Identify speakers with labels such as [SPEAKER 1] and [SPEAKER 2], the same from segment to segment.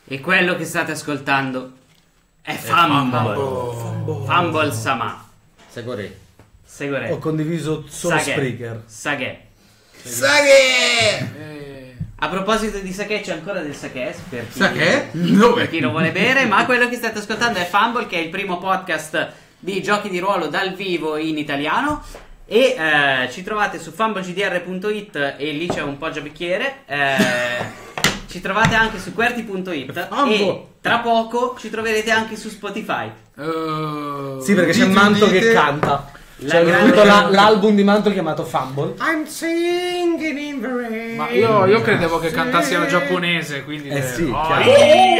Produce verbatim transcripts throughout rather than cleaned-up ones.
[SPEAKER 1] E quello che state ascoltando è Fumble. Fumble, Fumble Sama.
[SPEAKER 2] Segore.
[SPEAKER 1] Segore.
[SPEAKER 3] Ho condiviso solo
[SPEAKER 1] Saghe.
[SPEAKER 3] Spreaker.
[SPEAKER 1] Saghe.
[SPEAKER 4] Saghe!
[SPEAKER 5] Eh,
[SPEAKER 1] A proposito di sake, c'è ancora del sake per chi,
[SPEAKER 4] Sake?
[SPEAKER 1] per
[SPEAKER 4] Dove?
[SPEAKER 1] chi lo vuole bere, ma quello che state ascoltando è Fumble, che è il primo podcast di giochi di ruolo dal vivo in italiano. E eh, ci trovate su fumble g d r punto it e lì c'è un poggiabicchiere. Eh, ci trovate anche su qwerty punto it e tra poco ci troverete anche su Spotify.
[SPEAKER 5] uh,
[SPEAKER 3] Sì, perché c'è
[SPEAKER 4] Dite,
[SPEAKER 3] Manto
[SPEAKER 4] dite.
[SPEAKER 3] che canta.
[SPEAKER 1] La
[SPEAKER 3] C'è
[SPEAKER 1] grande-
[SPEAKER 3] tutto la- l'album di Manto chiamato Fumble.
[SPEAKER 4] I'm singing in the rain.
[SPEAKER 5] Ma io, io credevo che cantassi in giapponese, quindi
[SPEAKER 3] Eh sì,
[SPEAKER 5] oh,
[SPEAKER 3] chiaro.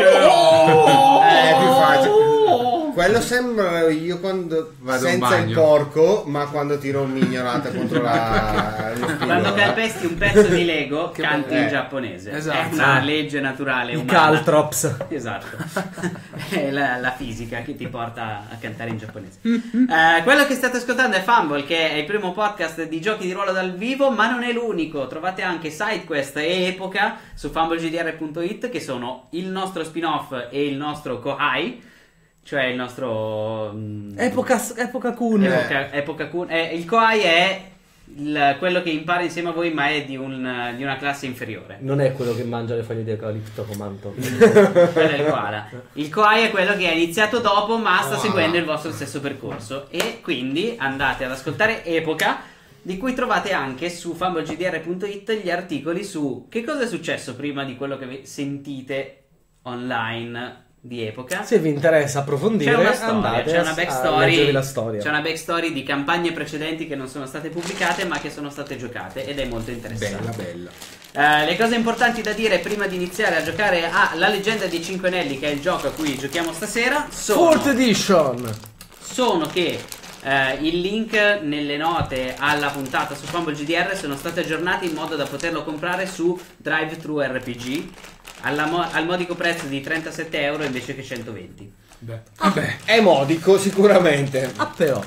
[SPEAKER 5] io-
[SPEAKER 4] È più facile. Quello sembra io quando
[SPEAKER 6] Vado in
[SPEAKER 4] senza il
[SPEAKER 6] bagno.
[SPEAKER 4] porco, ma quando tiro un mignolata contro la lo spigolo.
[SPEAKER 1] Quando calpesti un pezzo di Lego,
[SPEAKER 5] Che
[SPEAKER 1] canti
[SPEAKER 4] bello.
[SPEAKER 1] in
[SPEAKER 4] Eh.
[SPEAKER 1] giapponese.
[SPEAKER 5] Esatto.
[SPEAKER 1] È una legge naturale
[SPEAKER 3] I
[SPEAKER 1] umana.
[SPEAKER 3] Caltrops.
[SPEAKER 1] Esatto. È la, la fisica che ti porta a cantare in giapponese. Eh, quello che state ascoltando è Fumble, che è il primo podcast di giochi di ruolo dal vivo, ma non è l'unico. Trovate anche SideQuest e Epoca su fumble g d r punto it, che sono il nostro spin-off e il nostro Kohai, cioè il nostro mm,
[SPEAKER 3] Epoca, epoca Kun.
[SPEAKER 1] Epoca, Epoca Kun. Eh, il Kohai è il- quello che impara insieme a voi, ma è di, un- di una classe inferiore.
[SPEAKER 3] Non è quello che mangia le foglie di eucalipto con Manto.
[SPEAKER 1] Quello è il koala. Il Kohai è quello che ha iniziato dopo, ma sta
[SPEAKER 6] Ah.
[SPEAKER 1] seguendo il vostro stesso percorso. E quindi andate ad ascoltare Epoca, di cui trovate anche su fumble g d r punto it gli articoli su che cosa è successo prima di quello che vi- sentite online di Epoca.
[SPEAKER 3] Se vi interessa approfondire,
[SPEAKER 1] C'è una storia,
[SPEAKER 3] andate
[SPEAKER 1] c'è
[SPEAKER 3] a-
[SPEAKER 1] una
[SPEAKER 3] a
[SPEAKER 1] backstory,
[SPEAKER 3] leggervi la storia.
[SPEAKER 1] c'è una backstory di campagne precedenti che non sono state pubblicate ma che sono state giocate ed è molto interessante.
[SPEAKER 6] Bella, bella.
[SPEAKER 1] Eh, le cose importanti da dire prima di iniziare a giocare a La leggenda dei Cinque Anelli, che è il gioco a cui giochiamo stasera, sono,
[SPEAKER 3] Fourth Edition.
[SPEAKER 1] sono che eh, il link nelle note alla puntata su Fumble G D R sono stati aggiornati in modo da poterlo comprare su DriveThru R P G alla mo- al modico prezzo di trentasette euro invece che centoventi.
[SPEAKER 5] Beh.
[SPEAKER 6] Vabbè.
[SPEAKER 4] È modico sicuramente.
[SPEAKER 3] Ah, però.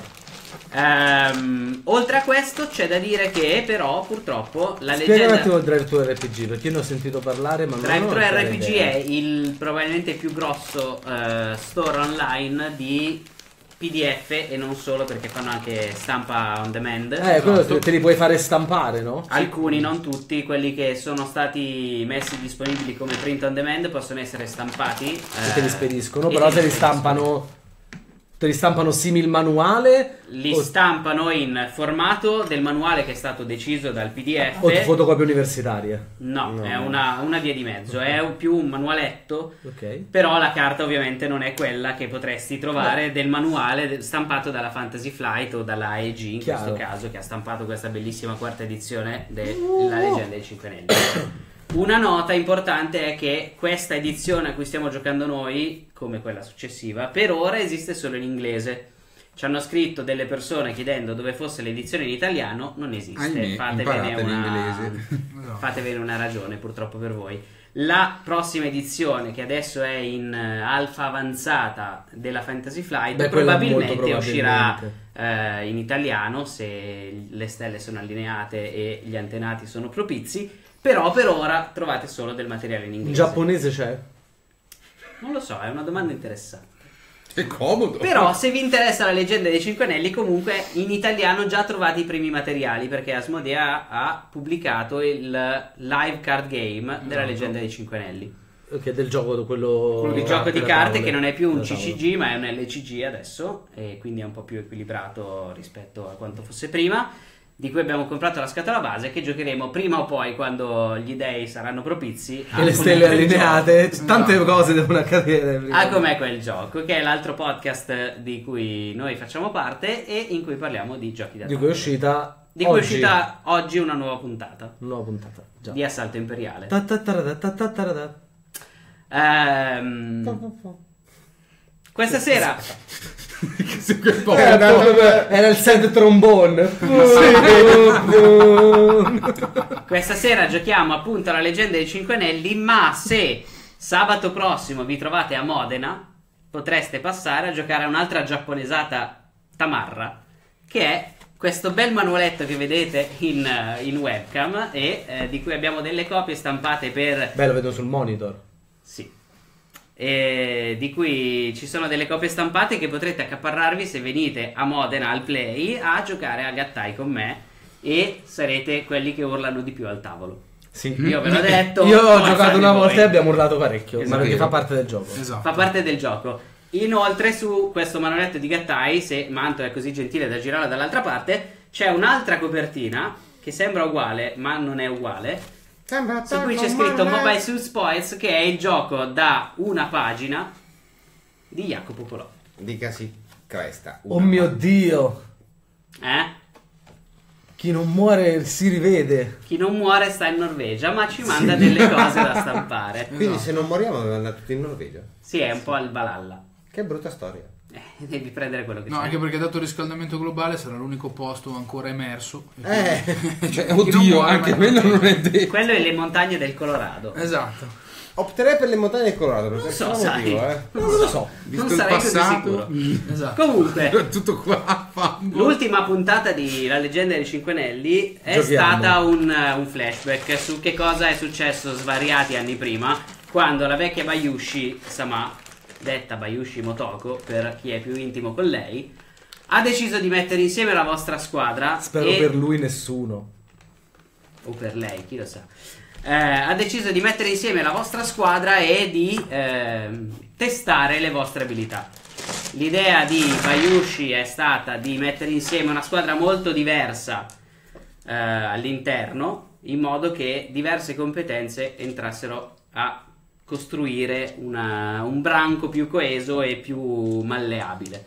[SPEAKER 1] Ehm, oltre a questo c'è da dire che però purtroppo la
[SPEAKER 3] Spiega un
[SPEAKER 1] leggenda
[SPEAKER 3] attimo il Drive to R P G, perché io ne ho sentito parlare, ma non ho
[SPEAKER 1] DriveThru
[SPEAKER 3] una chiara
[SPEAKER 1] R P G
[SPEAKER 3] idea.
[SPEAKER 1] è il probabilmente più grosso eh, store online di P D F e non solo, perché fanno anche stampa on demand.
[SPEAKER 3] Eh, quello te, te li puoi fare stampare, no?
[SPEAKER 1] Alcuni, non tutti, quelli che sono stati messi disponibili come print on demand possono essere stampati
[SPEAKER 3] E
[SPEAKER 1] eh,
[SPEAKER 3] te li spediscono,
[SPEAKER 1] e
[SPEAKER 3] però
[SPEAKER 1] te
[SPEAKER 3] te li stampano. Te li stampano simil manuale.
[SPEAKER 1] Li
[SPEAKER 3] o,
[SPEAKER 1] stampano in formato del manuale che è stato deciso dal P D F.
[SPEAKER 3] o fotocopie universitarie.
[SPEAKER 1] No,
[SPEAKER 4] No.
[SPEAKER 1] è una, una via di mezzo, è un- più un manualetto.
[SPEAKER 3] Ok.
[SPEAKER 1] Però la carta ovviamente non è quella che potresti trovare del manuale de- stampato dalla Fantasy Flight o dalla A E G in
[SPEAKER 3] Chiaro.
[SPEAKER 1] questo caso, che ha stampato questa bellissima quarta edizione della Leggenda dei Cinque Anelli. Una nota importante è che questa edizione a cui stiamo giocando noi, come quella successiva, per ora esiste solo in inglese. Ci hanno scritto delle persone chiedendo dove fosse l'edizione in italiano, non esiste.
[SPEAKER 6] Ahimè,
[SPEAKER 1] Fatevene
[SPEAKER 6] imparate
[SPEAKER 1] una...
[SPEAKER 6] l'inglese.
[SPEAKER 5] No.
[SPEAKER 1] Fatevene una ragione, purtroppo per voi. La prossima edizione, che adesso è in eh, alfa avanzata della Fantasy Flight,
[SPEAKER 3] Beh, quella
[SPEAKER 1] probabilmente,
[SPEAKER 3] molto
[SPEAKER 1] uscirà
[SPEAKER 3] probabilmente.
[SPEAKER 1] eh, in italiano se le stelle sono allineate e gli antenati sono propizi. Però per ora trovate solo del materiale in
[SPEAKER 3] In
[SPEAKER 1] inglese.
[SPEAKER 3] giapponese c'è?
[SPEAKER 1] Non lo so, è una domanda interessante.
[SPEAKER 6] È comodo.
[SPEAKER 1] Però se vi interessa la leggenda dei Cinque Anelli, comunque in italiano già trovate i primi materiali, perché Asmodea ha pubblicato il live card game della leggenda dei Cinque Anelli.
[SPEAKER 3] Ok, del gioco, quello.
[SPEAKER 1] Quello di gioco di
[SPEAKER 3] della
[SPEAKER 1] carte
[SPEAKER 3] tavola.
[SPEAKER 1] che non è più un
[SPEAKER 3] Della
[SPEAKER 1] C C G ma è un L C G adesso, e quindi è un po' più equilibrato rispetto a quanto fosse prima, di cui abbiamo comprato la scatola base, che giocheremo prima o poi quando gli dei saranno propizi a
[SPEAKER 3] E le stelle
[SPEAKER 1] com'è quel
[SPEAKER 3] allineate,
[SPEAKER 1] gioco.
[SPEAKER 3] tante cose devono accadere. prima.
[SPEAKER 1] A com'è quel gioco, che è l'altro podcast di cui noi facciamo parte e in cui parliamo di giochi da
[SPEAKER 3] Di cui è
[SPEAKER 1] tavolo.
[SPEAKER 3] uscita.
[SPEAKER 1] Di cui è
[SPEAKER 3] oggi.
[SPEAKER 1] uscita oggi una nuova puntata
[SPEAKER 3] Nuova puntata. Già.
[SPEAKER 1] di Assalto Imperiale.
[SPEAKER 3] Ta ta tarada, ta ta tarada.
[SPEAKER 1] Ehm, questa sera
[SPEAKER 3] Era il set trombone.
[SPEAKER 1] Questa sera giochiamo appunto alla Leggenda dei Cinque Anelli, ma se sabato prossimo vi trovate a Modena potreste passare a giocare a un'altra giapponesata tamarra, che è questo bel manualetto che vedete in, eh, in webcam e eh, di cui abbiamo delle copie stampate per...
[SPEAKER 3] Beh, lo vedo sul monitor.
[SPEAKER 1] Sì. e di cui ci sono delle copie stampate che potrete accaparrarvi se venite a Modena al Play a giocare a Gattai con me e sarete quelli che urlano di più al tavolo.
[SPEAKER 3] Sì.
[SPEAKER 1] Io ve l'ho detto.
[SPEAKER 3] Io ho
[SPEAKER 1] poi
[SPEAKER 3] giocato
[SPEAKER 1] fate
[SPEAKER 3] una
[SPEAKER 1] voi.
[SPEAKER 3] volta e abbiamo urlato parecchio,
[SPEAKER 1] Esatto.
[SPEAKER 3] ma perché fa parte del gioco.
[SPEAKER 5] Esatto.
[SPEAKER 1] Fa parte del gioco. Inoltre su questo manualetto di Gattai, se Manto è così gentile da girarlo dall'altra parte, c'è un'altra copertina che sembra uguale ma non è uguale,
[SPEAKER 4] Sembra
[SPEAKER 1] su cui c'è scritto Mobile Suit Spoils, che è il gioco da una pagina di Jacopo Polò.
[SPEAKER 4] Dicasi cresta.
[SPEAKER 3] Oh mio Dio,
[SPEAKER 1] Eh?
[SPEAKER 3] chi non muore si rivede.
[SPEAKER 1] Chi non muore sta in Norvegia, ma ci manda delle cose da stampare.
[SPEAKER 4] Quindi se non moriamo dobbiamo andare tutti in Norvegia.
[SPEAKER 1] Sì, è un po' al Valhalla.
[SPEAKER 4] Che brutta storia.
[SPEAKER 1] Eh, devi prendere quello che
[SPEAKER 5] No,
[SPEAKER 1] c'è.
[SPEAKER 5] anche perché dato il riscaldamento globale sarà l'unico posto ancora emerso.
[SPEAKER 4] Eh,
[SPEAKER 6] Cioè,
[SPEAKER 5] Chi non
[SPEAKER 6] oddio,
[SPEAKER 5] muore,
[SPEAKER 6] anche
[SPEAKER 5] ma-
[SPEAKER 6] quello non è detto.
[SPEAKER 1] Quello è le montagne del Colorado.
[SPEAKER 5] Esatto.
[SPEAKER 4] opterei per le montagne del Colorado per
[SPEAKER 1] Non so,
[SPEAKER 4] questo
[SPEAKER 1] sai.
[SPEAKER 4] motivo, eh.
[SPEAKER 1] Non lo so.
[SPEAKER 6] Visto
[SPEAKER 1] Non
[SPEAKER 6] il
[SPEAKER 1] sarei così
[SPEAKER 6] passato.
[SPEAKER 1] sicuro.
[SPEAKER 5] Esatto.
[SPEAKER 1] Comunque,
[SPEAKER 6] Tutto qua, Fumble.
[SPEAKER 1] l'ultima puntata di La leggenda dei Cinque Anelli è
[SPEAKER 3] Giochiamo.
[SPEAKER 1] stata un, un flashback su che cosa è successo svariati anni prima, quando la vecchia Bayushi Sama, detta Bayushi Motoko per chi è più intimo con lei, ha deciso di mettere insieme la vostra squadra.
[SPEAKER 3] Spero
[SPEAKER 1] e...
[SPEAKER 3] per lui nessuno.
[SPEAKER 1] o per lei, chi lo sa. Eh, ha deciso di mettere insieme la vostra squadra e di ehm, testare le vostre abilità. L'idea di Bayushi è stata di mettere insieme una squadra molto diversa eh, all'interno, in modo che diverse competenze entrassero a costruire una- un branco più coeso e più malleabile.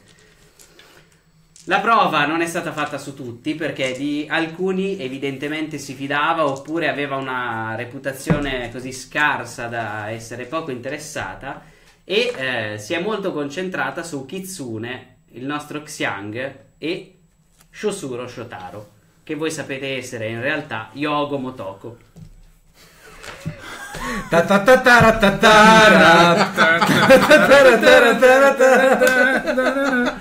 [SPEAKER 1] La prova non è stata fatta su tutti, perché di alcuni evidentemente si fidava oppure aveva una reputazione così scarsa da essere poco interessata, e eh, si è molto concentrata su Kitsune, il nostro Xiang, e Shosuro Shotaro, che voi sapete essere in realtà Yogo Motoko.
[SPEAKER 3] Ta ta ta ta ra ta ta ra. Ta ta ra ta ra ta ra ta ra.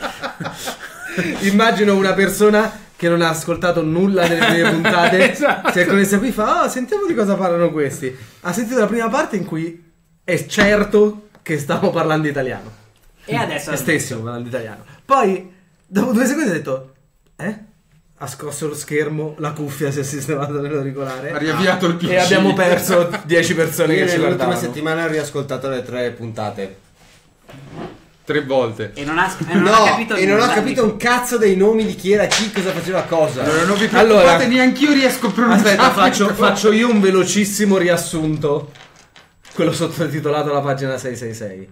[SPEAKER 3] Immagino una persona che non ha ascoltato nulla delle prime puntate,
[SPEAKER 5] Esatto.
[SPEAKER 3] si è connessa qui e fa: "Ah, sentiamo di cosa parlano questi". Ha sentito la prima parte in cui è certo che stiamo parlando italiano.
[SPEAKER 1] E adesso
[SPEAKER 3] E stessimo parlando italiano. Poi, dopo due secondi ha detto: "Eh?". Ha scosso lo schermo, la cuffia si è sistemata nell'auricolare
[SPEAKER 6] Ha riavviato il P C.
[SPEAKER 3] e abbiamo perso dieci persone
[SPEAKER 4] Io
[SPEAKER 3] che ci
[SPEAKER 4] nell'ultima
[SPEAKER 3] guardavano.
[SPEAKER 4] settimana ho riascoltato le tre puntate.
[SPEAKER 6] Tre volte.
[SPEAKER 1] E non ha, e non
[SPEAKER 4] no,
[SPEAKER 1] ha capito
[SPEAKER 4] e non ho
[SPEAKER 1] nulla.
[SPEAKER 4] capito un cazzo dei nomi di chi era chi, cosa faceva cosa.
[SPEAKER 6] Allora, non vi
[SPEAKER 3] Allora-
[SPEAKER 6] preoccupate, neanch'io riesco a pronunciare.
[SPEAKER 3] Aspetta, faccio, faccio io un velocissimo riassunto. Quello sottotitolato alla pagina sei sei sei.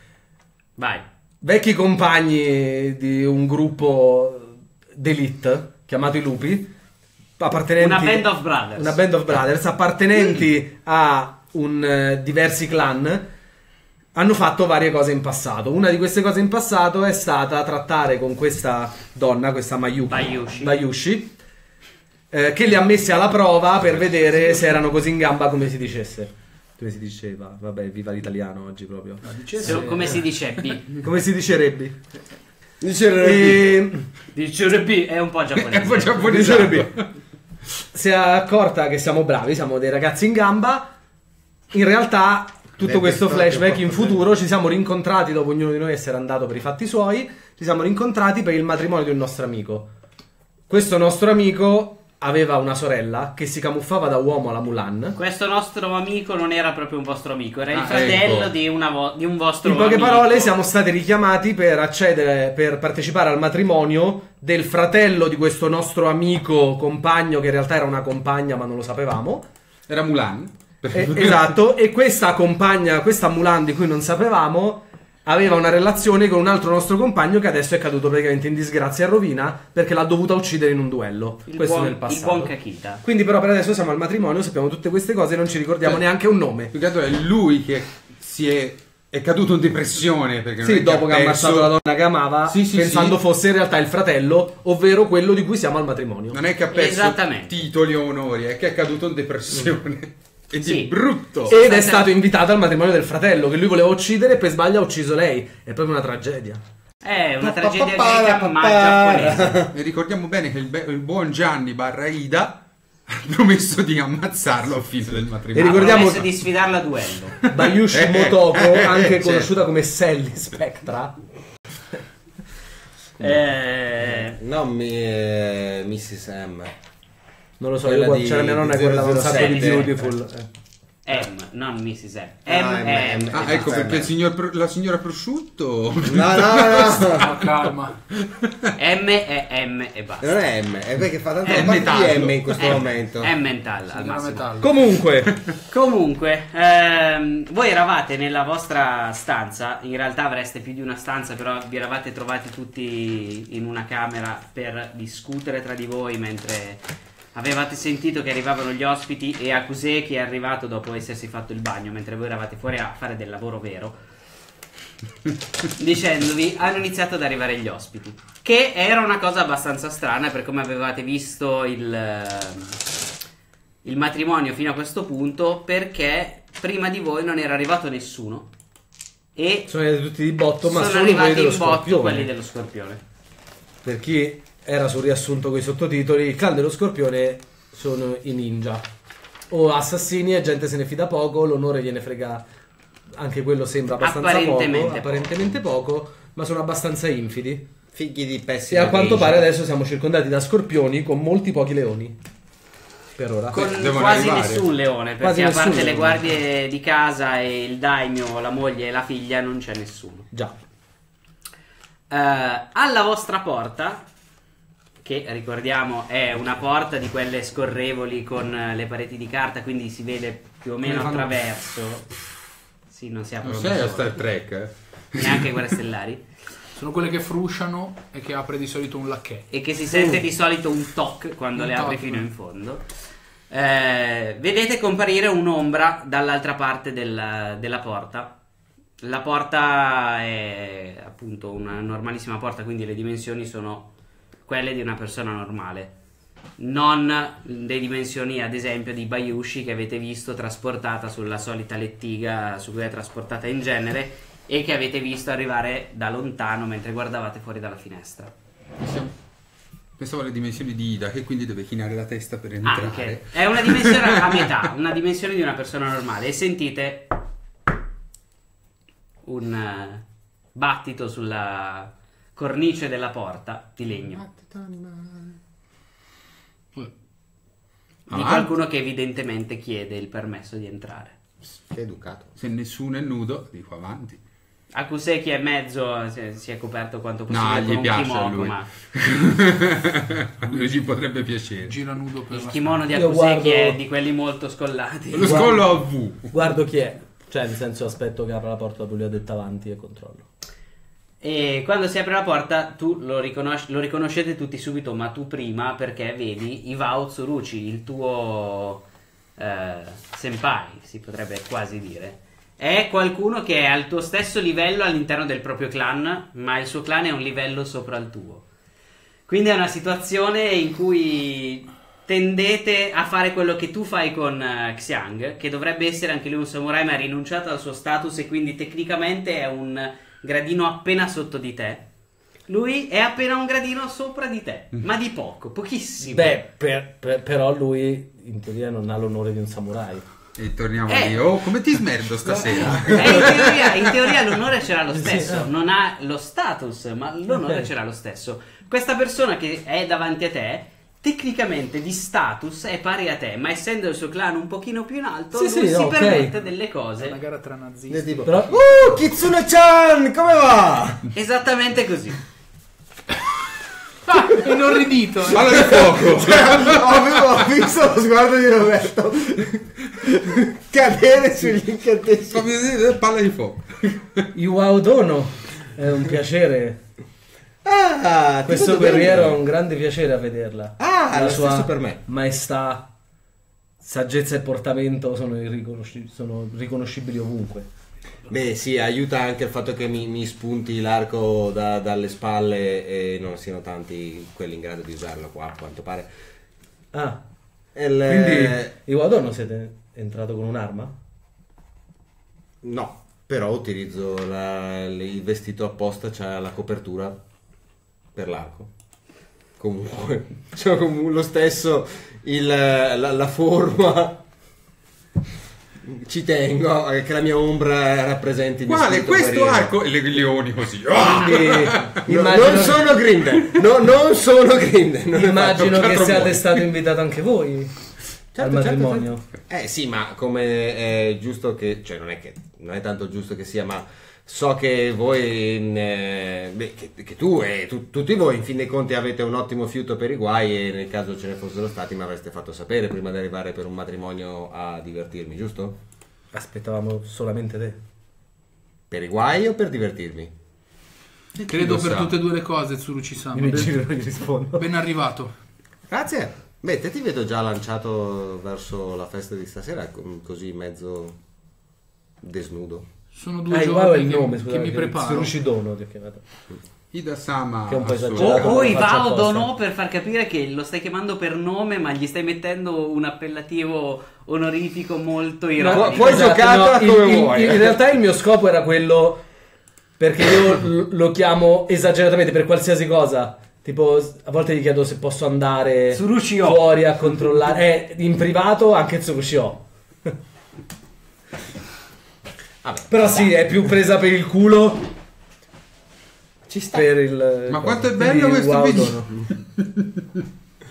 [SPEAKER 1] Vai.
[SPEAKER 3] Vecchi compagni di un gruppo d'elite chiamato i Lupi, appartenenti
[SPEAKER 1] Una band of brothers.
[SPEAKER 3] una band of brothers, appartenenti a un, eh, diversi clan, hanno fatto varie cose in passato. Una di queste cose in passato è stata trattare con questa donna, questa Mayuki,
[SPEAKER 1] Bayushi.
[SPEAKER 3] Bayushi, eh, che li ha messi alla prova per vedere se erano così in gamba come si dicesse. Come si diceva? Vabbè, viva l'italiano oggi proprio.
[SPEAKER 1] So- come si dice B?
[SPEAKER 3] Come si dicerebbe?
[SPEAKER 4] Dice
[SPEAKER 3] E...
[SPEAKER 1] Dice B è un po' giapponese.
[SPEAKER 6] È un po' giapponese.
[SPEAKER 3] Dicerebbe. Si è accorta che siamo bravi, siamo dei ragazzi in gamba. In realtà, tutto
[SPEAKER 4] Le
[SPEAKER 3] questo
[SPEAKER 4] pistole
[SPEAKER 3] flashback
[SPEAKER 4] che
[SPEAKER 3] in
[SPEAKER 4] portano
[SPEAKER 3] futuro ci siamo rincontrati dopo ognuno di noi essere andato per i fatti suoi. Ci siamo rincontrati per il matrimonio di un nostro amico. Questo nostro amico aveva una sorella che si camuffava da uomo alla Mulan.
[SPEAKER 1] Questo nostro amico non era proprio un vostro amico, era il
[SPEAKER 6] Ah,
[SPEAKER 1] fratello
[SPEAKER 6] ecco.
[SPEAKER 1] di, una vo- di un vostro
[SPEAKER 3] In poche
[SPEAKER 1] amico.
[SPEAKER 3] parole, siamo stati richiamati per accedere, per partecipare al matrimonio del fratello di questo nostro amico compagno, che in realtà era una compagna, ma non lo sapevamo.
[SPEAKER 6] Era Mulan.
[SPEAKER 3] Eh, esatto, e questa compagna, questa Mulan di cui non sapevamo, aveva una relazione con un altro nostro compagno che adesso è caduto praticamente in disgrazia e rovina perché l'ha dovuta uccidere in un duello.
[SPEAKER 1] Il
[SPEAKER 3] Questo
[SPEAKER 1] buon,
[SPEAKER 3] nel
[SPEAKER 1] il
[SPEAKER 3] passato.
[SPEAKER 1] buon Kakita.
[SPEAKER 3] Quindi però per adesso siamo al matrimonio, sappiamo tutte queste cose e non ci ricordiamo
[SPEAKER 6] Cioè,
[SPEAKER 3] neanche un nome.
[SPEAKER 6] Più che altro è lui che si è, è caduto in depressione. Perché non
[SPEAKER 3] Sì,
[SPEAKER 6] è
[SPEAKER 3] dopo che ha
[SPEAKER 6] perso-
[SPEAKER 3] ammazzato la donna che amava,
[SPEAKER 6] Sì, sì,
[SPEAKER 3] pensando
[SPEAKER 6] sì.
[SPEAKER 3] fosse in realtà il fratello, ovvero quello di cui siamo al matrimonio.
[SPEAKER 6] Non è che ha perso
[SPEAKER 1] Esattamente.
[SPEAKER 6] titoli o onori, è che è caduto in depressione. E di
[SPEAKER 1] Sì.
[SPEAKER 6] brutto.
[SPEAKER 3] Ed è stato invitato al matrimonio del fratello, che lui voleva uccidere e per sbaglio ha ucciso lei. È proprio una tragedia.
[SPEAKER 1] È una
[SPEAKER 4] Pa-
[SPEAKER 1] tragedia
[SPEAKER 4] pa- pa-
[SPEAKER 1] greca
[SPEAKER 4] pa-
[SPEAKER 1] ma
[SPEAKER 4] pa-
[SPEAKER 1] giapponese.
[SPEAKER 6] E ricordiamo bene che il, be- il buon Gianni barra Ida promesso di ammazzarlo a fine del
[SPEAKER 3] E
[SPEAKER 6] matrimonio.
[SPEAKER 1] Ha
[SPEAKER 3] ricordiamo-
[SPEAKER 1] promesso di sfidarlo a duello.
[SPEAKER 3] Bayushi
[SPEAKER 6] Eh,
[SPEAKER 3] Motoko,
[SPEAKER 6] eh,
[SPEAKER 3] anche
[SPEAKER 6] certo.
[SPEAKER 3] conosciuta come Sally Spectra.
[SPEAKER 1] Eh,
[SPEAKER 4] No, mi, eh, missus M.
[SPEAKER 3] Non lo so,
[SPEAKER 4] Quella
[SPEAKER 3] io quando
[SPEAKER 4] di-
[SPEAKER 3] c'era mia nonna
[SPEAKER 4] di
[SPEAKER 3] che guardava un sacco di
[SPEAKER 4] zero zero sette.
[SPEAKER 3] Beautiful. eh.
[SPEAKER 1] M, non missus M.
[SPEAKER 4] Ah,
[SPEAKER 1] M,
[SPEAKER 4] M,
[SPEAKER 1] M.
[SPEAKER 4] M.
[SPEAKER 6] Ah, ecco
[SPEAKER 4] Eh,
[SPEAKER 6] perché
[SPEAKER 4] beh.
[SPEAKER 6] il signor Pro- la signora prosciutto.
[SPEAKER 4] No, no, no.
[SPEAKER 5] Ma calma.
[SPEAKER 1] M è M e basta.
[SPEAKER 4] Non è M, è perché fa tanto
[SPEAKER 6] È
[SPEAKER 4] la parte
[SPEAKER 6] metallo.
[SPEAKER 4] di M in questo
[SPEAKER 1] M,
[SPEAKER 4] momento.
[SPEAKER 1] M mental al
[SPEAKER 5] Signora
[SPEAKER 1] massimo.
[SPEAKER 5] metallo.
[SPEAKER 3] Comunque,
[SPEAKER 1] Comunque, ehm, voi eravate nella vostra stanza, in realtà avreste più di una stanza, però vi eravate trovati tutti in una camera per discutere tra di voi mentre avevate sentito che arrivavano gli ospiti e Akuse che è arrivato dopo essersi fatto il bagno, mentre voi eravate fuori a fare del lavoro vero, dicendovi hanno iniziato ad arrivare gli ospiti, che era una cosa abbastanza strana per come avevate visto il... ehm, il matrimonio fino a questo punto, perché prima di voi non era arrivato nessuno e
[SPEAKER 3] sono arrivati tutti di botto, ma
[SPEAKER 1] sono
[SPEAKER 3] solo quelli
[SPEAKER 1] arrivati
[SPEAKER 3] dello
[SPEAKER 1] in botto
[SPEAKER 3] Scorpione.
[SPEAKER 1] quelli dello Scorpione.
[SPEAKER 3] Per chi era sul riassunto con i sottotitoli, il clan dello Scorpione sono i ninja. O assassini e gente se ne fida poco, l'onore gliene frega, anche quello sembra abbastanza
[SPEAKER 1] Apparentemente
[SPEAKER 3] poco,
[SPEAKER 1] poco.
[SPEAKER 3] apparentemente poco, ma sono abbastanza infidi.
[SPEAKER 4] Figli di
[SPEAKER 3] E
[SPEAKER 4] pessimi.
[SPEAKER 3] a quanto
[SPEAKER 4] amici.
[SPEAKER 3] pare adesso siamo circondati da scorpioni con molti pochi leoni. Per ora.
[SPEAKER 1] Con
[SPEAKER 6] devono
[SPEAKER 1] quasi
[SPEAKER 6] arrivare.
[SPEAKER 1] nessun leone, perché
[SPEAKER 3] Quasi
[SPEAKER 1] a
[SPEAKER 3] nessun
[SPEAKER 1] parte le
[SPEAKER 3] leone.
[SPEAKER 1] guardie di casa e il daimyo, la moglie e la figlia, non c'è nessuno.
[SPEAKER 3] Già.
[SPEAKER 1] Eh, alla vostra porta, che ricordiamo è una porta di quelle scorrevoli con eh, le pareti di carta, quindi si vede più o meno
[SPEAKER 6] Come fanno-
[SPEAKER 1] attraverso. Sì, non si apre
[SPEAKER 6] Non
[SPEAKER 1] da
[SPEAKER 6] sei a
[SPEAKER 1] solo.
[SPEAKER 6] Star Trek, eh?
[SPEAKER 1] Neanche Guerre Stellari.
[SPEAKER 5] Sono quelle che frusciano e che apre di solito un lacchè.
[SPEAKER 1] E che si sente di solito un toc quando
[SPEAKER 5] Un
[SPEAKER 1] le apri
[SPEAKER 5] toc,
[SPEAKER 1] fino
[SPEAKER 5] eh.
[SPEAKER 1] in fondo. Eh, vedete comparire un'ombra dall'altra parte del- della porta. La porta è appunto una normalissima porta, quindi le dimensioni sono quelle di una persona normale, non le dimensioni ad esempio di Bayushi che avete visto trasportata sulla solita lettiga su cui è trasportata in genere e che avete visto arrivare da lontano mentre guardavate fuori dalla finestra.
[SPEAKER 6] Pensavo alle dimensioni di Ida, che quindi deve chinare la testa per entrare.
[SPEAKER 1] Anche è una dimensione a metà, una dimensione di una persona normale, e sentite un eh, battito sulla cornice della porta di legno di
[SPEAKER 6] Avanti.
[SPEAKER 1] qualcuno che evidentemente chiede il permesso di entrare.
[SPEAKER 4] Che educato.
[SPEAKER 6] Se nessuno è nudo, dico avanti.
[SPEAKER 1] Akuseki è mezzo, si si è coperto quanto
[SPEAKER 6] No,
[SPEAKER 1] possibile
[SPEAKER 6] gli
[SPEAKER 1] con un
[SPEAKER 6] piace a
[SPEAKER 1] kimono,
[SPEAKER 6] lui.
[SPEAKER 1] ma
[SPEAKER 6] A lui gli potrebbe piacere.
[SPEAKER 5] Gira nudo per
[SPEAKER 1] il
[SPEAKER 5] la
[SPEAKER 1] kimono di
[SPEAKER 3] Io
[SPEAKER 1] Akuseki
[SPEAKER 3] guardo-
[SPEAKER 1] è di quelli molto scollati.
[SPEAKER 6] Lo scollo a V.
[SPEAKER 3] Guardo chi è. Cioè, nel senso, aspetto che apra la porta, dopo lui ha detto avanti e controllo.
[SPEAKER 1] E quando si apre la porta tu lo, riconosci- lo riconoscete tutti subito, ma tu prima, perché vedi Iwao Tsuruchi, il tuo eh, senpai, si potrebbe quasi dire. È qualcuno che è al tuo stesso livello all'interno del proprio clan, ma il suo clan è un livello sopra il tuo. Quindi è una situazione in cui tendete a fare quello che tu fai con eh, Xiang, che dovrebbe essere anche lui un samurai, ma ha rinunciato al suo status e quindi tecnicamente è un gradino appena sotto di te. Lui è appena un gradino sopra di te, ma di poco, pochissimo.
[SPEAKER 3] Beh, per- per- però lui in teoria non ha l'onore di un samurai.
[SPEAKER 6] E torniamo
[SPEAKER 1] Eh.
[SPEAKER 6] lì. Oh, come ti smerdo stasera?
[SPEAKER 1] Eh, in, teoria, in teoria l'onore ce l'ha lo
[SPEAKER 3] Sì,
[SPEAKER 1] stesso,
[SPEAKER 3] sì.
[SPEAKER 1] non ha lo status, ma l'onore
[SPEAKER 3] Ok.
[SPEAKER 1] ce l'ha lo stesso. Questa persona che è davanti a te, tecnicamente di status è pari a te, ma essendo il suo clan un pochino più in alto,
[SPEAKER 3] Sì,
[SPEAKER 1] lui
[SPEAKER 3] sì,
[SPEAKER 1] si
[SPEAKER 3] ok.
[SPEAKER 1] permette delle
[SPEAKER 5] È una
[SPEAKER 1] cose.
[SPEAKER 5] gara tra nazisti.
[SPEAKER 4] Del tipo,
[SPEAKER 3] Però-
[SPEAKER 4] uh, Kitsune-chan, come va?
[SPEAKER 1] Esattamente così.
[SPEAKER 5] Ah, inorridito. eh.
[SPEAKER 6] Palla di fuoco.
[SPEAKER 4] ho, ho visto lo sguardo di Roberto cadere sugli incantesimi.
[SPEAKER 6] Fammi vedere, palla di fuoco.
[SPEAKER 3] Iwao Dono, è un piacere.
[SPEAKER 4] Ah, ti
[SPEAKER 3] Questo
[SPEAKER 4] vedo bene.
[SPEAKER 3] guerriero è un grande piacere a vederla.
[SPEAKER 4] Ah,
[SPEAKER 3] la
[SPEAKER 4] lo
[SPEAKER 3] sua
[SPEAKER 4] stesso per me.
[SPEAKER 3] maestà, saggezza e portamento sono, irriconosci- sono riconoscibili ovunque.
[SPEAKER 4] Beh, sì, aiuta anche il fatto che mi, mi spunti l'arco da- dalle spalle e non siano tanti quelli in grado di usarlo qua, a quanto pare.
[SPEAKER 3] Ah,
[SPEAKER 4] E il-
[SPEAKER 3] quindi Iwao Dono siete entrato con un'arma?
[SPEAKER 4] No, però utilizzo la- il vestito apposta, c'ha la copertura per l'arco. comunque, cioè, comunque lo stesso, il, la, la forma. Ci tengo che la mia ombra rappresenti.
[SPEAKER 6] Quale? Questo arco? E le leoni così.
[SPEAKER 3] Quindi,
[SPEAKER 4] no, non sono Grinder. No, non sono Grinder. Non
[SPEAKER 3] immagino che siate stato invitato anche voi certo, al matrimonio.
[SPEAKER 4] Certo, certo. Eh sì, ma come è giusto che, cioè non è che non è tanto giusto che sia, ma so che voi, in, eh, beh, che, che tu e tu, tutti voi in fin dei conti avete un ottimo fiuto per i guai e nel caso ce ne fossero stati mi avreste fatto sapere prima di arrivare per un matrimonio a divertirmi, giusto?
[SPEAKER 3] Aspettavamo solamente te.
[SPEAKER 4] Per i guai o per divertirmi?
[SPEAKER 5] Credo per tutte e due le cose, Tsuruchi-san.
[SPEAKER 3] Io ben, non gli rispondo.
[SPEAKER 5] Ben arrivato.
[SPEAKER 4] Grazie. Beh, te ti vedo già lanciato verso la festa di stasera, così mezzo desnudo.
[SPEAKER 5] Sono due
[SPEAKER 3] ah,
[SPEAKER 5] giorni
[SPEAKER 3] il
[SPEAKER 5] che,
[SPEAKER 3] nome,
[SPEAKER 5] che
[SPEAKER 3] scusate,
[SPEAKER 5] mi preparo.
[SPEAKER 3] Tsurushi-dono ti ho chiamato.
[SPEAKER 6] Ida-sama
[SPEAKER 3] che è un po'
[SPEAKER 1] O,
[SPEAKER 3] esagerato.
[SPEAKER 1] o
[SPEAKER 3] Lo
[SPEAKER 1] Ivao
[SPEAKER 3] faccio apposta.
[SPEAKER 1] Dono per far capire che lo stai chiamando per nome, ma gli stai mettendo un appellativo onorifico molto ironico.
[SPEAKER 4] Pu- puoi
[SPEAKER 3] Esatto,
[SPEAKER 4] giocarla
[SPEAKER 3] no,
[SPEAKER 4] come
[SPEAKER 3] il- il-
[SPEAKER 4] vuoi.
[SPEAKER 3] In realtà il mio scopo era quello, perché io l- lo chiamo esageratamente per qualsiasi cosa. Tipo, a volte gli chiedo se posso andare
[SPEAKER 1] Tsurushi-o.
[SPEAKER 3] fuori a controllare. Eh, in privato anche Tsurushi-o.
[SPEAKER 4] Vabbè,
[SPEAKER 3] Però sì, è più presa per il culo.
[SPEAKER 4] ci sta.
[SPEAKER 3] Per il,
[SPEAKER 6] Ma
[SPEAKER 3] cosa,
[SPEAKER 6] quanto è
[SPEAKER 3] per
[SPEAKER 6] bello
[SPEAKER 3] il
[SPEAKER 6] questo
[SPEAKER 3] wow
[SPEAKER 6] video.
[SPEAKER 3] dono.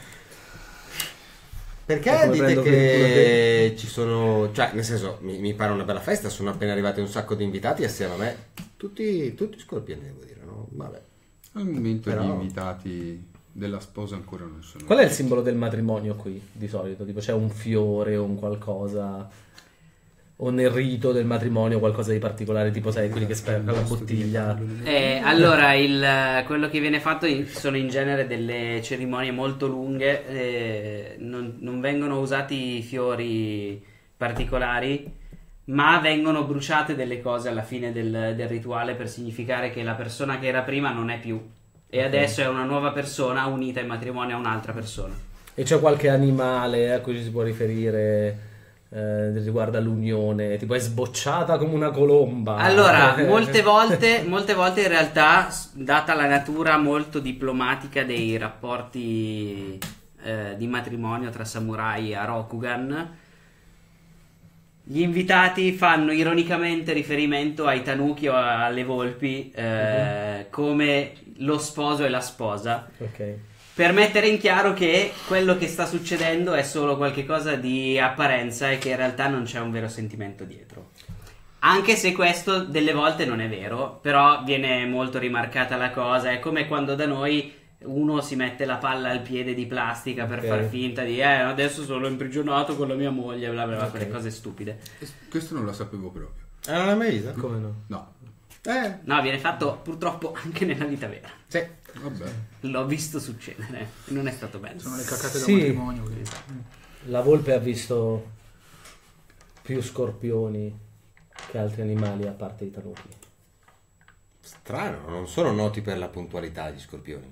[SPEAKER 4] Perché
[SPEAKER 3] Come
[SPEAKER 4] dite
[SPEAKER 3] prendo per il culo
[SPEAKER 4] che ci sono, cioè nel senso mi, mi pare una bella festa, sono appena arrivati un sacco di invitati assieme a me, tutti, tutti scorpioni devo dire, no? Vabbè.
[SPEAKER 6] Al momento
[SPEAKER 4] Però-
[SPEAKER 6] gli invitati della sposa ancora non sono.
[SPEAKER 3] Qual è il simbolo del matrimonio qui, di solito? Tipo c'è un fiore o un qualcosa, o nel rito del matrimonio qualcosa di particolare, tipo sai, quelli che sperano la bottiglia.
[SPEAKER 1] Eh, allora, il, quello che viene fatto in- sono in genere delle cerimonie molto lunghe, eh, non, non vengono usati fiori particolari, ma vengono bruciate delle cose alla fine del, del rituale per significare che la persona che era prima non è più e adesso è una nuova persona unita in matrimonio a un'altra persona.
[SPEAKER 3] E c'è qualche animale a cui ci si può riferire eh, riguardo all'unione, tipo è sbocciata come una colomba.
[SPEAKER 1] Allora, molte volte, molte volte in realtà, s- data la natura molto diplomatica dei rapporti eh, di matrimonio tra samurai a Rokugan, gli invitati fanno ironicamente riferimento ai tanuki o alle volpi eh, come lo sposo e la sposa,
[SPEAKER 3] Ok.
[SPEAKER 1] per mettere in chiaro che quello che sta succedendo è solo qualcosa di apparenza e che in realtà non c'è un vero sentimento dietro. Anche se questo delle volte non è vero, però viene molto rimarcata la cosa. È come quando da noi uno si mette la palla al piede di plastica per
[SPEAKER 3] Ok.
[SPEAKER 1] far finta di eh adesso sono imprigionato con la mia moglie, bla bla bla,
[SPEAKER 3] Ok.
[SPEAKER 1] quelle cose stupide.
[SPEAKER 6] Questo non lo sapevo proprio.
[SPEAKER 4] Eh, non l'hai mai visto?
[SPEAKER 3] Come no?
[SPEAKER 6] No.
[SPEAKER 4] Eh,
[SPEAKER 1] No, viene fatto purtroppo anche nella vita vera.
[SPEAKER 4] sì.
[SPEAKER 6] Vabbè.
[SPEAKER 1] L'ho visto succedere e non è stato bello.
[SPEAKER 5] Sono le cacate
[SPEAKER 3] Sì.
[SPEAKER 5] da matrimonio. che-
[SPEAKER 3] La volpe ha visto più scorpioni che altri animali a parte i tanuki.
[SPEAKER 4] Strano, non sono noti per la puntualità gli scorpioni.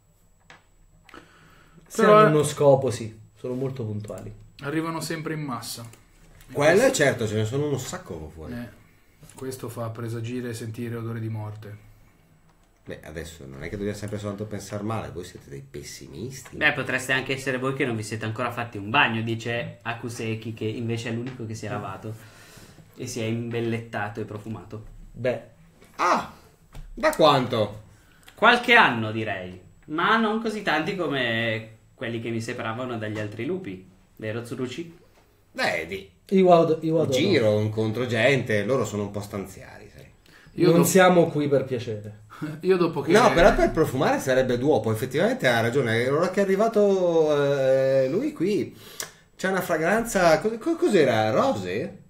[SPEAKER 3] Se
[SPEAKER 5] Però-
[SPEAKER 3] hanno uno scopo, sì, sono molto puntuali.
[SPEAKER 5] Arrivano sempre in massa.
[SPEAKER 4] Quelle certo, ce ne sono un sacco fuori.
[SPEAKER 5] Eh, questo fa presagire e sentire odore di morte.
[SPEAKER 4] Beh, adesso non è che dobbiamo sempre soltanto pensare male, voi siete dei pessimisti.
[SPEAKER 1] Beh, potreste anche essere voi che non vi siete ancora fatti un bagno, dice Akuseki, che invece è l'unico che si è lavato e si è imbellettato e profumato.
[SPEAKER 3] Beh,
[SPEAKER 4] Ah, da quanto?
[SPEAKER 1] Qualche anno direi, ma non così tanti come quelli che mi separavano dagli altri lupi, vero Tsuruchi?
[SPEAKER 4] Beh, di
[SPEAKER 3] Iwado, Iwado no.
[SPEAKER 4] giro, incontro gente, loro sono un po' stanziari, sai.
[SPEAKER 5] Io,
[SPEAKER 3] non
[SPEAKER 5] do-
[SPEAKER 3] siamo qui per piacere.
[SPEAKER 5] io dopo che...
[SPEAKER 4] No, però per profumare sarebbe duopo, effettivamente ha ragione. Ora che è arrivato eh, lui qui, c'è una fragranza, cos- co- cos'era? Rose?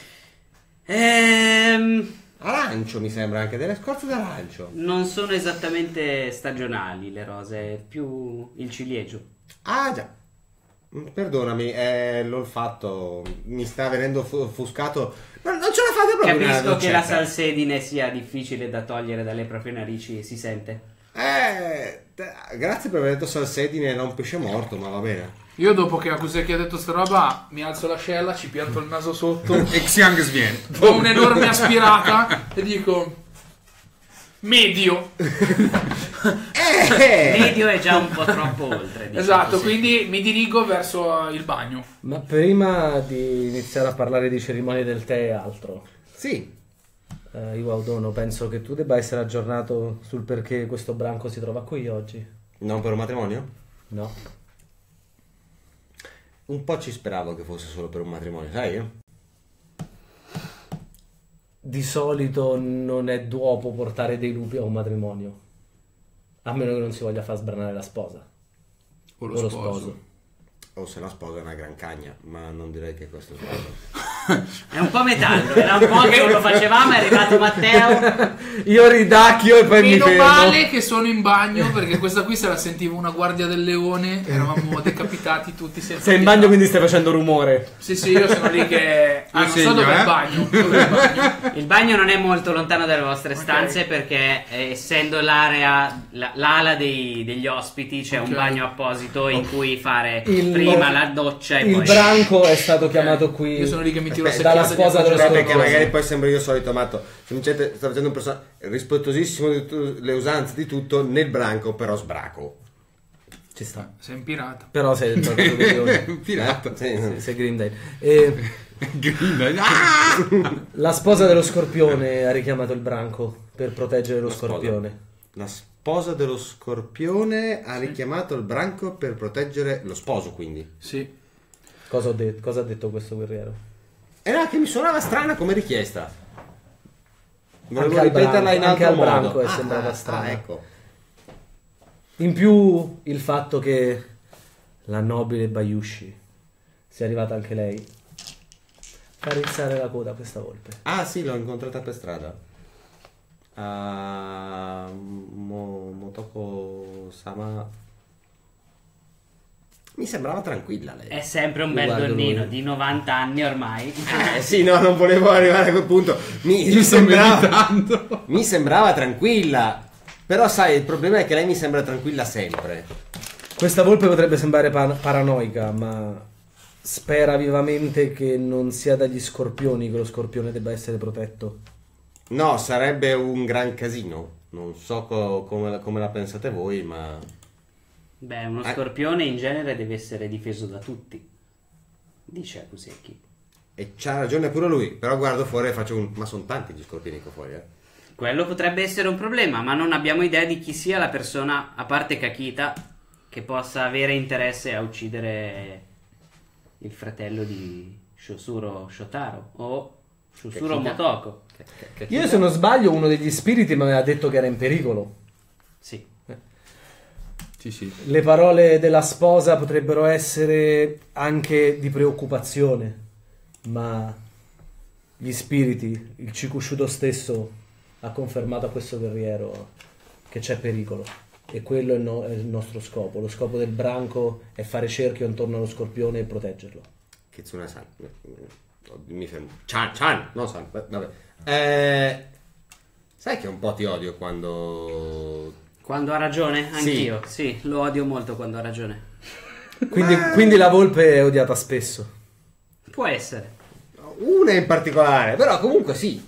[SPEAKER 1] Ehm,
[SPEAKER 4] Arancio mi sembra, anche delle scorze d'arancio.
[SPEAKER 1] non sono esattamente stagionali le rose, è più il ciliegio.
[SPEAKER 4] Ah già, Mm, perdonami, è l'olfatto, mi sta venendo fu- offuscato. Ma non ce la fate proprio una
[SPEAKER 1] Capisco che la
[SPEAKER 4] docetta?
[SPEAKER 1] salsedine sia difficile da togliere dalle proprie narici, si sente.
[SPEAKER 4] Eh, t- grazie per aver detto salsedine e non pesce morto, ma va bene.
[SPEAKER 5] Io dopo che Akuseki ha detto sta roba, mi alzo l'ascella, ci pianto il naso sotto,
[SPEAKER 6] E Xiang sviene.
[SPEAKER 5] do un'enorme aspirata e dico... medio.
[SPEAKER 4] Eh!
[SPEAKER 1] Medio è già un po' troppo oltre. diciamo
[SPEAKER 5] Esatto,
[SPEAKER 1] così.
[SPEAKER 5] quindi mi dirigo verso il bagno.
[SPEAKER 3] Ma prima di iniziare a parlare di cerimonie del tè e altro,
[SPEAKER 4] Sì.
[SPEAKER 3] eh, io Audono, penso che tu debba essere aggiornato sul perché questo branco si trova qui oggi.
[SPEAKER 4] Non per un matrimonio?
[SPEAKER 3] No.
[SPEAKER 4] Un po' ci speravo che fosse solo per un matrimonio, sai?
[SPEAKER 3] Di solito non è d'uopo portare dei lupi a un matrimonio, a meno che non si voglia far sbranare la sposa
[SPEAKER 5] O lo
[SPEAKER 3] o lo
[SPEAKER 5] sposo.
[SPEAKER 3] sposo.
[SPEAKER 4] O se la sposa è una gran cagna, ma non direi che questo sia vero.
[SPEAKER 1] È un po' metallo, era un po' che non lo facevamo, è arrivato Matteo.
[SPEAKER 3] Io ridacchio e poi mi
[SPEAKER 5] Meno
[SPEAKER 3] fermo.
[SPEAKER 5] male che sono in bagno, perché questa qui se la sentivo una guardia del leone, eravamo decapitati tutti senza
[SPEAKER 3] Sei in
[SPEAKER 5] pietà.
[SPEAKER 3] bagno quindi stai facendo rumore.
[SPEAKER 5] Sì, sì, io sono lì che... Ah,
[SPEAKER 6] Io
[SPEAKER 5] non
[SPEAKER 6] segno,
[SPEAKER 5] so dove è
[SPEAKER 6] eh.
[SPEAKER 5] il bagno. Dove è il bagno?
[SPEAKER 1] Il bagno non è molto lontano dalle vostre
[SPEAKER 5] Ok.
[SPEAKER 1] stanze perché eh, essendo l'area, la- l'ala dei- degli ospiti c'è
[SPEAKER 5] Ok.
[SPEAKER 1] un bagno apposito in cui fare
[SPEAKER 3] Il-
[SPEAKER 1] prima la doccia e
[SPEAKER 3] Il
[SPEAKER 1] poi...
[SPEAKER 3] branco è stato chiamato qui
[SPEAKER 5] Io sono lì che mi tiro
[SPEAKER 4] Aspetta,
[SPEAKER 3] dalla
[SPEAKER 5] secchiate
[SPEAKER 3] sposa
[SPEAKER 5] dietro
[SPEAKER 3] dello
[SPEAKER 5] la
[SPEAKER 4] Perché
[SPEAKER 3] scorpione.
[SPEAKER 4] magari poi sembro io solito matto. Semplicemente sto facendo un personaggio rispettosissimo di tu- le usanze di tutto, nel branco però sbraco.
[SPEAKER 3] Ci sta.
[SPEAKER 5] Sei un pirata.
[SPEAKER 3] Però sei il proprio coglione.
[SPEAKER 6] Un pirata.
[SPEAKER 4] Sì.
[SPEAKER 3] Sei Green Day. E
[SPEAKER 6] Green. Ah!
[SPEAKER 3] la sposa dello scorpione ha richiamato il branco per proteggere lo
[SPEAKER 4] La sposa.
[SPEAKER 3] scorpione.
[SPEAKER 4] La sposa dello scorpione ha richiamato il branco per proteggere lo sposo, quindi.
[SPEAKER 5] Sì.
[SPEAKER 3] Cosa, ho detto? Cosa ha detto questo guerriero?
[SPEAKER 4] Era che mi suonava strana come richiesta. Volevo
[SPEAKER 3] Anche al
[SPEAKER 4] ripeterla
[SPEAKER 3] branco-
[SPEAKER 4] in
[SPEAKER 3] anche
[SPEAKER 4] altro
[SPEAKER 3] al branco
[SPEAKER 4] modo.
[SPEAKER 3] è
[SPEAKER 4] Ah,
[SPEAKER 3] sembrata
[SPEAKER 4] ah,
[SPEAKER 3] strana.
[SPEAKER 4] ah, ecco.
[SPEAKER 3] In più il fatto che la nobile Bayushi sia arrivata anche lei fa rizzare la coda a questa volpe.
[SPEAKER 4] Ah sì, l'ho incontrata per strada. A Mo- Motoko Sama. Mi sembrava tranquilla lei.
[SPEAKER 1] È sempre un
[SPEAKER 3] Io
[SPEAKER 1] bel
[SPEAKER 3] guardo
[SPEAKER 1] donnino
[SPEAKER 3] lui.
[SPEAKER 1] di novanta anni ormai.
[SPEAKER 4] Eh sì, no, non volevo arrivare a quel punto. Mi, mi
[SPEAKER 6] sto
[SPEAKER 4] sembrava,
[SPEAKER 6] meditando.
[SPEAKER 4] mi sembrava tranquilla. Però sai, il problema è che lei mi sembra tranquilla sempre.
[SPEAKER 3] Questa volpe potrebbe sembrare pa- paranoica, ma spera vivamente che non sia dagli scorpioni che lo scorpione debba essere protetto.
[SPEAKER 4] No, sarebbe un gran casino. Non so co- come, la, come la pensate voi, ma...
[SPEAKER 1] Beh, uno
[SPEAKER 4] Eh.
[SPEAKER 1] scorpione in genere deve essere difeso da tutti, dice Akuseki.
[SPEAKER 4] E c'ha ragione pure lui. Però guardo fuori e faccio un... Ma sono tanti gli scorpioni qua fuori, eh.
[SPEAKER 1] Quello potrebbe essere un problema, ma non abbiamo idea di chi sia la persona, a parte Kakita, che possa avere interesse a uccidere il fratello di Shosuro Shotaro o Shosuro
[SPEAKER 4] Kakita?
[SPEAKER 1] Motoko.
[SPEAKER 4] Che- che- che-
[SPEAKER 3] Io se non sbaglio uno degli spiriti mi aveva detto che era in pericolo.
[SPEAKER 1] Sì.
[SPEAKER 6] Sì, sì.
[SPEAKER 3] Le parole della sposa potrebbero essere anche di preoccupazione, ma gli spiriti, il Chikushudo stesso ha confermato a questo guerriero che c'è pericolo e quello è, no- è il nostro scopo. Lo scopo del branco è fare cerchio intorno allo scorpione e proteggerlo.
[SPEAKER 4] Kitsune-san. Mi fermo. Chan, Chan, non San. Vabbè. Eh, sai che un po' ti odio quando...
[SPEAKER 1] Quando ha ragione?
[SPEAKER 4] Sì.
[SPEAKER 1] Anch'io. Sì, lo odio molto quando ha ragione.
[SPEAKER 3] Quindi,
[SPEAKER 4] Ma-
[SPEAKER 3] quindi la volpe è odiata spesso.
[SPEAKER 1] Può essere.
[SPEAKER 4] Una in particolare, però comunque sì.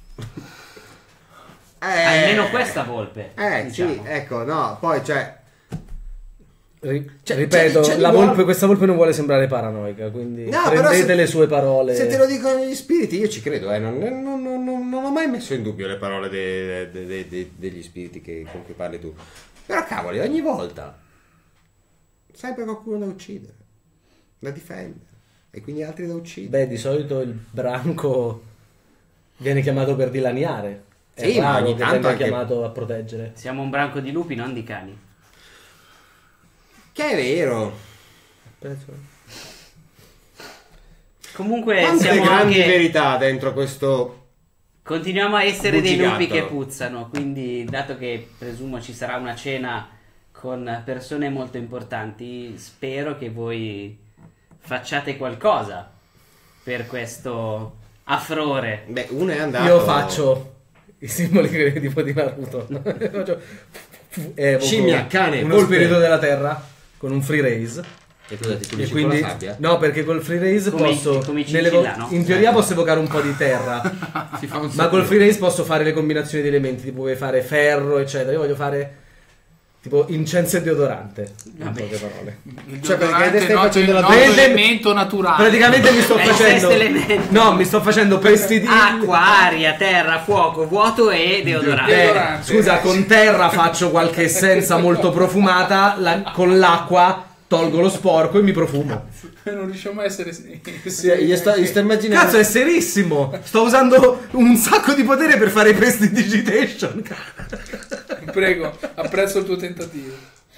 [SPEAKER 4] Eh,
[SPEAKER 1] Almeno questa volpe.
[SPEAKER 4] Eh,
[SPEAKER 1] diciamo.
[SPEAKER 4] sì, ecco, no, poi c'è...
[SPEAKER 3] Ri-
[SPEAKER 4] C'è-
[SPEAKER 3] ripeto,
[SPEAKER 4] c'è- c'è
[SPEAKER 3] la
[SPEAKER 4] di buono-
[SPEAKER 3] volpe, questa volpe non vuole sembrare paranoica, quindi
[SPEAKER 4] No, però
[SPEAKER 3] prendete
[SPEAKER 4] se-
[SPEAKER 3] le sue parole.
[SPEAKER 4] Se te lo dicono gli spiriti, io ci credo, eh. non, non- non- non- non ho mai messo in dubbio le parole de- de- de- de- degli spiriti che- con cui parli tu. Però cavoli, ogni volta sempre qualcuno da uccidere, da difendere, e quindi altri da uccidere.
[SPEAKER 3] Beh, di solito il branco viene chiamato per dilaniare. È
[SPEAKER 4] Sì, ma
[SPEAKER 3] raro
[SPEAKER 4] ogni
[SPEAKER 3] che
[SPEAKER 4] tanto
[SPEAKER 3] venga
[SPEAKER 4] anche-
[SPEAKER 3] chiamato a proteggere.
[SPEAKER 1] Siamo un branco di lupi, non di cani.
[SPEAKER 4] Che è vero.
[SPEAKER 3] Penso-
[SPEAKER 1] Comunque
[SPEAKER 4] Quante
[SPEAKER 1] siamo
[SPEAKER 4] grandi
[SPEAKER 1] anche...
[SPEAKER 4] verità dentro questo...
[SPEAKER 1] Continuiamo a essere dei lupi
[SPEAKER 4] Bugigattolo.
[SPEAKER 1] che puzzano, quindi dato che presumo ci sarà una cena con persone molto importanti, spero che voi facciate qualcosa per questo affrore.
[SPEAKER 4] Beh, uno è andato...
[SPEAKER 3] Io faccio i simboli che tipo di Naruto. Faccio- evoco
[SPEAKER 4] Scimmia, cane,
[SPEAKER 3] uno
[SPEAKER 4] volpe.
[SPEAKER 3] spirito della terra con un free raise
[SPEAKER 4] E cosa ti
[SPEAKER 3] E
[SPEAKER 4] pulisci
[SPEAKER 3] quindi,
[SPEAKER 4] con la sabbia?
[SPEAKER 3] no, perché col free raise
[SPEAKER 1] Come-
[SPEAKER 3] posso.
[SPEAKER 1] come i
[SPEAKER 3] nelle
[SPEAKER 1] chinchilla,
[SPEAKER 3] vo-
[SPEAKER 1] no?
[SPEAKER 3] In teoria posso evocare un po' di terra.
[SPEAKER 6] Si fa un
[SPEAKER 3] Ma
[SPEAKER 6] sacco
[SPEAKER 3] col
[SPEAKER 6] di-
[SPEAKER 3] free raise posso fare le combinazioni di elementi. Tipo puoi fare ferro, eccetera. Io voglio fare tipo incenso e deodorante. In
[SPEAKER 1] Vabbè.
[SPEAKER 3] poche parole.
[SPEAKER 5] Il
[SPEAKER 4] Cioè, perché
[SPEAKER 5] deodorante
[SPEAKER 4] stai
[SPEAKER 5] noto-
[SPEAKER 4] facendo la
[SPEAKER 5] noto
[SPEAKER 3] Vede-
[SPEAKER 5] elemento naturale.
[SPEAKER 3] Praticamente mi sto
[SPEAKER 1] È il
[SPEAKER 3] facendo.
[SPEAKER 1] sesto elemento.
[SPEAKER 3] No, mi sto facendo pesti di.
[SPEAKER 1] Acqua, aria, terra, fuoco, vuoto e deodorante.
[SPEAKER 3] Eh,
[SPEAKER 5] Deodorante.
[SPEAKER 3] scusa, con terra faccio qualche essenza molto profumata. la- con l'acqua tolgo lo sporco e mi profumo.
[SPEAKER 5] Non riusciamo a essere...
[SPEAKER 4] Sì, io sto, io sto immaginando.
[SPEAKER 3] Cazzo, è serissimo! Sto usando un sacco di potere per fare prestidigitation.
[SPEAKER 5] Prego, apprezzo il tuo tentativo.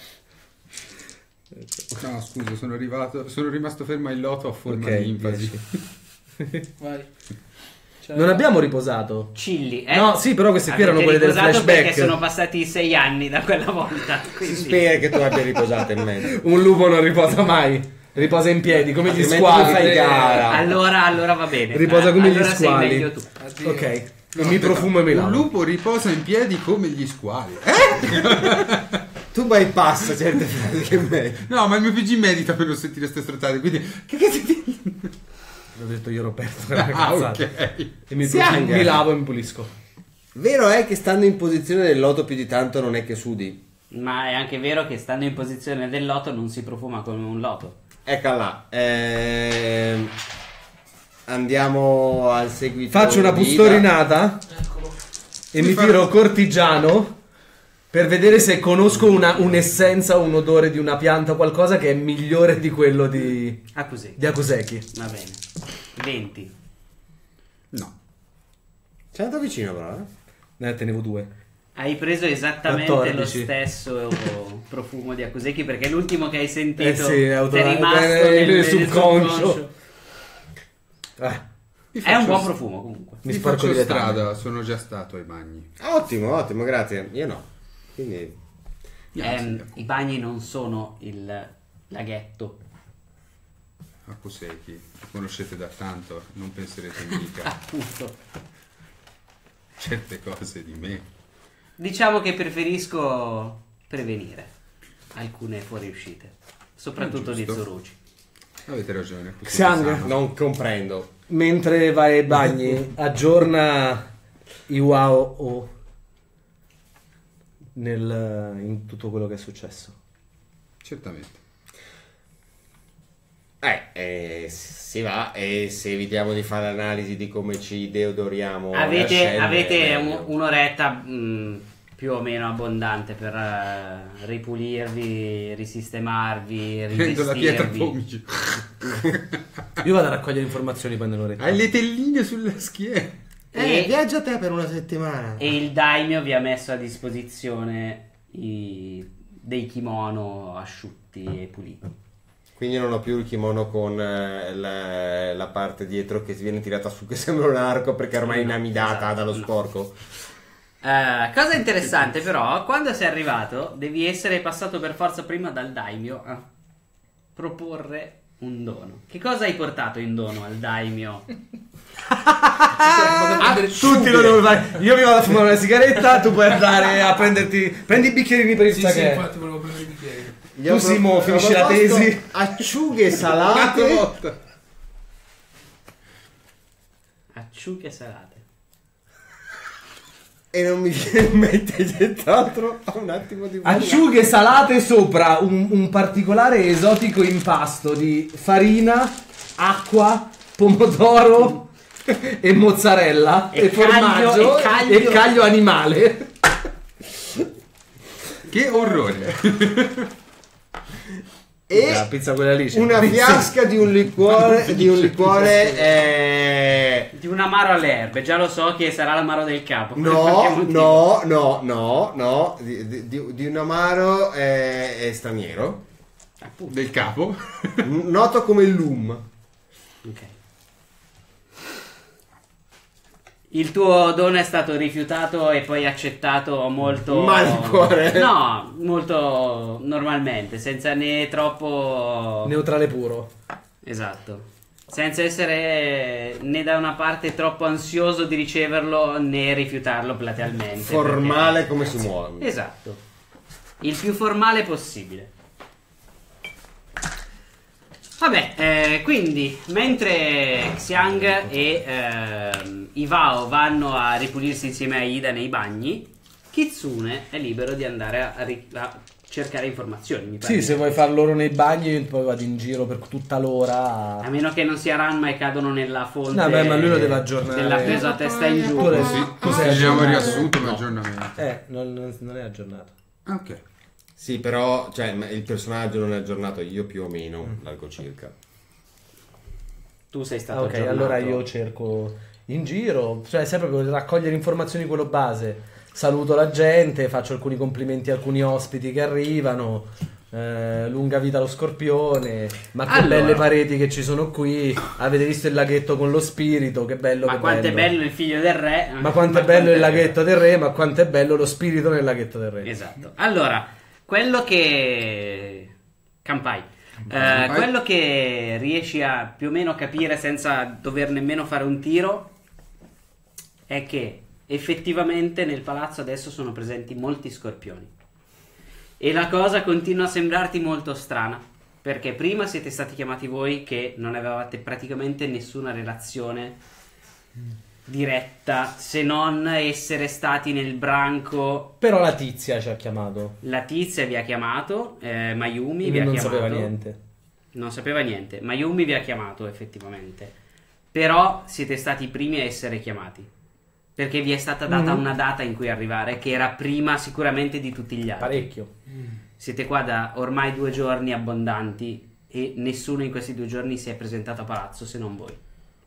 [SPEAKER 6] No, scusa, sono arrivato. Sono rimasto fermo in loto a forma
[SPEAKER 3] Ok,
[SPEAKER 6] di enfasi.
[SPEAKER 3] dieci.
[SPEAKER 5] Vai. Ciao.
[SPEAKER 3] Non abbiamo riposato.
[SPEAKER 1] Chilli, eh?
[SPEAKER 3] No, sì, però queste qui erano
[SPEAKER 1] Avete
[SPEAKER 3] quelle del
[SPEAKER 1] riposato
[SPEAKER 3] flashback.
[SPEAKER 1] perché sono passati sei anni da quella volta.
[SPEAKER 4] Si
[SPEAKER 1] Quindi...
[SPEAKER 4] spera che tu abbia riposato in mezzo.
[SPEAKER 3] Un lupo non riposa mai. Riposa in piedi, come gli
[SPEAKER 4] Altrimenti
[SPEAKER 3] squali.
[SPEAKER 4] tu fai gara.
[SPEAKER 1] Allora, allora va bene.
[SPEAKER 3] Riposa
[SPEAKER 1] Eh,
[SPEAKER 3] come gli
[SPEAKER 1] allora sei
[SPEAKER 3] squali.
[SPEAKER 1] meglio tu.
[SPEAKER 5] Addio.
[SPEAKER 3] Ok, e
[SPEAKER 6] No,
[SPEAKER 3] mi
[SPEAKER 6] aspetta,
[SPEAKER 3] profumo e mi
[SPEAKER 6] Un
[SPEAKER 3] lavo.
[SPEAKER 6] lupo riposa in piedi come gli squali. Eh?
[SPEAKER 4] Tu bypassa certe frasi che me.
[SPEAKER 6] No, ma il mio P G medita per non sentire ste strozzate. Quindi, che cazzo ti...
[SPEAKER 3] L'ho detto io, Roberto. Era una
[SPEAKER 6] Ah,
[SPEAKER 3] cazzata.
[SPEAKER 6] ok.
[SPEAKER 3] E mi,
[SPEAKER 4] Sì,
[SPEAKER 3] profumo-
[SPEAKER 4] anche.
[SPEAKER 3] mi lavo e mi pulisco.
[SPEAKER 4] Vero è che stando in posizione del loto più di tanto non è che sudi.
[SPEAKER 1] Ma è anche vero che stando in posizione del loto non si profuma come un loto.
[SPEAKER 4] Eccola là. Ehm, andiamo al seguito.
[SPEAKER 3] Faccio una
[SPEAKER 4] di Ida.
[SPEAKER 3] pustorinata e mi tiro cortigiano per vedere se conosco una, un'essenza, un odore di una pianta, qualcosa che è migliore di quello di,
[SPEAKER 1] Ah, così.
[SPEAKER 3] di Akuseki.
[SPEAKER 1] Va bene. venti.
[SPEAKER 6] No.
[SPEAKER 4] Sei andato vicino però, eh?
[SPEAKER 3] Ne tenevo due.
[SPEAKER 1] Hai preso esattamente
[SPEAKER 3] quattordici.
[SPEAKER 1] lo stesso profumo di Akuseki perché è l'ultimo che hai sentito.
[SPEAKER 3] Eh sì, è auto-
[SPEAKER 1] ti è rimasto
[SPEAKER 3] è
[SPEAKER 1] nel,
[SPEAKER 3] nel
[SPEAKER 1] nel
[SPEAKER 3] subconscio.
[SPEAKER 1] subconscio.
[SPEAKER 3] Ah,
[SPEAKER 6] Vi
[SPEAKER 1] È un
[SPEAKER 6] faccio-
[SPEAKER 1] buon profumo comunque.
[SPEAKER 3] mi
[SPEAKER 6] Vi
[SPEAKER 3] sporco
[SPEAKER 6] faccio
[SPEAKER 3] di letame.
[SPEAKER 6] strada, sono già stato ai bagni.
[SPEAKER 4] Ottimo, ottimo, grazie. Io no. Quindi
[SPEAKER 1] Ehm, I bagni non sono il laghetto.
[SPEAKER 6] Akuseki, lo conoscete da tanto, non penserete mica
[SPEAKER 1] Appunto.
[SPEAKER 6] certe cose di me.
[SPEAKER 1] Diciamo che preferisco prevenire alcune fuoriuscite, soprattutto di
[SPEAKER 6] Giusto.
[SPEAKER 1] Zoruci.
[SPEAKER 6] Avete ragione. Akuseki
[SPEAKER 3] Xiang.
[SPEAKER 6] sama.
[SPEAKER 4] non comprendo.
[SPEAKER 3] Mentre vai ai bagni, aggiorna Iwao o nel, in tutto quello che è successo.
[SPEAKER 6] Certamente.
[SPEAKER 4] Eh, eh, si va e se evitiamo di fare analisi di come ci deodoriamo le
[SPEAKER 1] Avete,
[SPEAKER 4] ascelle,
[SPEAKER 1] avete
[SPEAKER 4] è
[SPEAKER 1] un-
[SPEAKER 4] meglio.
[SPEAKER 1] un'oretta mh, più o meno abbondante per eh, ripulirvi, risistemarvi,
[SPEAKER 6] Prendo la pietra
[SPEAKER 1] rivestirvi.
[SPEAKER 6] pomice.
[SPEAKER 3] Io vado a raccogliere informazioni poi nell'oretta.
[SPEAKER 6] Hai le telline sulla schiena.
[SPEAKER 4] Eh,
[SPEAKER 1] E-
[SPEAKER 4] viaggia te per una settimana.
[SPEAKER 1] E il daimyo vi ha messo a disposizione i- dei kimono asciutti e puliti.
[SPEAKER 4] Quindi non ho più il kimono con eh, la, la parte dietro che si viene tirata su che sembra un arco perché ormai è
[SPEAKER 1] No,
[SPEAKER 4] inamidata
[SPEAKER 1] esatto,
[SPEAKER 4] dallo
[SPEAKER 1] no.
[SPEAKER 4] sporco.
[SPEAKER 1] Eh, cosa interessante però, quando sei arrivato devi essere passato per forza prima dal daimyo a proporre un dono. Che cosa hai portato in dono al daimyo?
[SPEAKER 3] Ah, tutti lo devono fare. Io mi vado a fumare una sigaretta, tu puoi andare a prenderti. Prendi i bicchierini per il
[SPEAKER 5] Sì, sì,
[SPEAKER 3] sake.
[SPEAKER 5] infatti volevo prendere i bicchieri.
[SPEAKER 4] Gli ho
[SPEAKER 3] Tu, Simo,
[SPEAKER 4] pro-
[SPEAKER 3] finisci
[SPEAKER 4] ho
[SPEAKER 3] la
[SPEAKER 4] proposto
[SPEAKER 3] tesi.
[SPEAKER 4] Acciughe
[SPEAKER 6] Un'altra
[SPEAKER 4] salate.
[SPEAKER 6] volta.
[SPEAKER 1] Acciughe salate.
[SPEAKER 4] E non mi viene in mente nient'altro. Ho un attimo di
[SPEAKER 3] Acciughe salate sopra un, un particolare esotico impasto di farina, acqua, pomodoro e mozzarella e,
[SPEAKER 1] E caglio-
[SPEAKER 3] formaggio
[SPEAKER 1] e caglio-
[SPEAKER 3] e caglio animale.
[SPEAKER 6] Che orrore.
[SPEAKER 4] E
[SPEAKER 3] La pizza quella lì c'è.
[SPEAKER 4] una fiasca di un liquore di un liquore eh,
[SPEAKER 1] Di un amaro alle erbe, già lo so che sarà l'amaro del capo. per
[SPEAKER 4] no
[SPEAKER 1] qualche motivo.
[SPEAKER 4] no no no no di, di- di- di un amaro eh, eh, straniero
[SPEAKER 1] Appunto.
[SPEAKER 6] Del capo.
[SPEAKER 4] noto come Lum.
[SPEAKER 1] Ok. Il tuo dono è stato rifiutato e poi accettato molto...
[SPEAKER 4] Malincuore.
[SPEAKER 1] No, molto normalmente, senza né troppo...
[SPEAKER 3] Neutrale puro.
[SPEAKER 1] Esatto. Senza essere né da una parte troppo ansioso di riceverlo né rifiutarlo platealmente.
[SPEAKER 4] Formale
[SPEAKER 1] perché-
[SPEAKER 4] come si muove.
[SPEAKER 1] Esatto. Il più formale possibile. Vabbè, eh, quindi mentre Xiang e eh, Ivao vanno a ripulirsi insieme a Ida nei bagni, Kitsune è libero di andare a, ri- a cercare informazioni, mi pare.
[SPEAKER 3] Sì, se vuoi far loro nei bagni, io poi vado in giro per tutta l'ora.
[SPEAKER 1] A meno che non sia Ranma e cadono nella fonte.
[SPEAKER 3] No, beh, ma lui lo deve aggiornare.
[SPEAKER 1] Della presa a testa in giù.
[SPEAKER 3] Tu le-
[SPEAKER 6] Sì,
[SPEAKER 3] Cos'è
[SPEAKER 6] leggiamo il
[SPEAKER 3] aggiornato?
[SPEAKER 6] riassunto, un
[SPEAKER 1] No.
[SPEAKER 6] aggiornamento.
[SPEAKER 3] Eh, non, non- non è aggiornato.
[SPEAKER 6] Ah, ok.
[SPEAKER 4] Sì, però cioè, il personaggio non è aggiornato, io più o meno,
[SPEAKER 3] Mm.
[SPEAKER 4] largo circa.
[SPEAKER 1] Tu sei
[SPEAKER 3] Ah,
[SPEAKER 1] stato
[SPEAKER 3] ok,
[SPEAKER 1] aggiornato.
[SPEAKER 3] allora io cerco in giro, cioè sempre proprio raccogliere informazioni quello base. Saluto la gente, faccio alcuni complimenti a alcuni ospiti che arrivano. eh, lunga vita allo scorpione. Ma che
[SPEAKER 1] Allora.
[SPEAKER 3] belle pareti che ci sono qui. Avete visto il laghetto con lo spirito? Che bello,
[SPEAKER 1] Ma
[SPEAKER 3] che
[SPEAKER 1] quanto
[SPEAKER 3] bello.
[SPEAKER 1] è bello il figlio del re.
[SPEAKER 3] Ma quanto è bello il laghetto del re, ma quanto è bello lo spirito nel laghetto del re.
[SPEAKER 1] Esatto. Allora, quello che... Campai. Eh,
[SPEAKER 6] Campai.
[SPEAKER 1] quello che riesci a più o meno capire senza dover nemmeno fare un tiro è che effettivamente nel palazzo adesso sono presenti molti scorpioni. E la cosa continua a sembrarti molto strana, perché prima siete stati chiamati voi che non avevate praticamente nessuna relazione diretta, se non essere stati nel branco.
[SPEAKER 3] Però la tizia ci ha chiamato.
[SPEAKER 1] La tizia vi ha chiamato, eh, Mayumi
[SPEAKER 3] E
[SPEAKER 1] vi ha
[SPEAKER 3] non
[SPEAKER 1] chiamato.
[SPEAKER 3] sapeva niente.
[SPEAKER 1] Non sapeva niente. Mayumi vi ha chiamato effettivamente. Però siete stati i primi a essere chiamati. Perché vi è stata data
[SPEAKER 3] Mhm.
[SPEAKER 1] una data in cui arrivare, che era prima sicuramente di tutti gli altri.
[SPEAKER 3] Parecchio.
[SPEAKER 1] Siete qua da ormai due giorni abbondanti e nessuno in questi due giorni si è presentato a palazzo se non voi.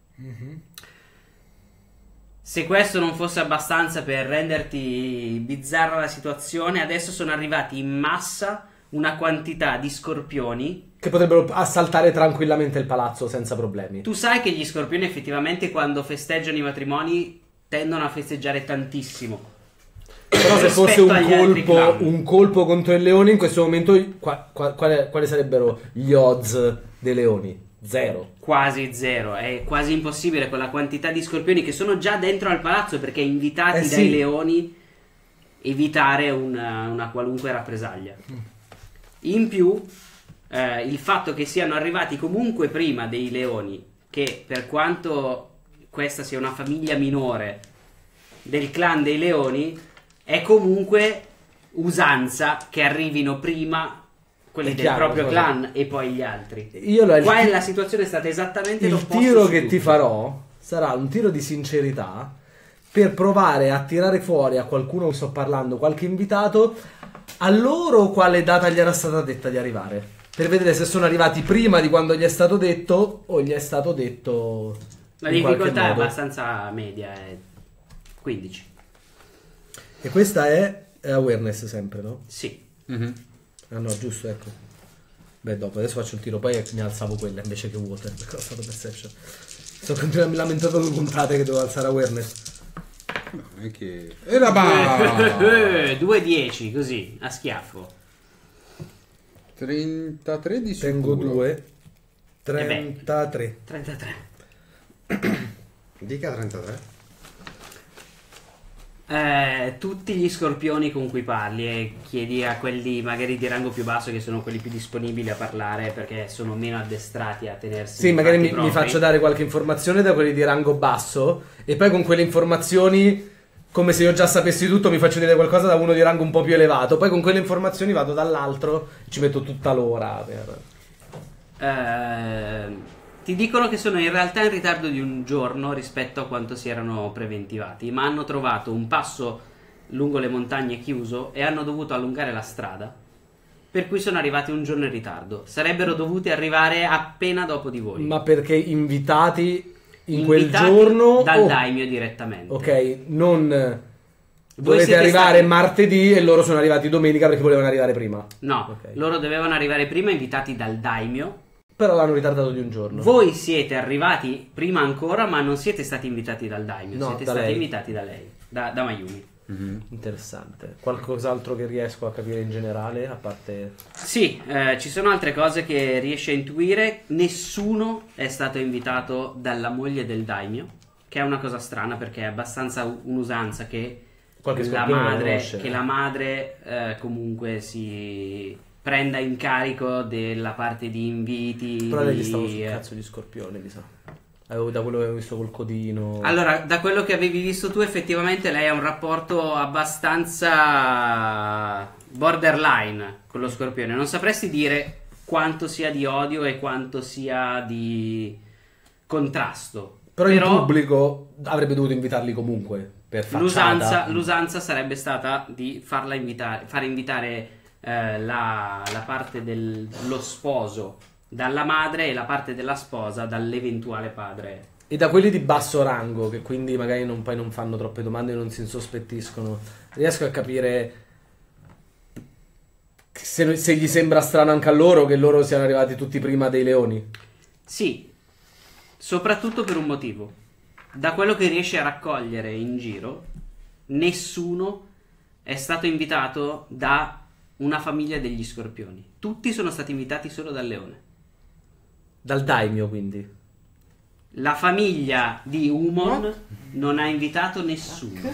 [SPEAKER 1] Se questo non fosse abbastanza per renderti bizzarra la situazione, adesso sono arrivati in massa una quantità di scorpioni.
[SPEAKER 3] Che potrebbero assaltare tranquillamente il palazzo senza problemi.
[SPEAKER 1] Tu sai che gli scorpioni effettivamente quando festeggiano i matrimoni tendono a festeggiare tantissimo.
[SPEAKER 3] Però se
[SPEAKER 1] rispetto
[SPEAKER 3] fosse un
[SPEAKER 1] agli altri
[SPEAKER 3] colpo,
[SPEAKER 1] clan.
[SPEAKER 3] un colpo contro il leone, in questo momento qua- qua- quale, quali sarebbero gli odds dei leoni? Zero.
[SPEAKER 1] Quasi zero, è quasi impossibile con la quantità di scorpioni che sono già dentro al palazzo, perché invitati
[SPEAKER 3] Eh
[SPEAKER 1] dai
[SPEAKER 3] sì.
[SPEAKER 1] leoni evitare una, una qualunque rappresaglia. In più, eh, il fatto che siano arrivati comunque prima dei leoni, che per quanto questa sia una famiglia minore del clan dei leoni, è comunque usanza che arrivino prima quelli
[SPEAKER 3] È
[SPEAKER 1] del
[SPEAKER 3] chiaro,
[SPEAKER 1] proprio
[SPEAKER 3] cosa.
[SPEAKER 1] clan e poi gli altri.
[SPEAKER 3] Io la,
[SPEAKER 1] Qua la situazione è stata esattamente
[SPEAKER 3] il
[SPEAKER 1] l'opposto
[SPEAKER 3] tiro
[SPEAKER 1] su
[SPEAKER 3] che
[SPEAKER 1] tutti.
[SPEAKER 3] ti farò sarà un tiro di sincerità per provare a tirare fuori a qualcuno che sto parlando, qualche invitato, a loro quale data gli era stata detta di arrivare, per vedere se sono arrivati prima di quando gli è stato detto o gli è stato detto
[SPEAKER 1] La
[SPEAKER 3] in qualche
[SPEAKER 1] difficoltà è
[SPEAKER 3] modo.
[SPEAKER 1] abbastanza media, è quindici.
[SPEAKER 3] E questa è, è awareness sempre, no?
[SPEAKER 1] Sì.
[SPEAKER 6] Mhm.
[SPEAKER 3] Ah no, giusto, ecco. Beh, dopo adesso faccio il tiro, poi mi alzavo quella invece che water, perché ho fatto perception. Sto continuando a lamentare due puntate che devo alzare awareness.
[SPEAKER 6] No, non è che... Era ba...
[SPEAKER 1] due dieci così, a schiaffo.
[SPEAKER 6] trentatré di sicuro.
[SPEAKER 3] Tengo due. trentatré.
[SPEAKER 1] trentatré.
[SPEAKER 4] Dica trentatré.
[SPEAKER 1] Eh, tutti gli scorpioni con cui parli e chiedi a quelli magari di rango più basso, che sono quelli più disponibili a parlare perché sono meno addestrati a tenersi.
[SPEAKER 3] Sì,
[SPEAKER 1] i
[SPEAKER 3] magari
[SPEAKER 1] fatti
[SPEAKER 3] mi, mi
[SPEAKER 1] propri.
[SPEAKER 3] faccio dare qualche informazione da quelli di rango basso e poi con quelle informazioni, come se io già sapessi tutto, mi faccio dire qualcosa da uno di rango un po' più elevato. Poi con quelle informazioni vado dall'altro, ci metto tutta l'ora per...
[SPEAKER 1] Eh, ti dicono che sono in realtà in ritardo di un giorno rispetto a quanto si erano preventivati, ma hanno trovato un passo lungo le montagne chiuso e hanno dovuto allungare la strada, per cui sono arrivati un giorno in ritardo. Sarebbero dovuti arrivare appena dopo di voi.
[SPEAKER 3] Ma perché invitati in quel
[SPEAKER 1] Invitati
[SPEAKER 3] giorno?
[SPEAKER 1] dal
[SPEAKER 3] o-
[SPEAKER 1] daimyo direttamente.
[SPEAKER 3] Ok, non...
[SPEAKER 1] Voi
[SPEAKER 3] Dovete
[SPEAKER 1] siete
[SPEAKER 3] arrivare
[SPEAKER 1] stati-
[SPEAKER 3] martedì e loro sono arrivati domenica perché volevano arrivare prima.
[SPEAKER 1] No,
[SPEAKER 3] Ok.
[SPEAKER 1] loro dovevano arrivare prima, invitati dal daimyo.
[SPEAKER 3] Però l'hanno ritardato di un giorno.
[SPEAKER 1] Voi siete arrivati prima ancora, ma non siete stati invitati dal daimyo,
[SPEAKER 3] No,
[SPEAKER 1] siete
[SPEAKER 3] da
[SPEAKER 1] stati
[SPEAKER 3] lei.
[SPEAKER 1] invitati da lei, da, da Mayumi.
[SPEAKER 6] Mhm.
[SPEAKER 3] Interessante. Qualcos'altro che riesco a capire in generale, a parte...
[SPEAKER 1] Sì, eh, ci sono altre cose che riesci a intuire. Nessuno è stato invitato dalla moglie del daimyo, che è una cosa strana perché è abbastanza u- un'usanza che
[SPEAKER 3] Qualche
[SPEAKER 1] la
[SPEAKER 3] scorpione la
[SPEAKER 1] madre,
[SPEAKER 3] conosce.
[SPEAKER 1] che la madre eh, comunque si prenda in carico della parte di inviti.
[SPEAKER 3] Però lei
[SPEAKER 1] di-
[SPEAKER 3] gli stavo sul cazzo di scorpione, mi sa. Avevo, da quello che avevo visto col codino.
[SPEAKER 1] Allora, da quello che avevi visto tu, effettivamente lei ha un rapporto abbastanza borderline con lo scorpione. Non sapresti dire quanto sia di odio e quanto sia di contrasto.
[SPEAKER 3] Però in pubblico avrebbe dovuto invitarli comunque per facciata.
[SPEAKER 1] l'usanza, l'usanza sarebbe stata di farla invitare, far invitare eh, la, la parte dello sposo dalla madre e la parte della sposa dall'eventuale padre.
[SPEAKER 3] E da quelli di basso rango, che quindi magari non, poi non fanno troppe domande e non si insospettiscono, riesco a capire se, se gli sembra strano anche a loro che loro siano arrivati tutti prima dei leoni.
[SPEAKER 1] Sì, soprattutto per un motivo. Da quello che riesce a raccogliere in giro, nessuno è stato invitato da una famiglia degli scorpioni. Tutti sono stati invitati solo dal leone.
[SPEAKER 3] Dal daimyo, quindi.
[SPEAKER 1] La famiglia di Umon non ha invitato nessuno.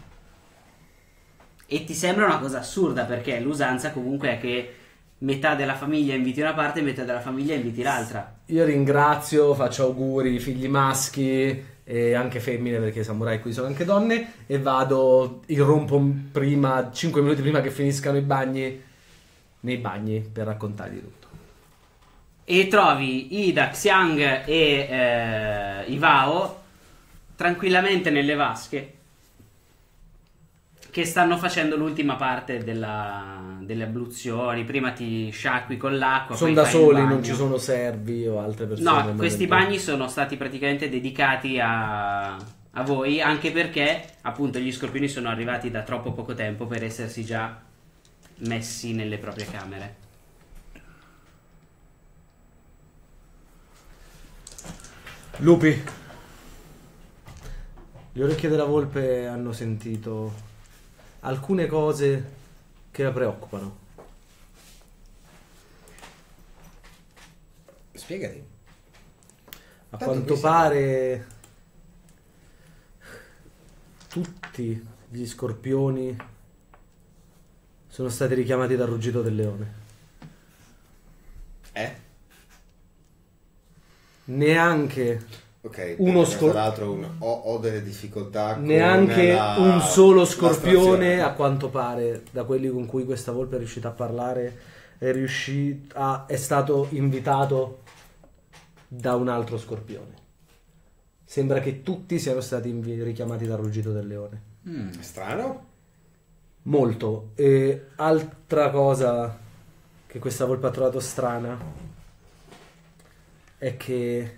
[SPEAKER 1] E ti sembra una cosa assurda, perché l'usanza comunque è che metà della famiglia inviti una parte e metà della famiglia inviti l'altra.
[SPEAKER 3] Io ringrazio, faccio auguri, figli maschi e anche femmine, perché samurai qui sono anche donne, e vado, irrompo prima, cinque minuti prima che finiscano i bagni, nei bagni per raccontargli tutto.
[SPEAKER 1] E trovi Ida, Xiang e eh, Ivao tranquillamente nelle vasche che stanno facendo l'ultima parte della, delle abluzioni. Prima ti sciacqui con l'acqua.
[SPEAKER 3] Sono
[SPEAKER 1] poi
[SPEAKER 3] da
[SPEAKER 1] fai il
[SPEAKER 3] soli,
[SPEAKER 1] bagno.
[SPEAKER 3] non ci sono servi o altre persone.
[SPEAKER 1] No,
[SPEAKER 3] al
[SPEAKER 1] questi
[SPEAKER 3] momento.
[SPEAKER 1] bagni sono stati praticamente dedicati a, a voi, anche perché appunto gli scorpioni sono arrivati da troppo poco tempo per essersi già messi nelle proprie camere.
[SPEAKER 3] Lupi, le orecchie della volpe hanno sentito alcune cose che la preoccupano.
[SPEAKER 4] Spiegati.
[SPEAKER 3] A
[SPEAKER 4] Tanto
[SPEAKER 3] quanto
[SPEAKER 4] qui
[SPEAKER 3] pare tutti gli scorpioni sono stati richiamati dal ruggito del leone.
[SPEAKER 4] Eh?
[SPEAKER 3] Neanche
[SPEAKER 4] Ok,
[SPEAKER 3] Uno
[SPEAKER 4] tra
[SPEAKER 3] scor-
[SPEAKER 4] l'altro un- ho, ho delle difficoltà con
[SPEAKER 3] neanche
[SPEAKER 4] la-
[SPEAKER 3] un solo
[SPEAKER 4] la
[SPEAKER 3] scorpione,
[SPEAKER 4] strazione.
[SPEAKER 3] a quanto pare, da quelli con cui questa volpe è riuscita a parlare, è riuscito a, è stato invitato da un altro scorpione. Sembra che tutti siano stati invi- richiamati dal ruggito del leone.
[SPEAKER 6] Mm.
[SPEAKER 4] Strano?
[SPEAKER 3] Molto. E altra cosa che questa volpe ha trovato strana è che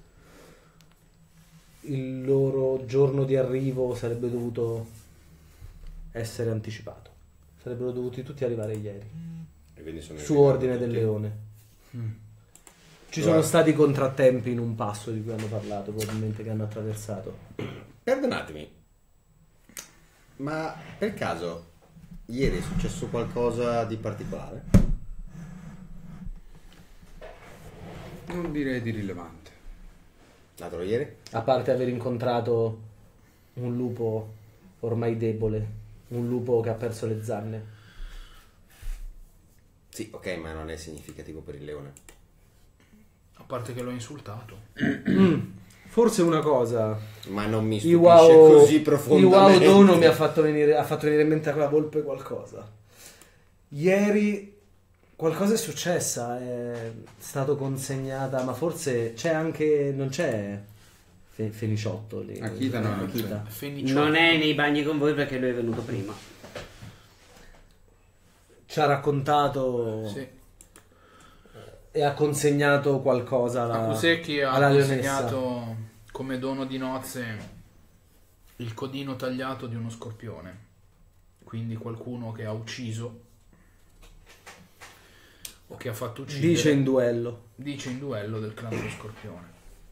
[SPEAKER 3] il loro giorno di arrivo sarebbe dovuto essere anticipato. Sarebbero dovuti tutti arrivare ieri,
[SPEAKER 4] E quindi sono
[SPEAKER 3] su
[SPEAKER 4] invitati
[SPEAKER 3] ordine del
[SPEAKER 4] tutti.
[SPEAKER 3] leone. Ci
[SPEAKER 4] Guarda.
[SPEAKER 3] sono stati contrattempi in un passo di cui hanno parlato, probabilmente, che hanno attraversato.
[SPEAKER 4] Perdonatemi, ma per caso ieri è successo qualcosa di particolare?
[SPEAKER 6] Non direi di rilevante.
[SPEAKER 4] L'altro ieri?
[SPEAKER 3] A parte aver incontrato un lupo ormai debole, un lupo che ha perso le zanne.
[SPEAKER 4] Sì, ok, ma non è significativo per il leone.
[SPEAKER 5] A parte che l'ho insultato.
[SPEAKER 3] Forse una cosa.
[SPEAKER 4] Ma non mi
[SPEAKER 3] I
[SPEAKER 4] stupisce
[SPEAKER 3] wow,
[SPEAKER 4] così
[SPEAKER 3] i wow
[SPEAKER 4] profondamente.
[SPEAKER 3] dono mi ha fatto venire, ha fatto venire in mente a quella volpe qualcosa. Ieri qualcosa è successa, è stato consegnata, ma forse c'è anche, non c'è Fe- Feliciotto lì.
[SPEAKER 6] Akita no, non
[SPEAKER 3] Akita.
[SPEAKER 5] Feniciotto.
[SPEAKER 1] Non è nei bagni con voi perché lui è venuto prima.
[SPEAKER 3] Ci ha raccontato
[SPEAKER 5] Sì.
[SPEAKER 3] e ha consegnato qualcosa alla,
[SPEAKER 5] Akuseki ha
[SPEAKER 3] alla leonessa.
[SPEAKER 5] consegnato come dono di nozze il codino tagliato di uno scorpione. Quindi qualcuno che ha ucciso o che ha fatto uccidere.
[SPEAKER 3] Dice in duello.
[SPEAKER 5] dice in duello del clan dello scorpione.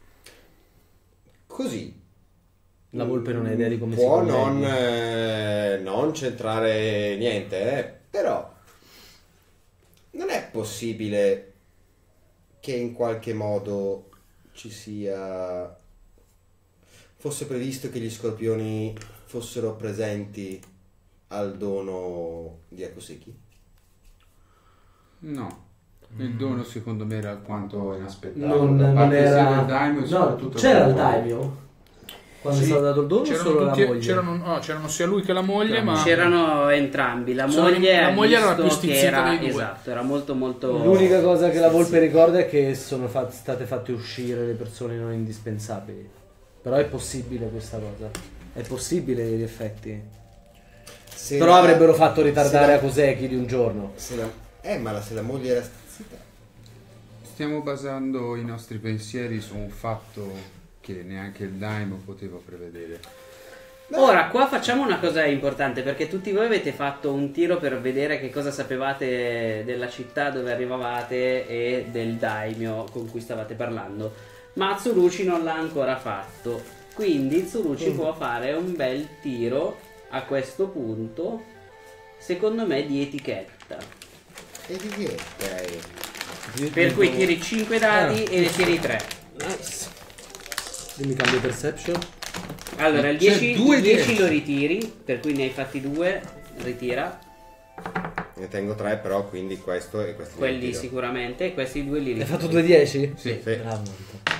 [SPEAKER 4] Così.
[SPEAKER 3] La volpe non ha idea di come
[SPEAKER 4] Può
[SPEAKER 3] si
[SPEAKER 4] non,
[SPEAKER 3] colleghi.
[SPEAKER 4] eh, non c'entrare niente, eh, però non è possibile che in qualche modo ci sia fosse previsto che gli scorpioni fossero presenti al dono di Akuseki?
[SPEAKER 6] No. Il dono secondo me era alquanto inaspettato.
[SPEAKER 3] Non,
[SPEAKER 6] da
[SPEAKER 3] non
[SPEAKER 6] parte sia
[SPEAKER 3] era...
[SPEAKER 6] del daimyo,
[SPEAKER 3] no,
[SPEAKER 6] soprattutto
[SPEAKER 3] c'era
[SPEAKER 6] per
[SPEAKER 3] il
[SPEAKER 6] voi.
[SPEAKER 3] daimyo? Quando
[SPEAKER 5] Sì,
[SPEAKER 3] è stato dato il dono o
[SPEAKER 5] c'erano,
[SPEAKER 3] solo
[SPEAKER 5] tutti-
[SPEAKER 3] la moglie?
[SPEAKER 5] c'erano, no, c'erano sia lui che la moglie, ma
[SPEAKER 1] C'erano entrambi. La
[SPEAKER 5] Sono-
[SPEAKER 1] moglie,
[SPEAKER 5] la
[SPEAKER 1] ha
[SPEAKER 5] moglie era la
[SPEAKER 1] visto
[SPEAKER 5] più
[SPEAKER 1] che
[SPEAKER 5] stizzita
[SPEAKER 1] era,
[SPEAKER 5] dei due.
[SPEAKER 1] esatto, era molto molto.
[SPEAKER 3] L'unica cosa che la Volpe
[SPEAKER 1] stizzita.
[SPEAKER 3] ricorda è che sono fat- state fatte uscire le persone non indispensabili. Però è possibile questa cosa. È possibile in effetti.
[SPEAKER 4] Se
[SPEAKER 3] Però
[SPEAKER 4] la-
[SPEAKER 3] avrebbero fatto ritardare
[SPEAKER 4] se la-
[SPEAKER 3] a Koseki di un giorno.
[SPEAKER 4] se la- eh, ma la- se la moglie era stizzita.
[SPEAKER 6] Stiamo basando i nostri pensieri su un fatto che neanche il daimyo poteva prevedere.
[SPEAKER 1] Ora, qua facciamo una cosa importante perché tutti voi avete fatto un tiro per vedere che cosa sapevate della città dove arrivavate e del daimyo con cui stavate parlando. Ma Tsurushi non l'ha ancora fatto. Quindi Tsurushi
[SPEAKER 3] Mm.
[SPEAKER 1] può fare un bel tiro a questo punto, secondo me, di etichetta.
[SPEAKER 4] Etichetta. eh.
[SPEAKER 1] Per cui tiri cinque dadi
[SPEAKER 3] Ah,
[SPEAKER 1] e ne tiri tre.
[SPEAKER 3] Nice. Dimmi cambio perception.
[SPEAKER 1] Allora, il
[SPEAKER 6] C'è
[SPEAKER 1] dieci,
[SPEAKER 6] due
[SPEAKER 1] il dieci
[SPEAKER 6] dieci.
[SPEAKER 1] lo ritiri, per cui ne hai fatti due, ritira.
[SPEAKER 4] Ne tengo tre, però, quindi questo e questo. non
[SPEAKER 1] Quelli
[SPEAKER 4] tiro.
[SPEAKER 1] sicuramente, e questi due li
[SPEAKER 3] Hai
[SPEAKER 1] ritiri.
[SPEAKER 3] fatto due dieci?
[SPEAKER 6] Sì.
[SPEAKER 4] Sì.
[SPEAKER 3] Bravo. Anto.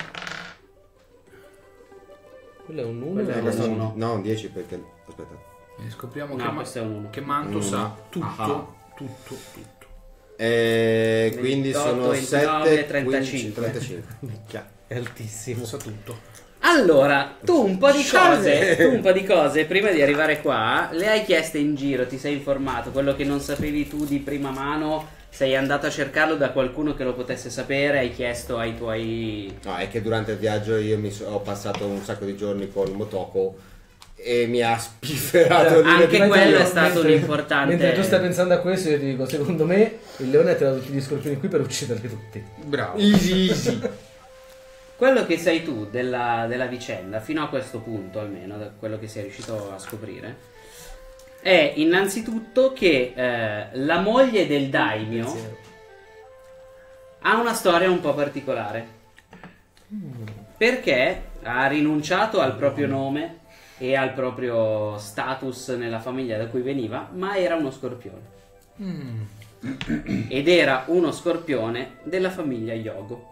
[SPEAKER 3] Quello è un uno.
[SPEAKER 1] Quello è
[SPEAKER 4] Eh,
[SPEAKER 1] un
[SPEAKER 4] questo è un-
[SPEAKER 1] uno.
[SPEAKER 4] no, un dieci perché. Aspetta.
[SPEAKER 5] e scopriamo
[SPEAKER 1] No,
[SPEAKER 5] che, ma-
[SPEAKER 1] questo è un uno.
[SPEAKER 5] che Manto
[SPEAKER 4] Un
[SPEAKER 5] sa
[SPEAKER 4] uno.
[SPEAKER 5] tutto,
[SPEAKER 6] Ah.
[SPEAKER 5] tutto, tutto.
[SPEAKER 4] Eh, quindi
[SPEAKER 1] ventotto,
[SPEAKER 4] sono
[SPEAKER 1] ventinove,
[SPEAKER 4] sette,
[SPEAKER 1] trentacinque.
[SPEAKER 4] trentacinque. Minchia.
[SPEAKER 3] È altissimo.
[SPEAKER 5] Sa tutto.
[SPEAKER 1] Allora, tu un po' di
[SPEAKER 4] Scialle!
[SPEAKER 1] cose, tu un po' di cose prima di arrivare qua le hai chieste in giro, ti sei informato, quello che non sapevi tu di prima mano, sei andato a cercarlo da qualcuno che lo potesse sapere, hai chiesto ai tuoi.
[SPEAKER 4] No, è che durante il viaggio io mi so- ho passato un sacco di giorni con Motoko e mi ha spifferato lì.
[SPEAKER 1] Anche
[SPEAKER 3] Mentre
[SPEAKER 1] quello
[SPEAKER 3] io-
[SPEAKER 1] è stato
[SPEAKER 3] mentre-
[SPEAKER 1] un importante.
[SPEAKER 3] Mentre tu stai pensando a questo, io ti dico: secondo me il leone ha tirato tutti gli scorpioni qui per ucciderli tutti.
[SPEAKER 6] Bravo.
[SPEAKER 4] Easy, easy.
[SPEAKER 1] Quello che sai tu della, della vicenda, fino a questo punto almeno, da quello che sei riuscito a scoprire, è innanzitutto che eh, la moglie del daimyo
[SPEAKER 3] Pensiero.
[SPEAKER 1] ha una storia un po' particolare. Perché ha rinunciato al proprio nome e al proprio status nella famiglia da cui veniva, ma era uno scorpione. Ed era uno scorpione della famiglia Yogo.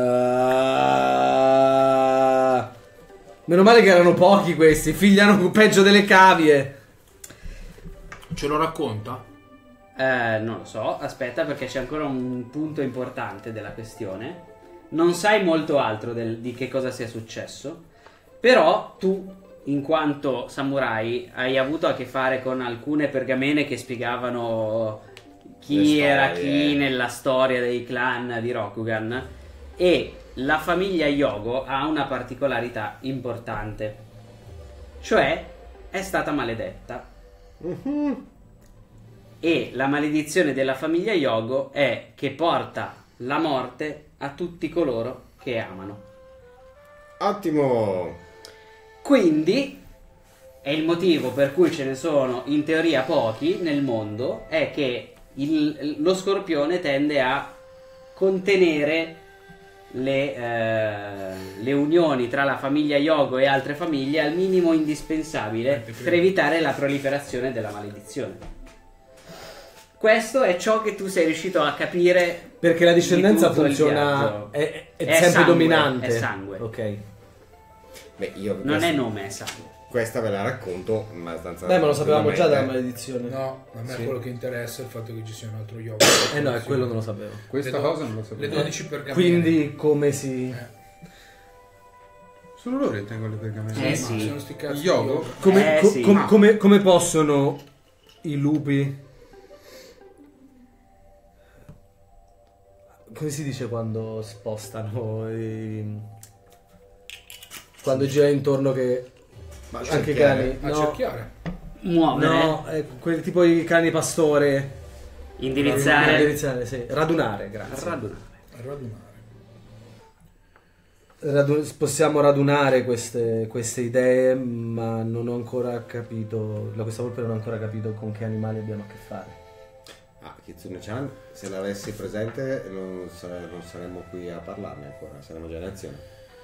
[SPEAKER 3] Ah. Meno male che erano pochi questi, figliano peggio delle cavie.
[SPEAKER 5] Ce lo racconta?
[SPEAKER 1] Eh, non lo so, aspetta perché c'è ancora un punto importante della questione. Non sai molto altro del- di che cosa sia successo, però tu, in quanto samurai, hai avuto a che fare con alcune pergamene che spiegavano chi
[SPEAKER 4] Le
[SPEAKER 1] era
[SPEAKER 4] storie.
[SPEAKER 1] chi nella storia dei clan di Rokugan, e la famiglia Yogo ha una particolarità importante, cioè è stata maledetta. E la maledizione della famiglia Yogo è che porta la morte a tutti coloro che amano.
[SPEAKER 4] Ottimo.
[SPEAKER 1] Quindi è il motivo per cui ce ne sono in teoria pochi nel mondo, è che il- lo scorpione tende a contenere le, eh, le unioni tra la famiglia Yogo e altre famiglie al minimo indispensabile per evitare la proliferazione della maledizione. Questo è ciò che tu sei riuscito a capire.
[SPEAKER 3] Perché la discendenza
[SPEAKER 1] di tutto il
[SPEAKER 3] funziona.
[SPEAKER 1] viaggio.
[SPEAKER 3] È, è
[SPEAKER 1] È
[SPEAKER 3] sempre
[SPEAKER 1] sangue,
[SPEAKER 3] dominante.
[SPEAKER 1] è sangue.
[SPEAKER 3] Ok.
[SPEAKER 4] Beh, io
[SPEAKER 1] Non
[SPEAKER 4] questa,
[SPEAKER 1] è nome, è sangue.
[SPEAKER 4] questa ve la racconto abbastanza.
[SPEAKER 3] Beh, ma lo sapevamo già dalla
[SPEAKER 4] tranquillamente.
[SPEAKER 3] maledizione.
[SPEAKER 5] No, a me
[SPEAKER 3] Sì.
[SPEAKER 5] quello che interessa è il fatto che ci sia un altro yoga.
[SPEAKER 3] Eh no, è quello non lo sapevo.
[SPEAKER 6] Questa
[SPEAKER 5] Le do-
[SPEAKER 6] cosa non lo
[SPEAKER 5] Le
[SPEAKER 6] sapevo.
[SPEAKER 5] dodici pergamene.
[SPEAKER 3] Quindi come si.
[SPEAKER 6] Solo loro che tengono le pergamene.
[SPEAKER 1] Eh
[SPEAKER 5] Ma
[SPEAKER 1] sì.
[SPEAKER 5] sono sti cazzi
[SPEAKER 6] Yogo?
[SPEAKER 5] di yoga.
[SPEAKER 3] Come,
[SPEAKER 1] Eh,
[SPEAKER 3] co-
[SPEAKER 1] sì.
[SPEAKER 3] com-
[SPEAKER 1] Ah.
[SPEAKER 3] come- come possono i lupi. Come si dice quando spostano i. Quando gira intorno che.
[SPEAKER 4] Ma
[SPEAKER 3] Anche i
[SPEAKER 4] cerchiare.
[SPEAKER 3] cani.
[SPEAKER 5] A
[SPEAKER 3] No,
[SPEAKER 5] cerchiare.
[SPEAKER 1] Muovere,
[SPEAKER 3] no, è quel tipo di cani pastore.
[SPEAKER 1] indirizzare,
[SPEAKER 3] Indirizzare, sì. Radunare, grazie.
[SPEAKER 1] radunare.
[SPEAKER 5] A radunare.
[SPEAKER 3] Radu- possiamo radunare queste, queste idee, ma non ho ancora capito. La questa volpe non ho ancora capito con che animali abbiamo a che fare.
[SPEAKER 4] Ah, Kitsune-chan, se l'avessi presente non, sare- non saremmo qui a parlarne ancora, saremmo già in azione.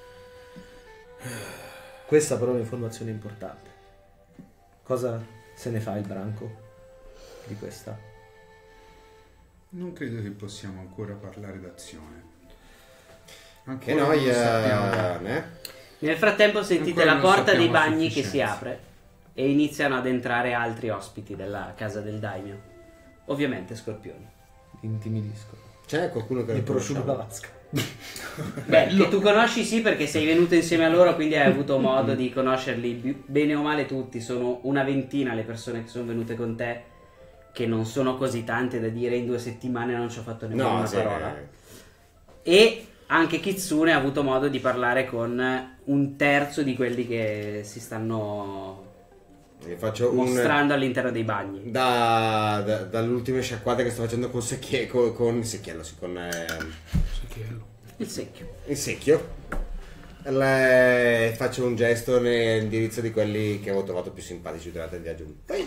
[SPEAKER 3] Questa però è un'informazione importante. Cosa se ne fa il branco di questa?
[SPEAKER 6] Non credo che possiamo ancora parlare d'azione.
[SPEAKER 4] Che
[SPEAKER 6] Ancora non
[SPEAKER 4] noia,
[SPEAKER 6] sappiamo.
[SPEAKER 4] eh?
[SPEAKER 1] Nel frattempo sentite
[SPEAKER 6] Ancora
[SPEAKER 1] la
[SPEAKER 6] non
[SPEAKER 1] porta dei
[SPEAKER 6] sappiamo a
[SPEAKER 1] bagni che si
[SPEAKER 6] sufficienza.
[SPEAKER 1] apre e iniziano ad entrare altri ospiti della casa del daimyo. Ovviamente scorpioni.
[SPEAKER 3] Intimidisco.
[SPEAKER 4] C'è qualcuno che
[SPEAKER 3] Gli
[SPEAKER 4] lo
[SPEAKER 3] prosciutto la
[SPEAKER 4] conosciamo?
[SPEAKER 3] vasca.
[SPEAKER 1] Beh, che tu conosci sì perché sei venuto insieme a loro, quindi hai avuto modo di conoscerli bi- bene o male tutti. Sono una ventina le persone che sono venute con te, che non sono così tante da dire in due settimane non ci ho fatto nemmeno
[SPEAKER 4] No,
[SPEAKER 1] una
[SPEAKER 4] sì,
[SPEAKER 1] parola.
[SPEAKER 4] eh.
[SPEAKER 1] E anche Kitsune ha avuto modo di parlare con un terzo di quelli che si stanno
[SPEAKER 4] Io faccio un...
[SPEAKER 1] mostrando all'interno dei bagni.
[SPEAKER 4] Da, da- dall'ultime sciacquate che sto facendo con secchie, con, con secchiello, sì, con eh,
[SPEAKER 5] Secchiello.
[SPEAKER 1] Il secchio.
[SPEAKER 4] il secchio. Le- faccio un gesto nell'indirizzo di quelli che avevo trovato più simpatici durante il viaggio. Vai.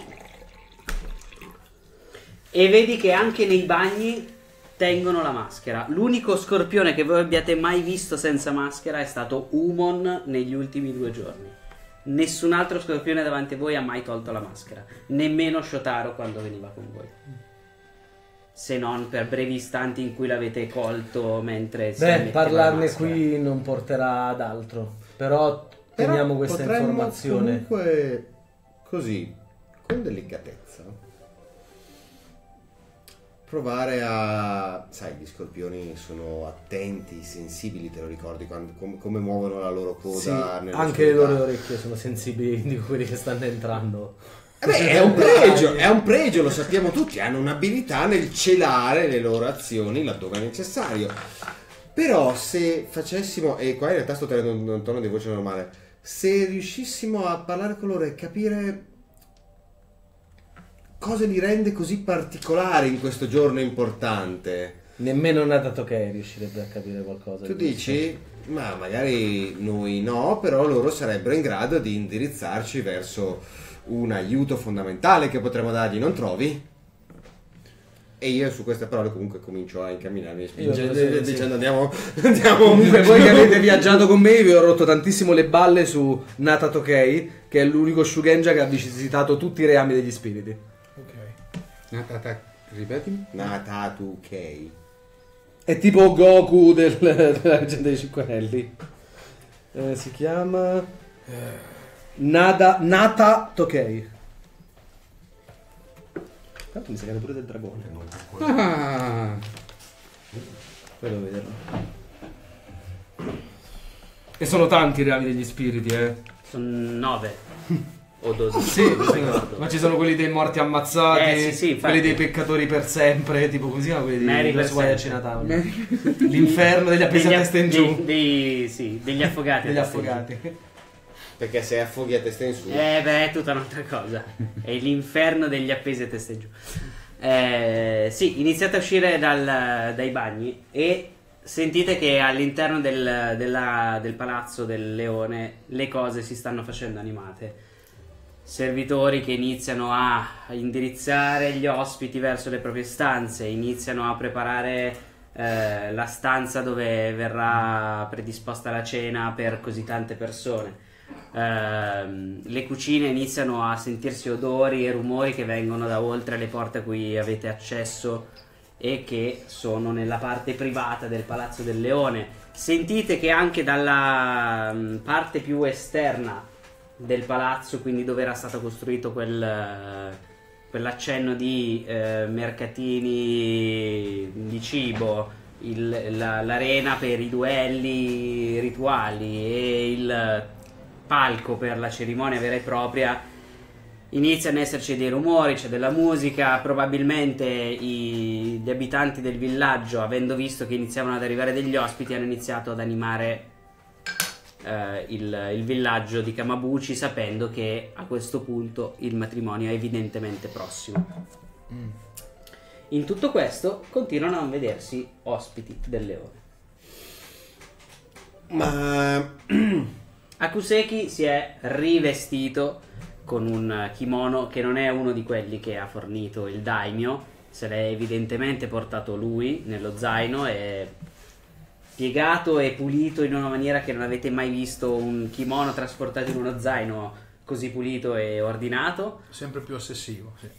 [SPEAKER 1] E vedi che anche nei bagni tengono la maschera. L'unico scorpione che voi abbiate mai visto senza maschera è stato Umon negli ultimi due giorni. Nessun altro scorpione davanti a voi ha mai tolto la maschera, nemmeno Shotaro quando veniva con voi, se non per brevi istanti in cui l'avete colto mentre si
[SPEAKER 3] Beh,
[SPEAKER 1] metteva la
[SPEAKER 3] parlarne
[SPEAKER 1] maschera.
[SPEAKER 3] qui non porterà ad altro. Però teniamo
[SPEAKER 4] Però
[SPEAKER 3] questa
[SPEAKER 4] potremmo
[SPEAKER 3] informazione.
[SPEAKER 4] comunque così, con delicatezza, provare a... Sai, gli scorpioni sono attenti, sensibili, te lo ricordi, quando, com- come muovono la loro
[SPEAKER 3] Sì,
[SPEAKER 4] coda
[SPEAKER 3] anche le
[SPEAKER 4] nell'oscurità.
[SPEAKER 3] loro orecchie sono sensibili di quelli che stanno entrando.
[SPEAKER 4] Eh beh, è un pregio, è un pregio, lo sappiamo tutti, hanno un'abilità nel celare le loro azioni laddove è necessario. Però se facessimo, e qua in realtà sto tenendo un, un tono di voce normale, se riuscissimo a parlare con loro e capire cosa li rende così particolari in questo giorno importante.
[SPEAKER 3] Nemmeno Natatokei riuscirebbe a capire qualcosa.
[SPEAKER 4] Tu
[SPEAKER 3] di questo.
[SPEAKER 4] dici, ma magari noi no, però loro sarebbero in grado di indirizzarci verso un aiuto fondamentale che potremmo dargli, non trovi? E io su queste parole comunque comincio a incamminarmi spingendo,
[SPEAKER 3] Io- sì.
[SPEAKER 4] dicendo andiamo, andiamo.
[SPEAKER 3] Comunque voi che avete viaggiato con me vi ho rotto tantissimo le balle su Natatokei, che è l'unico Shugenja che ha visitato tutti i reami degli spiriti.
[SPEAKER 5] Ok.
[SPEAKER 6] Natata, ripetimi.
[SPEAKER 4] Natatu Kei.
[SPEAKER 3] È tipo Goku del, della leggenda dei Cinque Anelli. Eh, si chiama Nada Nata Tokei. Tanto mi sa che è pure del dragone.
[SPEAKER 6] Ah,
[SPEAKER 3] Poi devo vederlo. E sono tanti i reami degli spiriti, eh.
[SPEAKER 1] Sono nove o dodici.
[SPEAKER 3] Sì,
[SPEAKER 1] non ricordo.
[SPEAKER 3] ma ci sono quelli dei morti ammazzati,
[SPEAKER 1] Eh, sì, sì, infatti.
[SPEAKER 3] quelli dei peccatori per sempre, tipo così, no? Quelli
[SPEAKER 1] Mary
[SPEAKER 3] di
[SPEAKER 1] per
[SPEAKER 3] Suai a
[SPEAKER 1] sempre.
[SPEAKER 3] Chinatown. L'inferno degli appesi a
[SPEAKER 1] Degli,
[SPEAKER 3] testa in
[SPEAKER 1] dei-
[SPEAKER 3] giù.
[SPEAKER 1] dei- sì, degli affogati.
[SPEAKER 3] Degli
[SPEAKER 1] a testa in giù.
[SPEAKER 3] affogati.
[SPEAKER 4] Perché se affoghi a testa in su.
[SPEAKER 1] Eh beh, è tutta un'altra cosa. È l'inferno degli appesi a testa in giù. Eh, sì, iniziate a uscire dal- dai bagni e sentite che all'interno del, della- del palazzo del leone le cose si stanno facendo animate. Servitori che iniziano a indirizzare gli ospiti verso le proprie stanze, iniziano a preparare eh, la stanza dove verrà predisposta la cena per così tante persone. Ehm, le cucine iniziano a sentirsi odori e rumori che vengono da oltre le porte a cui avete accesso e che sono nella parte privata del Palazzo del Leone. Sentite che anche dalla mm, parte più esterna del palazzo, quindi dove era stato costruito quel, eh, quell'accenno di eh, mercatini di cibo, il- la- l'arena per i duelli rituali e il palco per la cerimonia vera e propria, iniziano ad esserci dei rumori, c'è della musica. Probabilmente i- gli abitanti del villaggio, avendo visto che iniziavano ad arrivare degli ospiti, hanno iniziato ad animare eh, il, il villaggio di Kamabuchi, sapendo che a questo punto il matrimonio è evidentemente prossimo. In tutto questo continuano a non vedersi ospiti del leone.
[SPEAKER 4] Ma
[SPEAKER 1] Akuseki si è rivestito con un kimono che non è uno di quelli che ha fornito il daimyo, se l'è evidentemente portato lui nello zaino, è piegato e pulito in una maniera che non avete mai visto un kimono trasportato in uno zaino così pulito e ordinato.
[SPEAKER 5] Sempre più ossessivo, sì.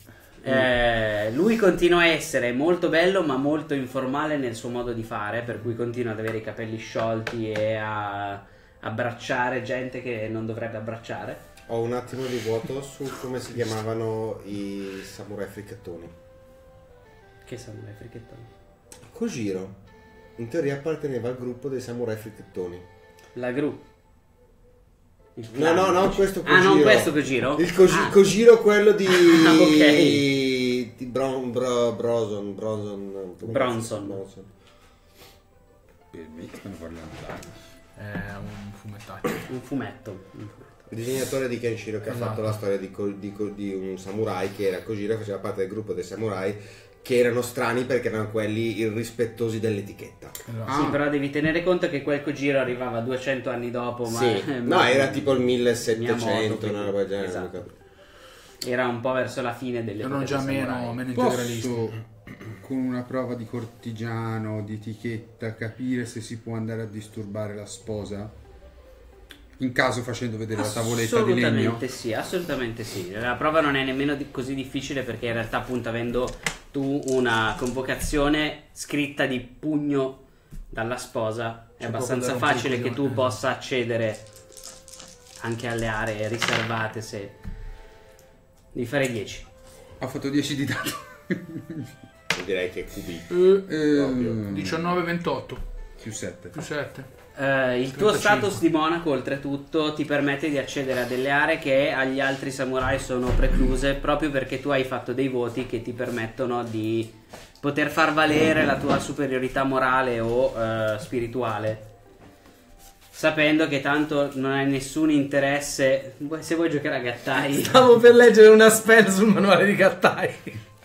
[SPEAKER 1] Eh, lui continua a essere molto bello ma molto informale nel suo modo di fare, per cui continua ad avere i capelli sciolti e a abbracciare gente che non dovrebbe abbracciare.
[SPEAKER 4] Ho un attimo di vuoto su come si chiamavano i samurai fricchettoni.
[SPEAKER 1] Che samurai fricchettoni?
[SPEAKER 4] Kojiro in teoria apparteneva al gruppo dei samurai fricchettoni.
[SPEAKER 1] La gru. Il
[SPEAKER 4] No, no, no, questo Kojiro.
[SPEAKER 1] Ah, non questo Kojiro?
[SPEAKER 4] Il Koji-
[SPEAKER 1] Ah.
[SPEAKER 4] Kojiro quello di...
[SPEAKER 1] Ah, ok.
[SPEAKER 4] di Bron, Bro, Broson, Broson,
[SPEAKER 1] Bronson.
[SPEAKER 4] Bronson.
[SPEAKER 6] Per me stanno parlando d'arte.
[SPEAKER 5] È un fumettaccio.
[SPEAKER 1] Un fumetto. Un fumetto.
[SPEAKER 4] Il disegnatore di Kenshiro che
[SPEAKER 5] Esatto.
[SPEAKER 4] ha fatto la storia di, Ko- di, Ko- di un samurai che era Kojiro, faceva parte del gruppo dei samurai che erano strani perché erano quelli irrispettosi dell'etichetta.
[SPEAKER 5] Esatto.
[SPEAKER 1] Sì,
[SPEAKER 6] Ah.
[SPEAKER 1] però devi tenere conto che quel Kojiro arrivava duecento anni dopo, ma,
[SPEAKER 4] Sì.
[SPEAKER 1] ma-
[SPEAKER 4] No, era tipo il
[SPEAKER 1] Miyamoto,
[SPEAKER 4] millesettecento,
[SPEAKER 1] quindi,
[SPEAKER 4] una roba del genere.
[SPEAKER 1] esatto. Era un po' verso la fine delle
[SPEAKER 5] Erano già meno, meno integralisti.
[SPEAKER 6] Posso, con una prova di cortigiano, di etichetta, capire se si può andare a disturbare la sposa? In caso facendo vedere la tavoletta di legno?
[SPEAKER 1] Assolutamente sì, assolutamente sì. La prova non è nemmeno di- così difficile perché in realtà appunto avendo tu una convocazione scritta di pugno dalla sposa è
[SPEAKER 3] C'è
[SPEAKER 1] abbastanza
[SPEAKER 3] poco da
[SPEAKER 1] facile
[SPEAKER 3] rompere
[SPEAKER 1] che
[SPEAKER 3] i
[SPEAKER 1] tu
[SPEAKER 3] coglioni.
[SPEAKER 1] possa accedere anche alle aree riservate se... Devi fare dieci.
[SPEAKER 6] Ho fatto dieci di dato.
[SPEAKER 4] Direi che Q B.
[SPEAKER 6] Ehm,
[SPEAKER 5] diciannove ventotto
[SPEAKER 6] più sette.
[SPEAKER 5] più sette.
[SPEAKER 1] Eh, il tuo
[SPEAKER 5] trentacinque.
[SPEAKER 1] status di monaco oltretutto ti permette di accedere a delle aree che agli altri samurai sono precluse proprio perché tu hai fatto dei voti che ti permettono di poter far valere la tua superiorità morale o eh, spirituale, sapendo che tanto non hai nessun interesse. Vuoi- se vuoi giocare a Gattai
[SPEAKER 3] Stavo per leggere una spell sul manuale di Gattai.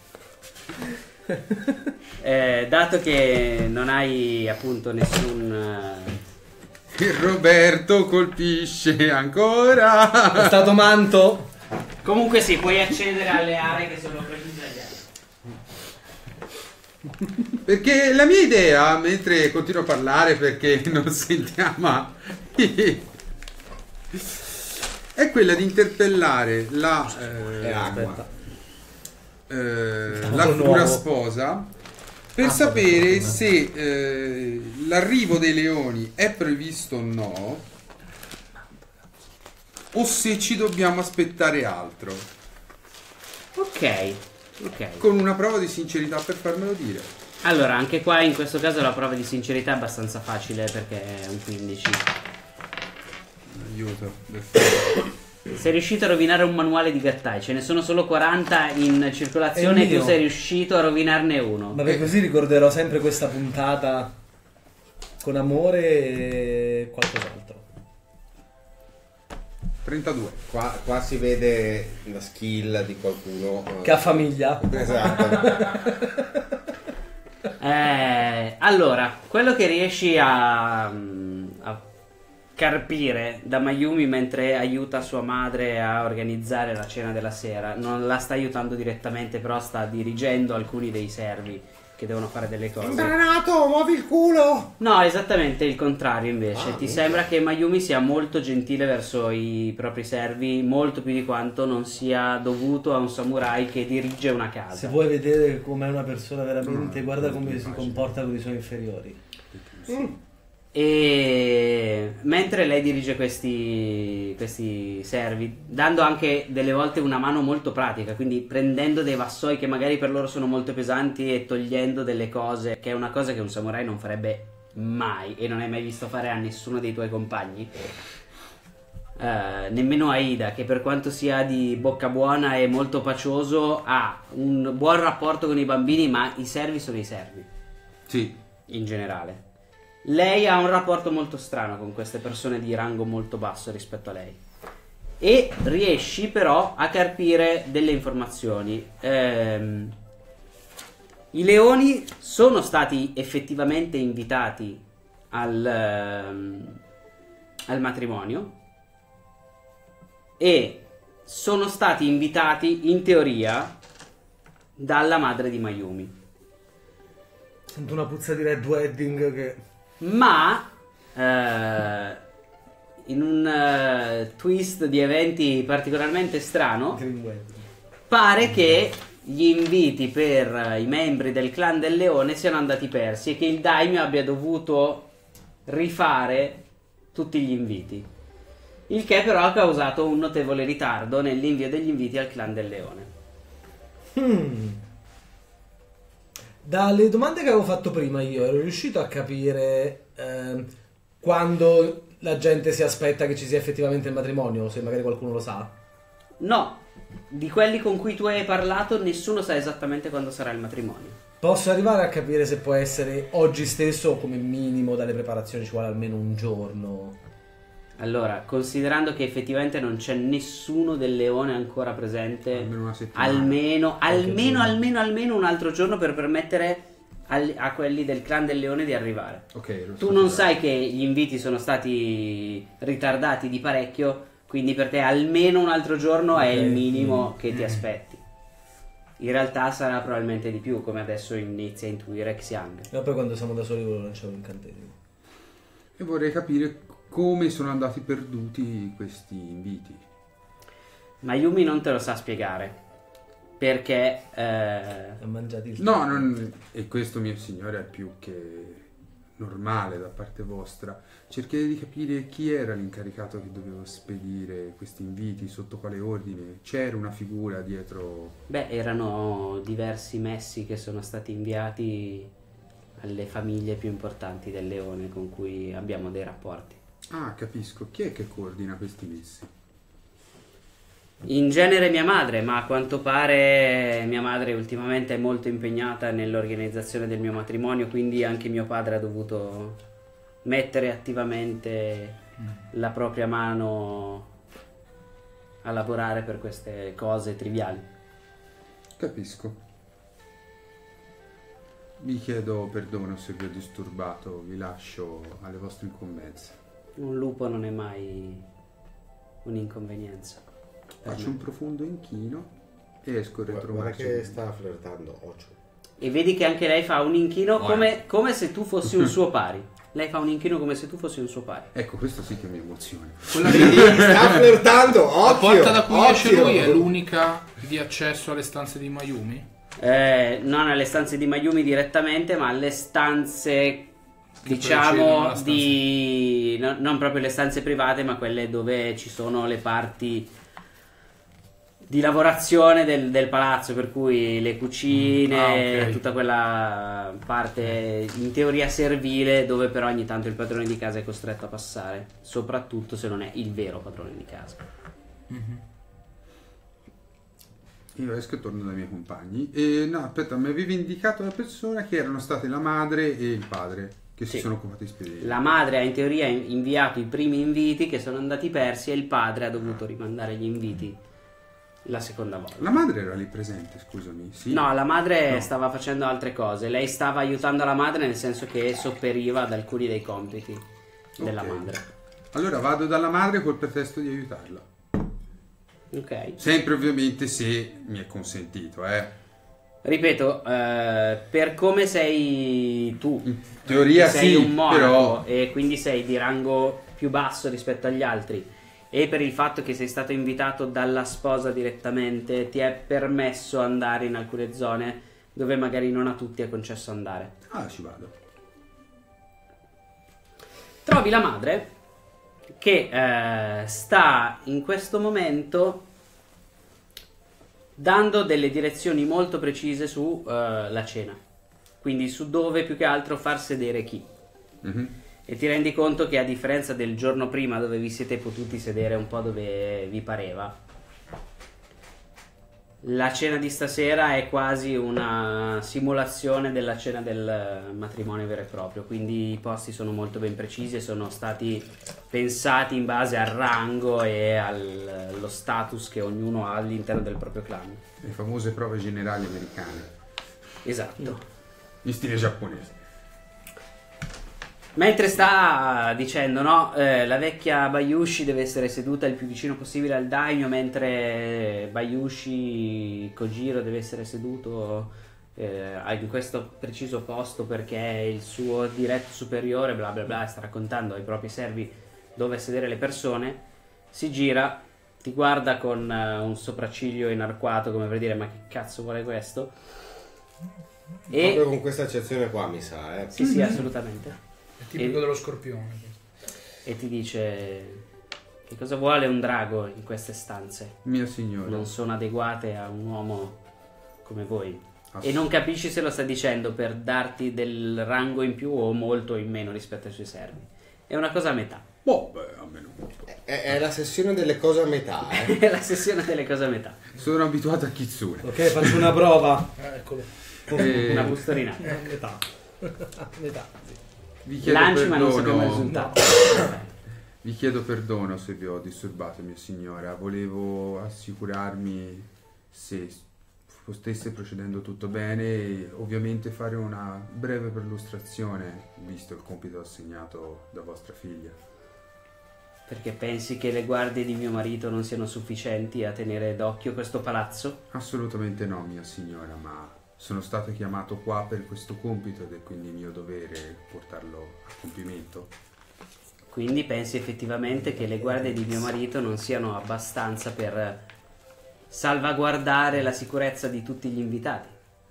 [SPEAKER 1] eh, dato che non hai appunto nessun eh,
[SPEAKER 6] E Roberto colpisce ancora.
[SPEAKER 3] È stato manto.
[SPEAKER 1] comunque sì, puoi accedere alle aree che sono precluse agli altri.
[SPEAKER 6] Perché la mia idea, mentre continuo a parlare perché non sentiamo, è quella di interpellare la, eh,
[SPEAKER 4] È acqua.
[SPEAKER 3] Aspetta.
[SPEAKER 6] eh,
[SPEAKER 3] Stavo
[SPEAKER 6] la
[SPEAKER 3] nuovo.
[SPEAKER 6] futura sposa per
[SPEAKER 3] Ah,
[SPEAKER 6] sapere
[SPEAKER 3] vabbè,
[SPEAKER 6] se eh, l'arrivo dei leoni è previsto o no, o se ci dobbiamo aspettare altro,
[SPEAKER 1] Ok, ok.
[SPEAKER 6] con una prova di sincerità per farmelo dire.
[SPEAKER 1] Allora, anche qua in questo caso la prova di sincerità è abbastanza facile perché è un quindici.
[SPEAKER 6] Aiuto, perfetto.
[SPEAKER 1] Sei riuscito a rovinare un manuale di Gattai, ce ne sono solo quaranta in circolazione
[SPEAKER 3] È
[SPEAKER 1] e tu
[SPEAKER 3] mio.
[SPEAKER 1] sei riuscito a rovinarne uno.
[SPEAKER 3] Vabbè, così ricorderò sempre questa puntata con amore e qualcos'altro.
[SPEAKER 6] trentadue.
[SPEAKER 4] Qua, qua si vede la skill di qualcuno. eh,
[SPEAKER 3] Che ha famiglia.
[SPEAKER 4] Esatto.
[SPEAKER 1] Eh, allora, quello che riesci a, a carpire da Mayumi mentre aiuta sua madre a organizzare la cena della sera, non la sta aiutando direttamente, però sta dirigendo alcuni dei servi che devono fare delle cose.
[SPEAKER 4] Imbranato, muovi il culo!
[SPEAKER 1] No, esattamente il contrario invece.
[SPEAKER 4] Ah,
[SPEAKER 1] Ti
[SPEAKER 4] minchia.
[SPEAKER 1] sembra che Mayumi sia molto gentile verso i propri servi, molto più di quanto non sia dovuto a un samurai che dirige una casa.
[SPEAKER 3] Se vuoi vedere com'è una persona veramente,
[SPEAKER 6] Mm,
[SPEAKER 3] guarda
[SPEAKER 6] molto
[SPEAKER 3] come si
[SPEAKER 6] facile.
[SPEAKER 3] comporta con i suoi inferiori.
[SPEAKER 1] E mentre lei dirige questi, questi servi, dando anche delle volte una mano molto pratica, quindi prendendo dei vassoi che magari per loro sono molto pesanti e togliendo delle cose, che è una cosa che un samurai non farebbe mai e non hai mai visto fare a nessuno dei tuoi compagni. Eh, nemmeno Aida, che per quanto sia di bocca buona e molto pacioso, ha un buon rapporto con i bambini, ma i servi sono i servi
[SPEAKER 6] Sì.
[SPEAKER 1] in generale. Lei ha un rapporto molto strano con queste persone di rango molto basso rispetto a lei. E riesci però a carpire delle informazioni. Ehm, I leoni sono stati effettivamente invitati al, ehm, al matrimonio e sono stati invitati in teoria dalla madre di Mayumi.
[SPEAKER 3] Sento una puzza di Red Wedding che...
[SPEAKER 1] Ma eh, in un eh, twist di eventi particolarmente strano
[SPEAKER 3] Green Wedding.
[SPEAKER 1] pare che gli inviti per i membri del clan del leone siano andati persi e che il daimyo abbia dovuto rifare tutti gli inviti. Il che però ha causato un notevole ritardo nell'invio degli inviti al clan del leone.
[SPEAKER 3] Hmm. Dalle domande che avevo fatto prima io ero riuscito a capire ehm, quando la gente si aspetta che ci sia effettivamente il matrimonio, se magari qualcuno lo sa.
[SPEAKER 1] No, di quelli con cui tu hai parlato nessuno sa esattamente quando sarà il matrimonio.
[SPEAKER 3] Posso arrivare a capire se può essere oggi stesso o come minimo dalle preparazioni ci vuole almeno un giorno.
[SPEAKER 1] Allora, considerando che effettivamente non c'è nessuno del leone ancora presente,
[SPEAKER 6] Almeno una settimana.
[SPEAKER 1] almeno, almeno,
[SPEAKER 3] giorno.
[SPEAKER 1] almeno, almeno un altro giorno per permettere al- a quelli del clan del leone di arrivare.
[SPEAKER 6] Ok, lo
[SPEAKER 1] Tu
[SPEAKER 6] so
[SPEAKER 1] non
[SPEAKER 6] già.
[SPEAKER 1] sai che gli inviti sono stati ritardati di parecchio, quindi per te almeno un altro giorno è
[SPEAKER 3] Ok.
[SPEAKER 1] il minimo
[SPEAKER 6] Mm.
[SPEAKER 1] che ti
[SPEAKER 6] Mm.
[SPEAKER 1] aspetti. In realtà sarà probabilmente di più, come adesso inizia a intuire Xiang.
[SPEAKER 3] E poi quando siamo da soli volevo lanciare un incantesimo.
[SPEAKER 6] E vorrei capire come sono andati perduti questi inviti.
[SPEAKER 1] Mayumi non te lo sa spiegare, perché... eh,
[SPEAKER 3] Ha mangiato il
[SPEAKER 6] No, non- e questo mio signore è più che normale da parte vostra. Cercherei di capire chi era l'incaricato che doveva spedire questi inviti, sotto quale ordine. C'era una figura dietro.
[SPEAKER 1] Beh, erano diversi messi che sono stati inviati alle famiglie più importanti del leone con cui abbiamo dei rapporti.
[SPEAKER 6] Ah, capisco. Chi è che coordina questi messi?
[SPEAKER 1] In genere mia madre, ma a quanto pare mia madre ultimamente è molto impegnata nell'organizzazione del mio matrimonio, quindi anche mio padre ha dovuto mettere attivamente la propria mano a lavorare per queste cose triviali.
[SPEAKER 6] Capisco. Vi chiedo perdono se vi ho disturbato, vi lascio alle vostre incombenze.
[SPEAKER 1] Un lupo non è mai un'inconvenienza. per
[SPEAKER 6] Faccio
[SPEAKER 1] me.
[SPEAKER 6] un profondo inchino e esco il
[SPEAKER 4] Guarda
[SPEAKER 6] retromarcia.
[SPEAKER 4] che sta flirtando Ocio.
[SPEAKER 1] E vedi che anche lei fa un inchino
[SPEAKER 4] Guarda.
[SPEAKER 1] come, come se tu fossi un suo pari. Lei fa un inchino come se tu fossi un suo pari.
[SPEAKER 6] Ecco, questo sì che mi emoziona.
[SPEAKER 5] Quella
[SPEAKER 4] Vedi,
[SPEAKER 5] che
[SPEAKER 4] sta flirtando,
[SPEAKER 5] la
[SPEAKER 4] occhio,
[SPEAKER 5] porta da cui esce
[SPEAKER 4] occhio.
[SPEAKER 5] lui è l'unica di accesso alle stanze di Mayumi?
[SPEAKER 1] Eh, non alle stanze di Mayumi direttamente, ma alle stanze,
[SPEAKER 5] precedono
[SPEAKER 1] diciamo,
[SPEAKER 5] la stanza.
[SPEAKER 1] di... no- non proprio le stanze private, ma quelle dove ci sono le parti di lavorazione del, del palazzo, per cui le cucine,
[SPEAKER 5] Ah, ok.
[SPEAKER 1] tutta quella parte in teoria servile, dove però ogni tanto il padrone di casa è costretto a passare, soprattutto se non è il vero padrone di casa.
[SPEAKER 6] Io esco e torno dai miei compagni. E no, aspetta, mi avevi indicato la persona che erano state la madre e il padre che si
[SPEAKER 1] Sì.
[SPEAKER 6] sono occupati di spedire.
[SPEAKER 1] La madre ha in teoria in- inviato i primi inviti che sono andati persi e il padre ha dovuto rimandare gli inviti la seconda volta.
[SPEAKER 6] La madre era lì presente, scusami. Sì.
[SPEAKER 1] No, la madre
[SPEAKER 6] No.
[SPEAKER 1] stava facendo altre cose. Lei stava aiutando la madre nel senso che sopperiva ad alcuni dei compiti della
[SPEAKER 6] Ok.
[SPEAKER 1] madre.
[SPEAKER 6] Allora vado dalla madre col pretesto di aiutarla.
[SPEAKER 1] Ok.
[SPEAKER 6] Sempre ovviamente se mi è consentito, eh.
[SPEAKER 1] Ripeto, eh, per come sei tu,
[SPEAKER 6] In teoria
[SPEAKER 1] che sei
[SPEAKER 6] sì,
[SPEAKER 1] un monaco
[SPEAKER 6] però
[SPEAKER 1] e quindi sei di rango più basso rispetto agli altri, e per il fatto che sei stato invitato dalla sposa direttamente, ti è permesso andare in alcune zone dove magari non a tutti è concesso andare.
[SPEAKER 6] ah, ci vado.
[SPEAKER 1] Trovi la madre che eh, sta in questo momento dando delle direzioni molto precise su eh, la cena, quindi su dove più che altro far sedere chi.
[SPEAKER 6] Mhm.
[SPEAKER 1] E ti rendi conto che a differenza del giorno prima dove vi siete potuti sedere un po' dove vi pareva, la cena di stasera è quasi una simulazione della cena del matrimonio vero e proprio, quindi i posti sono molto ben precisi e sono stati pensati in base al rango e al- allo status che ognuno ha all'interno del proprio clan.
[SPEAKER 6] Le famose prove generali americane,
[SPEAKER 1] Esatto.
[SPEAKER 6] in stile giapponese.
[SPEAKER 1] Mentre sta dicendo, no, eh, la vecchia Bayushi deve essere seduta il più vicino possibile al daimyo, mentre Bayushi Kojiro deve essere seduto eh, in questo preciso posto perché è il suo diretto superiore, bla bla bla, sta raccontando ai propri servi dove sedere le persone, si gira ti guarda con uh, un sopracciglio inarcuato come per dire ma che cazzo vuole questo? E
[SPEAKER 4] proprio con questa accezione qua mi sa, eh.
[SPEAKER 1] sì sì assolutamente.
[SPEAKER 5] È tipico
[SPEAKER 1] E-
[SPEAKER 5] dello scorpione.
[SPEAKER 1] E ti dice che cosa vuole un drago in queste stanze?
[SPEAKER 6] Mio signore.
[SPEAKER 1] Non sono adeguate a un uomo come voi.
[SPEAKER 6] Ass-
[SPEAKER 1] E non capisci se lo sta dicendo per darti del rango in più o molto in meno rispetto ai suoi servi. È una cosa a metà.
[SPEAKER 6] Boh, beh, a me non.
[SPEAKER 4] È, è la sessione delle cose a metà, eh.
[SPEAKER 1] È la sessione delle cose a metà.
[SPEAKER 6] Sono abituato a Kitsune.
[SPEAKER 3] Ok, faccio una prova.
[SPEAKER 5] Eh, eccolo.
[SPEAKER 6] Eh,
[SPEAKER 1] Una bustorinata.
[SPEAKER 3] A metà. A metà. Sì.
[SPEAKER 6] vi chiedo
[SPEAKER 1] Lanci ma non sappiamo il
[SPEAKER 6] perdono.
[SPEAKER 1] risultato.
[SPEAKER 6] Vi chiedo perdono se vi ho disturbato, mia signora. Volevo assicurarmi se stesse procedendo tutto bene e ovviamente fare una breve perlustrazione, visto il compito assegnato da vostra figlia.
[SPEAKER 1] Perché pensi che le guardie di mio marito non siano sufficienti a tenere d'occhio questo palazzo?
[SPEAKER 6] Assolutamente no, mia signora, ma sono stato chiamato qua per questo compito ed è quindi mio dovere portarlo a compimento.
[SPEAKER 1] Quindi pensi effettivamente che le guardie di mio marito non siano abbastanza per salvaguardare la sicurezza di tutti gli invitati?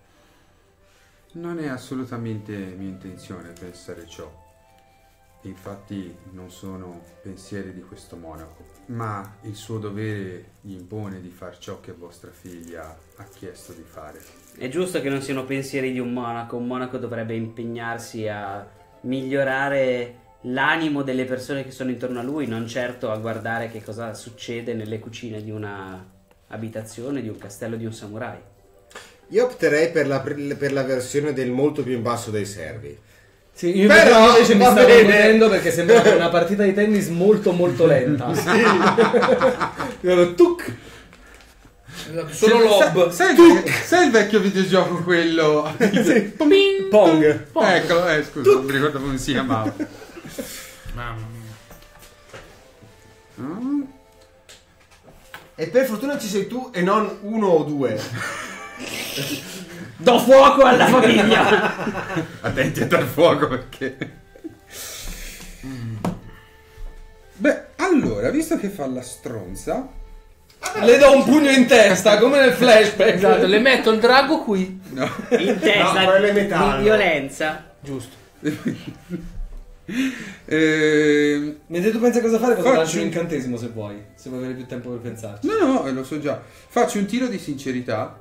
[SPEAKER 6] Non è assolutamente mia intenzione pensare ciò. Infatti non sono pensieri di questo monaco, ma il suo dovere gli impone di far ciò che vostra figlia ha chiesto di fare.
[SPEAKER 1] È giusto che non siano pensieri di un monaco. Un monaco dovrebbe impegnarsi a migliorare l'animo delle persone che sono intorno a lui, non certo a guardare che cosa succede nelle cucine di una abitazione, di un castello, di un samurai.
[SPEAKER 4] Io opterei per la, per la versione del molto più in basso dei servi.
[SPEAKER 3] Sì, io
[SPEAKER 4] Però,
[SPEAKER 3] invece mi
[SPEAKER 4] va
[SPEAKER 3] stavo
[SPEAKER 4] bene.
[SPEAKER 3] godendo perché sembrava una partita di tennis molto molto lenta. Sì. Tuc.
[SPEAKER 5] Solo lob.
[SPEAKER 6] Sai, sai, sai il vecchio videogioco quello?
[SPEAKER 3] Sì.
[SPEAKER 1] Ping!
[SPEAKER 3] Pong.
[SPEAKER 6] Eccolo, eh, scusa, non mi ricordo come si chiamava.
[SPEAKER 5] Mamma mia.
[SPEAKER 6] Mm.
[SPEAKER 4] E per fortuna ci sei tu e non uno o due.
[SPEAKER 1] Do fuoco alla famiglia!
[SPEAKER 6] Attenti a dar fuoco perché... Beh, allora, visto che fa la stronza...
[SPEAKER 3] Le do un pugno in testa come nel flashback.
[SPEAKER 5] Esatto, le metto il drago qui.
[SPEAKER 6] No.
[SPEAKER 1] In testa
[SPEAKER 4] No, quello è metallo.
[SPEAKER 1] di violenza.
[SPEAKER 5] Giusto.
[SPEAKER 6] Eh,
[SPEAKER 3] Mentre tu pensi a cosa fare, posso
[SPEAKER 6] Faccio-
[SPEAKER 3] lanciare un incantesimo se vuoi. Se vuoi avere più tempo per pensarci.
[SPEAKER 6] no, no, eh, lo so già. Faccio un tiro di sincerità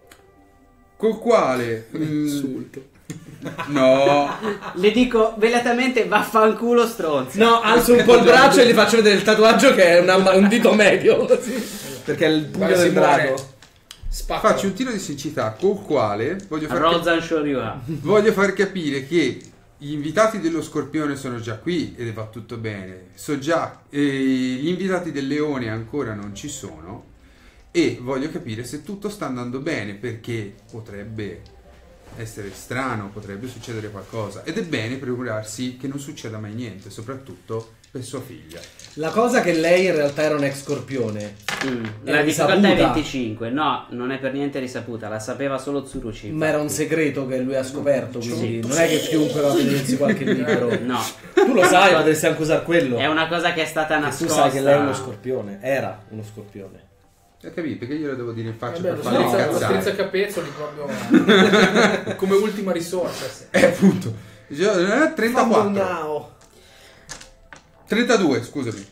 [SPEAKER 6] col quale... mm,
[SPEAKER 5] Insulto.
[SPEAKER 6] no,
[SPEAKER 1] Le dico velatamente vaffanculo stronzi.
[SPEAKER 3] No, alzo un po' il braccio e gli faccio vedere il tatuaggio che è una- un dito medio. Così. Perché è il pugno
[SPEAKER 5] Vai,
[SPEAKER 3] del
[SPEAKER 5] Simone.
[SPEAKER 3] drago.
[SPEAKER 5] Spacca.
[SPEAKER 6] faccio un tiro di sincerità col quale voglio far, cap-
[SPEAKER 1] Rozan Shoryuha.
[SPEAKER 6] voglio far capire che gli invitati dello scorpione sono già qui ed va tutto bene. So già, eh, gli invitati del leone ancora non ci sono e voglio capire se tutto sta andando bene perché potrebbe essere strano, potrebbe succedere qualcosa ed è bene procurarsi che non succeda mai niente, soprattutto per sua figlia.
[SPEAKER 3] La cosa che lei in realtà era un ex scorpione.
[SPEAKER 1] Mm,
[SPEAKER 3] Era
[SPEAKER 1] La difficoltà è
[SPEAKER 3] risaputa.
[SPEAKER 1] venticinque. No, non è per niente risaputa. La sapeva solo Tsurushi.
[SPEAKER 3] Ma era un segreto che lui ha scoperto, quindi
[SPEAKER 1] Sì.
[SPEAKER 3] non è che chiunque va a vedersi qualche libro.
[SPEAKER 1] No,
[SPEAKER 3] Tu lo sai, potresti anche usare quello.
[SPEAKER 1] è una cosa che è stata
[SPEAKER 3] E tu
[SPEAKER 1] nascosta.
[SPEAKER 3] sai che lei è uno scorpione. Era uno scorpione.
[SPEAKER 6] Hai capito? Perché glielo devo dire in faccia
[SPEAKER 5] Vabbè,
[SPEAKER 6] per
[SPEAKER 5] lo
[SPEAKER 6] farli
[SPEAKER 5] strizza, lo
[SPEAKER 6] incazzare?
[SPEAKER 5] strizza capezzoli proprio come ultima risorsa. sì.
[SPEAKER 6] Eh, appunto. Eh, trentaquattro.
[SPEAKER 3] Now.
[SPEAKER 6] trentadue, scusami.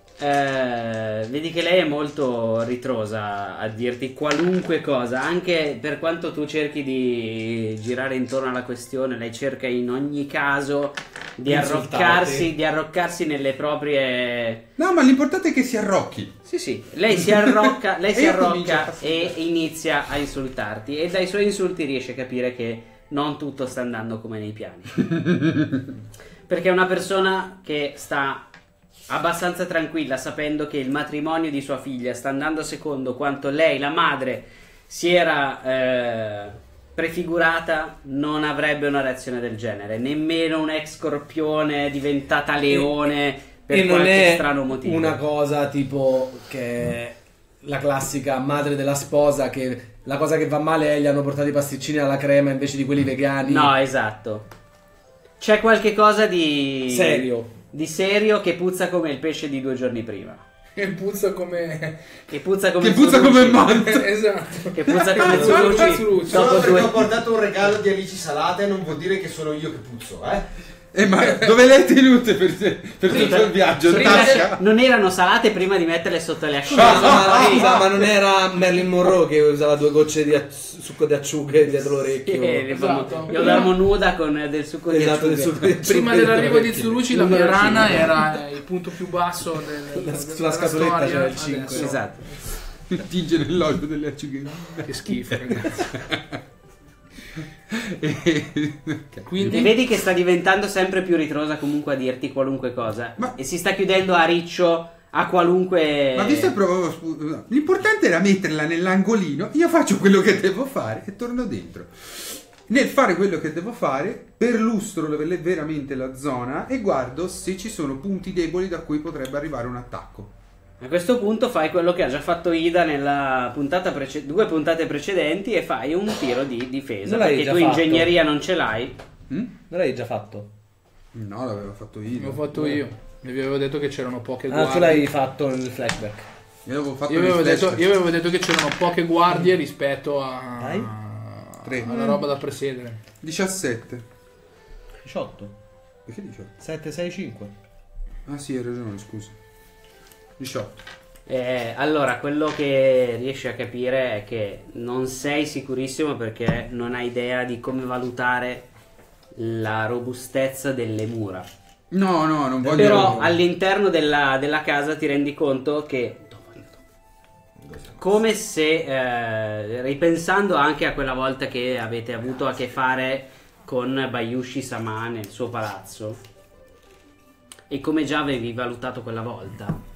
[SPEAKER 1] Eh, vedi che lei è molto ritrosa a dirti qualunque cosa, anche per quanto tu cerchi di girare intorno alla questione, lei cerca in ogni caso di
[SPEAKER 3] Insultarti.
[SPEAKER 1] arroccarsi, di arroccarsi nelle proprie...
[SPEAKER 6] No, ma l'importante è che si arrocchi.
[SPEAKER 1] Sì, sì, lei si arrocca, lei
[SPEAKER 6] E
[SPEAKER 1] si
[SPEAKER 6] io comincio a
[SPEAKER 1] arrocca e inizia a insultarti e dai suoi insulti riesce a capire che non tutto sta andando come nei piani. Perché è una persona che sta abbastanza tranquilla sapendo che il matrimonio di sua figlia sta andando secondo quanto lei, la madre, si era eh, prefigurata, non avrebbe una reazione del genere. Nemmeno un ex scorpione diventata leone per
[SPEAKER 3] e non
[SPEAKER 1] qualche
[SPEAKER 3] è
[SPEAKER 1] strano motivo.
[SPEAKER 3] una cosa tipo che è la classica madre della sposa che la cosa che va male è gli hanno portato i pasticcini alla crema invece di quelli vegani.
[SPEAKER 1] No, esatto. C'è qualche cosa di
[SPEAKER 3] Serio.
[SPEAKER 1] di serio che puzza come il pesce di due giorni prima.
[SPEAKER 5] Che puzza come...
[SPEAKER 1] Che puzza come
[SPEAKER 6] Che puzza come il
[SPEAKER 1] Zulucci.
[SPEAKER 6] manto.
[SPEAKER 5] esatto.
[SPEAKER 1] Che puzza come
[SPEAKER 5] Zulucci.
[SPEAKER 1] Zulucci.
[SPEAKER 5] Zulucci.
[SPEAKER 4] Solo
[SPEAKER 1] Dopo
[SPEAKER 4] perché
[SPEAKER 1] due...
[SPEAKER 4] ho portato un regalo di alici salate non vuol dire che sono io che puzzo, eh?
[SPEAKER 6] Eh, ma dove le hai tenute per, per tutto il viaggio? In
[SPEAKER 1] Prima-
[SPEAKER 6] tasca?
[SPEAKER 1] non erano salate prima di metterle sotto le asciutte.
[SPEAKER 3] Scusa, ma, scusa, ma non era Marilyn Monroe che usava due gocce di ac- succo di acciughe dietro l'orecchio?
[SPEAKER 1] Eh,
[SPEAKER 5] Esatto.
[SPEAKER 1] Io dormo nuda con del succo di
[SPEAKER 3] Esatto,
[SPEAKER 1] acciughe.
[SPEAKER 3] del succo di acciughe
[SPEAKER 5] Prima
[SPEAKER 3] dietro
[SPEAKER 5] dell'arrivo di
[SPEAKER 3] l'orecchio.
[SPEAKER 5] Zulucci la
[SPEAKER 1] Numero
[SPEAKER 5] rana
[SPEAKER 1] cinque.
[SPEAKER 5] era il punto più basso del,
[SPEAKER 3] La-
[SPEAKER 5] della
[SPEAKER 3] sulla scatoletta
[SPEAKER 5] storia.
[SPEAKER 3] c'era il cinque.
[SPEAKER 5] Adesso-
[SPEAKER 1] Esatto.
[SPEAKER 6] Tinge nell'olio delle acciughe.
[SPEAKER 5] Che schifo, ragazzi.
[SPEAKER 1] E
[SPEAKER 5] Quindi
[SPEAKER 1] vedi che sta diventando sempre più ritrosa comunque a dirti qualunque cosa.
[SPEAKER 6] Ma-
[SPEAKER 1] E si sta chiudendo a riccio a qualunque...
[SPEAKER 6] Ma visto che provavo spu- l'importante era metterla nell'angolino, io faccio quello che devo fare e torno dentro. Nel fare quello che devo fare, perlustro le- veramente la zona e guardo se ci sono punti deboli da cui potrebbe arrivare un attacco.
[SPEAKER 1] A questo punto fai quello che ha già fatto Ida nella puntata prece- due puntate precedenti e fai un tiro di difesa.
[SPEAKER 3] Non l'hai
[SPEAKER 1] Perché
[SPEAKER 3] già
[SPEAKER 1] tu
[SPEAKER 3] fatto?
[SPEAKER 1] ingegneria non ce l'hai.
[SPEAKER 6] Mm?
[SPEAKER 3] Non l'hai già fatto?
[SPEAKER 6] No, l'avevo fatto io.
[SPEAKER 5] l'ho fatto io. Vi avevo detto che c'erano poche
[SPEAKER 3] Ah,
[SPEAKER 5] guardie.
[SPEAKER 3] tu l'hai fatto nel flashback.
[SPEAKER 6] Io avevo fatto
[SPEAKER 5] Io avevo,
[SPEAKER 6] nel
[SPEAKER 5] detto,
[SPEAKER 6] flashback.
[SPEAKER 5] io avevo detto che c'erano poche guardie rispetto a
[SPEAKER 3] Dai.
[SPEAKER 6] Tre.
[SPEAKER 5] alla roba da presiedere.
[SPEAKER 6] diciassette.
[SPEAKER 3] diciotto.
[SPEAKER 6] Perché diciotto?
[SPEAKER 3] sette, sei, cinque.
[SPEAKER 6] Ah sì, hai ragione, scusa. diciotto.
[SPEAKER 1] Eh, allora, quello che riesci a capire è che non sei sicurissimo perché non hai idea di come valutare la robustezza delle mura.
[SPEAKER 6] No, no, non voglio...
[SPEAKER 1] Però all'interno della, della casa ti rendi conto che... Come se, eh, ripensando anche a quella volta che avete avuto a che fare con Bayushi Sama nel suo palazzo, e come già avevi valutato quella volta,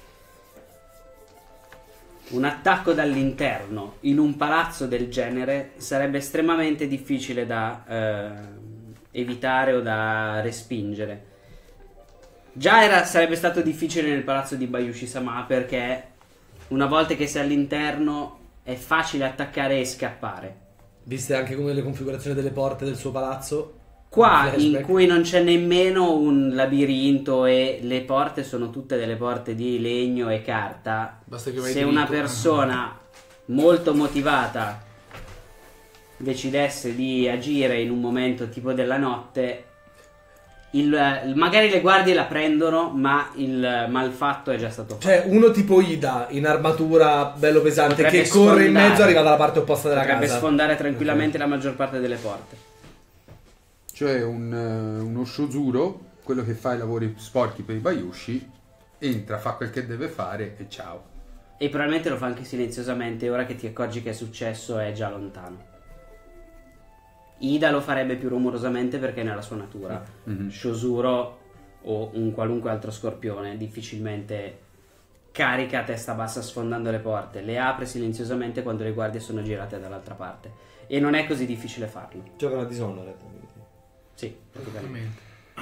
[SPEAKER 1] un attacco dall'interno in un palazzo del genere sarebbe estremamente difficile da eh, evitare o da respingere. Già era, sarebbe stato difficile nel palazzo di Bayushi Sama perché una volta che sei all'interno è facile attaccare e scappare.
[SPEAKER 3] Viste anche come le configurazioni delle porte del suo palazzo.
[SPEAKER 1] Qua
[SPEAKER 3] Flashback.
[SPEAKER 1] in cui non c'è nemmeno un labirinto e le porte sono tutte delle porte di legno e carta,
[SPEAKER 5] Basta che vai
[SPEAKER 1] se
[SPEAKER 5] dritto.
[SPEAKER 1] una persona molto motivata decidesse di agire in un momento tipo della notte, il, magari le guardie la prendono, ma il malfatto è già stato fatto.
[SPEAKER 3] Cioè, uno tipo Ida in armatura bello pesante
[SPEAKER 1] Potrebbe
[SPEAKER 3] che corre in
[SPEAKER 1] sfondare.
[SPEAKER 3] mezzo e arriva dalla parte opposta della
[SPEAKER 1] Potrebbe
[SPEAKER 3] casa.
[SPEAKER 1] sfondare tranquillamente la maggior parte delle porte.
[SPEAKER 6] Cioè un, eh, uno shozuro, quello che fa i lavori sporchi per i Bayushi, entra, fa quel che deve fare e ciao.
[SPEAKER 1] E probabilmente lo fa anche silenziosamente. Ora che ti accorgi che è successo è già lontano. Ida lo farebbe più rumorosamente perché è nella sua natura.
[SPEAKER 6] Mhm.
[SPEAKER 1] Shozuro o un qualunque altro scorpione difficilmente carica a testa bassa sfondando le porte. Le apre silenziosamente quando le guardie sono girate dall'altra parte. E non è così difficile farlo.
[SPEAKER 3] Giocano a Dishonored.
[SPEAKER 1] Sì, praticamente.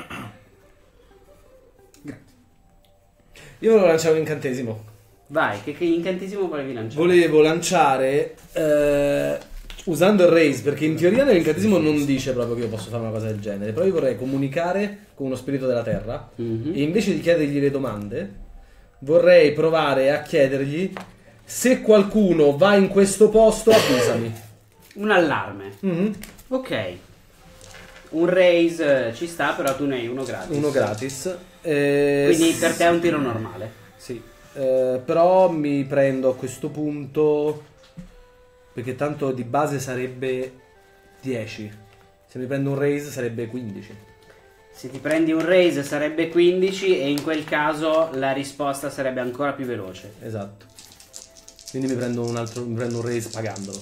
[SPEAKER 3] Io volevo lanciare un incantesimo.
[SPEAKER 1] Vai, che, che incantesimo volevi lanciare?
[SPEAKER 3] Volevo lanciare eh, usando il raise, perché in teoria nell'incantesimo non dice proprio che io posso fare una cosa del genere, però io vorrei comunicare con uno spirito della terra
[SPEAKER 1] Mhm.
[SPEAKER 3] e invece di chiedergli le domande vorrei provare a chiedergli se qualcuno va in questo posto avvisami.
[SPEAKER 1] Un allarme.
[SPEAKER 3] Mhm.
[SPEAKER 1] Ok. Un raise eh, ci sta, però tu ne hai uno gratis.
[SPEAKER 3] Uno gratis. Eh,
[SPEAKER 1] Quindi per te è un tiro normale.
[SPEAKER 3] Sì, eh, però mi prendo a questo punto, perché tanto di base sarebbe dieci, se mi prendo un raise sarebbe quindici.
[SPEAKER 1] Se ti prendi un raise sarebbe quindici e in quel caso la risposta sarebbe ancora più veloce.
[SPEAKER 3] Esatto. Quindi mi prendo un altro, mi prendo un raise pagandolo.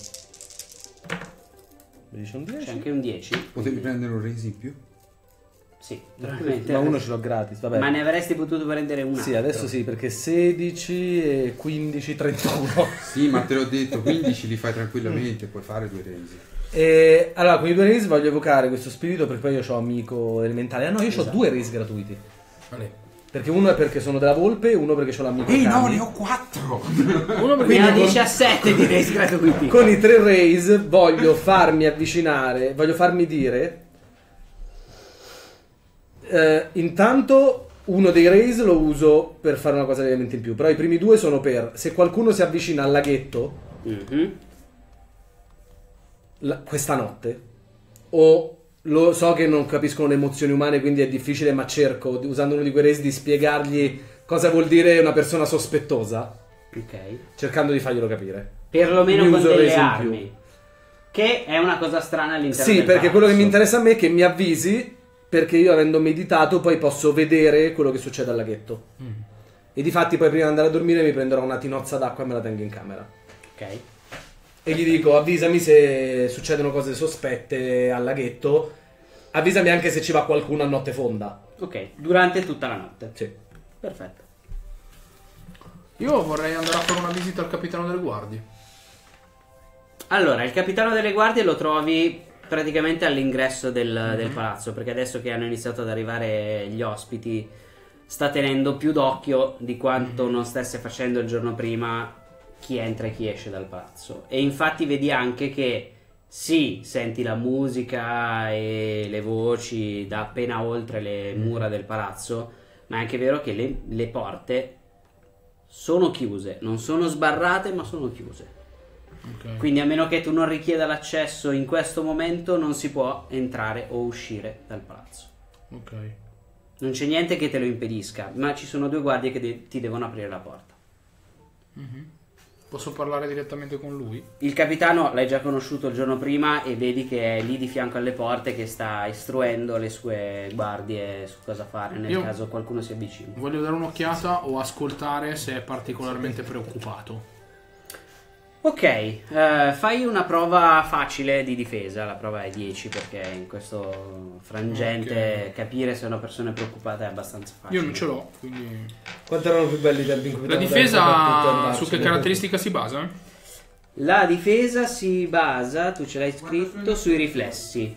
[SPEAKER 3] Mi dice un
[SPEAKER 1] C'è
[SPEAKER 3] dieci?
[SPEAKER 1] anche un dieci.
[SPEAKER 6] Potevi prendere un raise in più?
[SPEAKER 1] Sì, probabilmente.
[SPEAKER 3] Ma uno ce l'ho gratis, vabbè.
[SPEAKER 1] Ma ne avresti potuto prendere un
[SPEAKER 3] Sì,
[SPEAKER 1] altro.
[SPEAKER 3] adesso sì, perché sedici e quindici, trentuno.
[SPEAKER 6] Sì, ma te l'ho detto, quindici li fai tranquillamente, puoi fare due raise.
[SPEAKER 3] E allora con i due raise voglio evocare questo spirito perché poi io ho amico elementare. Ah no, io
[SPEAKER 1] Esatto.
[SPEAKER 3] ho due raise gratuiti.
[SPEAKER 5] Vale.
[SPEAKER 3] Perché uno è perché sono della volpe e uno perché ho l'amico
[SPEAKER 6] Ehi no,
[SPEAKER 3] Kami.
[SPEAKER 6] ne ho quattro!
[SPEAKER 5] Uno perché
[SPEAKER 1] Ne ha
[SPEAKER 3] con-
[SPEAKER 1] diciassette di raise gratuiti.
[SPEAKER 3] Con i tre raise voglio farmi avvicinare, voglio farmi dire eh, intanto uno dei raise lo uso per fare una cosa lievemente in più, però i primi due sono per se qualcuno si avvicina al laghetto
[SPEAKER 1] Mhm.
[SPEAKER 3] la- questa notte, o lo so che non capiscono le emozioni umane, quindi è difficile, ma cerco, usando uno di quei raise, di spiegargli cosa vuol dire una persona sospettosa,
[SPEAKER 1] Ok.
[SPEAKER 3] cercando di farglielo capire.
[SPEAKER 1] Perlomeno
[SPEAKER 3] Mi
[SPEAKER 1] con
[SPEAKER 3] uso
[SPEAKER 1] delle
[SPEAKER 3] raise in
[SPEAKER 1] armi. Che è una cosa strana all'interno
[SPEAKER 3] Sì,
[SPEAKER 1] del
[SPEAKER 3] perché quello che mi
[SPEAKER 1] palazzo.
[SPEAKER 3] interessa a me è che mi avvisi, perché io avendo meditato poi posso vedere quello che succede al laghetto. E difatti poi prima di andare a dormire mi prenderò una tinozza d'acqua e me la tengo in camera.
[SPEAKER 1] Ok.
[SPEAKER 3] E gli dico avvisami se succedono cose sospette al laghetto, avvisami anche se ci va qualcuno a notte fonda.
[SPEAKER 1] Ok, durante tutta la notte.
[SPEAKER 3] Sì.
[SPEAKER 1] Perfetto.
[SPEAKER 5] Io vorrei andare a fare una visita al capitano delle guardie.
[SPEAKER 1] Allora, il capitano delle guardie lo trovi praticamente all'ingresso del, del palazzo, perché adesso che hanno iniziato ad arrivare gli ospiti sta tenendo più d'occhio di quanto non stesse facendo il giorno prima chi entra e chi esce dal palazzo. E infatti vedi anche che sì, senti la musica e le voci da appena oltre le mura del palazzo, ma è anche vero che le, le porte sono chiuse, non sono sbarrate ma sono chiuse.
[SPEAKER 5] Ok.
[SPEAKER 1] Quindi a meno che tu non richieda l'accesso in questo momento non si può entrare o uscire dal palazzo.
[SPEAKER 5] Ok.
[SPEAKER 1] Non c'è niente che te lo impedisca, ma ci sono due guardie che de- ti devono aprire la porta.
[SPEAKER 5] Posso parlare direttamente con lui?
[SPEAKER 1] Il capitano l'hai già conosciuto il giorno prima e vedi che è lì di fianco alle porte che sta istruendo le sue guardie su cosa fare nel
[SPEAKER 5] Io-
[SPEAKER 1] caso qualcuno si avvicini.
[SPEAKER 5] Voglio dare un'occhiata o ascoltare se è particolarmente preoccupato.
[SPEAKER 1] Ok, eh, fai una prova facile di difesa, la prova è dieci perché in questo frangente
[SPEAKER 5] Ok.
[SPEAKER 1] capire se una persona è preoccupata è abbastanza facile.
[SPEAKER 5] Io non ce l'ho, quindi...
[SPEAKER 3] Quanto erano più belli i tempi in cui
[SPEAKER 5] La
[SPEAKER 3] potevamo
[SPEAKER 5] difesa
[SPEAKER 3] dare tutto andarci?
[SPEAKER 5] su che caratteristica si basa?
[SPEAKER 1] La difesa si basa, tu ce l'hai scritto, sui riflessi.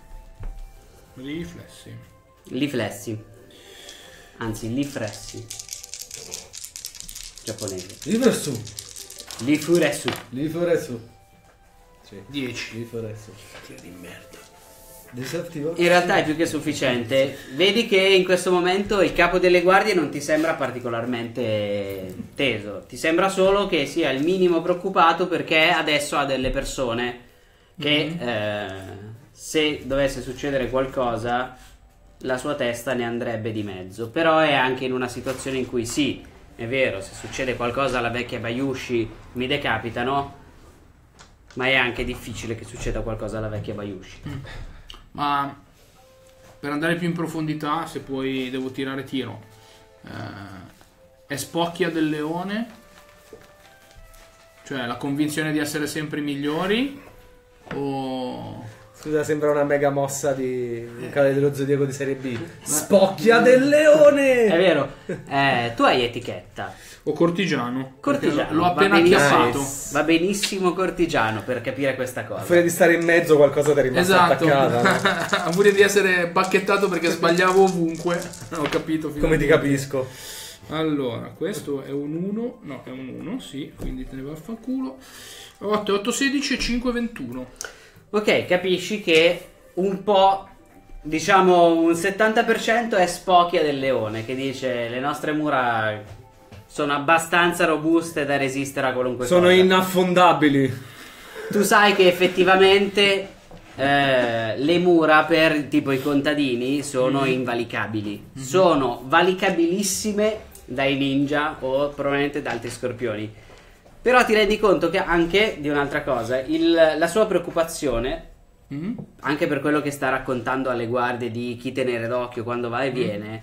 [SPEAKER 5] Riflessi.
[SPEAKER 1] Riflessi. Anzi, riflessi. Giapponese.
[SPEAKER 3] Lì per su,
[SPEAKER 1] Rifuresu.
[SPEAKER 3] lì per su,
[SPEAKER 5] dieci.
[SPEAKER 3] lì per su. Dio di merda. Disattivo?
[SPEAKER 1] In realtà è più che sufficiente. Vedi che in questo momento il capo delle guardie non ti sembra particolarmente teso. Ti sembra solo che sia il minimo preoccupato perché adesso ha delle persone che eh, se dovesse succedere qualcosa la sua testa ne andrebbe di mezzo. Però è anche in una situazione in cui sì, è vero, se succede qualcosa alla vecchia Bayushi mi decapitano, ma è anche difficile che succeda qualcosa alla vecchia Bayushi.
[SPEAKER 5] Ma per andare più in profondità, se poi devo tirare tiro, eh, è spocchia del leone? Cioè la convinzione di essere sempre i migliori? O...
[SPEAKER 3] Scusa, sembra una mega mossa di un canale dello Zodiaco di serie B. Spocchia del leone!
[SPEAKER 1] È vero, eh, tu hai etichetta.
[SPEAKER 5] o cortigiano?
[SPEAKER 1] Cortigiano,
[SPEAKER 5] Perché L'ho
[SPEAKER 1] va
[SPEAKER 5] appena
[SPEAKER 1] benissimo.
[SPEAKER 5] acchiappato.
[SPEAKER 3] Nice.
[SPEAKER 1] Va benissimo cortigiano per capire questa cosa.
[SPEAKER 3] Fuori di stare in mezzo qualcosa ti è rimasto
[SPEAKER 5] Esatto,
[SPEAKER 3] attaccata, no?
[SPEAKER 5] pure di essere bacchettato perché sbagliavo ovunque. Ho capito.
[SPEAKER 3] Come ti
[SPEAKER 5] finalmente.
[SPEAKER 3] capisco.
[SPEAKER 5] Allora, questo è un uno, no, è un uno, sì, quindi te ne va a fa culo. otto, otto, sedici e cinque, ventuno.
[SPEAKER 1] Ok, capisci che un po', diciamo un settanta per cento è spocchia del leone, che dice le nostre mura sono abbastanza robuste da resistere a qualunque
[SPEAKER 3] Sono
[SPEAKER 1] cosa.
[SPEAKER 3] inaffondabili.
[SPEAKER 1] Tu sai che effettivamente eh, le mura per tipo i contadini sono invalicabili. Sono valicabilissime dai ninja o probabilmente da altri scorpioni. Però ti rendi conto che anche di un'altra cosa, il- la sua preoccupazione,
[SPEAKER 5] Mm?
[SPEAKER 1] anche per quello che sta raccontando alle guardie di chi tenere d'occhio quando va e viene,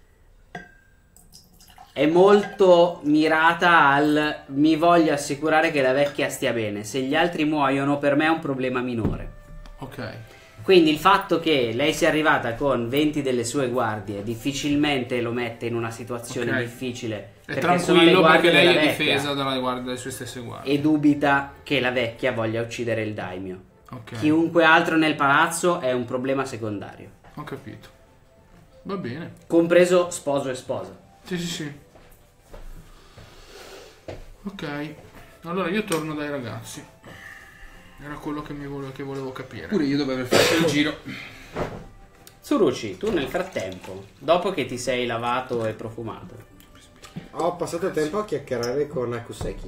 [SPEAKER 1] è molto mirata al mi voglio assicurare che la vecchia stia bene. Se gli altri muoiono per me è un problema minore.
[SPEAKER 5] Ok.
[SPEAKER 1] Quindi il fatto che lei sia arrivata con venti delle sue guardie difficilmente lo mette in una situazione
[SPEAKER 5] Ok.
[SPEAKER 1] difficile.
[SPEAKER 5] È
[SPEAKER 1] perché sono le
[SPEAKER 5] tranquillo
[SPEAKER 1] guardie
[SPEAKER 5] perché lei
[SPEAKER 1] della
[SPEAKER 5] è
[SPEAKER 1] vecchia
[SPEAKER 5] difesa dalla guardia delle sue stesse guardie.
[SPEAKER 1] e dubita che la vecchia voglia uccidere il daimyo.
[SPEAKER 5] Ok,
[SPEAKER 1] Chiunque altro nel palazzo è un problema secondario,
[SPEAKER 5] ho capito. Va bene.
[SPEAKER 1] compreso sposo e sposa.
[SPEAKER 5] Sì, sì, sì. Ok. Allora io torno dai ragazzi. Era quello che, mi volevo, che volevo capire.
[SPEAKER 6] Pure io dovevo aver fatto il giro.
[SPEAKER 1] Suruchi, tu nel frattempo, dopo che ti sei lavato e profumato,
[SPEAKER 4] Ho passato tempo a chiacchierare con Akuseki.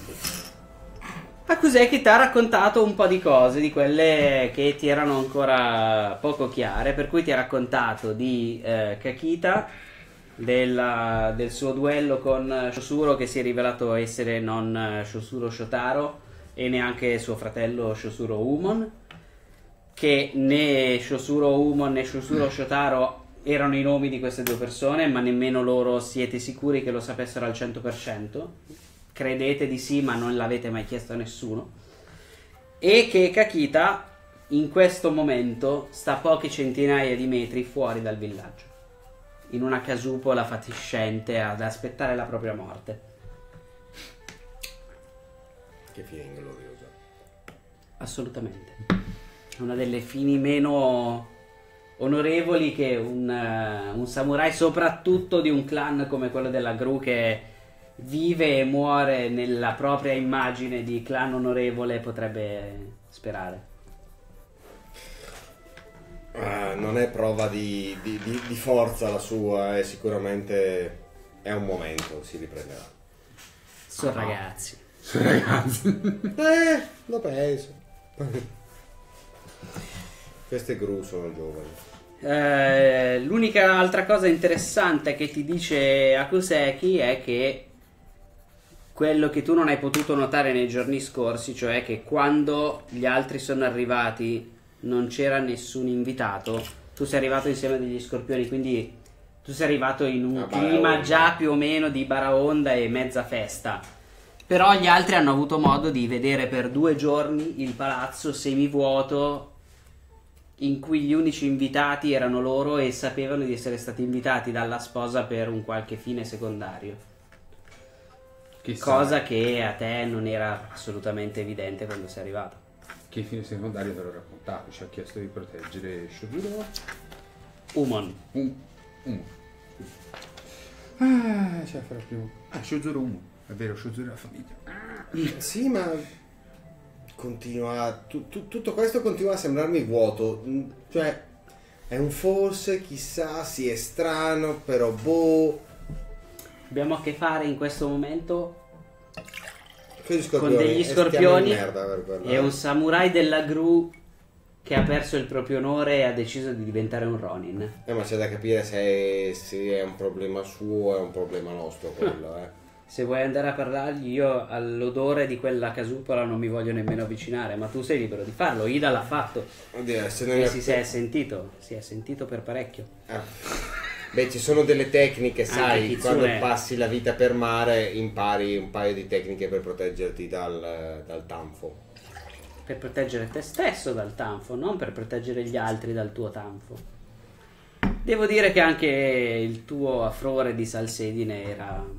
[SPEAKER 1] Akuseki ti ha raccontato un po' di cose, di quelle che ti erano ancora poco chiare, per cui ti ha raccontato di eh, Kakita, della- del suo duello con Shosuro, che si è rivelato essere non eh, Shosuro Shotaro e neanche suo fratello Shosuro Umon, che né Shosuro Umon né Shosuro Shotaro erano i nomi di queste due persone, ma nemmeno loro siete sicuri che lo sapessero al cento per cento. Credete di sì, ma non l'avete mai chiesto a nessuno. E che Kakita in questo momento sta a poche centinaia di metri fuori dal villaggio, in una casupola fatiscente ad aspettare la propria morte.
[SPEAKER 4] Che fine ingloriosa.
[SPEAKER 1] Assolutamente. Una delle fini meno onorevoli che un, eh, un samurai, soprattutto di un clan come quello della Gru, che vive e muore nella propria immagine di clan onorevole, potrebbe sperare.
[SPEAKER 4] Ah, non è prova di, di- di- di forza la sua, e sicuramente è un momento, si riprenderà.
[SPEAKER 1] Sono ragazzi.
[SPEAKER 6] Ragazzi.
[SPEAKER 4] Eh, lo penso. Queste gru sono giovani.
[SPEAKER 1] Eh, l'unica altra cosa interessante che ti dice Akuseki è che quello che tu non hai potuto notare nei giorni scorsi, cioè che quando gli altri sono arrivati non c'era nessun invitato, tu sei arrivato insieme a degli scorpioni, quindi tu sei arrivato in un
[SPEAKER 4] Ah,
[SPEAKER 1] clima
[SPEAKER 4] baraonda.
[SPEAKER 1] già più o meno di baraonda e mezza festa. Però gli altri hanno avuto modo di vedere per due giorni il palazzo semivuoto, in cui gli unici invitati erano loro e sapevano di essere stati invitati dalla sposa per un qualche fine secondario.
[SPEAKER 6] Chissà
[SPEAKER 1] Cosa che a te non era assolutamente evidente quando sei arrivato.
[SPEAKER 6] che fine secondario te l'ho raccontato. Ci ha chiesto di proteggere Shoguro.
[SPEAKER 1] Umon.
[SPEAKER 6] Un. Un. Ah, ce la farà prima. Ah, Shozuru uno. È vero, Shozuru è la famiglia.
[SPEAKER 4] Sì, ma continua. tu- tu- tutto questo continua a sembrarmi vuoto. Mm, Cioè, è un forse, chissà, sì, è strano, però boh.
[SPEAKER 1] Abbiamo a che fare in questo momento
[SPEAKER 4] Con, gli
[SPEAKER 1] con degli
[SPEAKER 4] e stiamo
[SPEAKER 1] scorpioni
[SPEAKER 4] in merda per quello,
[SPEAKER 1] e
[SPEAKER 4] eh.
[SPEAKER 1] un samurai della Gru che ha perso il proprio onore e ha deciso di diventare un Ronin.
[SPEAKER 4] Eh, ma c'è da capire se, se è un problema suo o è un problema nostro quello, eh.
[SPEAKER 1] Se vuoi andare a parlargli, io all'odore di quella casupola non mi voglio nemmeno avvicinare, ma tu sei libero di farlo. Ida l'ha fatto
[SPEAKER 4] Oddio, se non
[SPEAKER 1] e
[SPEAKER 4] è-
[SPEAKER 1] si, si è sentito, si è sentito per parecchio.
[SPEAKER 4] Ah. Beh, ci sono delle tecniche, sai,
[SPEAKER 1] Kitsune.
[SPEAKER 4] quando passi la vita per mare impari un paio di tecniche per proteggerti dal, dal tanfo.
[SPEAKER 1] Per proteggere te stesso dal tanfo, non per proteggere gli altri dal tuo tanfo. Devo dire che anche il tuo affrore di salsedine era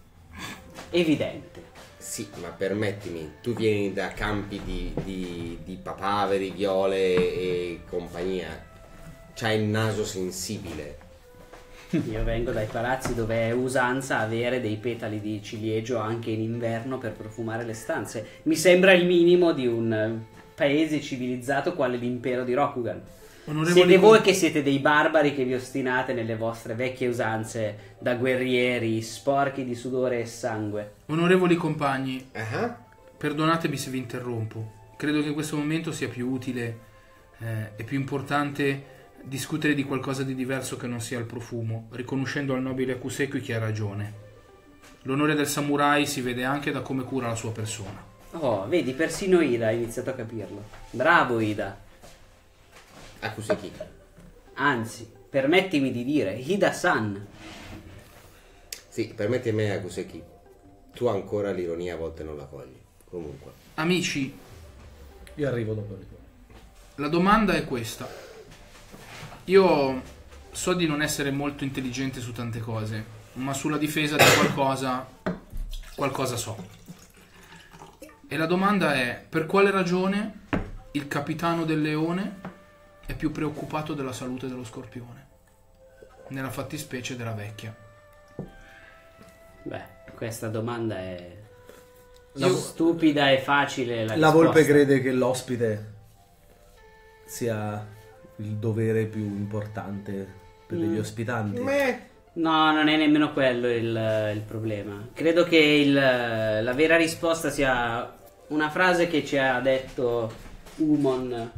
[SPEAKER 1] evidente.
[SPEAKER 4] Sì, ma permettimi, tu vieni da campi di, di, di papaveri, viole e compagnia, c'hai il naso sensibile.
[SPEAKER 1] Io vengo dai palazzi dove è usanza avere dei petali di ciliegio anche in inverno per profumare le stanze. Mi sembra il minimo di un eh, paese civilizzato quale l'impero di Rokugan.
[SPEAKER 5] Onorevoli
[SPEAKER 1] Siete
[SPEAKER 5] com-
[SPEAKER 1] voi che siete dei barbari che vi ostinate nelle vostre vecchie usanze da guerrieri, sporchi di sudore e sangue.
[SPEAKER 5] Onorevoli compagni,
[SPEAKER 4] Ah,
[SPEAKER 5] perdonatemi se vi interrompo. Credo che in questo momento sia più utile eh, e più importante discutere di qualcosa di diverso che non sia il profumo, riconoscendo al nobile Akuseki che ha ragione. L'onore del samurai si vede anche da come cura la sua persona.
[SPEAKER 1] Oh, vedi, persino Ida ha iniziato a capirlo. Bravo Ida.
[SPEAKER 4] Akuseki.
[SPEAKER 1] Anzi, permettimi di dire, Ida-san.
[SPEAKER 4] Sì, permetti a me, Akuseki. Tu ancora l'ironia a volte non la cogli. Comunque.
[SPEAKER 5] Amici,
[SPEAKER 3] Io arrivo dopo.
[SPEAKER 5] la domanda è questa. Io so di non essere molto intelligente su tante cose, ma sulla difesa di qualcosa, qualcosa so. E la domanda è: per quale ragione il capitano del leone è più preoccupato della salute dello scorpione? Nella fattispecie della vecchia.
[SPEAKER 1] Beh, questa domanda è
[SPEAKER 3] La-
[SPEAKER 1] stupida e facile. La,
[SPEAKER 3] La
[SPEAKER 1] risposta.
[SPEAKER 3] volpe crede che l'ospite sia il dovere più importante per
[SPEAKER 1] Mm.
[SPEAKER 3] gli ospitanti.
[SPEAKER 4] Meh.
[SPEAKER 1] No, non è nemmeno quello il, il problema. Credo che il- la vera risposta sia una frase che ci ha detto Umon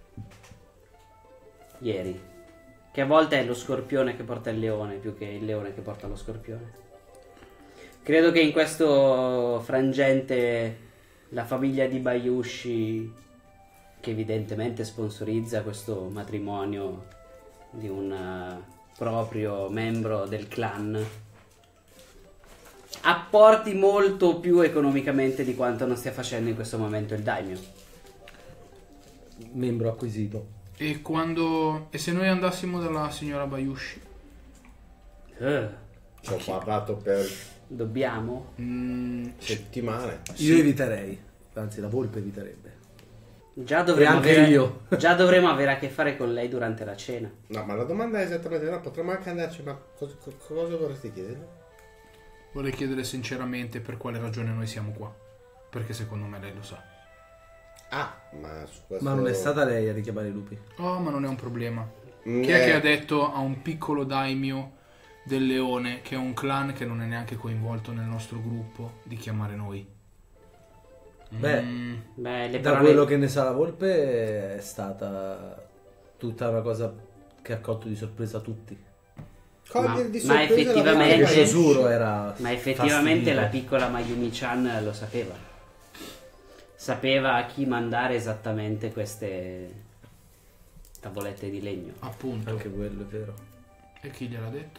[SPEAKER 1] ieri. Che a volte è lo scorpione che porta il leone più che il leone che porta lo scorpione. Credo che in questo frangente la famiglia di Bayushi, che evidentemente sponsorizza questo matrimonio di un eh, proprio membro del clan, apporti molto più economicamente di quanto non stia facendo in questo momento il daimyo.
[SPEAKER 3] Membro acquisito.
[SPEAKER 5] E quando... E se noi andassimo dalla signora Bayushi?
[SPEAKER 1] Eh,
[SPEAKER 4] Ci ho parlato per
[SPEAKER 1] dobbiamo?
[SPEAKER 5] Mm,
[SPEAKER 4] settimane.
[SPEAKER 3] Io eviterei, anzi la volpe eviterebbe.
[SPEAKER 1] Già dovremmo,
[SPEAKER 3] E anche
[SPEAKER 1] avere,
[SPEAKER 3] io.
[SPEAKER 1] già dovremo avere a che fare con lei durante la cena.
[SPEAKER 4] No, ma la domanda è esattamente no, potremmo anche andarci, ma cosa, cosa vorresti chiedere?
[SPEAKER 5] vorrei chiedere sinceramente per quale ragione noi siamo qua. Perché secondo me lei lo sa.
[SPEAKER 4] Ah, ma su questo...
[SPEAKER 3] Ma non è stata lei a richiamare i lupi.
[SPEAKER 5] Oh, ma non è un problema.
[SPEAKER 4] Mm,
[SPEAKER 5] Chi è
[SPEAKER 4] eh,
[SPEAKER 5] che ha detto a un piccolo daimyo del leone, che è un clan che non è neanche coinvolto nel nostro gruppo, di chiamare noi?
[SPEAKER 3] Beh,
[SPEAKER 5] Mm,
[SPEAKER 1] Beh, le
[SPEAKER 3] da
[SPEAKER 1] parole...
[SPEAKER 3] quello che ne sa la volpe è stata tutta una cosa che ha colto di sorpresa tutti.
[SPEAKER 4] cogliere
[SPEAKER 1] Ma-
[SPEAKER 4] di
[SPEAKER 1] ma
[SPEAKER 4] sorpresa
[SPEAKER 1] effettivamente-
[SPEAKER 4] la
[SPEAKER 3] Perché
[SPEAKER 4] vecchia
[SPEAKER 3] Shosuro era
[SPEAKER 1] Ma effettivamente
[SPEAKER 3] fastidito.
[SPEAKER 1] la piccola Mayumi-chan lo sapeva. Sapeva a chi mandare esattamente queste tavolette di legno.
[SPEAKER 5] appunto.
[SPEAKER 3] Anche quello è vero.
[SPEAKER 5] E chi gliel'ha detto?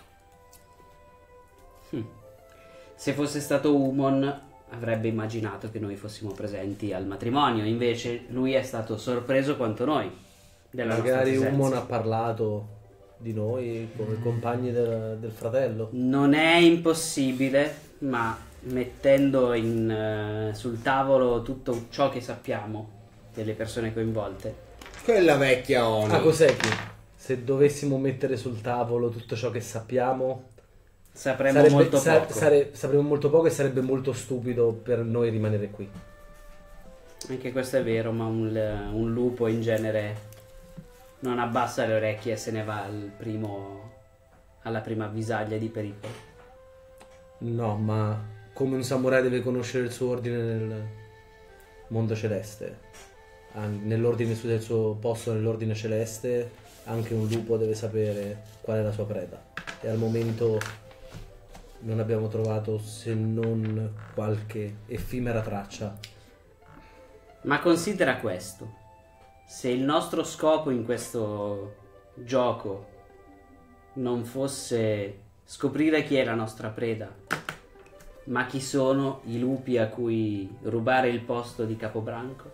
[SPEAKER 1] Hm. Se fosse stato Umon avrebbe immaginato che noi fossimo presenti al matrimonio, invece lui è stato sorpreso quanto noi della
[SPEAKER 3] Magari
[SPEAKER 1] nostra presenza.
[SPEAKER 3] Umon ha parlato di noi come compagni del, del fratello.
[SPEAKER 1] Non è impossibile, ma mettendo in, eh, sul tavolo tutto ciò che sappiamo delle persone coinvolte,
[SPEAKER 4] Quella vecchia Oni.
[SPEAKER 3] Ah, Koseki, se dovessimo mettere sul tavolo tutto ciò che sappiamo,
[SPEAKER 1] sapremo
[SPEAKER 3] sarebbe-
[SPEAKER 1] molto
[SPEAKER 3] sa-
[SPEAKER 1] poco.
[SPEAKER 3] sare- sapremo molto poco e sarebbe molto stupido per noi rimanere qui.
[SPEAKER 1] Anche questo è vero, ma un, un lupo in genere non abbassa le orecchie e se ne va al primo, alla prima avvisaglia di pericolo.
[SPEAKER 3] No, ma come un samurai deve conoscere il suo ordine nel mondo celeste, an- nell'ordine su- del suo posto nell'ordine celeste, anche un lupo deve sapere qual è la sua preda. E al momento non abbiamo trovato se non qualche effimera traccia.
[SPEAKER 1] Ma considera questo: se il nostro scopo in questo gioco non fosse scoprire chi è la nostra preda, ma chi sono i lupi a cui rubare il posto di Capobranco,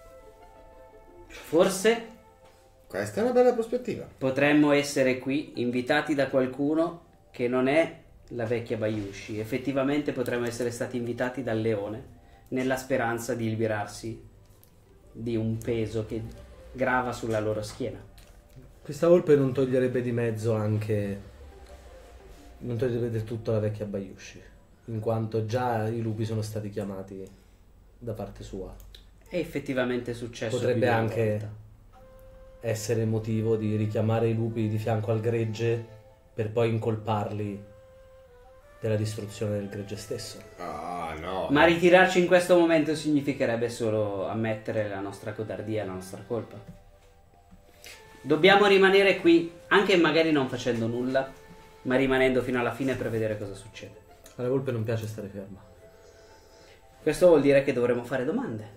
[SPEAKER 1] forse
[SPEAKER 4] Questa è una bella prospettiva.
[SPEAKER 1] potremmo essere qui invitati da qualcuno che non è la vecchia Bayushi. Effettivamente potremmo essere stati invitati dal leone nella speranza di liberarsi di un peso che grava sulla loro schiena.
[SPEAKER 3] Questa volpe non toglierebbe di mezzo anche, non toglierebbe del tutto la vecchia Bayushi, in quanto già i lupi sono stati chiamati da parte sua.
[SPEAKER 1] È effettivamente successo.
[SPEAKER 3] Potrebbe
[SPEAKER 1] più di una
[SPEAKER 3] anche
[SPEAKER 1] volta.
[SPEAKER 3] essere motivo di richiamare i lupi di fianco al gregge per poi incolparli della distruzione del gregge stesso.
[SPEAKER 4] Ah, no.
[SPEAKER 1] Ma ritirarci in questo momento significherebbe solo ammettere la nostra codardia e la nostra colpa. Dobbiamo rimanere qui, anche magari non facendo nulla, ma rimanendo fino alla fine per vedere cosa succede.
[SPEAKER 3] Alla volpe non piace stare ferma.
[SPEAKER 1] Questo vuol dire che dovremo fare domande.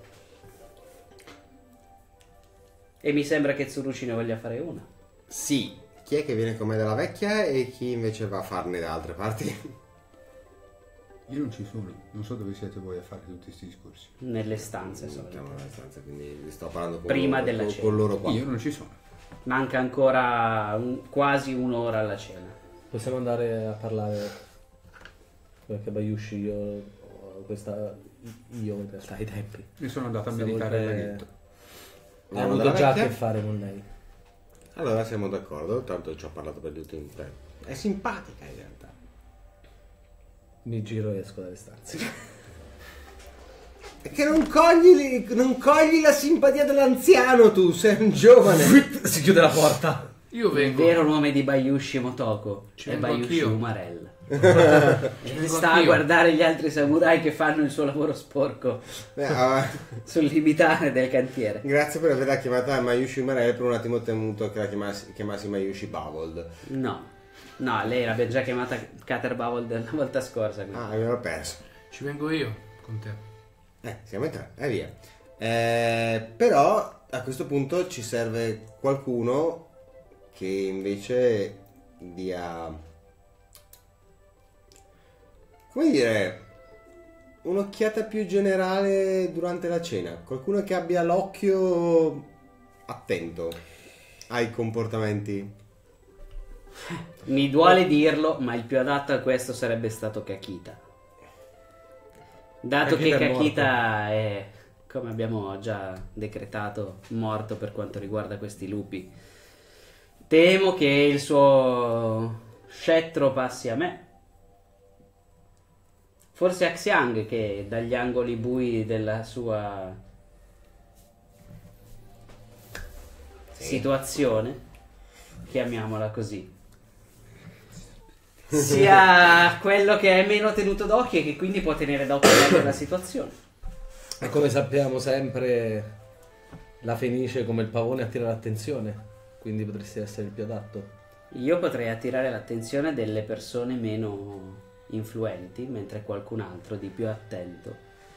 [SPEAKER 1] E mi sembra che Tsurushi ne voglia fare una.
[SPEAKER 4] Sì. Chi è che viene con me dalla vecchia e chi invece va a farne da altre parti?
[SPEAKER 6] Io non ci sono, non so dove siete voi a fare tutti questi discorsi.
[SPEAKER 1] Nelle stanze
[SPEAKER 4] Siamo
[SPEAKER 1] solamente.
[SPEAKER 4] nella stanza, quindi vi sto parlando con
[SPEAKER 1] Prima
[SPEAKER 4] loro,
[SPEAKER 1] della
[SPEAKER 4] con,
[SPEAKER 1] cena.
[SPEAKER 4] con loro qua.
[SPEAKER 6] Io non ci sono.
[SPEAKER 1] Manca ancora un- quasi un'ora alla cena.
[SPEAKER 3] Possiamo andare a parlare, perché Bayushi io ho questa, io in realtà ai tempi
[SPEAKER 6] Io sono andato a
[SPEAKER 3] Questa
[SPEAKER 6] meditare al
[SPEAKER 3] volpe-
[SPEAKER 6] laghetto.
[SPEAKER 3] ho
[SPEAKER 4] Andiamo
[SPEAKER 3] avuto
[SPEAKER 4] dalla
[SPEAKER 3] già a
[SPEAKER 4] vecchia?
[SPEAKER 3] che fare con lei.
[SPEAKER 4] Allora siamo d'accordo, tanto ci ho parlato per gli ultimi tempi. È simpatica in realtà.
[SPEAKER 3] Mi giro e esco dalle stanze.
[SPEAKER 4] È che non cogli, non cogli la simpatia dell'anziano tu, sei un giovane.
[SPEAKER 3] Si chiude la porta.
[SPEAKER 5] Io
[SPEAKER 1] Il
[SPEAKER 5] vengo.
[SPEAKER 1] vero nome di Bayushi Motoko
[SPEAKER 5] Ci
[SPEAKER 1] è
[SPEAKER 5] vengo
[SPEAKER 1] Bayushi
[SPEAKER 5] anch'io.
[SPEAKER 1] Umarella. E sta a
[SPEAKER 5] anch'io.
[SPEAKER 1] guardare gli altri samurai che fanno il suo lavoro sporco
[SPEAKER 4] Eh, ah,
[SPEAKER 1] sul limitare del cantiere.
[SPEAKER 4] grazie per averla chiamata Mayushi Umarella, per un attimo ho temuto che la chiamassi, chiamassi Mayushi Bavold.
[SPEAKER 1] No, no, lei l'abbiamo già chiamata Cater Bavold la volta scorsa. quindi.
[SPEAKER 4] Ah, mi ero perso.
[SPEAKER 5] Ci vengo io con te.
[SPEAKER 4] Eh, siamo in tre, e via. Eh, però a questo punto ci serve qualcuno che invece dia, come dire, un'occhiata più generale durante la cena. Qualcuno che abbia l'occhio attento ai comportamenti.
[SPEAKER 1] Mi duole dirlo, ma il più adatto a questo sarebbe stato Kakita. Dato
[SPEAKER 3] Kakita
[SPEAKER 1] che
[SPEAKER 3] è
[SPEAKER 1] Kakita è, come abbiamo già decretato, morto per quanto riguarda questi lupi. Temo che il suo scettro passi a me. Forse a Xiang, che dagli angoli bui della sua situazione, chiamiamola così, sia quello che è meno tenuto d'occhio e che quindi può tenere d'occhio meglio la situazione.
[SPEAKER 3] E come sappiamo sempre, la Fenice come il pavone attira l'attenzione, quindi potresti essere il più adatto.
[SPEAKER 1] Io potrei attirare l'attenzione delle persone meno influenti, mentre qualcun altro di più attento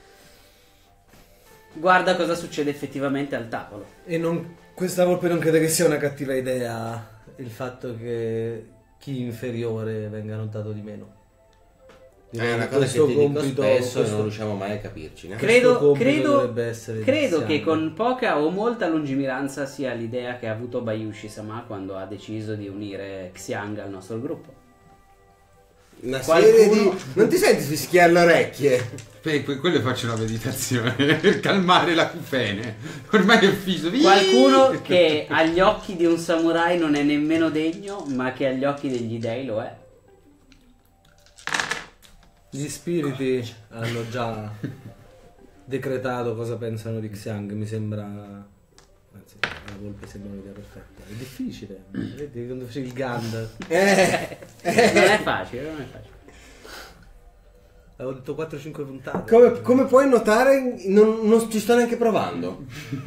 [SPEAKER 1] guarda cosa succede effettivamente al tavolo.
[SPEAKER 3] E non, questa volpe non crede che sia una cattiva idea il fatto che chi inferiore venga notato di meno.
[SPEAKER 4] È una cosa che
[SPEAKER 3] questo
[SPEAKER 4] ti dico
[SPEAKER 3] compito-
[SPEAKER 4] spesso e
[SPEAKER 3] questo-
[SPEAKER 4] non riusciamo mai a capirci, né?
[SPEAKER 1] Credo,
[SPEAKER 3] compito
[SPEAKER 1] credo,
[SPEAKER 3] dovrebbe essere di
[SPEAKER 1] credo
[SPEAKER 3] Xiang.
[SPEAKER 1] che con poca o molta lungimiranza sia l'idea che ha avuto Bayushi-sama quando ha deciso di unire Xiang al nostro gruppo.
[SPEAKER 4] Una
[SPEAKER 1] Qualcuno-
[SPEAKER 4] serie di... Non ti senti fischiare le orecchie?
[SPEAKER 6] Per per quello faccio una meditazione per calmare la cufene. Ormai è fiso.
[SPEAKER 1] Qualcuno che agli occhi di un samurai non è nemmeno degno, ma che agli occhi degli dei lo è.
[SPEAKER 3] Gli spiriti hanno già decretato cosa pensano di Xiang, mi sembra... Anzi, la volpe sembra un'idea perfetta. È difficile, vedi quando facevi il Gand.
[SPEAKER 4] Eh,
[SPEAKER 1] Non è facile, non è facile.
[SPEAKER 3] Avevo detto quattro cinque puntate.
[SPEAKER 4] come, come puoi notare, non, non ci sto neanche provando.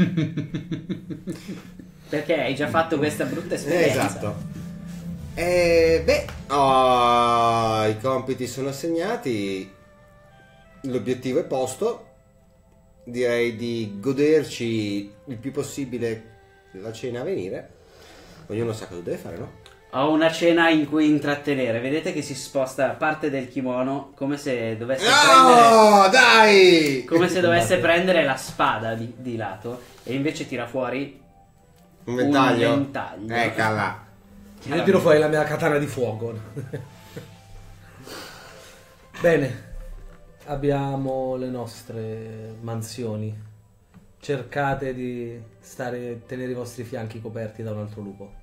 [SPEAKER 1] Perché hai già fatto questa brutta esperienza.
[SPEAKER 4] Esatto. Eh, beh, oh, i compiti sono assegnati, l'obiettivo è posto. Direi di goderci il più possibile la cena a venire. Ognuno sa cosa deve fare, no?
[SPEAKER 1] Ho una cena in cui intrattenere. Vedete che si sposta parte del kimono come se dovesse prendere,
[SPEAKER 4] No, dai!
[SPEAKER 1] come se dovesse prendere la spada di, di lato, e invece tira fuori
[SPEAKER 4] Un ventaglio.
[SPEAKER 1] un ventaglio.
[SPEAKER 4] Eccola.
[SPEAKER 3] Io tiro fuori la mia katana di fuoco. Bene, abbiamo le nostre mansioni. Cercate di stare, tenere i vostri fianchi coperti da un altro lupo.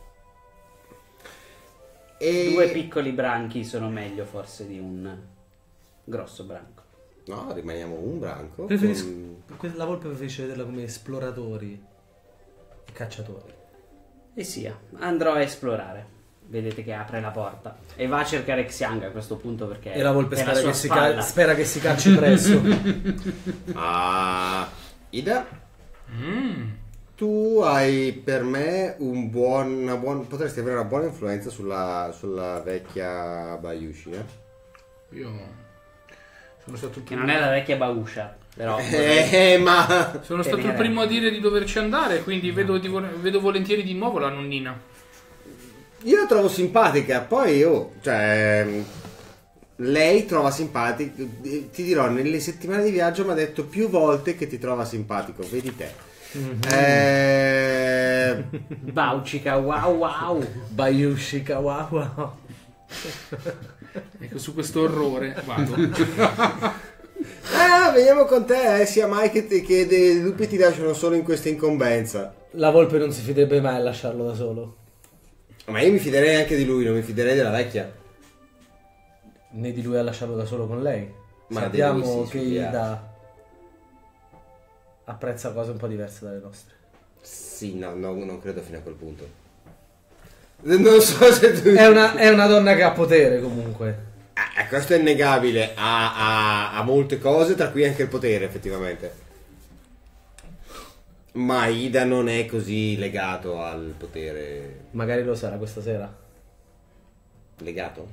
[SPEAKER 4] E...
[SPEAKER 1] Due piccoli branchi sono meglio forse di un grosso branco.
[SPEAKER 4] No, rimaniamo un branco.
[SPEAKER 3] Preferisco,
[SPEAKER 4] con-
[SPEAKER 3] la volpe preferisce vederla come esploratori e cacciatori.
[SPEAKER 1] E sia, andrò a esplorare. Vedete che apre la porta e va a cercare Xiang a questo punto perché
[SPEAKER 3] E la volpe
[SPEAKER 1] è la
[SPEAKER 3] spera
[SPEAKER 1] sua
[SPEAKER 3] che, si
[SPEAKER 1] spalla.
[SPEAKER 3] ca- spera che si cacci presto.
[SPEAKER 4] Ah, Ida,
[SPEAKER 5] Mm.
[SPEAKER 4] tu hai per me un buon, una buon, potresti avere una buona influenza sulla, sulla vecchia Bayushi, eh?
[SPEAKER 5] Io sono stato il
[SPEAKER 1] Che
[SPEAKER 5] primo,
[SPEAKER 1] non è la vecchia Bauscia, però
[SPEAKER 4] Eh, ma...
[SPEAKER 5] sono stato il
[SPEAKER 1] tenere.
[SPEAKER 5] primo a dire di doverci andare, quindi vedo, di vo- vedo volentieri di nuovo la nonnina.
[SPEAKER 4] Io la trovo simpatica, poi io, cioè... Lei trova simpatico, ti dirò, nelle settimane di viaggio mi ha detto più volte che ti trova simpatico, vedi te. Eh...
[SPEAKER 1] Baucica, wow wow.
[SPEAKER 3] Bayushi Kawawa.
[SPEAKER 5] Ecco, su questo orrore vado.
[SPEAKER 4] Ah, veniamo con te, eh, sia mai che, ti, che dei lupi ti lasciano solo in questa incombenza.
[SPEAKER 3] La volpe non si fiderebbe mai a lasciarlo da solo.
[SPEAKER 4] Ma io mi fiderei anche di lui, non mi fiderei della vecchia.
[SPEAKER 3] Né di lui a lasciarlo da solo con lei.
[SPEAKER 4] Ma di
[SPEAKER 3] Sappiamo
[SPEAKER 4] lui sì,
[SPEAKER 3] che
[SPEAKER 4] sì,
[SPEAKER 3] Ida apprezza cose un po' diverse dalle nostre.
[SPEAKER 4] Sì, no, no, non credo fino a quel punto. Non so se tu...
[SPEAKER 3] È una, è una donna che ha potere comunque.
[SPEAKER 4] Ah, questo è innegabile, ha, ha, ha molte cose, tra cui anche il potere effettivamente. Ma Ida non è così legato al potere.
[SPEAKER 3] Magari lo sarà questa sera.
[SPEAKER 4] Legato?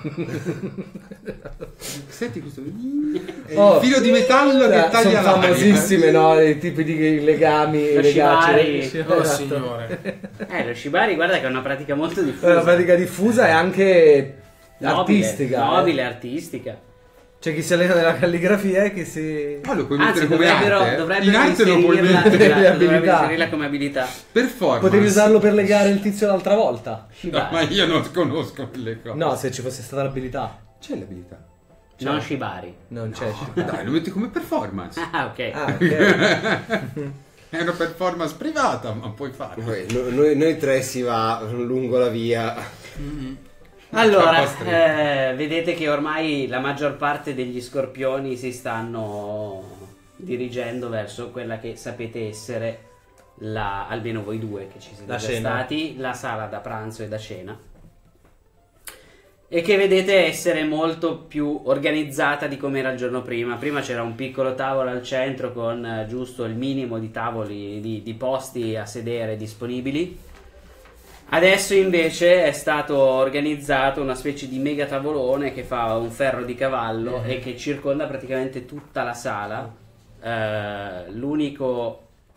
[SPEAKER 6] Senti questo è
[SPEAKER 3] Oh,
[SPEAKER 6] il filo di metallo che
[SPEAKER 3] Sono
[SPEAKER 6] taglia l'aria.
[SPEAKER 3] famosissime, no? I tipi di legami,
[SPEAKER 1] Lo
[SPEAKER 3] legacci.
[SPEAKER 1] shibari.
[SPEAKER 5] Oh
[SPEAKER 3] Esatto.
[SPEAKER 5] signore.
[SPEAKER 1] Eh, lo shibari, guarda che è una pratica molto
[SPEAKER 3] È
[SPEAKER 1] diffusa.
[SPEAKER 3] una pratica diffusa e anche
[SPEAKER 1] Nobile,
[SPEAKER 3] artistica. eh.
[SPEAKER 1] Nobile, artistica.
[SPEAKER 3] C'è chi si allena nella calligrafia e chi si...
[SPEAKER 6] Ah, lo puoi
[SPEAKER 1] Anzi,
[SPEAKER 6] mettere come
[SPEAKER 1] dovrebbero,
[SPEAKER 6] arte?
[SPEAKER 1] dovrebbero
[SPEAKER 6] In arte lo puoi
[SPEAKER 1] inserirla,
[SPEAKER 6] mettere.
[SPEAKER 1] esatto,
[SPEAKER 3] Le
[SPEAKER 1] dovrebbero
[SPEAKER 3] abilità.
[SPEAKER 1] inserirla come abilità.
[SPEAKER 6] Performance.
[SPEAKER 3] Potevi usarlo per legare il tizio l'altra volta.
[SPEAKER 6] No,
[SPEAKER 1] Shibari.
[SPEAKER 6] ma io non conosco quelle cose.
[SPEAKER 3] No, se ci fosse stata l'abilità.
[SPEAKER 6] C'è l'abilità.
[SPEAKER 1] Non shibari.
[SPEAKER 3] Non c'è.
[SPEAKER 6] Dai, lo metti come performance.
[SPEAKER 1] Ah, ok.
[SPEAKER 3] Ah, ok.
[SPEAKER 6] È una performance privata, ma puoi farlo.
[SPEAKER 4] Noi, noi- noi tre si va lungo la via.
[SPEAKER 1] Allora,
[SPEAKER 6] Troppo
[SPEAKER 1] eh, vedete che ormai la maggior parte degli scorpioni si stanno dirigendo verso quella che sapete essere, la, almeno voi due che ci siete
[SPEAKER 3] La
[SPEAKER 1] già
[SPEAKER 3] cena.
[SPEAKER 1] stati, la sala da pranzo e da cena. E che vedete essere molto più organizzata di come era il giorno prima. Prima c'era un piccolo tavolo al centro con eh, giusto il minimo di tavoli, di, di posti a sedere disponibili. Adesso invece è stato organizzato una specie di mega tavolone che fa un ferro di cavallo e che circonda praticamente tutta la sala. Eh, l'unico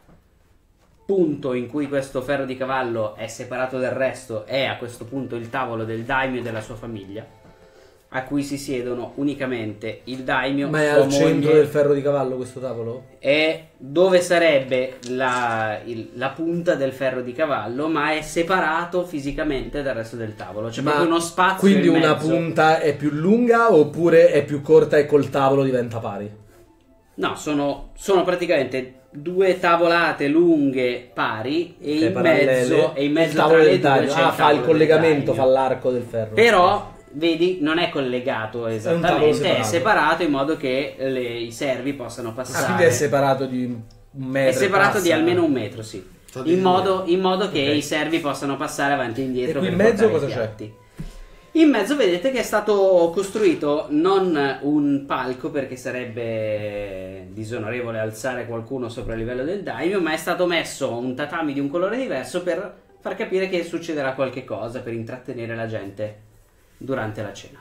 [SPEAKER 1] punto in cui questo ferro di cavallo è separato dal resto è a questo punto il tavolo del daimyo e della sua famiglia, a cui si siedono unicamente il daimyo,
[SPEAKER 3] Ma è
[SPEAKER 1] sua
[SPEAKER 3] al centro
[SPEAKER 1] moglie,
[SPEAKER 3] del ferro di cavallo questo tavolo?
[SPEAKER 1] è dove sarebbe la, il- la punta del ferro di cavallo, ma è separato fisicamente dal resto del tavolo. C'è
[SPEAKER 3] Ma
[SPEAKER 1] proprio uno spazio
[SPEAKER 3] quindi
[SPEAKER 1] in
[SPEAKER 3] una
[SPEAKER 1] mezzo.
[SPEAKER 3] punta è più lunga oppure è più corta e col tavolo diventa pari?
[SPEAKER 1] No, sono, sono praticamente due tavolate lunghe pari e,
[SPEAKER 3] Ok,
[SPEAKER 1] in,
[SPEAKER 3] parallele.
[SPEAKER 1] mezzo, e in
[SPEAKER 3] Il
[SPEAKER 1] mezzo
[SPEAKER 3] tavolo
[SPEAKER 1] tra le
[SPEAKER 3] del
[SPEAKER 1] due
[SPEAKER 3] daimyo.
[SPEAKER 1] c'è
[SPEAKER 3] Ah,
[SPEAKER 1] il
[SPEAKER 3] fa il
[SPEAKER 1] tavolo del
[SPEAKER 3] collegamento,
[SPEAKER 1] daimyo.
[SPEAKER 3] fa l'arco del ferro.
[SPEAKER 1] Però, vedi, non è collegato esattamente,
[SPEAKER 3] tavolo
[SPEAKER 1] è
[SPEAKER 3] separato.
[SPEAKER 1] separato in modo che le- i servi possano
[SPEAKER 3] Ah,
[SPEAKER 1] passare.
[SPEAKER 3] quindi è separato di un metro.
[SPEAKER 1] È separato
[SPEAKER 3] passa.
[SPEAKER 1] di almeno un metro, sì.
[SPEAKER 4] So di
[SPEAKER 1] In
[SPEAKER 4] due.
[SPEAKER 1] modo, in modo che
[SPEAKER 3] Ok.
[SPEAKER 1] i servi possano passare avanti e indietro.
[SPEAKER 3] E qui
[SPEAKER 1] per
[SPEAKER 3] in mezzo
[SPEAKER 1] portare i
[SPEAKER 3] cosa c'è?
[SPEAKER 1] piatti. In mezzo vedete che è stato costruito non un palco, perché sarebbe disonorevole alzare qualcuno sopra il livello del daimyo, ma è stato messo un tatami di un colore diverso per far capire che succederà qualche cosa, per intrattenere la gente durante la cena.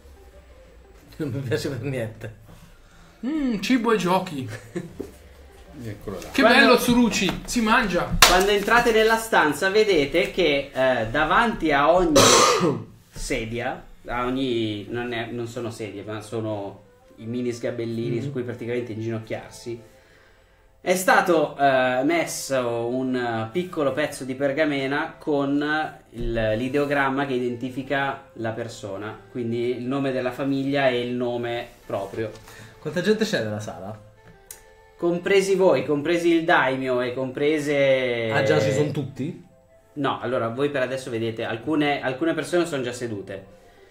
[SPEAKER 3] Non mi piace per niente.
[SPEAKER 5] Mm, cibo e giochi.
[SPEAKER 6] Eccolo là.
[SPEAKER 5] Che
[SPEAKER 1] Quando-
[SPEAKER 5] bello Tsuruchi, si mangia.
[SPEAKER 1] Quando entrate nella stanza vedete che eh, davanti a ogni sedia, a ogni non, è- non sono sedie, ma sono i mini sgabellini su cui praticamente inginocchiarsi, è stato eh, messo un eh, piccolo pezzo di pergamena con il- l'ideogramma che identifica la persona, quindi il nome della famiglia e il nome proprio.
[SPEAKER 3] Quanta gente c'è nella sala?
[SPEAKER 1] Compresi voi, compresi il daimyo e comprese...
[SPEAKER 3] Ah, già ci sono tutti?
[SPEAKER 1] No, allora voi per adesso vedete, alcune, alcune persone sono già sedute,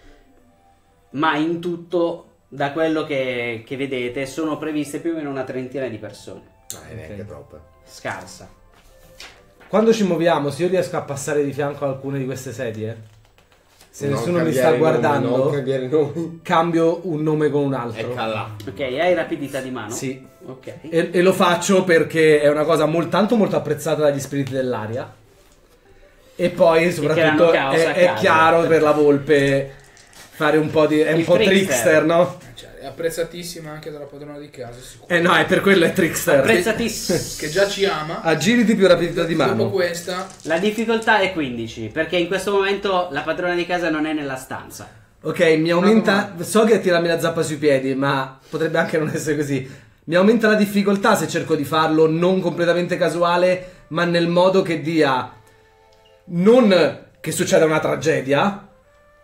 [SPEAKER 1] ma in tutto, da quello che, che vedete, sono previste più o meno una trentina di persone.
[SPEAKER 4] Ah, è neanche troppo.
[SPEAKER 1] Scarsa.
[SPEAKER 3] Quando ci muoviamo, se io riesco a passare di fianco a alcune di queste sedie, se
[SPEAKER 4] Non
[SPEAKER 3] nessuno mi
[SPEAKER 4] cambiare
[SPEAKER 3] sta
[SPEAKER 4] i nomi,
[SPEAKER 3] guardando,
[SPEAKER 4] non cambiare i nomi.
[SPEAKER 3] cambio un nome con un altro.
[SPEAKER 4] Ecco là.
[SPEAKER 1] Ok, hai rapidità di mano?
[SPEAKER 3] Sì.
[SPEAKER 1] Ok.
[SPEAKER 3] E, e lo faccio perché è una cosa mol- tanto molto apprezzata dagli spiriti dell'aria. E poi soprattutto
[SPEAKER 1] creano caos
[SPEAKER 3] è,
[SPEAKER 1] a
[SPEAKER 3] è
[SPEAKER 1] caso.
[SPEAKER 3] chiaro per la volpe fare un po' di... è un
[SPEAKER 1] Il
[SPEAKER 3] po'
[SPEAKER 1] trickster.
[SPEAKER 3] trickster, no?
[SPEAKER 5] Cioè, è apprezzatissima anche dalla padrona di casa, sicuro.
[SPEAKER 3] Eh no, è per quello è trickster.
[SPEAKER 1] Apprezzatissimo.
[SPEAKER 5] Che già ci ama.
[SPEAKER 3] Agility più rapidità di
[SPEAKER 5] Dopo
[SPEAKER 3] mano.
[SPEAKER 5] questa,
[SPEAKER 1] La difficoltà è quindici, perché in questo momento la padrona di casa non è nella stanza.
[SPEAKER 3] Ok, mi aumenta... So che tirarmi la zappa sui piedi, ma potrebbe anche non essere così. Mi aumenta la difficoltà se cerco di farlo non completamente casuale, ma nel modo che dia... Non che succeda una tragedia,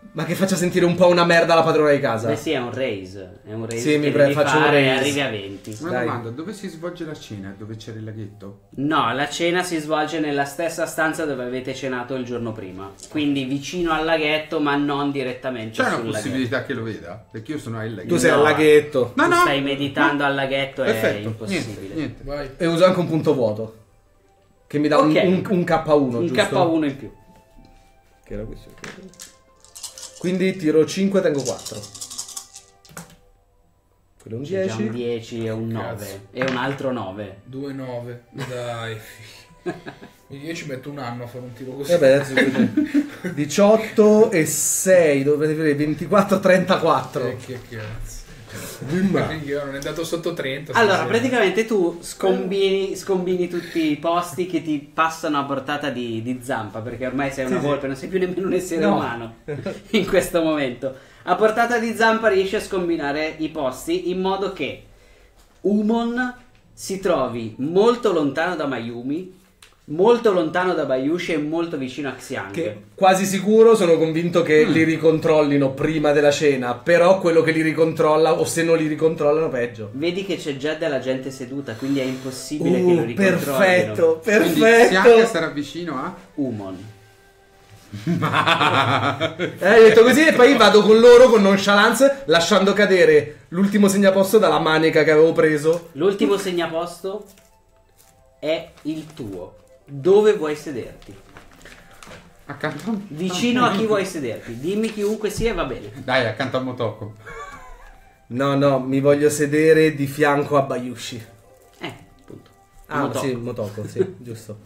[SPEAKER 3] Ma che faccia sentire un po' una merda la padrona di casa.
[SPEAKER 1] Beh sì, è un raise. È un raise
[SPEAKER 3] Sì,
[SPEAKER 1] che
[SPEAKER 3] mi pre-
[SPEAKER 1] devi
[SPEAKER 3] faccio un
[SPEAKER 1] fare e
[SPEAKER 3] raise.
[SPEAKER 1] arrivi a venti.
[SPEAKER 6] Una
[SPEAKER 3] Dai.
[SPEAKER 6] domanda, dove si svolge la cena? Dove c'era il laghetto?
[SPEAKER 1] No, la cena si svolge nella stessa stanza dove avete cenato il giorno prima. Quindi vicino al laghetto, ma non direttamente
[SPEAKER 6] C'è
[SPEAKER 1] sul
[SPEAKER 6] una
[SPEAKER 1] laghetto.
[SPEAKER 6] possibilità che lo veda? Perché io sono al laghetto.
[SPEAKER 3] Tu sei
[SPEAKER 1] No.
[SPEAKER 3] al laghetto.
[SPEAKER 6] No,
[SPEAKER 1] Tu
[SPEAKER 6] no.
[SPEAKER 1] stai meditando al laghetto, è
[SPEAKER 6] Perfetto,
[SPEAKER 1] impossibile.
[SPEAKER 6] niente, niente.
[SPEAKER 5] Vai.
[SPEAKER 3] E uso anche un punto vuoto. Che mi dà un-
[SPEAKER 1] Ok.
[SPEAKER 3] un, un K uno,
[SPEAKER 1] Un
[SPEAKER 3] giusto?
[SPEAKER 1] K uno in più.
[SPEAKER 3] Che era questo? Quindi tiro cinque, tengo quattro. Quello è un
[SPEAKER 1] C'è già un
[SPEAKER 3] dieci.
[SPEAKER 1] dieci e un nove. E un altro nove.
[SPEAKER 5] due nove. Dai. Io ci metto un anno a fare un tiro così.
[SPEAKER 3] Vabbè, adesso vedete. diciotto e sei, dovete vedere ventiquattro, trentaquattro.
[SPEAKER 5] Eh, che cazzo.
[SPEAKER 3] Bimba.
[SPEAKER 5] Io non è andato sotto trenta.
[SPEAKER 1] Allora,
[SPEAKER 5] stasera.
[SPEAKER 1] praticamente tu scombini, scombini tutti i posti che ti passano a portata di, di zampa, perché ormai sei una
[SPEAKER 3] Sì, sì.
[SPEAKER 1] volpe, non sei più nemmeno un essere
[SPEAKER 3] No.
[SPEAKER 1] umano in questo momento. A portata di zampa riesci a scombinare i posti in modo che Umon si trovi molto lontano da Mayumi, molto lontano da Bayushi e molto vicino a Xiang.
[SPEAKER 3] Che quasi sicuro sono convinto che li ricontrollino prima della cena, però quello che li ricontrolla, o se non li ricontrollano, peggio.
[SPEAKER 1] Vedi che c'è già della gente seduta, quindi è impossibile che lo
[SPEAKER 3] Uh,
[SPEAKER 1] ricontrollino.
[SPEAKER 3] perfetto,
[SPEAKER 6] Quindi
[SPEAKER 3] perfetto.
[SPEAKER 6] Xiang sarà vicino a...
[SPEAKER 1] Umon.
[SPEAKER 3] Eh, hai detto così e poi vado con loro con nonchalance, lasciando cadere l'ultimo segnaposto dalla manica che avevo preso.
[SPEAKER 1] L'ultimo segnaposto è il tuo. Dove vuoi sederti?
[SPEAKER 6] Accanto a...
[SPEAKER 1] Vicino a chi vuoi sederti? Dimmi chiunque sia e va bene.
[SPEAKER 6] Dai, accanto a Motoko.
[SPEAKER 3] No, no, mi voglio sedere di fianco a Bayushi.
[SPEAKER 1] Eh, appunto.
[SPEAKER 3] Ah,
[SPEAKER 1] Motoko.
[SPEAKER 3] sì, Motoko, sì, giusto.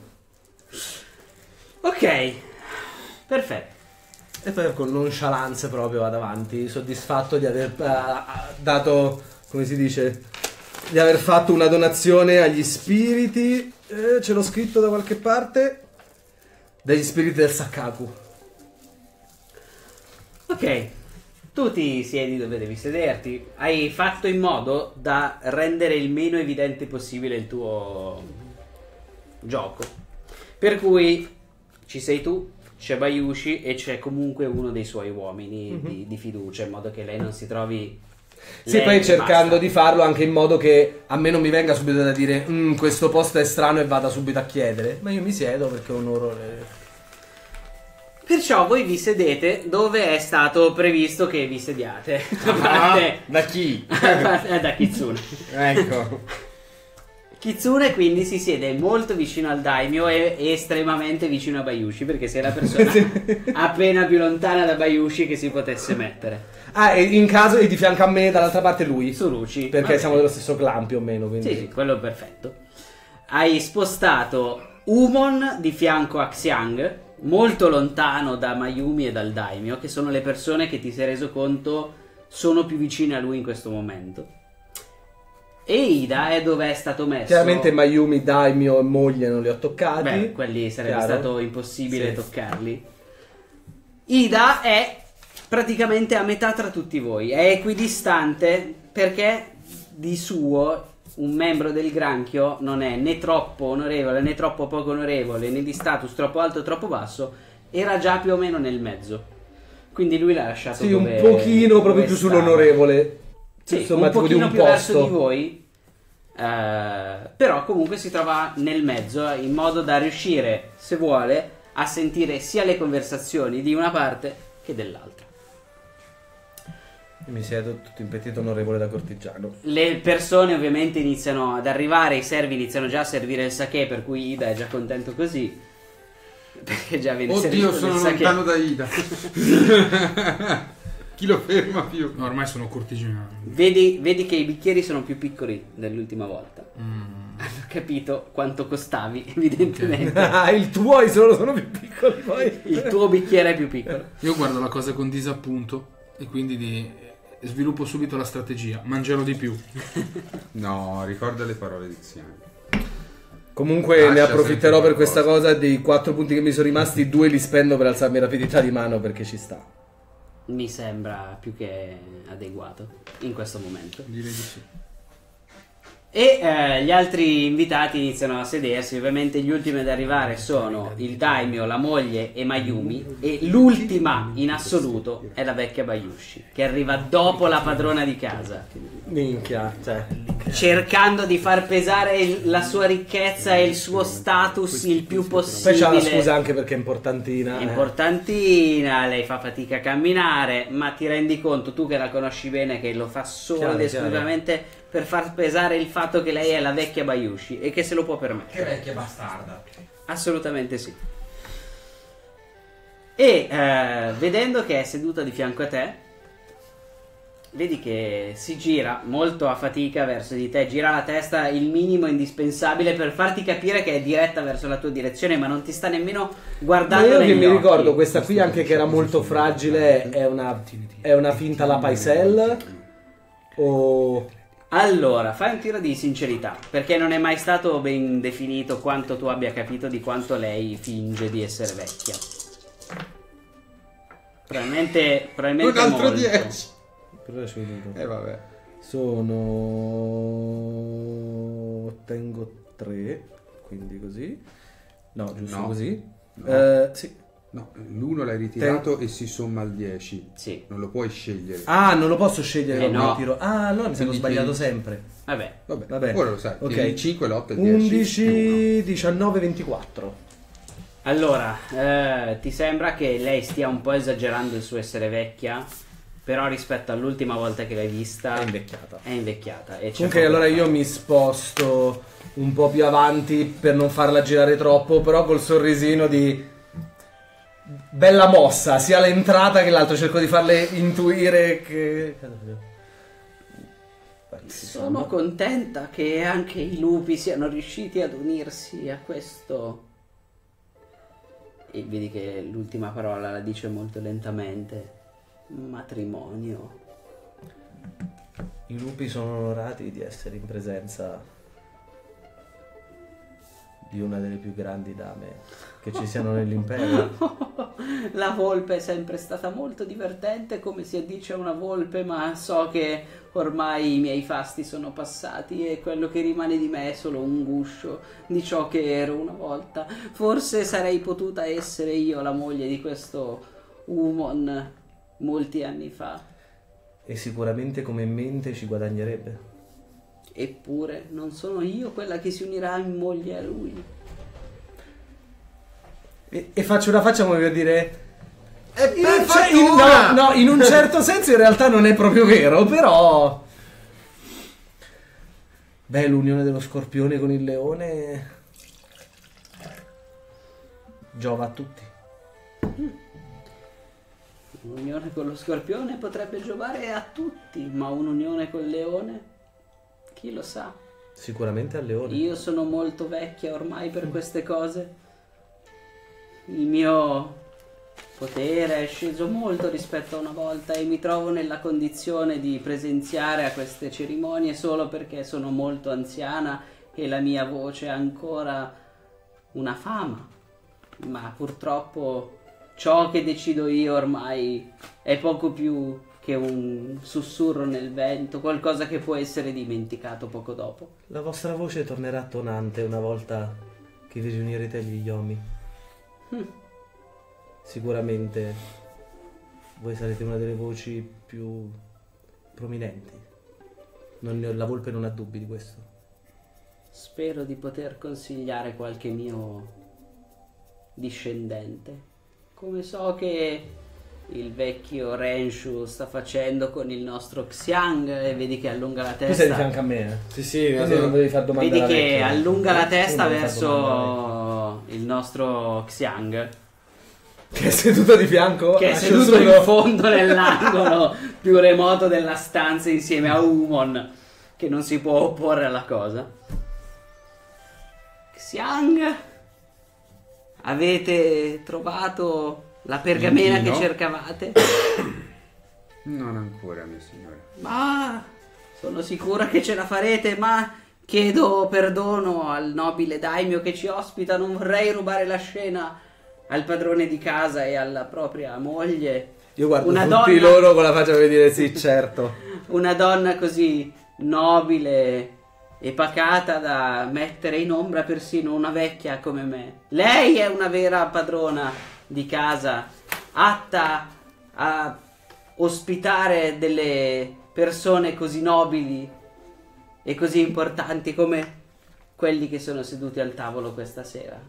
[SPEAKER 1] Ok, perfetto.
[SPEAKER 3] E poi con nonchalance proprio vado avanti, soddisfatto di aver eh, dato, come si dice, di aver fatto una donazione agli spiriti. Eh, ce l'ho scritto da qualche parte. Dagli spiriti del Sakaku.
[SPEAKER 1] Ok, tu ti siedi dove devi sederti. Hai fatto in modo da rendere il meno evidente possibile il tuo gioco. Per cui ci sei tu, c'è Bayushi e c'è comunque uno dei suoi uomini di, di fiducia, in modo che lei non si trovi...
[SPEAKER 3] Sì,
[SPEAKER 1] lei
[SPEAKER 3] poi
[SPEAKER 1] e
[SPEAKER 3] cercando
[SPEAKER 1] basta.
[SPEAKER 3] di farlo anche in modo che a me non mi venga subito da dire "Mm, questo posto è strano" e vada subito a chiedere. Ma io mi siedo perché onoro le...
[SPEAKER 1] Perciò voi vi sedete dove è stato previsto che vi sediate. A parte...
[SPEAKER 4] Da chi?
[SPEAKER 1] da Kitsune.
[SPEAKER 4] Ecco.
[SPEAKER 1] Kitsune quindi si siede molto vicino al daimyo e e estremamente vicino a Bayushi, perché sei la persona appena più lontana da Bayushi che si potesse mettere.
[SPEAKER 3] Ah, e in caso e di fianco a me dall'altra parte lui.
[SPEAKER 1] Tsurushi.
[SPEAKER 3] Perché
[SPEAKER 1] Va
[SPEAKER 3] siamo
[SPEAKER 1] bene.
[SPEAKER 3] dello stesso clan più o meno, quindi...
[SPEAKER 1] Sì, sì, quello è perfetto. Hai spostato Umon di fianco a Xiang, molto lontano da Mayumi e dal daimyo, che sono le persone che ti sei reso conto sono più vicine a lui in questo momento. E Ida è dove è stato messo.
[SPEAKER 3] Chiaramente Mayumi, Daimyo e moglie non li ho toccati.
[SPEAKER 1] Beh, quelli sarebbe
[SPEAKER 3] Chiaro.
[SPEAKER 1] stato impossibile
[SPEAKER 3] Sì.
[SPEAKER 1] toccarli. Ida è praticamente a metà tra tutti voi, è equidistante perché di suo un membro del granchio non è né troppo onorevole né troppo poco onorevole, né di status troppo alto o troppo basso, era già più o meno nel mezzo. Quindi lui l'ha lasciato
[SPEAKER 3] Sì, un
[SPEAKER 1] dove-
[SPEAKER 3] pochino proprio
[SPEAKER 1] dove
[SPEAKER 3] più
[SPEAKER 1] stava.
[SPEAKER 3] sull'onorevole.
[SPEAKER 1] Sì,
[SPEAKER 3] Insomma,
[SPEAKER 1] un
[SPEAKER 3] tipo di
[SPEAKER 1] pochino
[SPEAKER 3] un
[SPEAKER 1] più verso
[SPEAKER 3] posto.
[SPEAKER 1] di voi, eh, però comunque si trova nel mezzo in modo da riuscire, se vuole, a sentire sia le conversazioni di una parte che dell'altra.
[SPEAKER 3] Mi siedo tutto impettito onorevole da cortigiano.
[SPEAKER 1] Le persone ovviamente iniziano ad arrivare, i servi iniziano già a servire il sake, per cui Ida è già contento così, perché già viene
[SPEAKER 6] Oddio,
[SPEAKER 1] servito
[SPEAKER 6] sono
[SPEAKER 1] del sake.
[SPEAKER 6] lontano da Ida. Chi lo ferma più?
[SPEAKER 5] No, ormai sono cortigiano.
[SPEAKER 1] Vedi, vedi che i bicchieri sono più piccoli dell'ultima volta.
[SPEAKER 5] Mm.
[SPEAKER 1] Hanno capito quanto costavi, evidentemente.
[SPEAKER 3] Ah, il tuo solo sono più piccoli poi.
[SPEAKER 1] Il tuo bicchiere è più piccolo.
[SPEAKER 5] Io guardo la cosa con disappunto e quindi di... sviluppo subito la strategia. Mangerò di più.
[SPEAKER 6] No, ricorda le parole di Xiang.
[SPEAKER 3] Comunque
[SPEAKER 6] Lascia
[SPEAKER 3] ne approfitterò
[SPEAKER 6] sempre
[SPEAKER 3] per questa
[SPEAKER 6] qualcosa.
[SPEAKER 3] cosa. Dei quattro punti che mi sono rimasti, due li spendo per alzarmi rapidità di mano perché ci sta.
[SPEAKER 1] Mi sembra più che adeguato in questo momento.
[SPEAKER 5] Direi di sì.
[SPEAKER 1] E eh, gli altri invitati iniziano a sedersi. Ovviamente gli ultimi ad arrivare sono il daimyo, la moglie e Mayumi, e l'ultima in assoluto è la vecchia Bayushi, che arriva dopo la padrona di casa,
[SPEAKER 3] Minchia, cioè.
[SPEAKER 1] cercando di far pesare il- la sua ricchezza e il suo status il più
[SPEAKER 3] Poi
[SPEAKER 1] possibile.
[SPEAKER 3] c'ha la scusa anche perché è importantina.
[SPEAKER 1] È
[SPEAKER 3] eh.
[SPEAKER 1] importantina, lei fa fatica a camminare, ma ti rendi conto, tu che la conosci bene, che lo fa solo
[SPEAKER 3] Chiaro,
[SPEAKER 1] ed esclusivamente per far pesare il fatto che lei è la vecchia Bayushi e che se lo può permettere.
[SPEAKER 2] vecchia bastarda.
[SPEAKER 1] Assolutamente sì. E eh, vedendo che è seduta di fianco a te, vedi che si gira molto a fatica verso di te, gira la testa il minimo indispensabile per farti capire che è diretta verso la tua direzione, ma non ti sta nemmeno
[SPEAKER 3] Ma
[SPEAKER 1] guardando
[SPEAKER 3] io che
[SPEAKER 1] negli
[SPEAKER 3] mi
[SPEAKER 1] occhi.
[SPEAKER 3] ricordo, questa qui anche che era molto fragile, è una, è una finta la Paisel? O...
[SPEAKER 1] Allora, fai un tiro di sincerità, perché non è mai stato ben definito quanto tu abbia capito di quanto lei finge di essere vecchia. Probabilmente, probabilmente
[SPEAKER 6] Un altro
[SPEAKER 1] molto.
[SPEAKER 6] dieci.
[SPEAKER 3] Però ci vedo.
[SPEAKER 6] E vabbè.
[SPEAKER 3] Sono... Tengo tre, quindi così. No, giusto
[SPEAKER 6] No.
[SPEAKER 3] così.
[SPEAKER 6] No.
[SPEAKER 3] Eh, sì.
[SPEAKER 6] No, l'uno l'hai ritirato e si somma al dieci.
[SPEAKER 1] Sì.
[SPEAKER 6] Non lo puoi scegliere.
[SPEAKER 3] Ah, non lo posso scegliere
[SPEAKER 1] Eh,
[SPEAKER 3] come
[SPEAKER 1] no.
[SPEAKER 3] tiro. Ah, allora mi sono
[SPEAKER 6] Quindi
[SPEAKER 3] sbagliato
[SPEAKER 6] tieni-
[SPEAKER 3] sempre.
[SPEAKER 1] Vabbè.
[SPEAKER 6] Vabbè,
[SPEAKER 3] Vabbè.
[SPEAKER 6] ora lo sai.
[SPEAKER 3] Ok.
[SPEAKER 6] Ok. cinque, l'otto e il dieci.
[SPEAKER 3] undici, diciannove, ventiquattro.
[SPEAKER 1] Allora, eh, ti sembra che lei stia un po' esagerando il suo essere vecchia, però rispetto all'ultima volta che l'hai vista
[SPEAKER 3] È invecchiata.
[SPEAKER 1] è invecchiata. E c'è
[SPEAKER 3] Comunque
[SPEAKER 1] poco
[SPEAKER 3] allora
[SPEAKER 1] da
[SPEAKER 3] io
[SPEAKER 1] fare.
[SPEAKER 3] mi sposto un po' più avanti per non farla girare troppo, però col sorrisino di bella mossa, sia l'entrata che l'altro, cerco di farle intuire che...
[SPEAKER 1] Sono contenta che anche i lupi siano riusciti ad unirsi a questo. E vedi che l'ultima parola la dice molto lentamente. Matrimonio.
[SPEAKER 3] I lupi sono onorati di essere in presenza di una delle più grandi dame che ci siano nell'impero.
[SPEAKER 1] La volpe è sempre stata molto divertente, come si addice a una volpe, ma so che ormai i miei fasti sono passati e quello che rimane di me è solo un guscio di ciò che ero una volta. Forse sarei potuta essere io la moglie di questo Umon molti anni fa.
[SPEAKER 3] E sicuramente come mente ci guadagnerebbe.
[SPEAKER 1] Eppure non sono io quella che si unirà in moglie a lui.
[SPEAKER 3] E, e faccio una faccia come per dire...
[SPEAKER 6] E
[SPEAKER 3] In,
[SPEAKER 6] per
[SPEAKER 3] cioè, in-
[SPEAKER 6] fortuna!
[SPEAKER 3] no, no, in un certo senso in realtà non è proprio vero, però... Beh, l'unione dello scorpione con il leone... giova a tutti.
[SPEAKER 1] Un'unione con lo scorpione potrebbe giovare a tutti, ma un'unione col leone? Chi lo sa?
[SPEAKER 3] Sicuramente al leone.
[SPEAKER 1] Io sono molto vecchia ormai per queste cose. Il mio potere è sceso molto rispetto a una volta e mi trovo nella condizione di presenziare a queste cerimonie solo perché sono molto anziana e la mia voce ha ancora una fama. Ma purtroppo ciò che decido io ormai è poco più che un sussurro nel vento, qualcosa che può essere dimenticato poco dopo.
[SPEAKER 3] La vostra voce tornerà tonante una volta che vi riunirete agli Yomi.
[SPEAKER 1] Hm.
[SPEAKER 3] Sicuramente voi sarete una delle voci più prominenti. Non ne ho- la volpe non ha dubbi di questo.
[SPEAKER 1] Spero di poter consigliare qualche mio discendente. Come so che il vecchio Renshu sta facendo con il nostro Xiang e vedi che allunga la
[SPEAKER 3] Tu sei di
[SPEAKER 1] testa.
[SPEAKER 3] fianco a me, eh?
[SPEAKER 4] Sì, sì,
[SPEAKER 3] Quindi non devi far domande
[SPEAKER 1] Vedi
[SPEAKER 3] alla
[SPEAKER 1] che
[SPEAKER 3] vecchia.
[SPEAKER 1] allunga la
[SPEAKER 3] Tu
[SPEAKER 1] testa
[SPEAKER 3] non devi far domande alla
[SPEAKER 1] verso il nostro Xiang,
[SPEAKER 3] vecchia. Che è seduto di fianco?
[SPEAKER 1] che è
[SPEAKER 3] Ah,
[SPEAKER 1] seduto
[SPEAKER 3] solo-
[SPEAKER 1] in fondo nell'angolo più remoto della stanza insieme a Umon, che non si può opporre alla cosa. Xiang, avete trovato la pergamena che
[SPEAKER 6] No.
[SPEAKER 1] cercavate?
[SPEAKER 6] Non ancora, mio signore.
[SPEAKER 1] Ma sono sicura che ce la farete, ma chiedo perdono al nobile daimyo che ci ospita, non vorrei rubare la scena al padrone di casa e alla propria moglie.
[SPEAKER 3] Io guardo
[SPEAKER 1] Una
[SPEAKER 3] tutti
[SPEAKER 1] donna-
[SPEAKER 3] loro con la faccia per dire sì, certo.
[SPEAKER 1] Una donna così nobile e pacata da mettere in ombra persino una vecchia come me. Lei è una vera padrona di casa, atta a ospitare delle persone così nobili e così importanti come quelli che sono seduti al tavolo questa sera.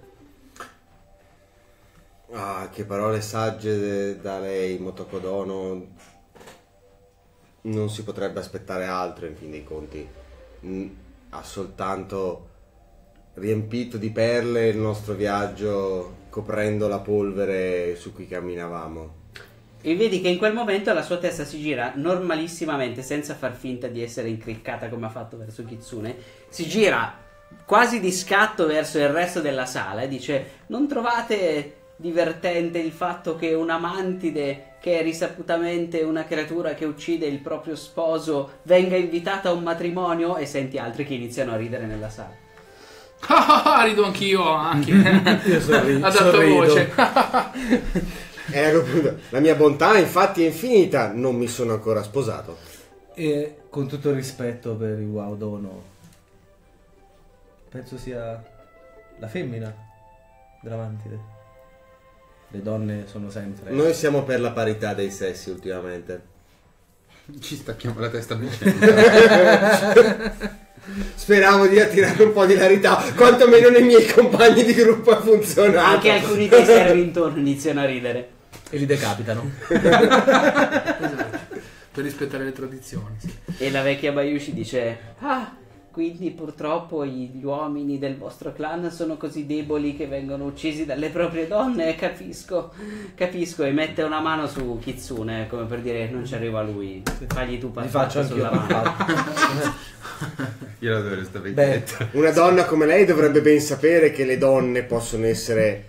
[SPEAKER 4] Ah, che parole sagge da lei, Motokodono. Non si potrebbe aspettare altro in fin dei conti. Mm, ha soltanto riempito di perle il nostro viaggio, coprendo la polvere su cui camminavamo.
[SPEAKER 1] E vedi che in quel momento la sua testa si gira normalissimamente, senza far finta di essere incriccata come ha fatto verso Kitsune. Si gira quasi di scatto verso il resto della sala e dice: non trovate divertente il fatto che una mantide, che è risaputamente una creatura che uccide il proprio sposo, venga invitata a un matrimonio? E senti altri che iniziano a ridere nella sala.
[SPEAKER 5] Ah, rido anch'io anche.
[SPEAKER 3] Io sorri-
[SPEAKER 5] Ad alta
[SPEAKER 3] sorrido.
[SPEAKER 5] voce.
[SPEAKER 4] Ecco, appunto, la mia bontà infatti è infinita, non mi sono ancora sposato.
[SPEAKER 3] E con tutto il rispetto per il Waudono, penso sia la femmina della mantide. Le donne sono sempre...
[SPEAKER 4] Noi siamo per la parità dei sessi ultimamente.
[SPEAKER 6] Ci stacchiamo la testa a vicenda.
[SPEAKER 4] Speravo di attirare un po' di ilarità, quantomeno nei miei compagni di gruppo ha funzionato.
[SPEAKER 1] Anche alcuni dei servi intorno iniziano a ridere.
[SPEAKER 3] E li decapitano.
[SPEAKER 5] Esatto. Per rispettare le tradizioni. Sì.
[SPEAKER 1] E la vecchia Bayushi dice: ah, quindi purtroppo gli uomini del vostro clan sono così deboli che vengono uccisi dalle proprie donne. Capisco, capisco. E mette una mano su Kitsune, come per dire: non ci arriva lui, fagli tu
[SPEAKER 3] Li faccio
[SPEAKER 1] passare sulla
[SPEAKER 3] anch'io.
[SPEAKER 1] mano.
[SPEAKER 6] Io la dovrei stare
[SPEAKER 3] Beh,
[SPEAKER 6] vendetta.
[SPEAKER 4] Una donna come lei dovrebbe ben sapere che le donne possono essere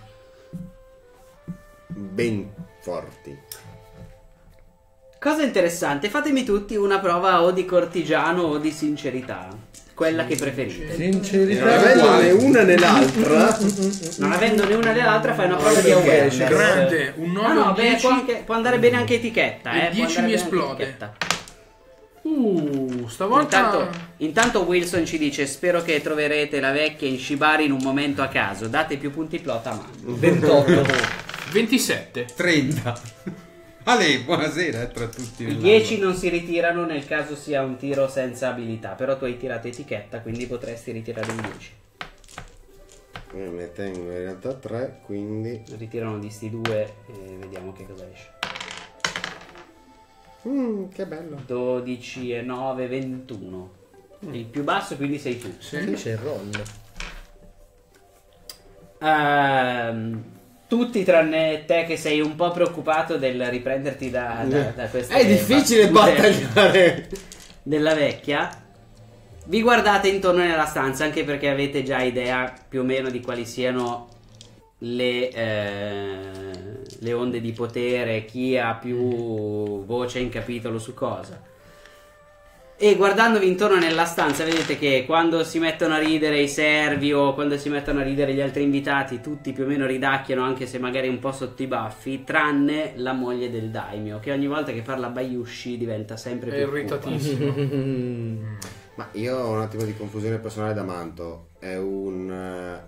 [SPEAKER 4] ben forti.
[SPEAKER 1] Cosa interessante, fatemi tutti una prova o di cortigiano o di sincerità, quella che preferite.
[SPEAKER 4] Non
[SPEAKER 3] sincerità.
[SPEAKER 4] avendo né una né l'altra,
[SPEAKER 1] Non avendo né una né l'altra, fai una prova di
[SPEAKER 3] Ok,
[SPEAKER 1] awareness.
[SPEAKER 5] grande, un nove,
[SPEAKER 1] No, no,
[SPEAKER 5] un
[SPEAKER 1] beh,
[SPEAKER 5] dieci.
[SPEAKER 1] può, anche- può andare bene anche etichetta,
[SPEAKER 5] E
[SPEAKER 1] eh. può
[SPEAKER 5] dieci
[SPEAKER 1] andare
[SPEAKER 5] mi
[SPEAKER 1] bene anche
[SPEAKER 5] esplode.
[SPEAKER 1] etichetta.
[SPEAKER 5] Uh, stavolta
[SPEAKER 1] Intanto, intanto Wilson ci dice: spero che troverete la vecchia in Shibari in un momento a caso. Date più punti plot a mano.
[SPEAKER 3] ventotto.
[SPEAKER 5] ventisette.
[SPEAKER 6] trenta. Ale, buonasera eh, tra tutti.
[SPEAKER 1] I
[SPEAKER 6] nell'anno.
[SPEAKER 1] dieci non si ritirano nel caso sia un tiro senza abilità. Però tu hai tirato etichetta, quindi potresti ritirare un dieci.
[SPEAKER 4] io ne tengo in realtà tre, quindi
[SPEAKER 1] Ritirano di sti due e vediamo che cosa esce.
[SPEAKER 4] mm, che bello.
[SPEAKER 1] dodici e nove, ventuno. Il più basso quindi sei tu.
[SPEAKER 3] Qui c'è il roll.
[SPEAKER 1] Ehm, tutti tranne te che sei un po' preoccupato del riprenderti da, da, da queste
[SPEAKER 4] È difficile
[SPEAKER 1] battute
[SPEAKER 4] battagliare.
[SPEAKER 1] della vecchia. Vi guardate intorno nella stanza, anche perché avete già idea più o meno di quali siano le, eh, le onde di potere, chi ha più voce in capitolo su cosa. E guardandovi intorno nella stanza vedete che quando si mettono a ridere i servi o quando si mettono a ridere gli altri invitati, tutti più o meno ridacchiano, anche se magari un po' sotto i baffi, tranne la moglie del daimyo, che ogni volta che parla Bayushi diventa sempre
[SPEAKER 5] È
[SPEAKER 1] più cupa.
[SPEAKER 5] irritatissimo.
[SPEAKER 4] Ma io ho un attimo di confusione personale da Manto. È un... eh,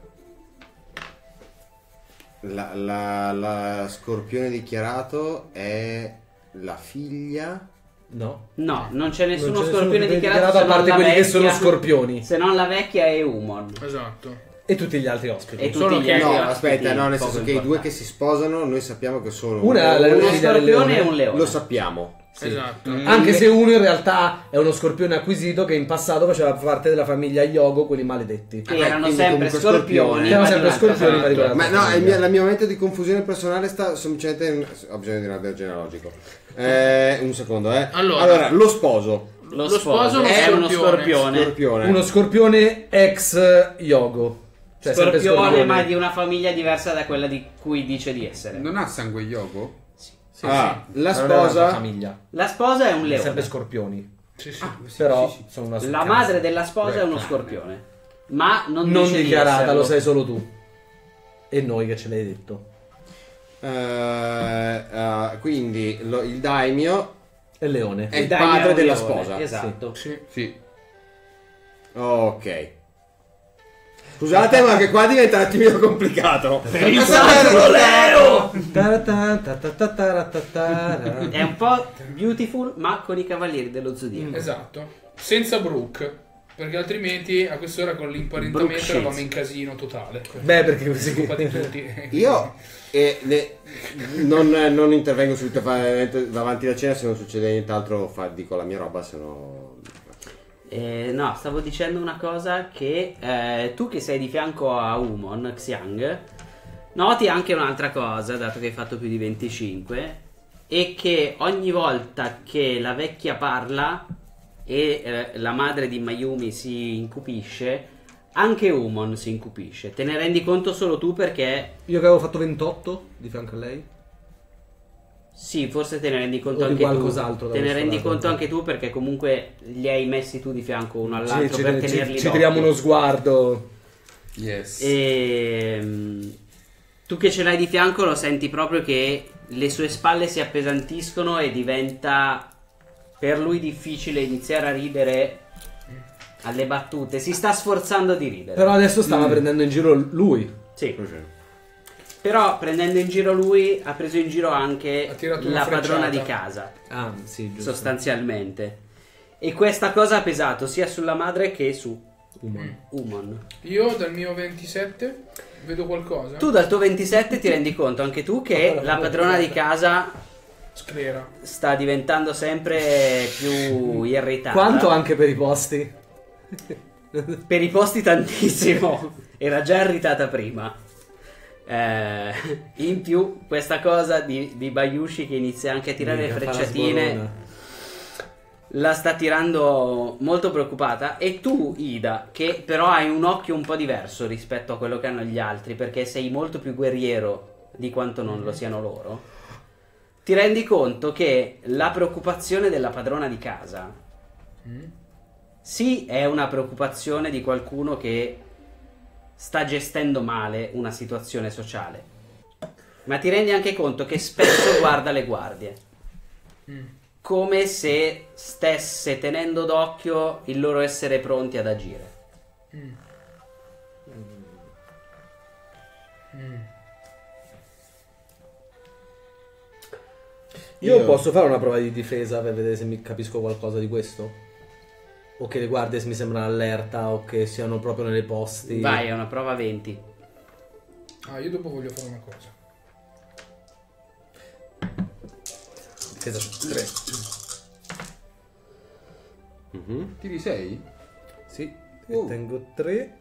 [SPEAKER 4] La, la, la scorpione dichiarato è la figlia...
[SPEAKER 3] No.
[SPEAKER 1] No, non c'è nessuno
[SPEAKER 3] Non c'è
[SPEAKER 1] scorpione
[SPEAKER 3] nessuno
[SPEAKER 1] dichiarato,
[SPEAKER 3] a
[SPEAKER 1] se non
[SPEAKER 3] parte
[SPEAKER 1] la
[SPEAKER 3] quelli che
[SPEAKER 1] vecchia-
[SPEAKER 3] sono scorpioni.
[SPEAKER 1] se non la vecchia e Umon.
[SPEAKER 5] Esatto.
[SPEAKER 3] E tutti gli altri ospiti.
[SPEAKER 1] E tutti
[SPEAKER 5] Solo
[SPEAKER 1] gli
[SPEAKER 5] che-
[SPEAKER 1] altri
[SPEAKER 4] No,
[SPEAKER 1] ospiti
[SPEAKER 4] aspetta, no, nel
[SPEAKER 1] poco
[SPEAKER 4] senso che i due
[SPEAKER 1] importanti.
[SPEAKER 4] che si sposano noi sappiamo che sono...
[SPEAKER 3] Una è la
[SPEAKER 1] Uno
[SPEAKER 3] figlia del
[SPEAKER 1] scorpione
[SPEAKER 3] leone.
[SPEAKER 1] e un leone.
[SPEAKER 4] Lo sappiamo.
[SPEAKER 5] Esatto.
[SPEAKER 3] Anche se uno in realtà è uno scorpione acquisito che in passato faceva parte della famiglia Yogo, quelli maledetti.
[SPEAKER 1] Che
[SPEAKER 4] Vabbè,
[SPEAKER 1] erano
[SPEAKER 4] quindi
[SPEAKER 1] sempre
[SPEAKER 4] comunque
[SPEAKER 1] scorpioni.
[SPEAKER 4] scorpioni.
[SPEAKER 3] Erano
[SPEAKER 1] ma di
[SPEAKER 3] sempre
[SPEAKER 1] un'altra
[SPEAKER 3] scorpioni, ma di
[SPEAKER 1] famiglia.
[SPEAKER 3] quella-
[SPEAKER 4] Ma no, il mio, la mia momento di confusione personale sta semplicemente... in- Ho bisogno di un albero genealogico. Eh, un secondo, eh.
[SPEAKER 5] Allora.
[SPEAKER 4] lo sposo.
[SPEAKER 1] Lo,
[SPEAKER 5] Lo
[SPEAKER 1] sposo
[SPEAKER 5] sposo
[SPEAKER 1] è uno
[SPEAKER 5] scorpione.
[SPEAKER 1] scorpione.
[SPEAKER 4] Scorpione.
[SPEAKER 3] Uno scorpione ex Yogo. Cioè, sempre
[SPEAKER 1] Scorpione, ma di una famiglia diversa da quella di cui dice di essere.
[SPEAKER 6] Non ha sangue Yogo?
[SPEAKER 3] Sì,
[SPEAKER 4] Ah,
[SPEAKER 3] sì.
[SPEAKER 4] la
[SPEAKER 3] Ma non è una
[SPEAKER 4] sposa-
[SPEAKER 3] famiglia.
[SPEAKER 1] La sposa è un
[SPEAKER 3] Sempre
[SPEAKER 1] leone.
[SPEAKER 3] scorpioni.
[SPEAKER 5] Sì, sì.
[SPEAKER 3] Però
[SPEAKER 6] sì, sì.
[SPEAKER 3] sono una
[SPEAKER 1] La
[SPEAKER 3] succanza.
[SPEAKER 1] madre della sposa è uno scorpione. Ma non,
[SPEAKER 3] non
[SPEAKER 1] dice di
[SPEAKER 3] dichiarata,
[SPEAKER 1] esserlo.
[SPEAKER 3] lo sai solo tu. E noi che ce l'hai detto.
[SPEAKER 4] Eh, eh, quindi lo- il daimyo
[SPEAKER 3] E leone.
[SPEAKER 4] è il
[SPEAKER 1] Daimyo
[SPEAKER 4] padre
[SPEAKER 1] un
[SPEAKER 4] della
[SPEAKER 1] leone,
[SPEAKER 4] sposa.
[SPEAKER 1] Esatto.
[SPEAKER 5] Sì.
[SPEAKER 6] Sì.
[SPEAKER 4] Ok. Scusate, ma che qua diventa un attimino complicato.
[SPEAKER 1] Per il sacro Leo!
[SPEAKER 3] Ta-ta-ta-ta-ta-ta-ta-ta.
[SPEAKER 1] È un po' Beautiful, ma con i cavalieri dello zodiaco.
[SPEAKER 5] Esatto. Senza Brooke. Perché altrimenti a quest'ora con l'imparentamento
[SPEAKER 1] Brooke
[SPEAKER 5] eravamo
[SPEAKER 1] Shields.
[SPEAKER 5] in casino totale.
[SPEAKER 3] Beh, perché così
[SPEAKER 5] Colpa di tutti.
[SPEAKER 4] Io eh, ne- non, non intervengo subito fa- davanti alla cena, se non succede nient'altro fa- dico la mia roba, se no...
[SPEAKER 1] Eh, no, stavo dicendo una cosa che eh, tu che sei di fianco a Umon, Xiang, noti anche un'altra cosa, dato che hai fatto più di venticinque, e che ogni volta che la vecchia parla e eh, la madre di Mayumi si incupisce, anche Umon si incupisce. Te ne rendi conto solo tu perché...
[SPEAKER 3] Io che avevo fatto ventotto di fianco a lei.
[SPEAKER 1] Sì, forse te ne rendi conto
[SPEAKER 3] O di
[SPEAKER 1] anche tu.
[SPEAKER 3] qualcos'altro
[SPEAKER 1] Te ne
[SPEAKER 3] d'aver
[SPEAKER 1] rendi
[SPEAKER 3] sparato.
[SPEAKER 1] conto anche tu perché comunque li hai messi tu di fianco uno all'altro
[SPEAKER 3] Ci,
[SPEAKER 1] per
[SPEAKER 3] ci,
[SPEAKER 1] tenerli
[SPEAKER 3] ci, ci
[SPEAKER 1] d'occhio.
[SPEAKER 3] tiriamo uno sguardo.
[SPEAKER 6] Yes.
[SPEAKER 1] E mm, tu che ce l'hai di fianco lo senti proprio che le sue spalle si appesantiscono e diventa per lui difficile iniziare a ridere alle battute. Si sta sforzando di ridere.
[SPEAKER 3] Però adesso stava prendendo in giro lui.
[SPEAKER 1] Sì. Però prendendo in giro lui ha preso in giro
[SPEAKER 5] Ha
[SPEAKER 1] anche
[SPEAKER 5] tirato una
[SPEAKER 1] la padrona
[SPEAKER 5] frecciata.
[SPEAKER 1] di casa,
[SPEAKER 3] Ah, sì, giusto.
[SPEAKER 1] sostanzialmente. E questa cosa ha pesato sia sulla madre che su
[SPEAKER 3] Umon.
[SPEAKER 1] Umon.
[SPEAKER 5] Io dal mio ventisette vedo qualcosa.
[SPEAKER 1] Tu dal tuo ventisette ti rendi conto anche tu che la padrona di casa
[SPEAKER 5] Sclera.
[SPEAKER 1] sta diventando sempre più irritata.
[SPEAKER 3] Quanto anche per i posti?
[SPEAKER 1] Per i posti tantissimo. Era già irritata prima. Eh, in più questa cosa di, di Bayushi che inizia anche a tirare le
[SPEAKER 3] Mica fa la
[SPEAKER 1] frecciatine
[SPEAKER 3] sborona.
[SPEAKER 1] la sta tirando molto preoccupata. E tu Ida, che però hai un occhio un po' diverso rispetto a quello che hanno gli altri, perché sei molto più guerriero di quanto non lo siano loro, ti rendi conto che la preoccupazione della padrona di casa sì è una preoccupazione di qualcuno che sta gestendo male una situazione sociale, ma ti rendi anche conto che spesso guarda le guardie come se stesse tenendo d'occhio il loro essere pronti ad agire.
[SPEAKER 3] Io,
[SPEAKER 4] Io-
[SPEAKER 3] posso fare una prova di difesa per vedere se mi capisco qualcosa di questo? O che le guardie mi sembrano allerta o che siano proprio nei posti.
[SPEAKER 1] Vai, è una prova venti.
[SPEAKER 5] Ah, io dopo voglio fare una cosa.
[SPEAKER 3] Difesa tre.
[SPEAKER 4] Mhm.
[SPEAKER 6] Tiri sei?
[SPEAKER 3] Sì, e
[SPEAKER 6] Oh.
[SPEAKER 3] tengo tre.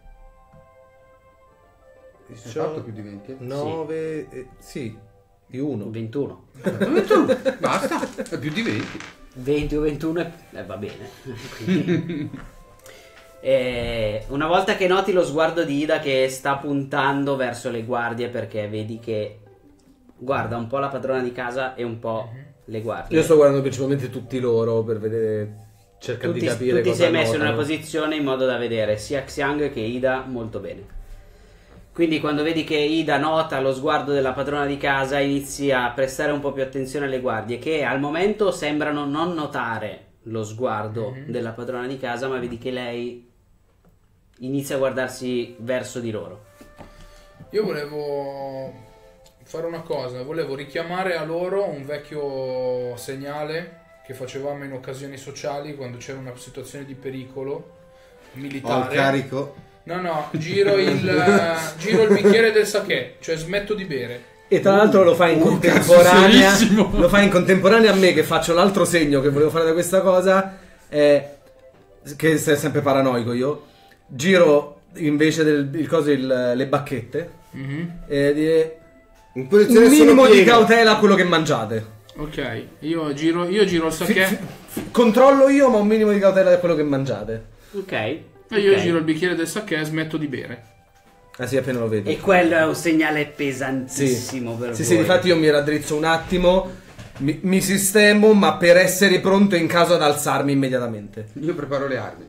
[SPEAKER 6] Hai fatto più di venti?
[SPEAKER 3] nove, eh, sì, di uno.
[SPEAKER 1] ventuno.
[SPEAKER 6] Basta, è più di venti.
[SPEAKER 1] venti o ventuno e eh, va bene. Quindi, eh, una volta che noti lo sguardo di Ida che sta puntando verso le guardie, perché vedi che guarda un po' la padrona di casa e un po' le guardie.
[SPEAKER 3] Io sto guardando principalmente tutti loro per vedere, cercare
[SPEAKER 1] tu
[SPEAKER 3] di
[SPEAKER 1] ti,
[SPEAKER 3] capire
[SPEAKER 1] tu ti
[SPEAKER 3] cosa
[SPEAKER 1] sei messo in
[SPEAKER 3] notano.
[SPEAKER 1] una posizione in modo da vedere sia Xiang che Ida molto bene. Quindi quando vedi che Ida nota lo sguardo della padrona di casa inizi a prestare un po' più attenzione alle guardie, che al momento sembrano non notare lo sguardo
[SPEAKER 5] Mhm.
[SPEAKER 1] della padrona di casa, ma vedi che lei inizia a guardarsi verso di loro.
[SPEAKER 5] Io volevo fare una cosa, volevo richiamare a loro un vecchio segnale che facevamo in occasioni sociali quando c'era una situazione di pericolo
[SPEAKER 4] Ho il
[SPEAKER 5] militare.
[SPEAKER 4] carico.
[SPEAKER 5] No, no, giro il, eh, giro il bicchiere del sake, cioè smetto di bere.
[SPEAKER 3] E tra l'altro lo fa in
[SPEAKER 6] Uh,
[SPEAKER 3] contemporanea.
[SPEAKER 6] cazzo, serissimo.
[SPEAKER 3] Lo fa in contemporanea a me che faccio l'altro segno che volevo fare da questa cosa. È che sei sempre paranoico io. Giro invece del il coso il- le bacchette. E dire
[SPEAKER 4] In
[SPEAKER 3] un
[SPEAKER 4] posizione
[SPEAKER 3] minimo
[SPEAKER 4] sono
[SPEAKER 3] di
[SPEAKER 4] piega.
[SPEAKER 3] cautela a quello che mangiate.
[SPEAKER 5] Ok, io giro, io giro il
[SPEAKER 3] Fi-
[SPEAKER 5] sake
[SPEAKER 3] fi- controllo io, ma un minimo di cautela a quello che mangiate.
[SPEAKER 1] Ok.
[SPEAKER 5] e io
[SPEAKER 1] ok.
[SPEAKER 5] giro il bicchiere del sake e smetto di bere.
[SPEAKER 3] Ah sì, appena lo vedi.
[SPEAKER 1] E quello è un segnale
[SPEAKER 3] Sì,
[SPEAKER 1] pesantissimo per
[SPEAKER 3] sì,
[SPEAKER 1] voi.
[SPEAKER 3] sì, difatti io mi raddrizzo un attimo, mi, mi sistemo, ma per essere pronto in caso ad alzarmi immediatamente.
[SPEAKER 6] Io preparo le armi.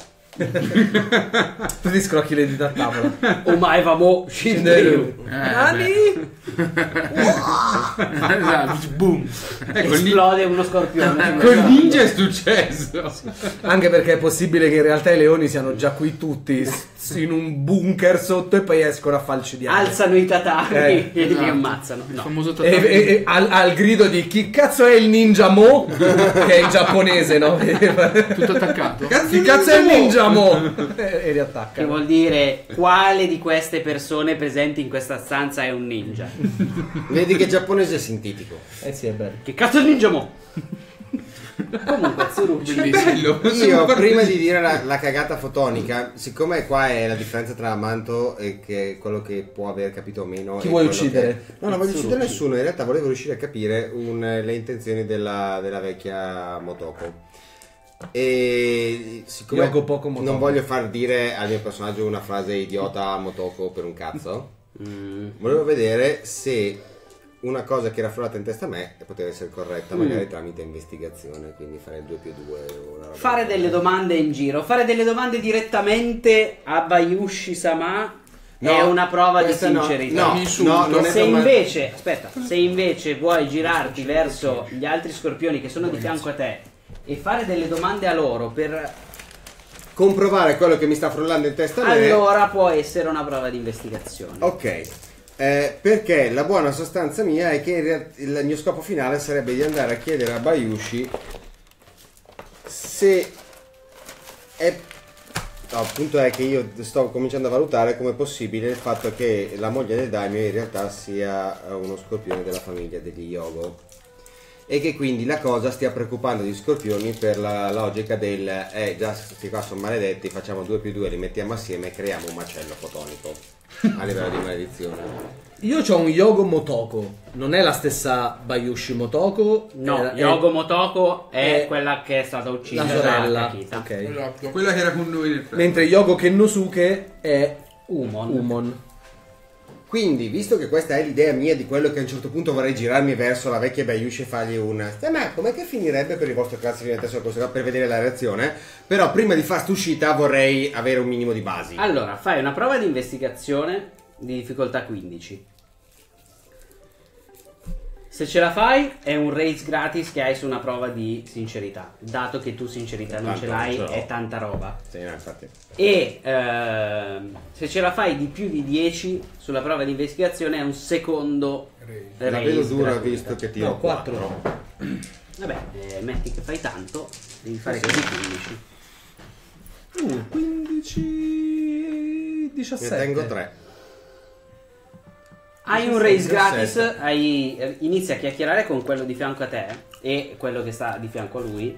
[SPEAKER 3] Tu ti scrocchi le dita a tavola.
[SPEAKER 1] Oh mai vamo,
[SPEAKER 3] Scendere.
[SPEAKER 1] scendere.
[SPEAKER 5] Eh,
[SPEAKER 3] Nani?
[SPEAKER 5] Esatto, boom.
[SPEAKER 6] Ecco,
[SPEAKER 1] Esplode uno scorpione.
[SPEAKER 6] Col ninja è successo.
[SPEAKER 3] Anche perché è possibile che in realtà i leoni siano già qui tutti s- in un bunker sotto e poi escono a falcidiare.
[SPEAKER 1] Alzano i tatami
[SPEAKER 3] Eh,
[SPEAKER 1] e li
[SPEAKER 5] esatto.
[SPEAKER 1] ammazzano.
[SPEAKER 5] Il
[SPEAKER 1] No.
[SPEAKER 5] famoso
[SPEAKER 3] E,
[SPEAKER 5] tatami.
[SPEAKER 3] e- e al, al grido di chi cazzo è il ninja mo? Che è in giapponese, no?
[SPEAKER 5] Tutto attaccato.
[SPEAKER 3] Chi cazzo è il ninja mo? E, e
[SPEAKER 1] Che
[SPEAKER 3] riattaccano.
[SPEAKER 1] vuol dire quale di queste persone presenti in questa stanza è un ninja?
[SPEAKER 4] Vedi che giapponese è sintetico.
[SPEAKER 3] Eh sì, è bello.
[SPEAKER 1] Che cazzo è il ninja mo? Comunque, Tsurucci.
[SPEAKER 6] Bello.
[SPEAKER 4] Io prima di dire la, la cagata fotonica, siccome qua è la differenza tra amanto e che quello che può aver capito o meno.
[SPEAKER 3] Chi
[SPEAKER 4] e
[SPEAKER 3] vuoi
[SPEAKER 4] quello
[SPEAKER 3] uccidere?
[SPEAKER 4] che- No, non voglio uccidere nessuno. In realtà volevo riuscire a capire un- le intenzioni della, della vecchia Motoko. E siccome
[SPEAKER 3] Yoko Poko Motoko.
[SPEAKER 4] non voglio far dire al mio personaggio una frase idiota a Motoko per un cazzo,
[SPEAKER 1] Mm.
[SPEAKER 4] volevo vedere se una cosa che era afflorata in testa a me poteva essere corretta, magari tramite investigazione, quindi fare il due più due o una roba
[SPEAKER 1] Fare
[SPEAKER 4] del
[SPEAKER 1] delle
[SPEAKER 4] genere.
[SPEAKER 1] domande in giro, fare delle domande direttamente a Bayushi-sama è
[SPEAKER 4] No,
[SPEAKER 1] una prova di
[SPEAKER 4] questa no.
[SPEAKER 1] sincerità.
[SPEAKER 4] No,
[SPEAKER 5] Un insulto.
[SPEAKER 4] no, non è
[SPEAKER 1] Se
[SPEAKER 4] domanda-
[SPEAKER 1] invece, aspetta, se invece vuoi girarti verso gli altri scorpioni che sono di fianco a te e fare delle domande a loro per
[SPEAKER 4] comprovare quello che mi sta frullando in testa a me.
[SPEAKER 1] allora può essere una prova di investigazione.
[SPEAKER 4] Ok, eh, perché la buona sostanza mia è che in realtà il mio scopo finale sarebbe di andare a chiedere a Bayushi se è... No, il punto è che io sto cominciando a valutare come è possibile il fatto che la moglie del daimyo in realtà sia uno scorpione della famiglia degli Yogo e che quindi la cosa stia preoccupando gli scorpioni per la logica del eh già questi qua sono maledetti, facciamo due più due, li mettiamo assieme e creiamo un macello fotonico a livello di maledizione.
[SPEAKER 3] Io ho un Yogo Motoko, non è la stessa Bayushi Motoko.
[SPEAKER 1] No,
[SPEAKER 3] era- è
[SPEAKER 1] Yogo Motoko è,
[SPEAKER 3] è
[SPEAKER 1] quella che è stata uccisa
[SPEAKER 3] la
[SPEAKER 1] da
[SPEAKER 3] sorella.
[SPEAKER 1] Akita.
[SPEAKER 3] Ok.
[SPEAKER 5] Esatto.
[SPEAKER 6] Quella che era con noi nel frattempo.
[SPEAKER 3] Mentre Yogo Kennosuke è
[SPEAKER 1] Umon.
[SPEAKER 3] Umon.
[SPEAKER 4] Quindi, visto che questa è l'idea mia di quello che a un certo punto vorrei girarmi verso la vecchia Bayushi e fargli un eh, ma com'è che finirebbe per il vostro cazzo di adesso cosa per vedere la reazione, però prima di fare sta uscita vorrei avere un minimo di basi.
[SPEAKER 1] Allora, fai una prova di investigazione di difficoltà quindici. Se ce la fai è un raise gratis che hai su una prova di sincerità. Dato che tu sincerità non
[SPEAKER 4] Tanto
[SPEAKER 1] ce
[SPEAKER 4] non
[SPEAKER 1] l'hai,
[SPEAKER 4] ce l'ho.
[SPEAKER 1] è tanta roba.
[SPEAKER 4] Sì, no, infatti.
[SPEAKER 1] E ehm, se ce la fai di più di dieci sulla prova di investigazione è un secondo
[SPEAKER 4] La
[SPEAKER 1] raise
[SPEAKER 4] vedo dura
[SPEAKER 1] gratuito.
[SPEAKER 4] visto che tiro
[SPEAKER 3] No, quattro.
[SPEAKER 1] Vabbè, eh, metti che fai tanto, devi fare così quindici.
[SPEAKER 3] Uh, quindici
[SPEAKER 4] Ne
[SPEAKER 3] diciassette.
[SPEAKER 4] tengo tre.
[SPEAKER 1] Hai un raise gratis,
[SPEAKER 4] diciassette.
[SPEAKER 1] hai, eh, inizi a chiacchierare con quello di fianco a te e quello che sta di fianco a lui,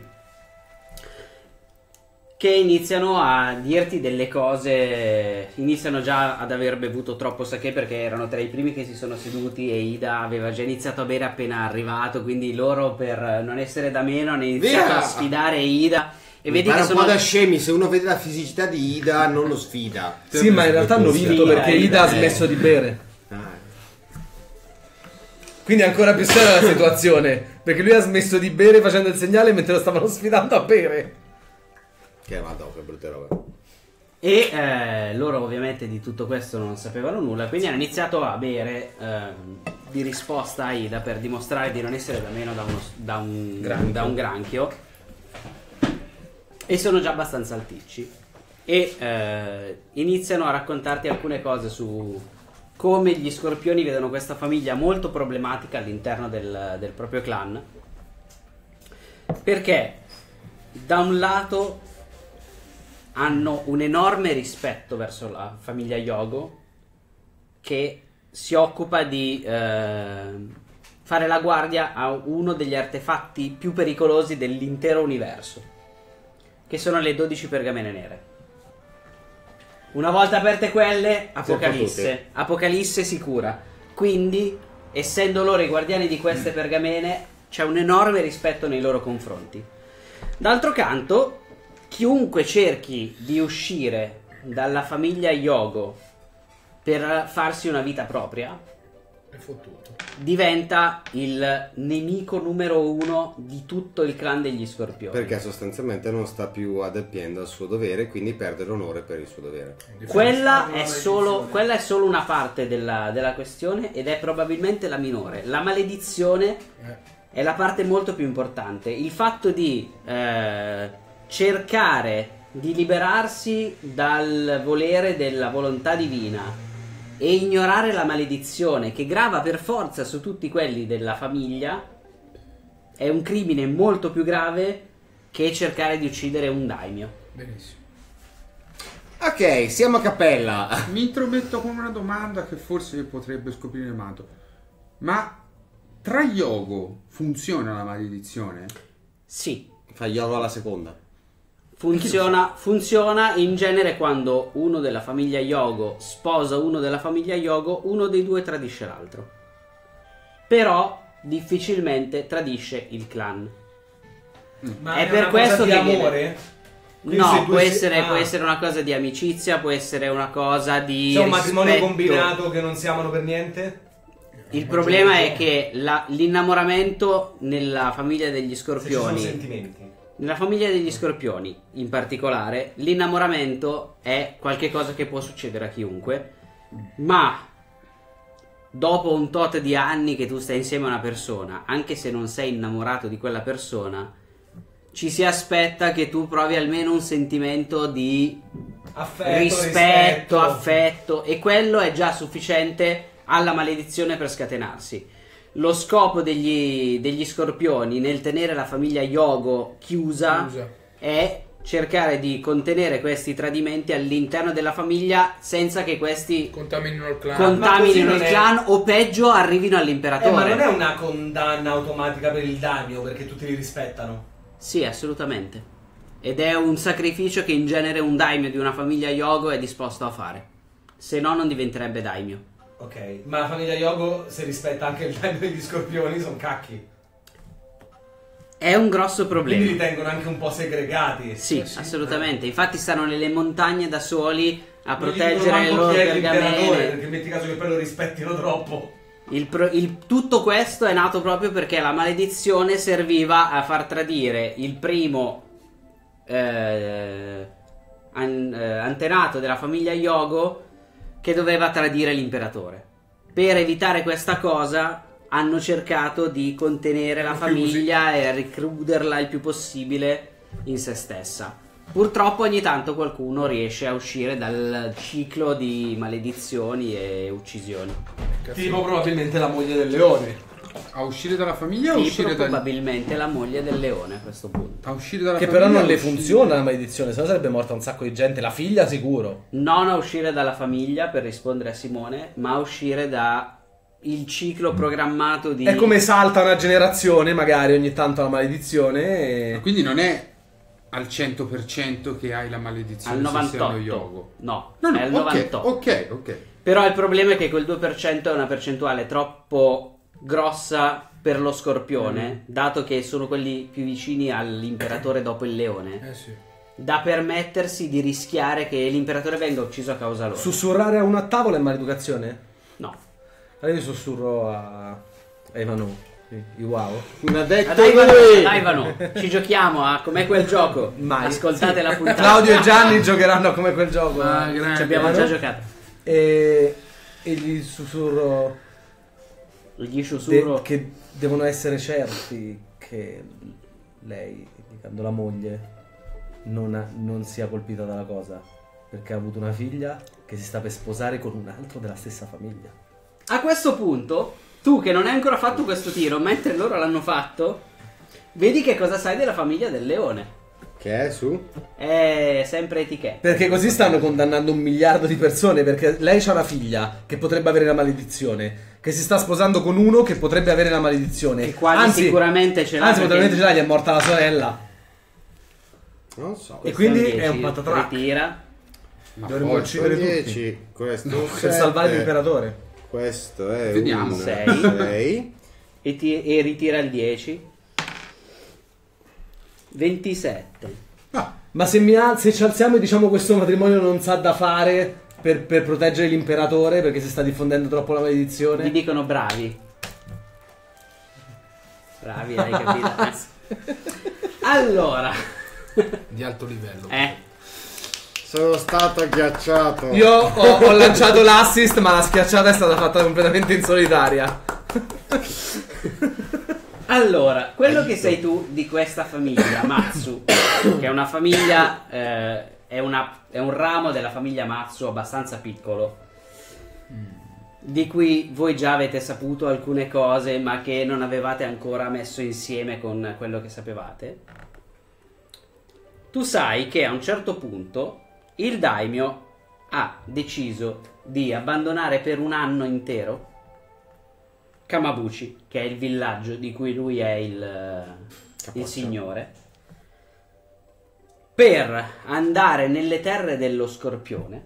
[SPEAKER 1] che iniziano a dirti delle cose, iniziano già ad aver bevuto troppo sake perché erano tra i primi che si sono seduti e Ida aveva già iniziato a bere appena arrivato, quindi loro per non essere da meno hanno iniziato
[SPEAKER 4] Via!
[SPEAKER 1] a sfidare Ida e
[SPEAKER 4] Mi
[SPEAKER 1] vedi
[SPEAKER 4] pare
[SPEAKER 1] che
[SPEAKER 4] un
[SPEAKER 1] sono
[SPEAKER 4] po' da scemi, se uno vede la fisicità di Ida non lo sfida.
[SPEAKER 3] Sì, ma in realtà hanno vinto
[SPEAKER 1] Sì,
[SPEAKER 3] perché
[SPEAKER 1] dai,
[SPEAKER 3] Ida ha
[SPEAKER 4] dai.
[SPEAKER 3] smesso di bere.
[SPEAKER 4] Ah,
[SPEAKER 3] Quindi è ancora più seria la situazione. Perché lui ha smesso di bere facendo il segnale mentre lo stavano sfidando a bere.
[SPEAKER 4] che vado, che brutte robe.
[SPEAKER 1] E eh, loro ovviamente di tutto questo non sapevano nulla, quindi hanno iniziato a bere ehm, di risposta a Ida per dimostrare di non essere da meno da, uno, da, un,
[SPEAKER 3] Granchio.
[SPEAKER 1] da un granchio. E sono già abbastanza alticci. E eh, iniziano a raccontarti alcune cose su come gli scorpioni vedono questa famiglia molto problematica all'interno del, del proprio clan. Perché da un lato hanno un enorme rispetto verso la famiglia Yogo, che si occupa di eh, fare la guardia a uno degli artefatti più pericolosi dell'intero universo, che sono le dodici pergamene nere. Una volta aperte quelle, Apocalisse, Apocalisse sicura. Quindi, essendo loro i guardiani di queste pergamene, c'è un enorme rispetto nei loro confronti. D'altro canto, chiunque cerchi di uscire dalla famiglia Yogo per farsi una vita propria
[SPEAKER 5] È fottuto.
[SPEAKER 1] diventa il nemico numero uno di tutto il clan degli Scorpioni.
[SPEAKER 4] Perché sostanzialmente non sta più adempiendo al suo dovere, quindi perde l'onore per il suo dovere.
[SPEAKER 1] Quella è, solo, quella è solo una parte della, della questione ed è probabilmente la minore. La maledizione è la parte molto più importante. Il fatto di eh, cercare di liberarsi dal volere della volontà divina e ignorare la maledizione che grava per forza su tutti quelli della famiglia è un crimine molto più grave che cercare di uccidere un daimyo.
[SPEAKER 5] Benissimo.
[SPEAKER 4] Ok, siamo a cappella.
[SPEAKER 6] Mi intrometto con una domanda che forse potrebbe scoprire Mato. Ma tra Yogo funziona la maledizione?
[SPEAKER 1] Sì,
[SPEAKER 4] Fa Yogo alla seconda.
[SPEAKER 1] funziona, funziona in genere quando uno della famiglia Yogo sposa uno della famiglia Yogo, uno dei due tradisce l'altro. Però difficilmente tradisce il clan.
[SPEAKER 3] Ma
[SPEAKER 1] È
[SPEAKER 3] è
[SPEAKER 1] per
[SPEAKER 3] una
[SPEAKER 1] questo
[SPEAKER 3] cosa di
[SPEAKER 1] che viene-
[SPEAKER 3] amore? Quindi
[SPEAKER 1] No,
[SPEAKER 3] se due
[SPEAKER 1] può
[SPEAKER 3] si-
[SPEAKER 1] essere,
[SPEAKER 3] ah.
[SPEAKER 1] può essere una cosa di amicizia, può essere una cosa di
[SPEAKER 3] C'è un matrimonio
[SPEAKER 1] rispetto.
[SPEAKER 3] combinato che non si amano per niente?
[SPEAKER 1] Il problema è che la- l'innamoramento nella famiglia degli
[SPEAKER 3] Se ci sono
[SPEAKER 1] Scorpioni,
[SPEAKER 3] sentimenti.
[SPEAKER 1] nella famiglia degli Scorpioni in particolare, l'innamoramento è qualcosa che può succedere a chiunque, ma dopo un tot di anni che tu stai insieme a una persona, anche se non sei innamorato di quella persona, ci si aspetta che tu provi almeno un sentimento di
[SPEAKER 3] Affetto,
[SPEAKER 1] rispetto, affetto, e quello è già sufficiente alla maledizione per scatenarsi. Lo scopo degli, degli Scorpioni nel tenere la famiglia Yogo chiusa,
[SPEAKER 5] Chiusa.
[SPEAKER 1] è cercare di contenere questi tradimenti all'interno della famiglia senza che questi
[SPEAKER 5] Contaminino il clan.
[SPEAKER 1] contaminino
[SPEAKER 3] così
[SPEAKER 1] il
[SPEAKER 3] non è-
[SPEAKER 1] clan o peggio arrivino
[SPEAKER 3] Eh,
[SPEAKER 1] all'imperatore.
[SPEAKER 3] ma non è una condanna automatica per il daimyo perché tutti li rispettano.
[SPEAKER 1] Sì, assolutamente. Ed è un sacrificio che in genere un daimyo di una famiglia Yogo è disposto a fare. Se no non diventerebbe daimyo.
[SPEAKER 3] Ok, ma la famiglia Yogo, se rispetta anche il daimyo degli Scorpioni, sono cacchi.
[SPEAKER 1] È un grosso problema.
[SPEAKER 3] Quindi li tengono anche un po' segregati.
[SPEAKER 1] Sì,
[SPEAKER 5] Eh sì.
[SPEAKER 1] assolutamente. Infatti stanno nelle montagne da soli a
[SPEAKER 3] Non gli
[SPEAKER 1] proteggere
[SPEAKER 3] dicono
[SPEAKER 1] le
[SPEAKER 3] manco
[SPEAKER 1] loro
[SPEAKER 3] chi è l'imperatore,
[SPEAKER 1] pergamene.
[SPEAKER 3] perché metti caso che poi lo rispettino troppo.
[SPEAKER 1] Il pro- il- tutto questo è nato proprio perché la maledizione serviva a far tradire il primo eh, an- eh, antenato della famiglia Yogo che doveva tradire l'imperatore. Per evitare questa cosa hanno cercato di contenere la famiglia e ricruderla il più possibile in se stessa. Purtroppo ogni tanto qualcuno riesce a uscire dal ciclo di maledizioni e uccisioni.
[SPEAKER 3] Tipo probabilmente la moglie del leone.
[SPEAKER 6] A uscire dalla famiglia o a
[SPEAKER 1] Tipo
[SPEAKER 6] uscire dal...
[SPEAKER 1] probabilmente la moglie del leone a questo punto.
[SPEAKER 6] A uscire dalla
[SPEAKER 3] Che
[SPEAKER 6] famiglia
[SPEAKER 3] però non
[SPEAKER 6] o
[SPEAKER 3] le
[SPEAKER 6] uscire-
[SPEAKER 3] funziona la maledizione, sennò sarebbe morta un sacco di gente. La figlia sicuro.
[SPEAKER 1] Non a uscire dalla famiglia, per rispondere a Simone, ma a uscire da il ciclo programmato di...
[SPEAKER 3] È come salta una generazione, magari ogni tanto la maledizione.
[SPEAKER 6] Ma
[SPEAKER 3] E...
[SPEAKER 6] quindi non è al cento per cento che hai la maledizione
[SPEAKER 1] al
[SPEAKER 6] se sei allo
[SPEAKER 1] novantotto.
[SPEAKER 6] Yogo.
[SPEAKER 1] No,
[SPEAKER 6] No, no,
[SPEAKER 1] è al
[SPEAKER 6] ok,
[SPEAKER 1] novantotto.
[SPEAKER 6] ok, ok.
[SPEAKER 1] Però il problema è che quel due per cento è una percentuale troppo grossa per lo scorpione, dato che sono quelli più vicini all'imperatore dopo il leone,
[SPEAKER 5] Eh sì.
[SPEAKER 1] da permettersi di rischiare che l'imperatore venga ucciso a causa loro.
[SPEAKER 3] Sussurrare a uno a tavola è maleducazione?
[SPEAKER 1] No.
[SPEAKER 3] Allora io sussurro a... a Ivano. I, i wow.
[SPEAKER 4] Mi ha detto
[SPEAKER 1] Dai Ivano,
[SPEAKER 4] lui.
[SPEAKER 1] dai Ivano, ci giochiamo a com'è quel gioco.
[SPEAKER 3] Mai.
[SPEAKER 1] Ascoltate la puntata.
[SPEAKER 3] Claudio e Gianni giocheranno come quel gioco.
[SPEAKER 5] Ah,
[SPEAKER 3] eh.
[SPEAKER 5] grande.
[SPEAKER 1] Ci abbiamo già
[SPEAKER 3] Ivano?
[SPEAKER 1] giocato.
[SPEAKER 3] E, e gli sussurro
[SPEAKER 1] Gli
[SPEAKER 3] de-
[SPEAKER 1] sussurro.
[SPEAKER 3] che devono essere certi che lei, indicando la moglie, non, ha- non sia colpita dalla cosa, perché ha avuto una figlia che si sta per sposare con un altro della stessa famiglia.
[SPEAKER 1] A questo punto, tu che non hai ancora fatto questo tiro, mentre loro l'hanno fatto, vedi che cosa sai della famiglia del leone.
[SPEAKER 4] Che è su?
[SPEAKER 1] È sempre etichetta.
[SPEAKER 3] Perché così stanno condannando un miliardo di persone, perché lei ha una figlia che potrebbe avere la maledizione, che si sta sposando con uno che potrebbe avere la maledizione.
[SPEAKER 1] Che quasi sicuramente ce l'ha,
[SPEAKER 3] Anzi,
[SPEAKER 1] perché-
[SPEAKER 3] probabilmente ce l'ha, gli è morta la sorella.
[SPEAKER 4] Non so.
[SPEAKER 3] E quindi
[SPEAKER 1] Questo
[SPEAKER 3] è un
[SPEAKER 1] dieci,
[SPEAKER 3] patatrack.
[SPEAKER 1] Ritira.
[SPEAKER 6] Ma
[SPEAKER 3] Dovremmo
[SPEAKER 6] forse-
[SPEAKER 3] uccidere tutti
[SPEAKER 4] dieci, questo
[SPEAKER 3] per
[SPEAKER 4] sette,
[SPEAKER 3] salvare l'imperatore.
[SPEAKER 4] Questo è
[SPEAKER 6] Vediamo.
[SPEAKER 4] un
[SPEAKER 1] Sei.
[SPEAKER 4] sei.
[SPEAKER 1] E, ti- e ritira il dieci. ventisette.
[SPEAKER 6] Ah,
[SPEAKER 3] Ma se, mi al- se ci alziamo e diciamo questo matrimonio non sa da fare per, per proteggere l'imperatore perché si sta diffondendo troppo la maledizione.
[SPEAKER 1] Vi dicono bravi. Bravi, hai capito? Allora,
[SPEAKER 5] Di alto livello.
[SPEAKER 1] eh,
[SPEAKER 4] Sono stato agghiacciato.
[SPEAKER 3] Io ho, ho lanciato l'assist, ma la schiacciata è stata fatta completamente in solitaria.
[SPEAKER 1] allora, quello che sei tu di questa famiglia, Matsu, che è una famiglia, eh, è, una, è un ramo della famiglia Matsu abbastanza piccolo, di cui voi già avete saputo alcune cose, ma che non avevate ancora messo insieme con quello che sapevate. Tu sai che a un certo punto il daimyo ha deciso di abbandonare per un anno intero Kamabuchi, che è il villaggio di cui lui è il, il signore, per andare nelle terre dello Scorpione,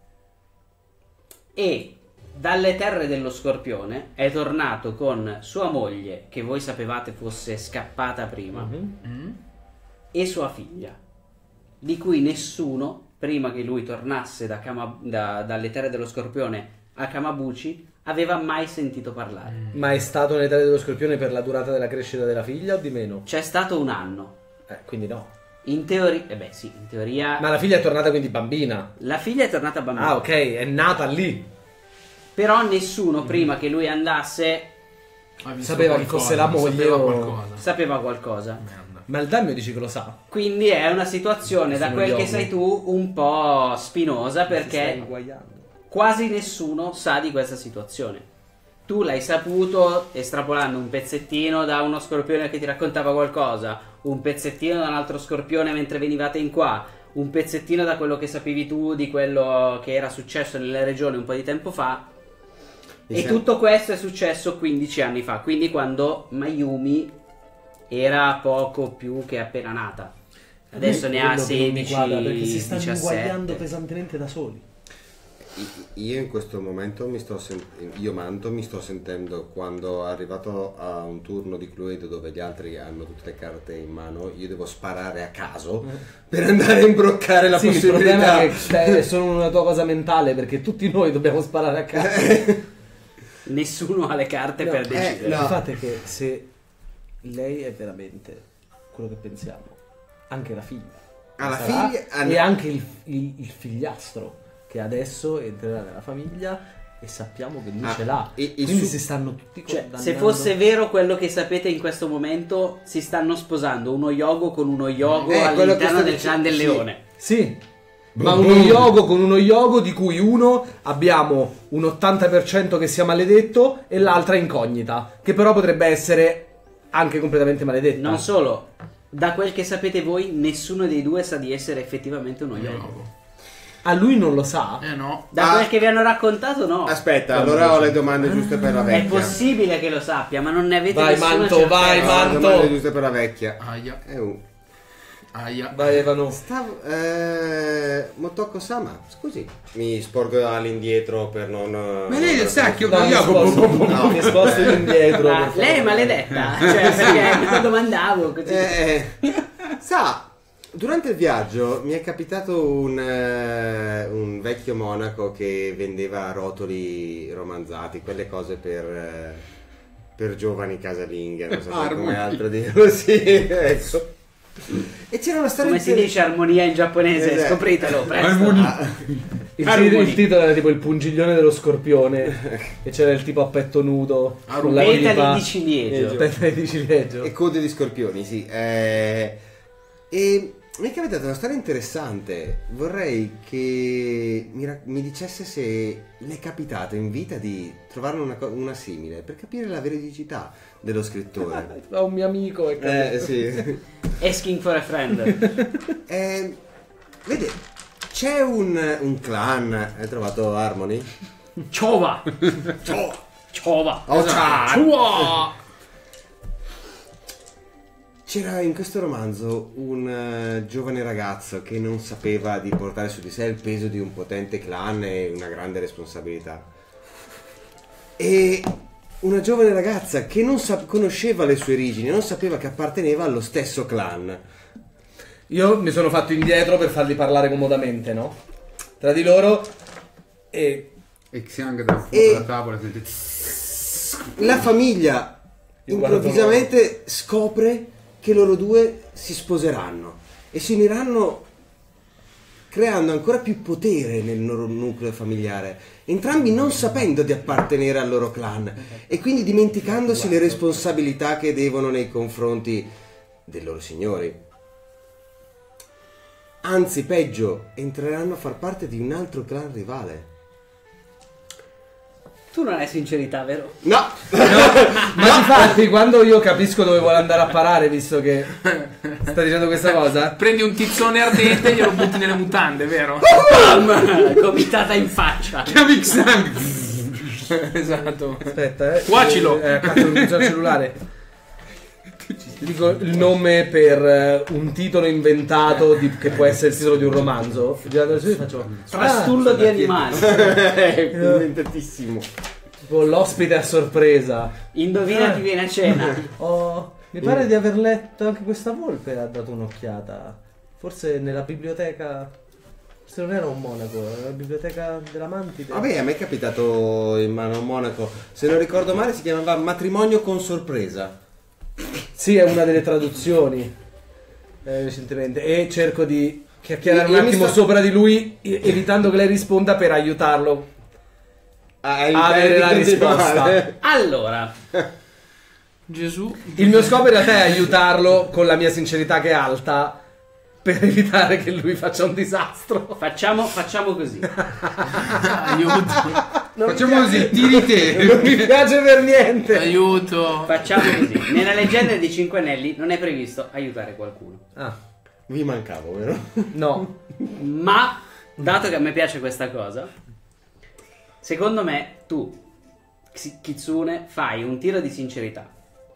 [SPEAKER 1] e dalle terre dello Scorpione è tornato con sua moglie, che voi sapevate fosse scappata prima,
[SPEAKER 5] Mm?
[SPEAKER 1] e sua figlia, di cui nessuno, prima che lui tornasse da Kama- da- dalle terre dello Scorpione a Kamabuchi, aveva mai sentito parlare.
[SPEAKER 3] Ma è stato nelle terre dello Scorpione per la durata della crescita della figlia o di meno?
[SPEAKER 1] C'è stato un anno.
[SPEAKER 3] Eh, quindi no.
[SPEAKER 1] In teoria, eh beh sì, in teoria
[SPEAKER 3] Ma la figlia è tornata quindi bambina.
[SPEAKER 1] la figlia è tornata bambina.
[SPEAKER 3] Ah, ok, è nata lì.
[SPEAKER 1] Però nessuno prima che lui andasse
[SPEAKER 5] Ha visto
[SPEAKER 3] Sapeva che
[SPEAKER 5] qualcosa,
[SPEAKER 3] fosse la moglie
[SPEAKER 5] sapeva
[SPEAKER 3] o-
[SPEAKER 5] qualcosa.
[SPEAKER 1] sapeva qualcosa.
[SPEAKER 5] Merda.
[SPEAKER 3] Ma il daimyo dici che lo sa.
[SPEAKER 1] Quindi è una situazione, da
[SPEAKER 3] Sono
[SPEAKER 1] quel
[SPEAKER 3] gli
[SPEAKER 1] che
[SPEAKER 3] uomini.
[SPEAKER 1] sai tu, un po' spinosa,
[SPEAKER 3] Si sta
[SPEAKER 1] perché
[SPEAKER 3] inguaiando.
[SPEAKER 1] quasi nessuno sa di questa situazione. Tu l'hai saputo estrapolando un pezzettino da uno scorpione che ti raccontava qualcosa, un pezzettino da un altro scorpione mentre venivate in qua, un pezzettino da quello che sapevi tu di quello che era successo nelle regioni un po' di tempo fa.
[SPEAKER 4] Mi
[SPEAKER 1] E
[SPEAKER 4] sem-
[SPEAKER 1] tutto questo è successo quindici anni fa, quindi quando Mayumi era poco più che appena nata. Adesso ne ha
[SPEAKER 3] Quello che non mi
[SPEAKER 1] sedici,
[SPEAKER 3] quadra, perché si stanno inguagliando
[SPEAKER 1] diciassette.
[SPEAKER 3] pesantemente da soli.
[SPEAKER 4] I- Io in questo momento mi sto sen- io Manto mi sto sentendo, quando arrivato a un turno di Cluedo dove gli altri hanno tutte le carte in mano, io devo sparare a caso per andare a imbroccare la
[SPEAKER 3] Sì, il
[SPEAKER 4] possibilità.
[SPEAKER 3] problema è che beh, è solo una tua cosa mentale, perché tutti noi dobbiamo sparare a caso.
[SPEAKER 1] Nessuno ha le carte
[SPEAKER 3] No,
[SPEAKER 1] per
[SPEAKER 3] eh,
[SPEAKER 1] decidere.
[SPEAKER 4] no.
[SPEAKER 3] Il fatto è che se lei è veramente quello che pensiamo, anche la figlia,
[SPEAKER 4] Ah, la
[SPEAKER 3] sarà,
[SPEAKER 4] figlia- ah,
[SPEAKER 3] e
[SPEAKER 4] no.
[SPEAKER 3] anche il, il- il figliastro che adesso entrerà nella famiglia e sappiamo che lui
[SPEAKER 4] Ah,
[SPEAKER 3] ce l'ha.
[SPEAKER 4] e- e
[SPEAKER 3] Quindi
[SPEAKER 4] su-
[SPEAKER 3] si stanno tutti
[SPEAKER 1] Cioè,
[SPEAKER 3] condannando.
[SPEAKER 1] se fosse vero quello che sapete in questo momento, si stanno sposando uno yogo con uno yogo
[SPEAKER 4] Eh, quello che
[SPEAKER 1] all'interno
[SPEAKER 4] sto
[SPEAKER 1] del
[SPEAKER 4] dicendo,
[SPEAKER 1] clan del
[SPEAKER 4] sì.
[SPEAKER 1] leone.
[SPEAKER 3] Sì, ma
[SPEAKER 4] Boom,
[SPEAKER 3] uno
[SPEAKER 4] boom.
[SPEAKER 3] yogo con uno yogo di cui uno abbiamo un ottanta per cento che sia maledetto e l'altra incognita, che però potrebbe essere anche completamente maledetta.
[SPEAKER 1] Non solo, da quel che sapete voi, nessuno dei due sa di essere effettivamente uno yogo.
[SPEAKER 5] Yogo.
[SPEAKER 3] A lui non lo sa.
[SPEAKER 5] Eh no.
[SPEAKER 1] Da
[SPEAKER 4] Ah.
[SPEAKER 1] quel che vi hanno raccontato, no.
[SPEAKER 4] Aspetta, allora ho le domande giuste per la
[SPEAKER 1] È
[SPEAKER 4] vecchia.
[SPEAKER 1] possibile che lo sappia, ma non ne avete
[SPEAKER 3] Vai,
[SPEAKER 1] nessuna
[SPEAKER 3] Manto,
[SPEAKER 1] certezza.
[SPEAKER 3] vai,
[SPEAKER 4] Ho
[SPEAKER 3] Manto.
[SPEAKER 4] le domande giuste per la vecchia.
[SPEAKER 5] Aia.
[SPEAKER 4] Eh, uh.
[SPEAKER 5] Aia.
[SPEAKER 3] Vai, Evano.
[SPEAKER 4] Stavo, eh, Motoko-sama, scusi, mi sporgo all'indietro per non...
[SPEAKER 6] Ma lei lo sa che io
[SPEAKER 3] No, mi
[SPEAKER 6] Jacopo-
[SPEAKER 3] sposto,
[SPEAKER 4] No.
[SPEAKER 3] mi sposto indietro.
[SPEAKER 1] Ah,
[SPEAKER 3] per favore.
[SPEAKER 1] lei è maledetta, cioè perché lo domandavo così.
[SPEAKER 4] Eh, sa, durante il viaggio mi è capitato un, eh, un vecchio monaco che vendeva rotoli romanzati, quelle cose per, eh, per giovani casalinghe, non so come
[SPEAKER 6] Armonie.
[SPEAKER 4] altro dirlo, sì, ecco. E c'era una storia
[SPEAKER 1] Come si
[SPEAKER 4] inter-
[SPEAKER 1] dice armonia in giapponese?
[SPEAKER 4] Esatto.
[SPEAKER 1] Scopritelo, presto.
[SPEAKER 6] Armonia.
[SPEAKER 4] Ah,
[SPEAKER 3] Il,
[SPEAKER 1] Armoni.
[SPEAKER 3] titolo, il titolo era tipo il pungiglione dello scorpione e c'era il tipo a petto nudo con la
[SPEAKER 1] Petali
[SPEAKER 3] pipa
[SPEAKER 1] di ciliegio.
[SPEAKER 3] Petali di ciliegio.
[SPEAKER 4] e code di scorpioni, sì. Eh, e mi è capitata una storia interessante. Vorrei che mi, ra- mi dicesse se le è capitato in vita di trovarne una, co- una simile per capire la veridicità dello scrittore.
[SPEAKER 3] Fa un mio amico e
[SPEAKER 4] eh, sì.
[SPEAKER 1] Asking for a friend.
[SPEAKER 4] Eh, vede, c'è un, un clan. Hai trovato Harmony?
[SPEAKER 1] Ciova.
[SPEAKER 4] Ciao!
[SPEAKER 1] Ciova.
[SPEAKER 4] Oh, ciao!
[SPEAKER 1] Ciova.
[SPEAKER 4] C'era in questo romanzo un eh, giovane ragazzo che non sapeva di portare su di sé il peso di un potente clan e una grande responsabilità. E una giovane ragazza che non sa- conosceva le sue origini, non sapeva che apparteneva allo stesso clan.
[SPEAKER 3] Io mi sono fatto indietro per farli parlare comodamente, no? Tra di loro E
[SPEAKER 6] E Xiang dal fuoco
[SPEAKER 4] E-
[SPEAKER 6] dalla tavola sentite...
[SPEAKER 4] La famiglia
[SPEAKER 3] Io guardo
[SPEAKER 4] improvvisamente scopre che loro due si sposeranno e si uniranno creando ancora più potere nel loro nucleo familiare, entrambi non sapendo di appartenere al loro clan e quindi dimenticandosi le responsabilità che devono nei confronti dei loro signori. Anzi, peggio, entreranno a far parte di un altro clan rivale.
[SPEAKER 1] Tu non hai sincerità, vero?
[SPEAKER 4] No!
[SPEAKER 3] Ma infatti quando io capisco dove vuole andare a parare, visto che sta dicendo questa cosa,
[SPEAKER 5] Prendi un tizzone ardente e glielo butti nelle mutande, vero?
[SPEAKER 1] Bam! Gomitata in faccia.
[SPEAKER 6] Chiami Xiang!
[SPEAKER 5] Esatto.
[SPEAKER 3] aspetta, eh.
[SPEAKER 5] Cuocilo.
[SPEAKER 3] Eh, cazzo, non uso il cellulare. Dico il nome per eh, un titolo inventato di- che può essere il titolo di un romanzo. Girando su e faccio
[SPEAKER 1] Trastullo di animali.
[SPEAKER 4] È inventatissimo.
[SPEAKER 3] tipo l'ospite a sorpresa.
[SPEAKER 1] Indovina chi viene a cena.
[SPEAKER 3] Oh, mi pare di aver letto anche questa volpe ha dato un'occhiata. Forse nella biblioteca. Forse non era un monaco, era la biblioteca della Mantide.
[SPEAKER 4] Vabbè, a me è capitato in mano a un monaco. Se non ricordo male si chiamava Matrimonio con sorpresa.
[SPEAKER 3] Sì, è una delle traduzioni eh, recentemente. E cerco di chiacchierare
[SPEAKER 4] Io-
[SPEAKER 3] un
[SPEAKER 4] io mi
[SPEAKER 3] attimo
[SPEAKER 4] sto-
[SPEAKER 3] sopra di lui, e- evitando che lei risponda per aiutarlo.
[SPEAKER 4] A
[SPEAKER 3] Avere la risposta.
[SPEAKER 1] Allora,
[SPEAKER 5] Gesù.
[SPEAKER 3] Il mio scopo in realtà è aiutarlo con la mia sincerità che è alta, per evitare che lui faccia un disastro.
[SPEAKER 1] facciamo, facciamo così.
[SPEAKER 5] Aiuto.
[SPEAKER 3] Non
[SPEAKER 6] Facciamo
[SPEAKER 3] mi piace-
[SPEAKER 6] così, tiri te!
[SPEAKER 3] Non mi piace per niente.
[SPEAKER 5] Aiuto.
[SPEAKER 1] Facciamo così. Nella leggenda di Cinque Anelli non è previsto aiutare qualcuno.
[SPEAKER 3] Ah,
[SPEAKER 4] Vi mancavo, vero?
[SPEAKER 3] no.
[SPEAKER 1] Ma, dato che a me piace questa cosa, secondo me tu, Ki- Kitsune, fai un tiro di sincerità.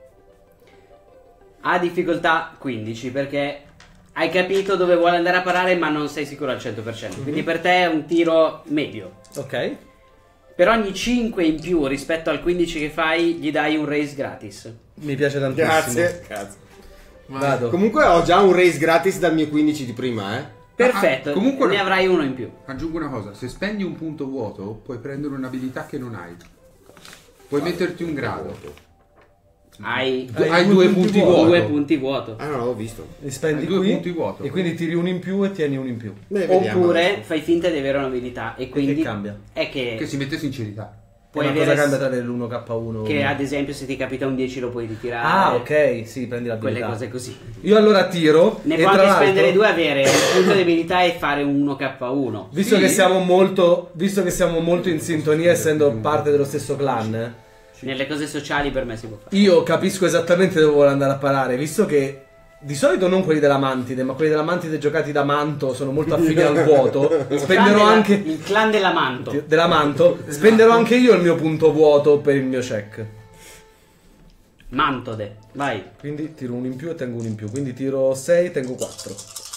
[SPEAKER 1] Ha difficoltà quindici perché hai capito dove vuole andare a parare ma non sei sicuro al cento per cento. Quindi per te è un tiro medio.
[SPEAKER 3] Ok.
[SPEAKER 1] Per ogni cinque in più rispetto al quindici che fai gli dai un raise gratis.
[SPEAKER 3] Mi piace tantissimo.
[SPEAKER 4] Grazie. Cazzo.
[SPEAKER 3] Vado.
[SPEAKER 4] Comunque ho già un raise gratis dal mio quindici di prima, eh.
[SPEAKER 1] Perfetto,
[SPEAKER 6] Ah, comunque
[SPEAKER 1] ne
[SPEAKER 6] no.
[SPEAKER 1] avrai uno in più.
[SPEAKER 6] Aggiungo una cosa, se spendi un punto vuoto puoi prendere un'abilità che non hai. Puoi metterti un grado.
[SPEAKER 1] Hai
[SPEAKER 6] Tu hai due punti vuoto.
[SPEAKER 1] due punti vuoto.
[SPEAKER 4] Ah, no, l'ho visto.
[SPEAKER 3] Li spendi
[SPEAKER 6] Hai due
[SPEAKER 3] qui
[SPEAKER 6] punti vuoto.
[SPEAKER 3] e quindi tiri uno in più e tieni uno in più.
[SPEAKER 4] Beh, vediamo
[SPEAKER 1] Oppure
[SPEAKER 4] adesso.
[SPEAKER 1] fai finta di avere un'abilità e quindi
[SPEAKER 3] che cambia?
[SPEAKER 1] è che,
[SPEAKER 6] Che si mette sincerità.
[SPEAKER 1] puoi
[SPEAKER 3] Ma cosa
[SPEAKER 1] avere
[SPEAKER 3] cambia tra l'uno K uno?
[SPEAKER 1] che ad esempio se ti capita un dieci lo puoi ritirare.
[SPEAKER 3] Ah, ok, sì, prendi l'abilità.
[SPEAKER 1] Quelle cose così.
[SPEAKER 3] Io allora tiro
[SPEAKER 1] Ne
[SPEAKER 3] e
[SPEAKER 1] puoi
[SPEAKER 3] tra
[SPEAKER 1] anche
[SPEAKER 3] l'altro,
[SPEAKER 1] spendere due, avere un punto di abilità e fare un uno K uno.
[SPEAKER 3] Visto
[SPEAKER 6] Sì.
[SPEAKER 3] che siamo molto visto che siamo molto in sintonia essendo parte dello stesso clan,
[SPEAKER 1] Nelle cose sociali per me si può fare.
[SPEAKER 3] io capisco esattamente dove vuole andare a parare, visto che di solito non quelli della Mantide, ma quelli della Mantide giocati da Manto sono molto affini al vuoto.
[SPEAKER 1] Il clan
[SPEAKER 3] Spenderò
[SPEAKER 1] della-
[SPEAKER 3] anche
[SPEAKER 1] il clan della Manto.
[SPEAKER 3] della Manto, spenderò anche io il mio punto vuoto per il mio check.
[SPEAKER 1] Mantode, vai.
[SPEAKER 3] Quindi tiro uno in più e tengo uno in più. Quindi tiro sei, tengo quattro.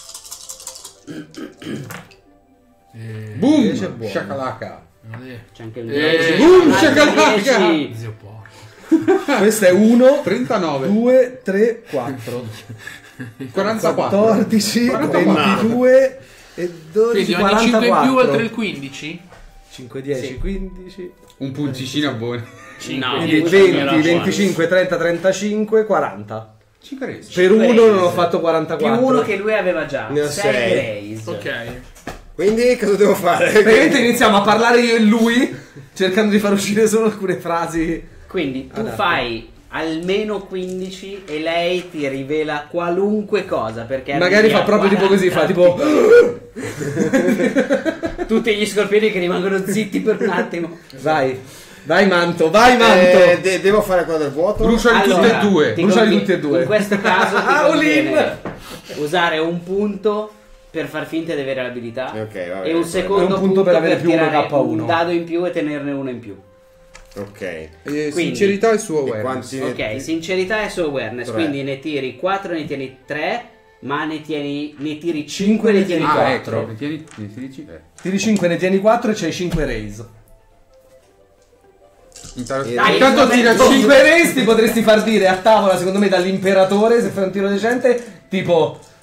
[SPEAKER 6] Boom!
[SPEAKER 3] Invece è buono.
[SPEAKER 6] Shakalaka.
[SPEAKER 1] C'è anche un
[SPEAKER 5] Eh,
[SPEAKER 1] dieci.
[SPEAKER 6] boom,
[SPEAKER 1] Altri
[SPEAKER 6] shakalaka!
[SPEAKER 1] dieci.
[SPEAKER 5] Zio porco.
[SPEAKER 3] Questo è uno,
[SPEAKER 6] trentanove.
[SPEAKER 3] due, tre, quattro.
[SPEAKER 6] quarantaquattro.
[SPEAKER 3] quattordici,
[SPEAKER 6] quarantaquattro.
[SPEAKER 3] ventidue e dodici,
[SPEAKER 5] Quindi ogni cinque in più oltre il
[SPEAKER 3] quarantaquattro.
[SPEAKER 5] quindici?
[SPEAKER 3] cinque, dieci,
[SPEAKER 1] Sì.
[SPEAKER 3] quindici,
[SPEAKER 6] Un punticino a buono.
[SPEAKER 1] No,
[SPEAKER 3] quindi
[SPEAKER 1] questo
[SPEAKER 3] venti,
[SPEAKER 1] non era buono.
[SPEAKER 3] venticinque, trenta, trentacinque, quaranta.
[SPEAKER 6] cinque resi.
[SPEAKER 3] Per uno
[SPEAKER 1] raise.
[SPEAKER 3] non ho fatto
[SPEAKER 1] Più
[SPEAKER 3] quarantaquattro.
[SPEAKER 1] uno che lui aveva già.
[SPEAKER 4] Ne ho
[SPEAKER 1] sei
[SPEAKER 4] sei.
[SPEAKER 1] raise.
[SPEAKER 5] Ok.
[SPEAKER 4] Quindi cosa devo fare?
[SPEAKER 3] Praticamente iniziamo a parlare io e lui, cercando di far uscire solo alcune frasi.
[SPEAKER 1] Quindi tu
[SPEAKER 3] Adatte.
[SPEAKER 1] fai almeno quindici e lei ti rivela qualunque cosa perché
[SPEAKER 3] Magari
[SPEAKER 1] arrivi
[SPEAKER 3] fa
[SPEAKER 1] a
[SPEAKER 3] proprio tipo così, fa
[SPEAKER 1] quaranta.
[SPEAKER 3] tipo
[SPEAKER 1] Tutti gli scorpioni che rimangono zitti per un attimo.
[SPEAKER 3] vai, vai Manto, vai Manto.
[SPEAKER 4] Eh, de- devo fare quello del vuoto?
[SPEAKER 6] Bruciali tutti
[SPEAKER 1] Allora,
[SPEAKER 6] e due.
[SPEAKER 1] ti
[SPEAKER 3] Bruciali
[SPEAKER 1] convi-
[SPEAKER 3] tutti e due.
[SPEAKER 1] In questo caso ti
[SPEAKER 3] Ah,
[SPEAKER 1] conviene usare un punto per far finta di avere l'abilità
[SPEAKER 4] Ok, vabbè,
[SPEAKER 1] e un
[SPEAKER 4] quello.
[SPEAKER 1] secondo
[SPEAKER 3] E un punto per avere più uno
[SPEAKER 1] tirare
[SPEAKER 3] K uno.
[SPEAKER 1] un dado in più e tenerne uno in più.
[SPEAKER 4] Ok.
[SPEAKER 6] Eh,
[SPEAKER 1] Quindi-
[SPEAKER 6] sincerità e suo
[SPEAKER 4] E
[SPEAKER 6] awareness.
[SPEAKER 4] quanti-
[SPEAKER 1] Ok, sincerità e su awareness,
[SPEAKER 4] Tre.
[SPEAKER 1] quindi ne tiri quattro, ne tieni tre, ma ne tieni ne tiri cinque,
[SPEAKER 3] ne
[SPEAKER 1] ne tieni
[SPEAKER 3] tieni
[SPEAKER 6] Ah,
[SPEAKER 1] quattro.
[SPEAKER 6] ecco. Ne tieni, ne tieni cinque. Eh.
[SPEAKER 3] Tiri cinque, ne tieni quattro e c'hai cinque raise.
[SPEAKER 6] Intanto,
[SPEAKER 4] Dai,
[SPEAKER 6] intanto tira
[SPEAKER 3] Con
[SPEAKER 6] cinque.
[SPEAKER 3] cinque raise ti potresti far dire a tavola, secondo me, dall'imperatore, se fai un tiro decente, tipo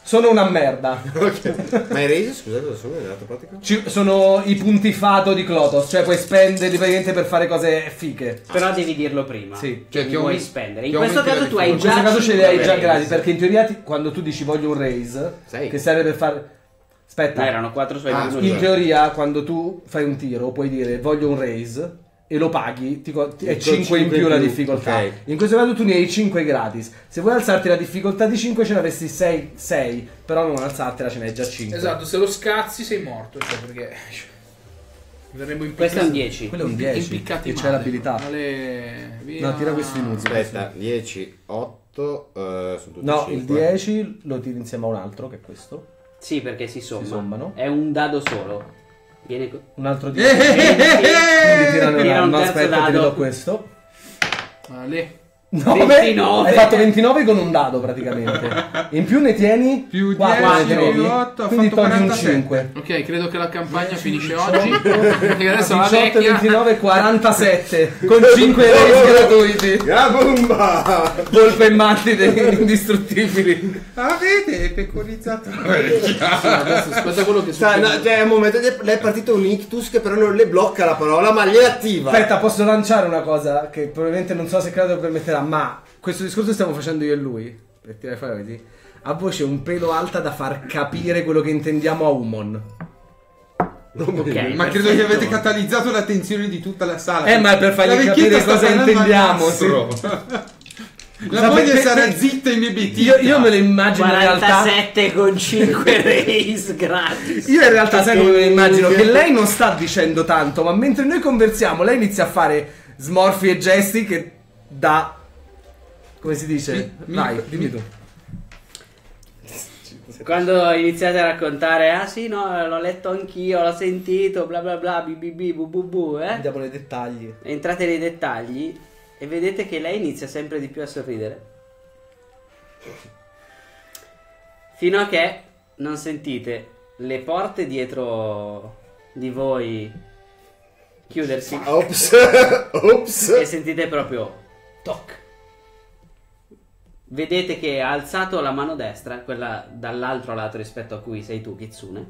[SPEAKER 3] sono una merda.
[SPEAKER 4] Ok. Ma i raise, scusate, cosa sono nell'altra pratica?
[SPEAKER 3] Ci- sono i punti fato di Klotos, cioè puoi spenderli praticamente per fare cose fiche.
[SPEAKER 1] Però devi dirlo prima.
[SPEAKER 3] Sì.
[SPEAKER 5] Cioè,
[SPEAKER 1] Li
[SPEAKER 5] ti
[SPEAKER 1] vuoi
[SPEAKER 5] aumenti-
[SPEAKER 1] spendere.
[SPEAKER 5] ti
[SPEAKER 1] In questo
[SPEAKER 5] aumenti
[SPEAKER 1] caso
[SPEAKER 5] la
[SPEAKER 1] tu hai
[SPEAKER 3] In
[SPEAKER 1] già
[SPEAKER 3] questo caso ce li
[SPEAKER 1] cinque
[SPEAKER 3] hai già
[SPEAKER 1] raise.
[SPEAKER 3] gradi, perché in teoria ti- quando tu dici voglio un raise,
[SPEAKER 4] Sei.
[SPEAKER 3] che serve per fare... Aspetta,
[SPEAKER 1] No, erano quattro suoi
[SPEAKER 4] Ah,
[SPEAKER 1] uno
[SPEAKER 4] scusa.
[SPEAKER 3] in
[SPEAKER 1] due.
[SPEAKER 3] teoria quando tu fai un tiro puoi dire voglio un raise e lo paghi, ti co- ti- è
[SPEAKER 4] Con
[SPEAKER 3] cinque in
[SPEAKER 4] cinque
[SPEAKER 3] più
[SPEAKER 4] in
[SPEAKER 3] la
[SPEAKER 4] più,
[SPEAKER 3] difficoltà.
[SPEAKER 4] ok.
[SPEAKER 3] In questo caso tu ne hai cinque gratis. Se vuoi alzarti la difficoltà di cinque ce ne avresti sei, sei, però non alzartela ce n'hai già cinque.
[SPEAKER 5] Esatto, se lo scazzi sei morto, cioè perché verremo impiccati.
[SPEAKER 1] Questo è un dieci.
[SPEAKER 3] Quello è un dieci,
[SPEAKER 5] impiccati
[SPEAKER 3] che c'è
[SPEAKER 5] male.
[SPEAKER 3] l'abilità.
[SPEAKER 5] Male- via.
[SPEAKER 3] No, tira questo inutile.
[SPEAKER 4] Aspetta, dieci, otto, eh, sono tutti
[SPEAKER 3] No, il
[SPEAKER 4] cinque.
[SPEAKER 3] dieci lo tiri insieme a un altro che è questo.
[SPEAKER 1] Sì, perché si somma.
[SPEAKER 3] Si sommano.
[SPEAKER 1] È un dado solo. Viene co-
[SPEAKER 3] Un altro
[SPEAKER 6] Eh,
[SPEAKER 3] dieci. Quindi tirane
[SPEAKER 1] Tira un
[SPEAKER 3] un
[SPEAKER 1] terzo
[SPEAKER 3] aspetta, ti
[SPEAKER 1] dado.
[SPEAKER 3] do questo.
[SPEAKER 5] Male.
[SPEAKER 3] nove.
[SPEAKER 1] ventinove.
[SPEAKER 3] Hai fatto ventinove con un dado praticamente. In più ne tieni
[SPEAKER 6] Più
[SPEAKER 3] quattro,
[SPEAKER 6] dieci,
[SPEAKER 3] ne tieni.
[SPEAKER 6] più otto, ha
[SPEAKER 3] Quindi
[SPEAKER 6] fatto
[SPEAKER 3] togli un
[SPEAKER 6] quarantasette.
[SPEAKER 3] cinque.
[SPEAKER 5] Ok, credo che la campagna finisce oggi. Perché adesso la
[SPEAKER 3] diciotto,
[SPEAKER 5] vecchia.
[SPEAKER 3] ventinove, quarantasette con cinque raise gratuiti.
[SPEAKER 4] Gabumba!
[SPEAKER 3] Colpe e matti dei indistruttibili.
[SPEAKER 6] Avete pecorizzato la
[SPEAKER 5] Sì, adesso aspetta quello che
[SPEAKER 4] Sta,
[SPEAKER 5] succede.
[SPEAKER 4] no, cioè, è un momento che lei è partito un ictus che però non le blocca la parola, ma gliela attiva.
[SPEAKER 3] Aspetta, posso lanciare una cosa che probabilmente non so se credo permetterà, ma questo discorso stiamo facendo io e lui. Per tirare fuori, vedi? A voce un pelo alta da far capire quello che intendiamo a Umon.
[SPEAKER 1] Ok,
[SPEAKER 6] Ma credo
[SPEAKER 1] perfetto.
[SPEAKER 6] che avete catalizzato l'attenzione di tutta la sala.
[SPEAKER 3] Eh, ma è per fargli
[SPEAKER 6] La vecchietta
[SPEAKER 3] capire
[SPEAKER 6] sta
[SPEAKER 3] cosa
[SPEAKER 6] parlando al
[SPEAKER 3] intendiamo,
[SPEAKER 6] nastro. La
[SPEAKER 3] Sapete-
[SPEAKER 6] moglie sarà zitta e inebetita.
[SPEAKER 3] Io, io me lo immagino in realtà.
[SPEAKER 1] quarantasette con cinque raise gratis.
[SPEAKER 3] Io in realtà sai come me lo immagino? Che lei non sta dicendo tanto, ma mentre noi conversiamo, lei inizia a fare smorfi e gesti che da. Come si dice?
[SPEAKER 6] Mi-
[SPEAKER 3] Vai,
[SPEAKER 6] mi-
[SPEAKER 3] dimmi tu.
[SPEAKER 1] Quando iniziate a raccontare, ah sì, no, l'ho letto anch'io, l'ho sentito, bla bla bla, bi bi bi, bu bu bu, eh?
[SPEAKER 3] Andiamo nei dettagli.
[SPEAKER 1] Entrate nei dettagli e vedete che lei inizia sempre di più a sorridere. Fino a che non sentite le porte dietro di voi chiudersi
[SPEAKER 4] Ops, ops.
[SPEAKER 1] e sentite proprio toc. Vedete che ha alzato la mano destra, quella dall'altro lato rispetto a cui sei tu, Kitsune,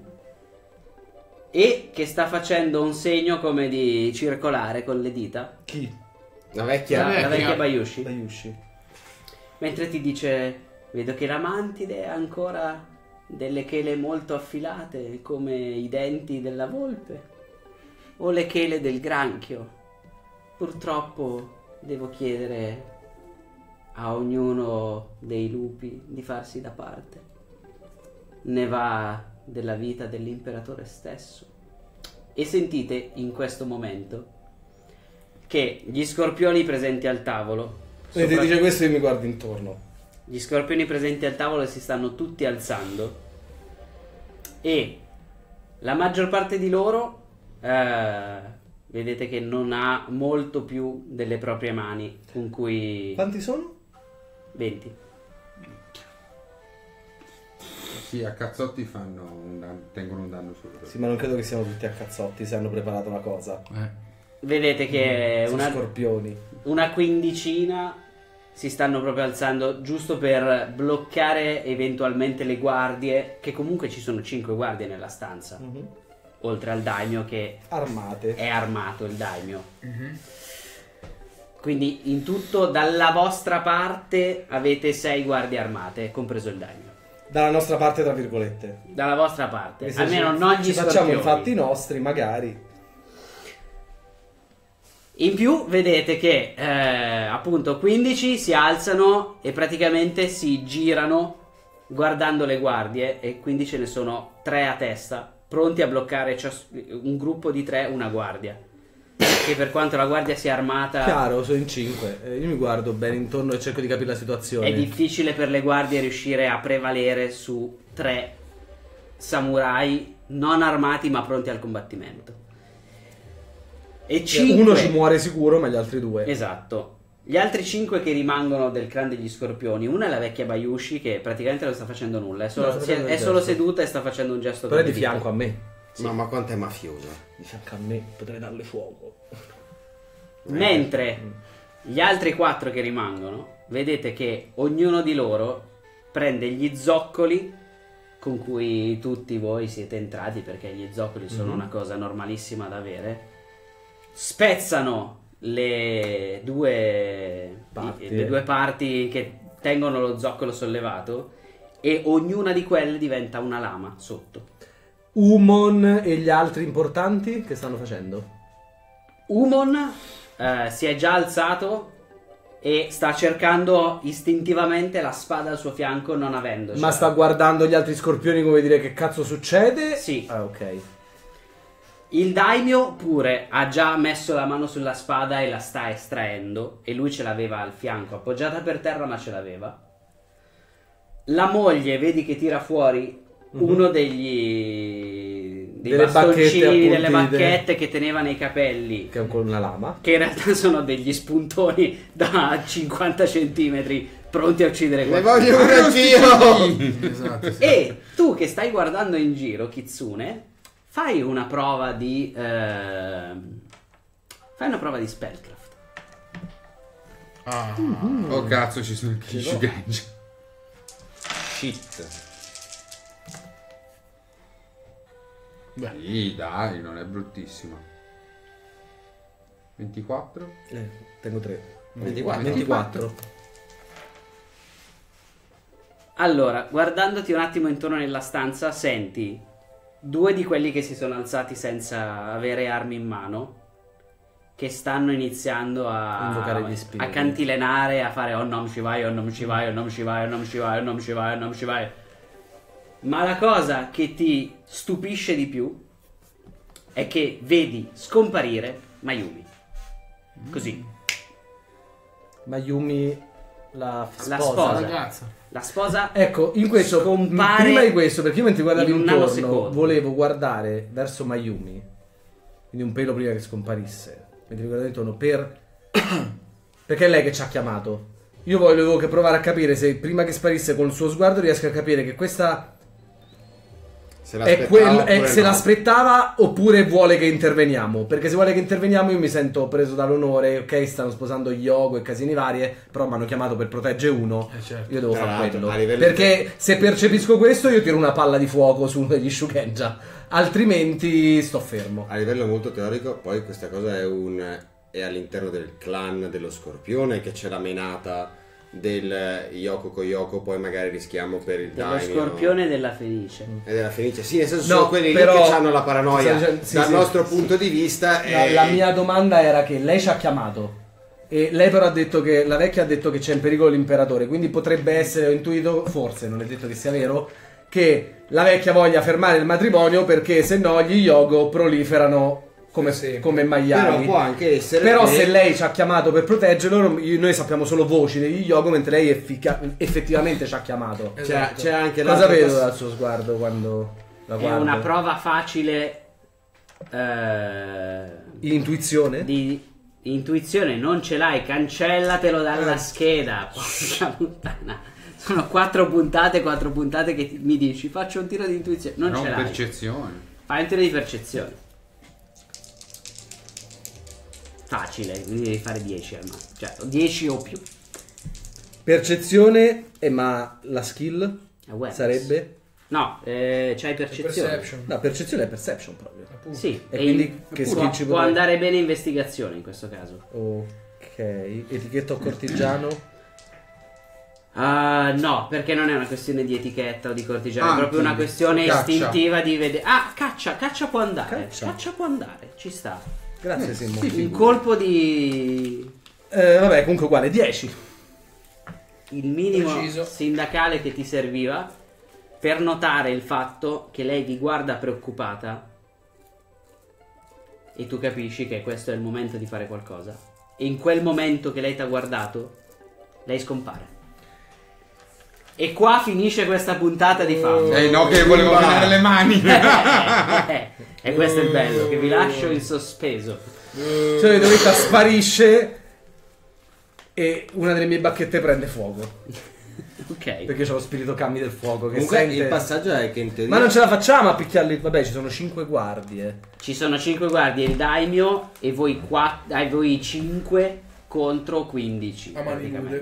[SPEAKER 1] e che sta facendo un segno come di circolare con le dita.
[SPEAKER 3] Chi?
[SPEAKER 4] La vecchia.
[SPEAKER 1] La, la
[SPEAKER 5] vecchia.
[SPEAKER 1] vecchia Bayushi.
[SPEAKER 3] Ayushi.
[SPEAKER 1] Mentre ti dice: vedo che la mantide ha ancora delle chele molto affilate, come i denti della volpe o le chele del granchio. Purtroppo devo chiedere a ognuno dei lupi di farsi da parte. Ne va della vita dell'imperatore stesso. E sentite in questo momento che gli scorpioni presenti al tavolo,
[SPEAKER 3] E ti dice questo e io mi guardo intorno.
[SPEAKER 1] gli scorpioni presenti al tavolo si stanno tutti alzando e la maggior parte di loro eh, vedete che non ha molto più delle proprie mani con cui
[SPEAKER 3] Quanti sono?
[SPEAKER 1] venti.
[SPEAKER 6] Sì, a cazzotti fanno un danno, tengono un danno solo.
[SPEAKER 3] Sì, ma non credo che siano tutti a cazzotti se hanno preparato una cosa.
[SPEAKER 5] Eh.
[SPEAKER 1] Vedete che
[SPEAKER 3] Sono
[SPEAKER 1] una,
[SPEAKER 3] scorpioni.
[SPEAKER 1] una quindicina si stanno proprio alzando giusto per bloccare eventualmente le guardie, che comunque ci sono cinque guardie nella stanza,
[SPEAKER 3] Mhm.
[SPEAKER 1] oltre al daimyo che
[SPEAKER 3] Armate.
[SPEAKER 1] è armato, il daimyo. Quindi in tutto dalla vostra parte avete sei guardie armate, compreso il daimyo.
[SPEAKER 3] Dalla nostra parte, tra virgolette.
[SPEAKER 1] Dalla vostra parte,
[SPEAKER 3] E se
[SPEAKER 1] almeno
[SPEAKER 3] ci-
[SPEAKER 1] non gli
[SPEAKER 3] ci facciamo
[SPEAKER 1] scorpioni.
[SPEAKER 3] i fatti nostri, magari.
[SPEAKER 1] In più vedete che eh, appunto quindici si alzano e praticamente si girano guardando le guardie, e quindi ce ne sono tre a testa, pronti a bloccare cias- un gruppo di tre, una guardia. Che per quanto la guardia sia armata
[SPEAKER 3] Chiaro, sono in cinque. Eh, io mi guardo bene intorno e cerco di capire la situazione.
[SPEAKER 1] è difficile per le guardie riuscire a prevalere su tre samurai non armati ma pronti al combattimento. E cinque...
[SPEAKER 3] Uno ci muore sicuro, ma gli altri due.
[SPEAKER 1] Esatto. Gli altri cinque che rimangono del clan degli scorpioni, una è la vecchia Bayushi che praticamente non sta facendo nulla, è solo,
[SPEAKER 3] No, sta
[SPEAKER 1] si è-
[SPEAKER 3] facendo
[SPEAKER 1] è
[SPEAKER 3] il
[SPEAKER 1] solo
[SPEAKER 3] gesto.
[SPEAKER 1] seduta e sta facendo un gesto
[SPEAKER 3] Però è
[SPEAKER 1] con
[SPEAKER 3] di
[SPEAKER 1] le dita.
[SPEAKER 3] fianco a me.
[SPEAKER 4] Ma, ma quanto è mafiosa?
[SPEAKER 3] Di fianco a me, potrei darle fuoco.
[SPEAKER 1] Mentre gli altri quattro che rimangono, vedete che ognuno di loro prende gli zoccoli con cui tutti voi siete entrati, perché gli zoccoli sono
[SPEAKER 3] Mhm.
[SPEAKER 1] una cosa normalissima da avere, spezzano le due
[SPEAKER 3] Parti.
[SPEAKER 1] le due parti che tengono lo zoccolo sollevato e ognuna di quelle diventa una lama sotto.
[SPEAKER 3] Umon e gli altri importanti che stanno facendo?
[SPEAKER 1] Umon eh, si è già alzato e sta cercando istintivamente la spada al suo fianco, non avendo.
[SPEAKER 3] Ma sta guardando gli altri scorpioni come dire che cazzo succede?
[SPEAKER 1] Sì.
[SPEAKER 3] Ah, ok.
[SPEAKER 1] Il daimyo pure ha già messo la mano sulla spada e la sta estraendo, e lui ce l'aveva al fianco, appoggiata per terra, ma ce l'aveva. La moglie vedi che tira fuori uno degli dei
[SPEAKER 3] Delle
[SPEAKER 1] bastoncini,
[SPEAKER 3] bacchette, appunti,
[SPEAKER 1] delle
[SPEAKER 3] de-
[SPEAKER 1] bacchette che teneva nei capelli,
[SPEAKER 3] Che è con una lama.
[SPEAKER 1] che in realtà sono degli spuntoni da cinquanta centimetri pronti a uccidere
[SPEAKER 4] Ne
[SPEAKER 1] qualcuno.
[SPEAKER 4] voglio un anch'io!
[SPEAKER 5] Esatto, sì.
[SPEAKER 1] E tu che stai guardando in giro, Kitsune, fai una prova di ehm, fai una prova di spellcraft.
[SPEAKER 5] Ah,
[SPEAKER 6] Oh cazzo, ci sono i Shugenja.
[SPEAKER 4] Shit.
[SPEAKER 5] beh.
[SPEAKER 6] Sì, dai, non è bruttissima. ventiquattro?
[SPEAKER 3] Eh, tengo tre.
[SPEAKER 4] ventiquattro.
[SPEAKER 3] ventiquattro.
[SPEAKER 1] Allora, guardandoti un attimo intorno nella stanza, senti due di quelli che si sono alzati senza avere armi in mano, che stanno iniziando a
[SPEAKER 3] Invocare gli spiriti.
[SPEAKER 1] a cantilenare, a fare oh Om Shivaya, oh Om Shivaya, oh Om Shivaya, oh Om Shivaya, oh Om Shivaya, oh Om Shivaya. Ma la cosa che ti stupisce di più è che vedi scomparire Mayumi. Così.
[SPEAKER 3] Mayumi, la sposa.
[SPEAKER 1] La sposa.
[SPEAKER 5] Ragazza.
[SPEAKER 1] La sposa
[SPEAKER 3] Ecco, in questo,
[SPEAKER 1] Scompare
[SPEAKER 3] prima di questo, perché io mentre guardavo
[SPEAKER 1] in un
[SPEAKER 3] intorno,
[SPEAKER 1] nanosecondo.
[SPEAKER 3] volevo guardare verso Mayumi, quindi un pelo prima che scomparisse, mentre guardavo intorno, per... perché è lei che ci ha chiamato. Io volevo che provare a capire se prima che sparisse con il suo sguardo riesco a capire che questa
[SPEAKER 4] Se
[SPEAKER 3] è
[SPEAKER 4] l'aspettava
[SPEAKER 3] quel, è-
[SPEAKER 4] oppure
[SPEAKER 3] se
[SPEAKER 4] no.
[SPEAKER 3] l'aspettava oppure vuole che interveniamo. Perché se vuole che interveniamo io mi sento preso dall'onore. Ok, stanno sposando Yogo e casini varie, però mi hanno chiamato per proteggere uno.
[SPEAKER 5] Eh, certo.
[SPEAKER 3] Io devo
[SPEAKER 4] Tra
[SPEAKER 3] fare
[SPEAKER 4] l'altro,
[SPEAKER 3] quello.
[SPEAKER 4] a livello
[SPEAKER 3] Perché se percepisco questo io tiro una palla di fuoco su uno degli Shugenja. Altrimenti sto fermo.
[SPEAKER 4] A livello molto teorico, poi questa cosa è un è all'interno del clan dello Scorpione che c'è la menata del Yoko con Yoko, poi magari rischiamo per il
[SPEAKER 1] dello
[SPEAKER 4] daimyo
[SPEAKER 1] scorpione e della Fenice.
[SPEAKER 4] e della Fenice. Sì, nel senso
[SPEAKER 3] No,
[SPEAKER 4] sono quelli
[SPEAKER 3] però-
[SPEAKER 4] lì che hanno la paranoia.
[SPEAKER 3] Sto dicendo- sì,
[SPEAKER 4] Dal
[SPEAKER 3] sì.
[SPEAKER 4] nostro punto di vista
[SPEAKER 3] La,
[SPEAKER 4] è-
[SPEAKER 3] la mia domanda era che lei ci ha chiamato. E lei però ha detto che la vecchia ha detto che c'è in pericolo l'imperatore. Quindi potrebbe essere, ho intuito, forse, non è detto che sia vero, che la vecchia voglia fermare il matrimonio perché se no gli Yogo proliferano come,
[SPEAKER 5] Sì.
[SPEAKER 3] come maiali.
[SPEAKER 4] però può anche essere
[SPEAKER 3] Però
[SPEAKER 4] che-
[SPEAKER 3] se lei ci ha chiamato per proteggerlo, io- noi sappiamo solo voci degli Yogo, mentre lei effica- effettivamente ci ha chiamato.
[SPEAKER 4] c'è,
[SPEAKER 5] Esatto.
[SPEAKER 4] c'è anche
[SPEAKER 3] Cosa
[SPEAKER 4] l'altra
[SPEAKER 3] vedo
[SPEAKER 4] pass-
[SPEAKER 3] dal suo sguardo quando la
[SPEAKER 1] È
[SPEAKER 3] guardo?
[SPEAKER 1] una prova facile eh,
[SPEAKER 3] Intuizione?
[SPEAKER 1] di intuizione, non ce l'hai, cancellatelo dalla scheda. Porca puttana. Sono quattro puntate, quattro puntate che ti- mi dici faccio un tiro di intuizione, non
[SPEAKER 6] No,
[SPEAKER 1] ce l'hai.
[SPEAKER 6] percezione.
[SPEAKER 1] Fai un tiro di percezione. Facile, quindi devi fare dieci al massimo, cioè dieci o più.
[SPEAKER 3] Percezione, eh, ma la skill
[SPEAKER 1] Awareness.
[SPEAKER 3] sarebbe?
[SPEAKER 1] No, eh, c'hai percezione.
[SPEAKER 5] Perception.
[SPEAKER 3] No, percezione è perception proprio.
[SPEAKER 5] Appunto.
[SPEAKER 1] Sì,
[SPEAKER 3] E
[SPEAKER 1] e
[SPEAKER 3] quindi
[SPEAKER 1] in-
[SPEAKER 3] che
[SPEAKER 1] può,
[SPEAKER 3] skill ci
[SPEAKER 1] può
[SPEAKER 3] vorrei?
[SPEAKER 1] andare bene investigazione in questo caso.
[SPEAKER 3] Ok, etichetto cortigiano.
[SPEAKER 1] Ah, no, perché non è una questione di etichetta o di cortigiano, è
[SPEAKER 6] Anche
[SPEAKER 1] proprio una questione
[SPEAKER 6] caccia.
[SPEAKER 1] istintiva di vedere. Ah, caccia, caccia può andare.
[SPEAKER 3] Caccia.
[SPEAKER 1] Caccia, può andare, ci sta.
[SPEAKER 3] Grazie Simo.
[SPEAKER 1] Un colpo di.
[SPEAKER 3] Eh, vabbè, comunque uguale, dieci.
[SPEAKER 1] Il minimo
[SPEAKER 5] Preciso.
[SPEAKER 1] sindacale che ti serviva per notare il fatto che lei vi guarda preoccupata e tu capisci che questo è il momento di fare qualcosa. E in quel momento che lei ti ha guardato, lei scompare. E qua finisce questa puntata di Fabio.
[SPEAKER 6] Eh no, che volevo venire le mani.
[SPEAKER 1] E questo è il bello, che vi lascio in sospeso.
[SPEAKER 3] Cioè, Dorita sparisce e una delle mie bacchette prende fuoco.
[SPEAKER 1] Ok.
[SPEAKER 3] Perché c'ho lo spirito Kami del fuoco che
[SPEAKER 4] Comunque
[SPEAKER 3] sente...
[SPEAKER 4] il passaggio è che in teoria
[SPEAKER 3] Ma non ce la facciamo a picchiarli. Vabbè, ci sono cinque guardie.
[SPEAKER 1] Ci sono cinque guardie, il daimyo e voi quattro, eh, voi cinque contro quindici.
[SPEAKER 5] A mani
[SPEAKER 1] praticamente.
[SPEAKER 5] nude.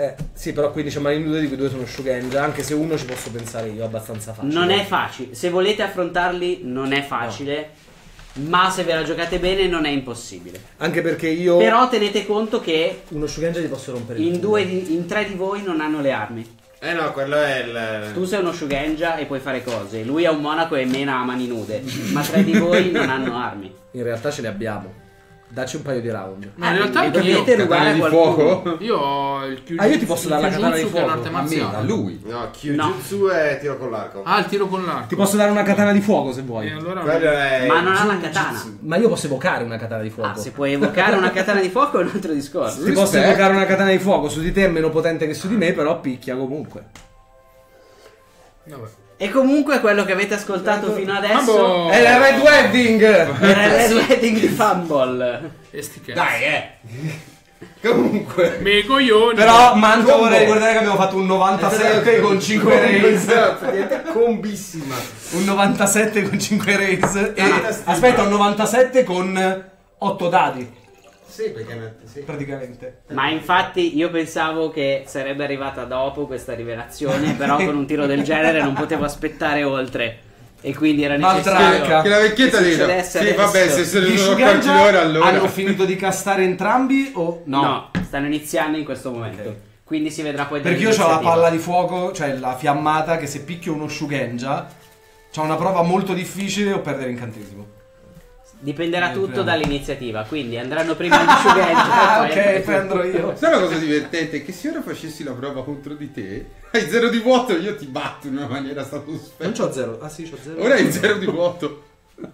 [SPEAKER 3] Eh, sì, però quindi c'è Marine due di cui due sono Shugenja, anche se uno ci posso pensare io, abbastanza facile.
[SPEAKER 1] Non è facile. Se volete affrontarli, non è facile. Ma se ve la giocate bene, non è impossibile.
[SPEAKER 3] Anche perché io
[SPEAKER 1] Però tenete conto che
[SPEAKER 3] uno Shugenja ti posso rompere il
[SPEAKER 1] in,
[SPEAKER 3] culo.
[SPEAKER 1] due di- in tre di voi non hanno le armi.
[SPEAKER 4] Eh no, quello è il...
[SPEAKER 1] Tu sei uno Shugenja e puoi fare cose. Lui è un monaco e mena a mani nude. Ma tre di voi non hanno armi.
[SPEAKER 3] In realtà ce le abbiamo. Dacci un paio di round.
[SPEAKER 5] Ma in realtà
[SPEAKER 1] li
[SPEAKER 5] anche io,
[SPEAKER 1] dovete rubare a
[SPEAKER 6] Katana di
[SPEAKER 1] qualcuno.
[SPEAKER 6] fuoco?
[SPEAKER 5] io ho il Kyujutsu,
[SPEAKER 3] Ah, io ti posso dare la
[SPEAKER 5] il
[SPEAKER 3] katana di
[SPEAKER 5] Kyujutsu, che è
[SPEAKER 3] fuoco.
[SPEAKER 5] un'arte
[SPEAKER 6] A me,
[SPEAKER 5] marziale.
[SPEAKER 6] a lui.
[SPEAKER 4] No, Kyujutsu è tiro con l'arco.
[SPEAKER 5] Ah, il tiro con l'arco.
[SPEAKER 3] Ti posso dare una katana di fuoco se vuoi.
[SPEAKER 5] E allora
[SPEAKER 4] Quello è...
[SPEAKER 1] Ma non ha la katana.
[SPEAKER 3] Ma io posso evocare una katana di fuoco.
[SPEAKER 1] Ah, se puoi evocare una katana di fuoco è un altro discorso.
[SPEAKER 3] Ti posso
[SPEAKER 6] Rispetto.
[SPEAKER 3] evocare una katana di fuoco, su di te è meno potente che su di me, però picchia comunque.
[SPEAKER 5] Vabbè.
[SPEAKER 1] E comunque quello che avete ascoltato fino adesso
[SPEAKER 5] Mambo.
[SPEAKER 3] È la Red Wedding!
[SPEAKER 1] era il Red Wedding di Fumble.
[SPEAKER 5] E sti cazzi.
[SPEAKER 4] Dai, eh! Comunque...
[SPEAKER 5] Me coglioni.
[SPEAKER 3] Però Manto
[SPEAKER 4] Combo.
[SPEAKER 3] vorrei ricordare che abbiamo fatto un novantasette con cinque raise.
[SPEAKER 4] Esatto, diventa combissima.
[SPEAKER 3] Un novantasette con cinque raise. E
[SPEAKER 4] Fantastica.
[SPEAKER 3] aspetta, un novantasette con otto dadi,
[SPEAKER 4] Sì, perché... Sì.
[SPEAKER 3] praticamente.
[SPEAKER 1] Ma infatti io pensavo che sarebbe arrivata dopo questa rivelazione, però con un tiro del genere non potevo aspettare oltre. E quindi era
[SPEAKER 3] Maltranca.
[SPEAKER 1] necessario
[SPEAKER 6] Che la vecchietta
[SPEAKER 1] che
[SPEAKER 6] dice:
[SPEAKER 1] succedesse
[SPEAKER 6] sì,
[SPEAKER 1] adesso.
[SPEAKER 6] vabbè, se se ne
[SPEAKER 3] Gli
[SPEAKER 6] sono accorti
[SPEAKER 3] Shugenja
[SPEAKER 6] ora allora.
[SPEAKER 3] hanno finito di castare entrambi o no?
[SPEAKER 1] No, stanno iniziando in questo momento.
[SPEAKER 3] Ok.
[SPEAKER 1] Quindi si vedrà poi
[SPEAKER 3] Perché io ho la
[SPEAKER 1] dall'iniziativa.
[SPEAKER 3] palla di fuoco, cioè la fiammata, che se picchio uno Shugenja c'ha una prova molto difficile o perdere incantesimo.
[SPEAKER 1] Dipenderà
[SPEAKER 3] Eh,
[SPEAKER 1] tutto
[SPEAKER 3] prima.
[SPEAKER 1] dall'iniziativa. Quindi andranno prima gli Shugenja.
[SPEAKER 3] Ah,
[SPEAKER 1] poi-
[SPEAKER 3] ok, prendo io.
[SPEAKER 6] Sai una cosa divertente? Che se ora facessi la prova contro di te, hai zero di vuoto, io ti batto in una maniera
[SPEAKER 3] Non
[SPEAKER 6] stratosferica.
[SPEAKER 3] c'ho zero. Ah sì, c'ho zero.
[SPEAKER 6] Ora hai zero di vuoto.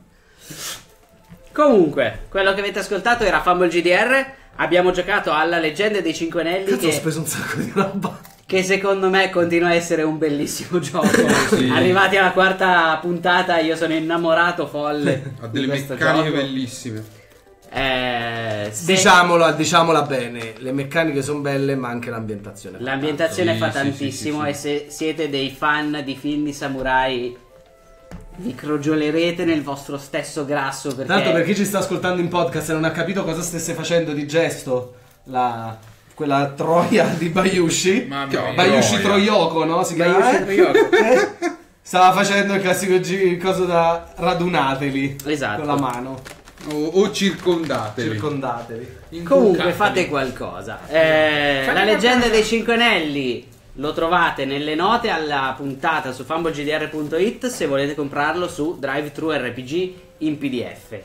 [SPEAKER 1] Comunque, quello che avete ascoltato era Fumble G D R. Abbiamo giocato alla Leggende dei Cinque Anelli.
[SPEAKER 3] Cazzo, ho
[SPEAKER 1] Che,
[SPEAKER 3] speso un sacco di roba.
[SPEAKER 1] che secondo me continua a essere un bellissimo gioco.
[SPEAKER 6] Sì.
[SPEAKER 1] Arrivati alla quarta puntata, io sono innamorato folle.
[SPEAKER 6] Ha
[SPEAKER 1] di
[SPEAKER 6] delle
[SPEAKER 1] questo
[SPEAKER 6] meccaniche
[SPEAKER 1] gioco.
[SPEAKER 6] bellissime.
[SPEAKER 1] Eh, se-
[SPEAKER 3] Diciamola, diciamola bene, le meccaniche sono belle, ma anche l'ambientazione.
[SPEAKER 1] L'ambientazione
[SPEAKER 6] Sì,
[SPEAKER 1] fa
[SPEAKER 6] sì, sì,
[SPEAKER 1] tantissimo
[SPEAKER 6] sì,
[SPEAKER 1] e se siete dei fan di film di samurai vi crogiolerete nel vostro stesso grasso perché,
[SPEAKER 3] Tanto per chi ci sta ascoltando in podcast e non ha capito cosa stesse facendo di gesto, la, quella troia di Bayushi,
[SPEAKER 5] Mamma
[SPEAKER 6] Che-
[SPEAKER 5] mia.
[SPEAKER 3] Bayushi
[SPEAKER 6] Troia.
[SPEAKER 3] Troyoko, no? Si chiama?
[SPEAKER 1] Bayushi Troyoko.
[SPEAKER 3] Eh? Stava facendo il classico gi- il coso da radunateli
[SPEAKER 1] Esatto.
[SPEAKER 3] con la mano,
[SPEAKER 6] O, o circondateli.
[SPEAKER 3] circondateli.
[SPEAKER 1] comunque
[SPEAKER 5] Inculcateli.
[SPEAKER 1] fate qualcosa. Eh,
[SPEAKER 5] Fai
[SPEAKER 1] la
[SPEAKER 5] una
[SPEAKER 1] leggenda
[SPEAKER 5] carta.
[SPEAKER 1] dei Cinque Anelli lo trovate nelle note alla puntata su fumblegdr punto it se volete comprarlo su DriveThru R P G in P D F.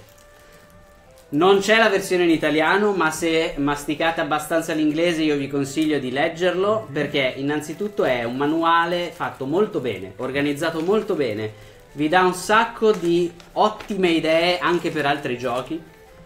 [SPEAKER 1] Non c'è la versione in italiano, ma se masticate abbastanza l'inglese io vi consiglio di leggerlo perché innanzitutto è un manuale fatto molto bene, organizzato molto bene, vi dà un sacco di ottime idee anche per altri giochi,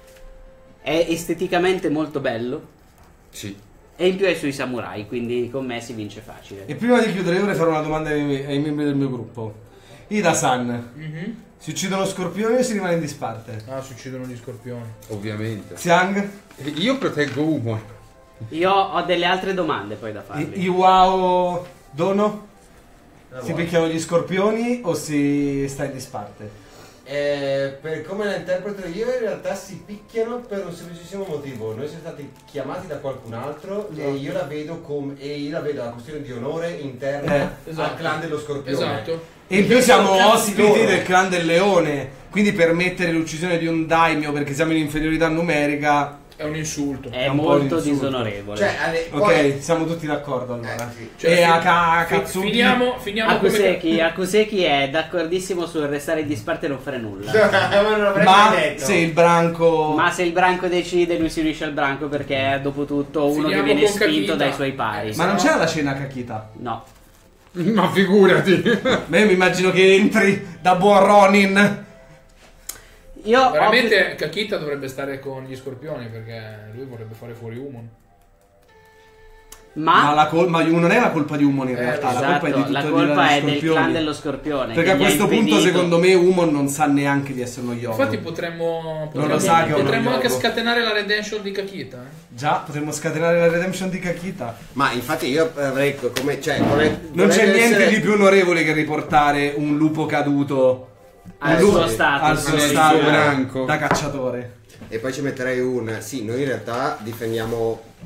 [SPEAKER 1] è esteticamente molto bello
[SPEAKER 6] Sì.
[SPEAKER 1] e in più è sui samurai, quindi con me si vince facile.
[SPEAKER 3] E prima di chiudere vorrei fare una domanda ai, miei- ai membri del mio gruppo. Ida-san,
[SPEAKER 5] Mhm.
[SPEAKER 3] si uccidono scorpioni o si rimane in disparte?
[SPEAKER 5] Ah, si uccidono gli scorpioni.
[SPEAKER 6] Ovviamente.
[SPEAKER 3] Xiang,
[SPEAKER 6] E Io proteggo Umon.
[SPEAKER 1] Io ho delle altre domande poi da
[SPEAKER 3] I-
[SPEAKER 1] farvi.
[SPEAKER 3] Iwao Dono? Si picchiano gli scorpioni o si sta in disparte?
[SPEAKER 4] Eh, per come la interpreto io, in realtà si picchiano per un semplicissimo motivo. Noi siamo stati chiamati da qualcun altro e io la vedo come e io la vedo una questione di onore interna
[SPEAKER 3] Eh,
[SPEAKER 4] al
[SPEAKER 5] esatto.
[SPEAKER 4] clan dello scorpione.
[SPEAKER 5] Esatto.
[SPEAKER 3] E in più siamo
[SPEAKER 4] Cazzo
[SPEAKER 3] ospiti
[SPEAKER 4] loro.
[SPEAKER 3] del clan del leone, quindi permettere l'uccisione di un daimyo perché siamo in inferiorità numerica.
[SPEAKER 5] È un insulto.
[SPEAKER 1] È
[SPEAKER 3] è un po'
[SPEAKER 1] molto
[SPEAKER 3] l'insulto.
[SPEAKER 1] disonorevole.
[SPEAKER 4] Cioè, alle-
[SPEAKER 3] Ok,
[SPEAKER 4] poi-
[SPEAKER 3] siamo tutti d'accordo allora.
[SPEAKER 4] Eh, sì.
[SPEAKER 5] Cioè,
[SPEAKER 3] e
[SPEAKER 5] fi-
[SPEAKER 3] Aka
[SPEAKER 5] fi-
[SPEAKER 3] Katsuki?
[SPEAKER 5] Finiamo, finiamo come...
[SPEAKER 1] Akuseki, Akuseki è d'accordissimo sul restare in disparte e non fare nulla.
[SPEAKER 4] Ma non l'avrei
[SPEAKER 3] Ma
[SPEAKER 4] mai detto.
[SPEAKER 3] se il branco...
[SPEAKER 1] Ma se il branco decide, lui si unisce al branco perché è dopo tutto uno
[SPEAKER 5] Finiamo
[SPEAKER 1] che viene
[SPEAKER 5] con
[SPEAKER 1] spinto
[SPEAKER 5] Kakita.
[SPEAKER 1] dai suoi pari.
[SPEAKER 5] Eh,
[SPEAKER 3] Ma non c'è la cena Kakita?
[SPEAKER 1] No.
[SPEAKER 6] Ma figurati.
[SPEAKER 3] Beh, mi immagino che entri da buon Ronin.
[SPEAKER 1] Io ho-
[SPEAKER 5] Veramente Kakita dovrebbe stare con gli scorpioni perché lui vorrebbe fare fuori Umon.
[SPEAKER 3] Ma,
[SPEAKER 1] Ma,
[SPEAKER 3] la col- ma non è la colpa di Umon in
[SPEAKER 5] Eh,
[SPEAKER 3] realtà, la
[SPEAKER 1] esatto,
[SPEAKER 3] colpa è di tutto
[SPEAKER 1] la
[SPEAKER 3] di-
[SPEAKER 1] colpa
[SPEAKER 3] degli
[SPEAKER 1] è del
[SPEAKER 3] scorpioni.
[SPEAKER 1] clan dello scorpione.
[SPEAKER 3] Perché
[SPEAKER 1] che
[SPEAKER 3] a
[SPEAKER 1] gli ha
[SPEAKER 3] questo punto
[SPEAKER 1] impedito-
[SPEAKER 3] secondo me Umon non sa neanche di essere uno yoga.
[SPEAKER 5] Infatti potremmo,
[SPEAKER 3] Non
[SPEAKER 5] potremmo,
[SPEAKER 3] lo sa che è uno
[SPEAKER 5] potremmo anche
[SPEAKER 3] yogo.
[SPEAKER 5] scatenare la redemption di Kakita. eh.
[SPEAKER 3] Già, potremmo scatenare la redemption di Kakita.
[SPEAKER 4] Ma infatti io avrei co- come cioè vorrei,
[SPEAKER 3] Non
[SPEAKER 4] vorrei
[SPEAKER 3] c'è niente
[SPEAKER 4] essere-
[SPEAKER 3] di più onorevole che riportare un lupo caduto
[SPEAKER 1] al
[SPEAKER 3] un lupo-
[SPEAKER 1] suo status.
[SPEAKER 3] al suo
[SPEAKER 6] Nel
[SPEAKER 3] stato
[SPEAKER 6] suo branco.
[SPEAKER 3] da cacciatore.
[SPEAKER 4] E poi ci metterei un sì, noi in realtà difendiamo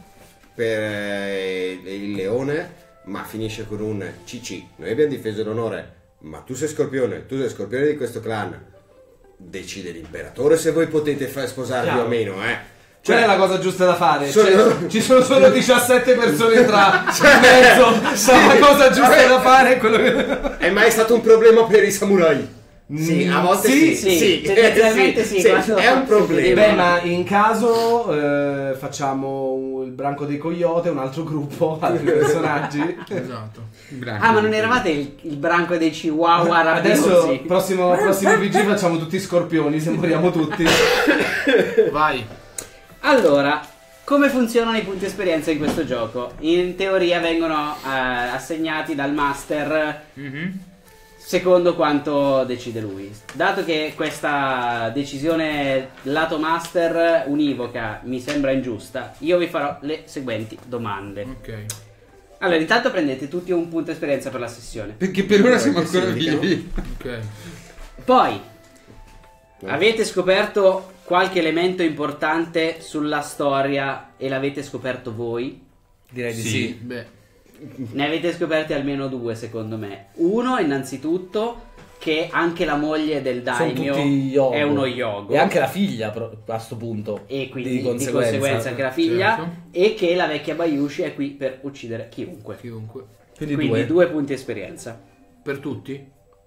[SPEAKER 4] per eh, il leone, ma finisce con un C C. Noi abbiamo difeso l'onore, ma tu sei Scorpione, tu sei Scorpione di questo clan. Decide l'imperatore se voi potete far sposarvi
[SPEAKER 3] Chiaro.
[SPEAKER 4] o meno, eh.
[SPEAKER 3] Cioè,
[SPEAKER 4] Cioè,
[SPEAKER 3] è la cosa giusta da fare.
[SPEAKER 4] Sono-
[SPEAKER 3] Cioè, ci sono solo diciassette persone tra in mezzo.
[SPEAKER 4] Sì.
[SPEAKER 3] La cosa giusta
[SPEAKER 4] Vabbè.
[SPEAKER 3] da fare è quello che...
[SPEAKER 4] è mai stato un problema per i samurai? Sì, a volte sì,
[SPEAKER 1] sì,
[SPEAKER 4] sì,
[SPEAKER 1] tendenzialmente sì, quando-
[SPEAKER 4] è un problema.
[SPEAKER 3] Beh, ma in caso eh, facciamo il branco dei coyote, un altro gruppo, altri personaggi.
[SPEAKER 5] Esatto.
[SPEAKER 1] Ah, ma non eravate il, il branco dei chihuahua rabbiosi?
[SPEAKER 3] Adesso, prossimo, prossimo P G facciamo tutti scorpioni, se moriamo tutti.
[SPEAKER 5] Vai.
[SPEAKER 1] Allora, come funzionano i punti esperienza in questo gioco? In teoria vengono eh, assegnati dal master
[SPEAKER 5] Mhm.
[SPEAKER 1] secondo quanto decide lui. Dato che questa decisione lato master univoca mi sembra ingiusta, io vi farò le seguenti domande.
[SPEAKER 5] Ok.
[SPEAKER 1] Allora, intanto prendete tutti un punto esperienza per la sessione.
[SPEAKER 6] Perché per ora siamo ancora
[SPEAKER 4] Sì,
[SPEAKER 6] vivi.
[SPEAKER 5] Ok.
[SPEAKER 1] Poi, avete scoperto qualche elemento importante sulla storia e l'avete scoperto voi?
[SPEAKER 3] Direi di
[SPEAKER 6] Sì.
[SPEAKER 3] sì.
[SPEAKER 5] Beh.
[SPEAKER 1] Ne avete scoperti almeno due, secondo me. Uno, innanzitutto, che anche la moglie del
[SPEAKER 3] Sono
[SPEAKER 1] daimyo
[SPEAKER 3] tutti yogo.
[SPEAKER 1] è uno yogo.
[SPEAKER 3] E anche la figlia pro- a sto punto.
[SPEAKER 1] E quindi
[SPEAKER 3] di
[SPEAKER 1] di conseguenza,
[SPEAKER 3] conseguenza,
[SPEAKER 1] anche la figlia.
[SPEAKER 5] certo.
[SPEAKER 1] E che la vecchia Bayushi è qui per uccidere chiunque.
[SPEAKER 5] Chiunque.
[SPEAKER 3] Quindi,
[SPEAKER 1] Quindi
[SPEAKER 3] due.
[SPEAKER 1] due punti esperienza.
[SPEAKER 5] Per tutti?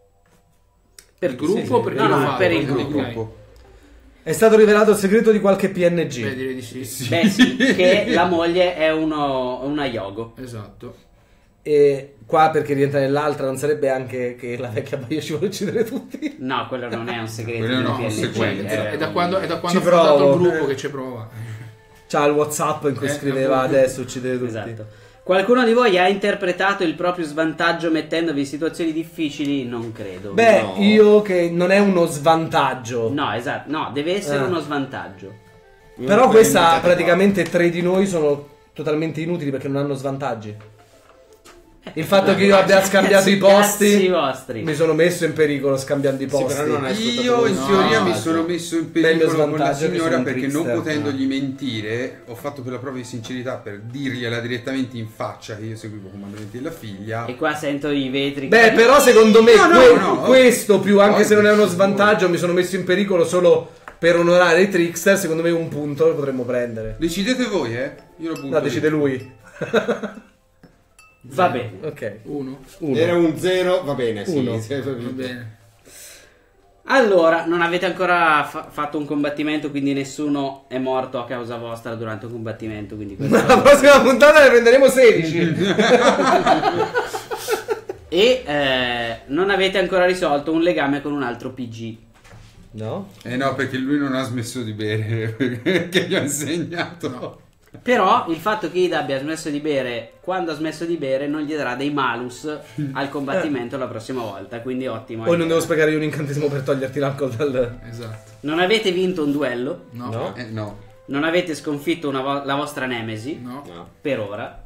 [SPEAKER 1] Per
[SPEAKER 5] Il
[SPEAKER 1] tutti.
[SPEAKER 5] gruppo o per
[SPEAKER 1] No,
[SPEAKER 5] chi lo
[SPEAKER 1] no,
[SPEAKER 5] fa?
[SPEAKER 1] per il
[SPEAKER 5] Ok.
[SPEAKER 1] gruppo.
[SPEAKER 3] È stato rivelato il segreto di qualche P N G.
[SPEAKER 5] Beh, direi di sì.
[SPEAKER 1] Beh sì, che la moglie è uno, una yogo.
[SPEAKER 5] Esatto.
[SPEAKER 3] E qua, perché rientra nell'altra, non sarebbe anche che la vecchia Bayushi vuole uccidere tutti?
[SPEAKER 1] No, quello non è un segreto
[SPEAKER 6] Quello
[SPEAKER 1] di
[SPEAKER 6] no,
[SPEAKER 1] P N G,
[SPEAKER 6] conseguenza.
[SPEAKER 1] è
[SPEAKER 5] È da
[SPEAKER 1] un-
[SPEAKER 5] quando, è da quando
[SPEAKER 3] Ci
[SPEAKER 5] ha fondato
[SPEAKER 3] provo.
[SPEAKER 5] il gruppo che ci prova.
[SPEAKER 3] C'ha il WhatsApp in cui
[SPEAKER 5] Eh,
[SPEAKER 3] scriveva
[SPEAKER 5] appunto.
[SPEAKER 3] adesso uccidere tutti.
[SPEAKER 1] Esatto. Qualcuno di voi ha interpretato il proprio svantaggio mettendovi in situazioni difficili? Non credo.
[SPEAKER 3] Beh,
[SPEAKER 4] No.
[SPEAKER 3] io che non è uno svantaggio.
[SPEAKER 1] No, esatto, no, deve essere
[SPEAKER 3] Ah.
[SPEAKER 1] uno svantaggio.
[SPEAKER 3] Però
[SPEAKER 4] Non
[SPEAKER 3] questa
[SPEAKER 4] prendete
[SPEAKER 3] praticamente tre di noi sono totalmente inutili perché non hanno svantaggi. Il fatto che io abbia scambiato i
[SPEAKER 1] Cazzi
[SPEAKER 3] posti
[SPEAKER 1] vostri.
[SPEAKER 3] mi sono messo in pericolo scambiando i
[SPEAKER 4] Sì,
[SPEAKER 3] posti.
[SPEAKER 4] però non è sfruttato
[SPEAKER 6] Io in
[SPEAKER 4] come
[SPEAKER 6] teoria mi
[SPEAKER 4] svantaggio.
[SPEAKER 6] sono messo in
[SPEAKER 3] Beh, il mio
[SPEAKER 6] pericolo con la
[SPEAKER 3] svantaggio è che
[SPEAKER 6] signora
[SPEAKER 3] sono un
[SPEAKER 6] perché non
[SPEAKER 3] trickster.
[SPEAKER 6] potendogli mentire ho fatto per la prova di sincerità per dirgliela direttamente in faccia che io seguivo i comandamenti della figlia.
[SPEAKER 1] E qua sento i vetri.
[SPEAKER 3] Beh, però secondo me
[SPEAKER 6] No, no,
[SPEAKER 3] que-
[SPEAKER 6] no,
[SPEAKER 3] questo più, anche
[SPEAKER 6] ovvio,
[SPEAKER 3] se non è uno
[SPEAKER 6] sì,
[SPEAKER 3] svantaggio, mi sono messo in pericolo solo per onorare i trickster. Secondo me un punto lo potremmo prendere.
[SPEAKER 6] Decidete voi, eh? Io lo butto
[SPEAKER 3] No, decide
[SPEAKER 6] lì.
[SPEAKER 3] lui.
[SPEAKER 1] Va bene.
[SPEAKER 3] Ok.
[SPEAKER 5] Uno.
[SPEAKER 3] Uno.
[SPEAKER 4] Era un zero, va bene, sì.
[SPEAKER 3] Uno.
[SPEAKER 4] sì,
[SPEAKER 5] Va bene.
[SPEAKER 1] Allora, non avete ancora fa- fatto un combattimento, quindi nessuno è morto a causa vostra durante un combattimento. Quindi questo...
[SPEAKER 3] La prossima puntata ne prenderemo sedici.
[SPEAKER 1] E eh, non avete ancora risolto un legame con un altro P G.
[SPEAKER 3] No?
[SPEAKER 6] Eh no, perché lui non ha smesso di bere, perché gli ho insegnato.
[SPEAKER 1] Però il fatto che Ida abbia smesso di bere quando ha smesso di bere non gli darà dei malus al combattimento la prossima volta. Quindi ottimo.
[SPEAKER 3] Poi non devo spiegare io un incantesimo per toglierti l'alcol dal...
[SPEAKER 5] Esatto.
[SPEAKER 1] Non avete vinto un duello.
[SPEAKER 5] No.
[SPEAKER 3] No.
[SPEAKER 6] Eh no.
[SPEAKER 1] Non avete sconfitto una vo- la vostra nemesi.
[SPEAKER 5] No.
[SPEAKER 4] No.
[SPEAKER 1] Per ora.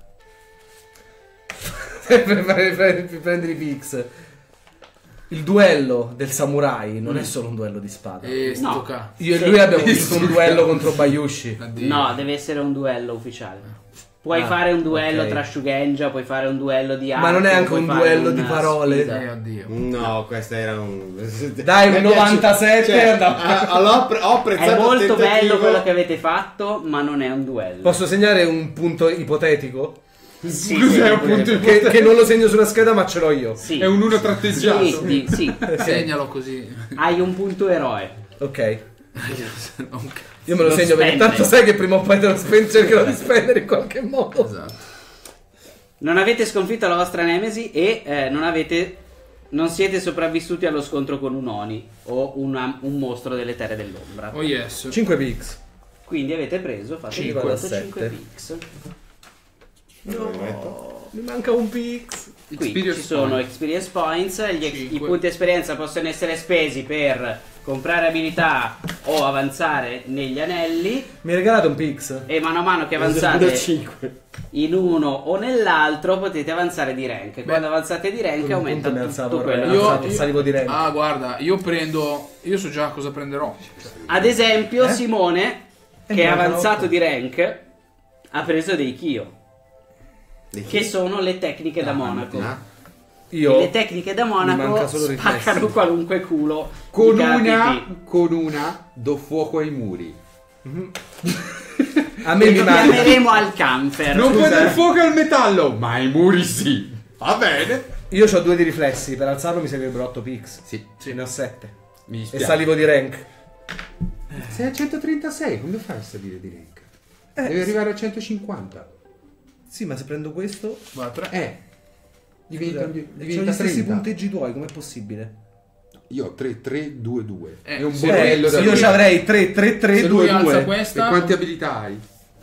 [SPEAKER 3] per fare- per prendere i pix. Il duello del samurai non è solo un duello di spada.
[SPEAKER 5] E sto
[SPEAKER 1] No.
[SPEAKER 5] cazzo.
[SPEAKER 3] Io e
[SPEAKER 1] Sì.
[SPEAKER 3] lui abbiamo visto un duello contro Bayushi.
[SPEAKER 5] Addio.
[SPEAKER 1] No, deve essere un duello ufficiale. Puoi
[SPEAKER 3] Ah,
[SPEAKER 1] fare un duello
[SPEAKER 3] ok.
[SPEAKER 1] tra Shugenja, puoi fare un duello di arco.
[SPEAKER 3] Ma non è anche
[SPEAKER 1] puoi
[SPEAKER 3] un
[SPEAKER 1] fare
[SPEAKER 3] duello
[SPEAKER 1] una
[SPEAKER 3] di parole?
[SPEAKER 1] sfida.
[SPEAKER 5] Eh, addio.
[SPEAKER 4] No, questa era un...
[SPEAKER 3] Dai, un
[SPEAKER 4] Mi piace-
[SPEAKER 3] novantasette,
[SPEAKER 4] cioè,
[SPEAKER 3] no.
[SPEAKER 4] ah, allora ho appre- ho apprezzato
[SPEAKER 1] È
[SPEAKER 4] il
[SPEAKER 1] molto
[SPEAKER 4] tentativo.
[SPEAKER 1] bello quello che avete fatto, ma non è un duello.
[SPEAKER 3] Posso segnare un punto ipotetico?
[SPEAKER 1] Sì,
[SPEAKER 6] Cos'è
[SPEAKER 1] sì,
[SPEAKER 6] un punto
[SPEAKER 3] Che, che non lo segno sulla scheda ma ce l'ho io.
[SPEAKER 1] sì.
[SPEAKER 6] È un uno tratteggiato.
[SPEAKER 1] Sì, sì, sì.
[SPEAKER 5] Segnalo così.
[SPEAKER 1] Hai un punto eroe.
[SPEAKER 3] Ok.
[SPEAKER 5] Ok.
[SPEAKER 3] Io me lo,
[SPEAKER 1] Lo
[SPEAKER 3] segno perché
[SPEAKER 1] spende.
[SPEAKER 3] tanto sai che prima o poi te lo spendo, cercherò di spendere in qualche modo.
[SPEAKER 5] Esatto.
[SPEAKER 1] Non avete sconfitto la vostra nemesi e eh, non avete non siete sopravvissuti allo scontro con un Oni o una- un mostro delle terre dell'ombra.
[SPEAKER 5] Oh yes.
[SPEAKER 3] cinque pix.
[SPEAKER 1] Quindi avete preso, fate il
[SPEAKER 3] Cinque
[SPEAKER 1] conto,
[SPEAKER 3] da
[SPEAKER 1] cinque
[SPEAKER 3] sette.
[SPEAKER 1] pix.
[SPEAKER 3] No, mi manca un pix.
[SPEAKER 1] Qui
[SPEAKER 6] Experience
[SPEAKER 1] ci sono
[SPEAKER 6] point.
[SPEAKER 1] experience points, gli ex- i
[SPEAKER 5] Cinque.
[SPEAKER 1] punti esperienza possono essere spesi per comprare abilità o avanzare negli anelli
[SPEAKER 3] Mi hai regalato un pix?
[SPEAKER 1] e mano a mano che
[SPEAKER 4] Da
[SPEAKER 1] avanzate
[SPEAKER 4] cinque.
[SPEAKER 1] in uno o nell'altro potete avanzare di rank. Quando avanzate di rank
[SPEAKER 3] Con un
[SPEAKER 1] aumenta
[SPEAKER 3] punto ne
[SPEAKER 1] tutto
[SPEAKER 3] alzavo,
[SPEAKER 1] quello.
[SPEAKER 3] eh.
[SPEAKER 5] Io,
[SPEAKER 3] Alzato, salivo di rank.
[SPEAKER 5] Ah, guarda, io prendo. Io so già cosa prenderò.
[SPEAKER 1] Ad esempio
[SPEAKER 3] Eh?
[SPEAKER 1] Simone
[SPEAKER 3] Eh,
[SPEAKER 1] che è
[SPEAKER 3] mi mancano
[SPEAKER 1] avanzato
[SPEAKER 3] otto.
[SPEAKER 1] di rank ha preso dei Kyo, che sono le tecniche da Monaco.
[SPEAKER 4] Ah,
[SPEAKER 3] Io
[SPEAKER 1] E le tecniche da
[SPEAKER 3] mi manca
[SPEAKER 1] Monaco
[SPEAKER 3] solo riflessi.
[SPEAKER 1] spaccano qualunque culo
[SPEAKER 6] Con
[SPEAKER 1] di
[SPEAKER 6] una,
[SPEAKER 1] K P P.
[SPEAKER 6] con una do fuoco ai muri.
[SPEAKER 3] a me mi
[SPEAKER 1] Lo
[SPEAKER 3] manca.
[SPEAKER 1] chiameremo al camper.
[SPEAKER 6] Non puoi
[SPEAKER 3] Scusa,
[SPEAKER 6] dar
[SPEAKER 3] eh.
[SPEAKER 6] fuoco al metallo, ma ai muri sì. Va bene.
[SPEAKER 3] Io ho due di riflessi, per alzarlo mi servirebbero otto pix.
[SPEAKER 6] Sì,
[SPEAKER 3] Ce ne ho sette.
[SPEAKER 6] mi
[SPEAKER 3] E
[SPEAKER 6] dispiace.
[SPEAKER 3] salivo di rank.
[SPEAKER 6] Sei a centotrentasei, come fai a salire di rank?
[SPEAKER 3] Eh,
[SPEAKER 6] Devi arrivare a centocinquanta.
[SPEAKER 3] Sì, ma se prendo questo
[SPEAKER 5] Guarda, tre.
[SPEAKER 6] Eh, diventa,
[SPEAKER 3] Scusa, c'ho
[SPEAKER 6] diventa
[SPEAKER 3] gli stessi
[SPEAKER 6] trenta.
[SPEAKER 3] punteggi tuoi, com'è possibile?
[SPEAKER 6] Io ho tre tre due due.
[SPEAKER 5] Eh,
[SPEAKER 6] È un
[SPEAKER 5] se
[SPEAKER 6] bordello
[SPEAKER 3] Eh,
[SPEAKER 6] da
[SPEAKER 3] io ci avrei tre tre tre
[SPEAKER 5] Se lui
[SPEAKER 3] due
[SPEAKER 5] alza
[SPEAKER 3] due.
[SPEAKER 5] questa,
[SPEAKER 6] E quante abilità hai?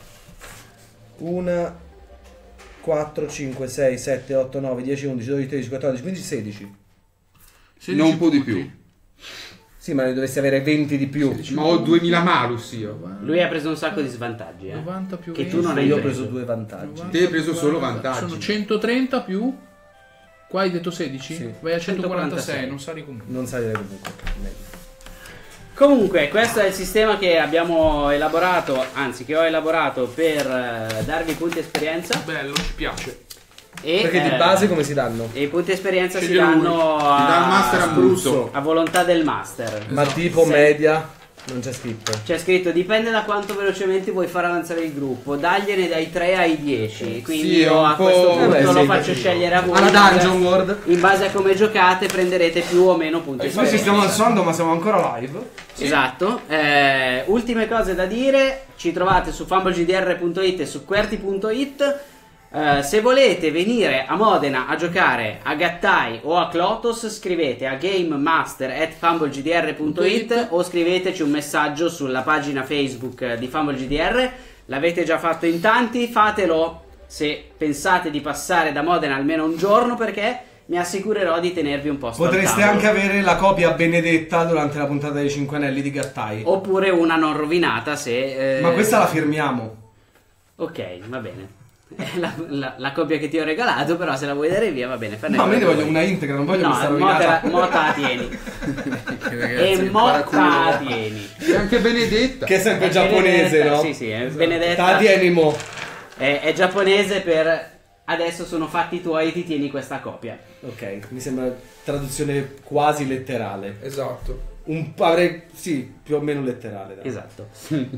[SPEAKER 3] uno, quattro, cinque, sei, sette, otto, nove, dieci, undici, dodici, tredici, quattordici, quindici, sedici.
[SPEAKER 5] sedici
[SPEAKER 6] Non può di
[SPEAKER 5] punti.
[SPEAKER 6] più.
[SPEAKER 3] Sì, ma ne dovresti avere venti di più.
[SPEAKER 6] Ma ho duemila malus io.
[SPEAKER 1] Lui ha preso un sacco di svantaggi, eh.
[SPEAKER 5] novanta più
[SPEAKER 1] Che
[SPEAKER 5] venti.
[SPEAKER 1] tu non hai
[SPEAKER 3] Io ho
[SPEAKER 1] preso.
[SPEAKER 3] preso due vantaggi.
[SPEAKER 5] novanta
[SPEAKER 6] Te hai preso
[SPEAKER 5] più
[SPEAKER 6] solo
[SPEAKER 5] quaranta.
[SPEAKER 6] vantaggi.
[SPEAKER 5] Sono centotrenta più. Qua hai detto sedici?
[SPEAKER 3] Sì.
[SPEAKER 5] Vai a centoquarantasei,
[SPEAKER 1] centoquarantasei.
[SPEAKER 5] non sali comunque.
[SPEAKER 3] Non salire comunque. Meglio.
[SPEAKER 1] Comunque, questo è il sistema che abbiamo elaborato, anzi che ho elaborato per eh, darvi punti esperienza.
[SPEAKER 5] Bello, ci piace.
[SPEAKER 1] E,
[SPEAKER 3] Perché di
[SPEAKER 1] eh,
[SPEAKER 3] base come si danno?
[SPEAKER 1] e i punti esperienza si
[SPEAKER 5] Sceglie lui.
[SPEAKER 1] danno
[SPEAKER 6] Ti dà il master
[SPEAKER 1] a,
[SPEAKER 6] Abruzzo.
[SPEAKER 1] a volontà del master.
[SPEAKER 3] Ma tipo
[SPEAKER 1] Se-
[SPEAKER 3] media non c'è scritto.
[SPEAKER 1] C'è scritto dipende da quanto velocemente vuoi far avanzare il gruppo, dagliene dai tre ai dieci. Quindi
[SPEAKER 6] Sì, è
[SPEAKER 1] io
[SPEAKER 6] un
[SPEAKER 1] a
[SPEAKER 6] po'-
[SPEAKER 1] questo punto
[SPEAKER 3] Vabbè,
[SPEAKER 1] lo
[SPEAKER 3] sì,
[SPEAKER 1] faccio
[SPEAKER 3] sì.
[SPEAKER 1] scegliere a voi.
[SPEAKER 3] Alla
[SPEAKER 1] in base-
[SPEAKER 3] Dungeon World.
[SPEAKER 1] In base a come giocate prenderete più o meno punti
[SPEAKER 3] Noi ci
[SPEAKER 1] esperienza.
[SPEAKER 3] stiamo alzando ma siamo ancora live.
[SPEAKER 1] Esatto. Eh, ultime cose da dire, ci trovate su fumblegdr punto it e su qwerty punto it. Eh, se volete venire a Modena a giocare a Gattai o a Clotos, scrivete a gamemaster at fumblegdr punto it o scriveteci un messaggio sulla pagina Facebook di FumbleGDR. L'avete già fatto in tanti, fatelo se pensate di passare da Modena almeno un giorno, perché mi assicurerò di tenervi un posto al
[SPEAKER 3] Potreste
[SPEAKER 1] tavolo.
[SPEAKER 3] anche avere la copia benedetta durante la puntata dei cinque anelli di Gattai.
[SPEAKER 1] Oppure una non rovinata se... eh,
[SPEAKER 3] Ma questa la firmiamo.
[SPEAKER 1] Ok, va bene. È la, la- la copia che ti ho regalato, però se la vuoi dare via va bene. Fa
[SPEAKER 3] No, a me ne
[SPEAKER 1] quello che
[SPEAKER 3] voglio
[SPEAKER 1] vuoi.
[SPEAKER 3] una integra, non voglio questa
[SPEAKER 1] No, mo te la,
[SPEAKER 3] rovinata.
[SPEAKER 1] mo te la tieni.
[SPEAKER 5] Ragazzi,
[SPEAKER 1] E mo te la
[SPEAKER 5] paraculo.
[SPEAKER 1] tieni.
[SPEAKER 6] E anche Benedetta.
[SPEAKER 3] Che è sempre
[SPEAKER 1] È
[SPEAKER 3] giapponese,
[SPEAKER 1] Benedetta,
[SPEAKER 3] no?
[SPEAKER 1] sì, sì, è Benedetta.
[SPEAKER 3] Ta tieni mo.
[SPEAKER 1] È, è giapponese per... Adesso sono fatti tuoi, ti tieni questa copia.
[SPEAKER 3] Ok, mi sembra traduzione quasi letterale.
[SPEAKER 5] Esatto.
[SPEAKER 3] Un avrei sì, più o meno letterale. dai.
[SPEAKER 1] Esatto.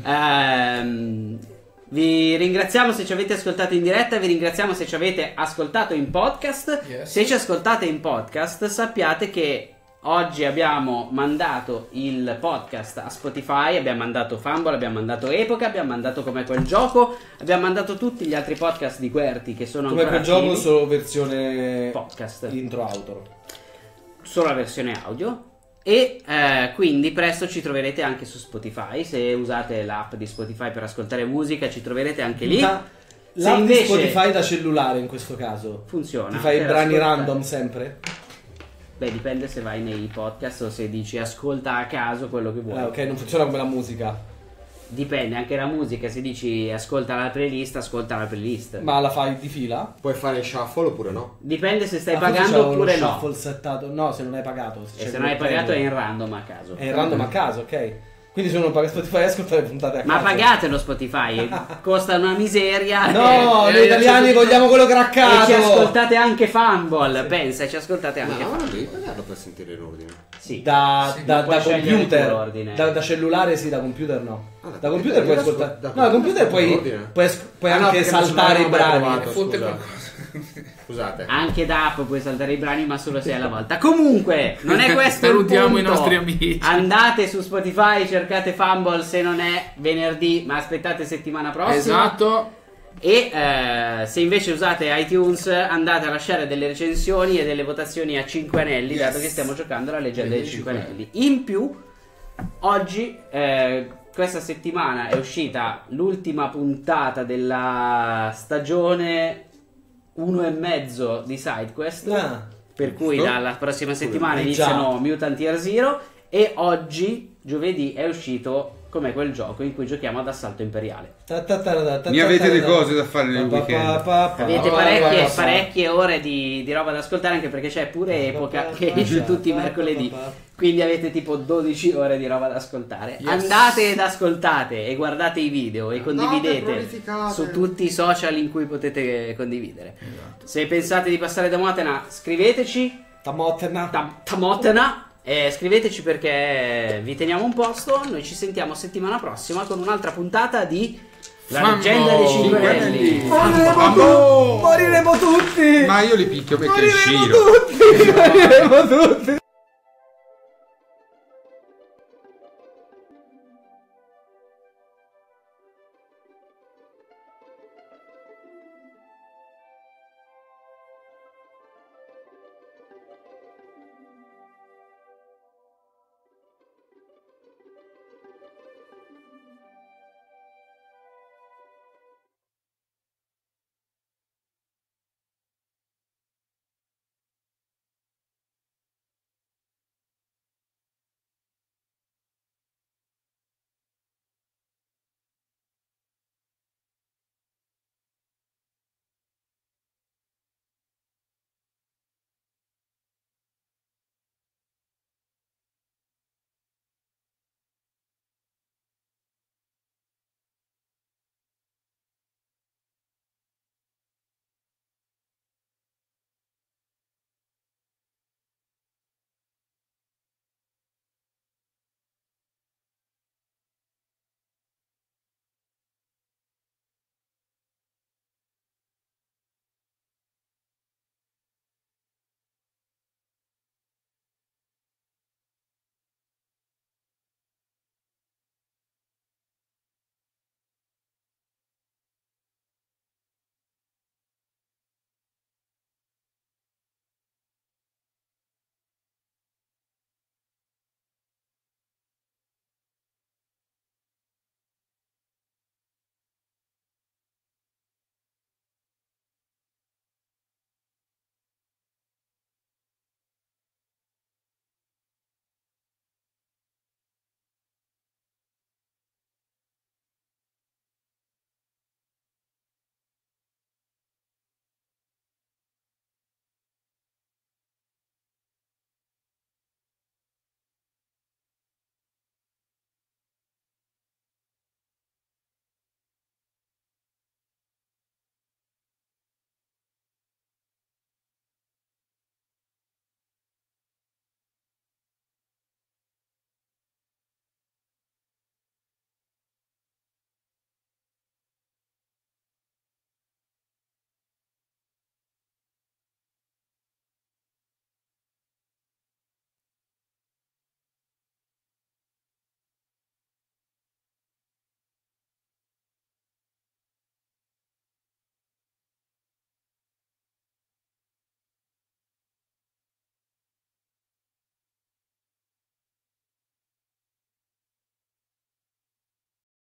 [SPEAKER 1] Ehm, vi ringraziamo se ci avete ascoltato in diretta, vi ringraziamo se ci avete ascoltato in podcast.
[SPEAKER 5] Yes.
[SPEAKER 1] Se ci ascoltate in podcast, sappiate che oggi abbiamo mandato il podcast a Spotify, abbiamo mandato Fumble, abbiamo mandato Epoca, abbiamo mandato Come Quel Gioco, abbiamo mandato tutti gli altri podcast di QWERTY che sono
[SPEAKER 3] Come
[SPEAKER 1] ancora
[SPEAKER 3] quel gioco
[SPEAKER 1] attivi.
[SPEAKER 3] solo versione
[SPEAKER 1] Podcast.
[SPEAKER 3] intro outro.
[SPEAKER 1] Solo la versione audio. E eh, quindi presto ci troverete anche su Spotify. Se usate l'app di Spotify per ascoltare musica, ci troverete anche lì.
[SPEAKER 3] La,
[SPEAKER 1] Se
[SPEAKER 3] l'app
[SPEAKER 1] invece
[SPEAKER 3] di Spotify da cellulare in questo caso
[SPEAKER 1] funziona,
[SPEAKER 3] ti fai i
[SPEAKER 1] per
[SPEAKER 3] brani
[SPEAKER 1] ascoltare-
[SPEAKER 3] random sempre?
[SPEAKER 1] Beh, dipende se vai nei podcast o se dici ascolta a caso quello che vuoi.
[SPEAKER 3] Ah, ok, non funziona come la musica.
[SPEAKER 1] Dipende anche la musica. Se dici ascolta la playlist, ascolta la playlist.
[SPEAKER 3] Ma la fai di fila?
[SPEAKER 4] Puoi fare shuffle oppure no?
[SPEAKER 1] Dipende se stai
[SPEAKER 3] Ah, forse
[SPEAKER 1] pagando
[SPEAKER 3] c'avevo
[SPEAKER 1] oppure
[SPEAKER 3] lo
[SPEAKER 1] no.
[SPEAKER 3] shuffle settato. No, se non hai pagato.
[SPEAKER 1] E
[SPEAKER 3] c'è
[SPEAKER 1] se non hai
[SPEAKER 3] quel
[SPEAKER 1] pagato è
[SPEAKER 3] premio.
[SPEAKER 1] in random a caso.
[SPEAKER 3] È in random a caso, ok. Quindi se uno non paga Spotify ascolta le puntate a
[SPEAKER 1] Ma
[SPEAKER 3] caso.
[SPEAKER 1] pagatelo Spotify, costa una miseria.
[SPEAKER 3] No,
[SPEAKER 1] E-
[SPEAKER 3] noi
[SPEAKER 1] e-
[SPEAKER 3] italiani
[SPEAKER 1] e-
[SPEAKER 3] vogliamo quello
[SPEAKER 1] E ci
[SPEAKER 3] craccato.
[SPEAKER 1] ascoltate anche Fumble, pensa, ci ascoltate anche
[SPEAKER 4] No,
[SPEAKER 1] Fumble.
[SPEAKER 4] non devi pagarlo per sentire l'ordine.
[SPEAKER 1] Sì.
[SPEAKER 3] Da,
[SPEAKER 1] Sì,
[SPEAKER 3] da,
[SPEAKER 1] ma puoi
[SPEAKER 3] da
[SPEAKER 1] scegliere
[SPEAKER 3] computer,
[SPEAKER 1] tu l'ordine.
[SPEAKER 3] da, da cellulare sì, da computer no.
[SPEAKER 4] Ah, da
[SPEAKER 3] da computer
[SPEAKER 4] computer
[SPEAKER 3] puoi
[SPEAKER 4] da
[SPEAKER 3] ascoltare.
[SPEAKER 4] scu- da
[SPEAKER 3] No, da computer
[SPEAKER 4] computer
[SPEAKER 3] puoi,
[SPEAKER 4] l'ordine.
[SPEAKER 3] puoi, as- puoi
[SPEAKER 4] Ah, no,
[SPEAKER 3] anche
[SPEAKER 4] perché non
[SPEAKER 3] saltare
[SPEAKER 4] ce
[SPEAKER 3] i
[SPEAKER 4] l'avevo mai
[SPEAKER 3] brani.
[SPEAKER 4] provato.
[SPEAKER 5] Fotte
[SPEAKER 4] Scusa.
[SPEAKER 5] qualcosa.
[SPEAKER 4] Scusate.
[SPEAKER 1] Anche da app puoi saltare i brani, ma solo se è alla volta. Comunque, non è questo il
[SPEAKER 5] Salutiamo
[SPEAKER 1] punto.
[SPEAKER 5] i nostri amici.
[SPEAKER 1] Andate su Spotify, cercate Fumble se non è venerdì, ma aspettate settimana prossima.
[SPEAKER 5] Esatto.
[SPEAKER 1] E eh, se invece usate iTunes, andate a lasciare delle recensioni e delle votazioni a cinque anelli,
[SPEAKER 5] Yes.
[SPEAKER 1] dato che stiamo giocando la leggenda dei cinque anelli. In più, oggi, eh, questa settimana è uscita l'ultima puntata della stagione uno e mezzo di SideQuest.
[SPEAKER 3] Ah,
[SPEAKER 1] Per cui
[SPEAKER 4] Giusto.
[SPEAKER 1] dalla prossima settimana
[SPEAKER 3] Eh, già.
[SPEAKER 1] iniziano Mutant Year Zero. E oggi, giovedì, è uscito come quel gioco in cui giochiamo ad Assalto Imperiale.
[SPEAKER 6] Mi avete le cose da fare nel weekend.
[SPEAKER 1] Avete parecchie, parecchie ore di, di roba da ascoltare, anche perché c'è pure Epoca che esce tutti i mercoledì, quindi avete tipo dodici ore di roba da ascoltare. Andate ed ascoltate e guardate i video e condividete su tutti i social in cui potete condividere. Se pensate di passare da Modena, scriveteci.
[SPEAKER 3] Tamotena.
[SPEAKER 1] Tam- Tamotena. Eh, scriveteci perché vi teniamo un posto. Noi ci sentiamo settimana prossima con un'altra puntata di La
[SPEAKER 5] Fambo.
[SPEAKER 1] leggenda dei Cinque Anelli.
[SPEAKER 3] Moriremo, tu- moriremo tutti.
[SPEAKER 6] Ma io li picchio perché è
[SPEAKER 3] Moriremo
[SPEAKER 6] Shiro.
[SPEAKER 3] tutti. Moriremo tutti.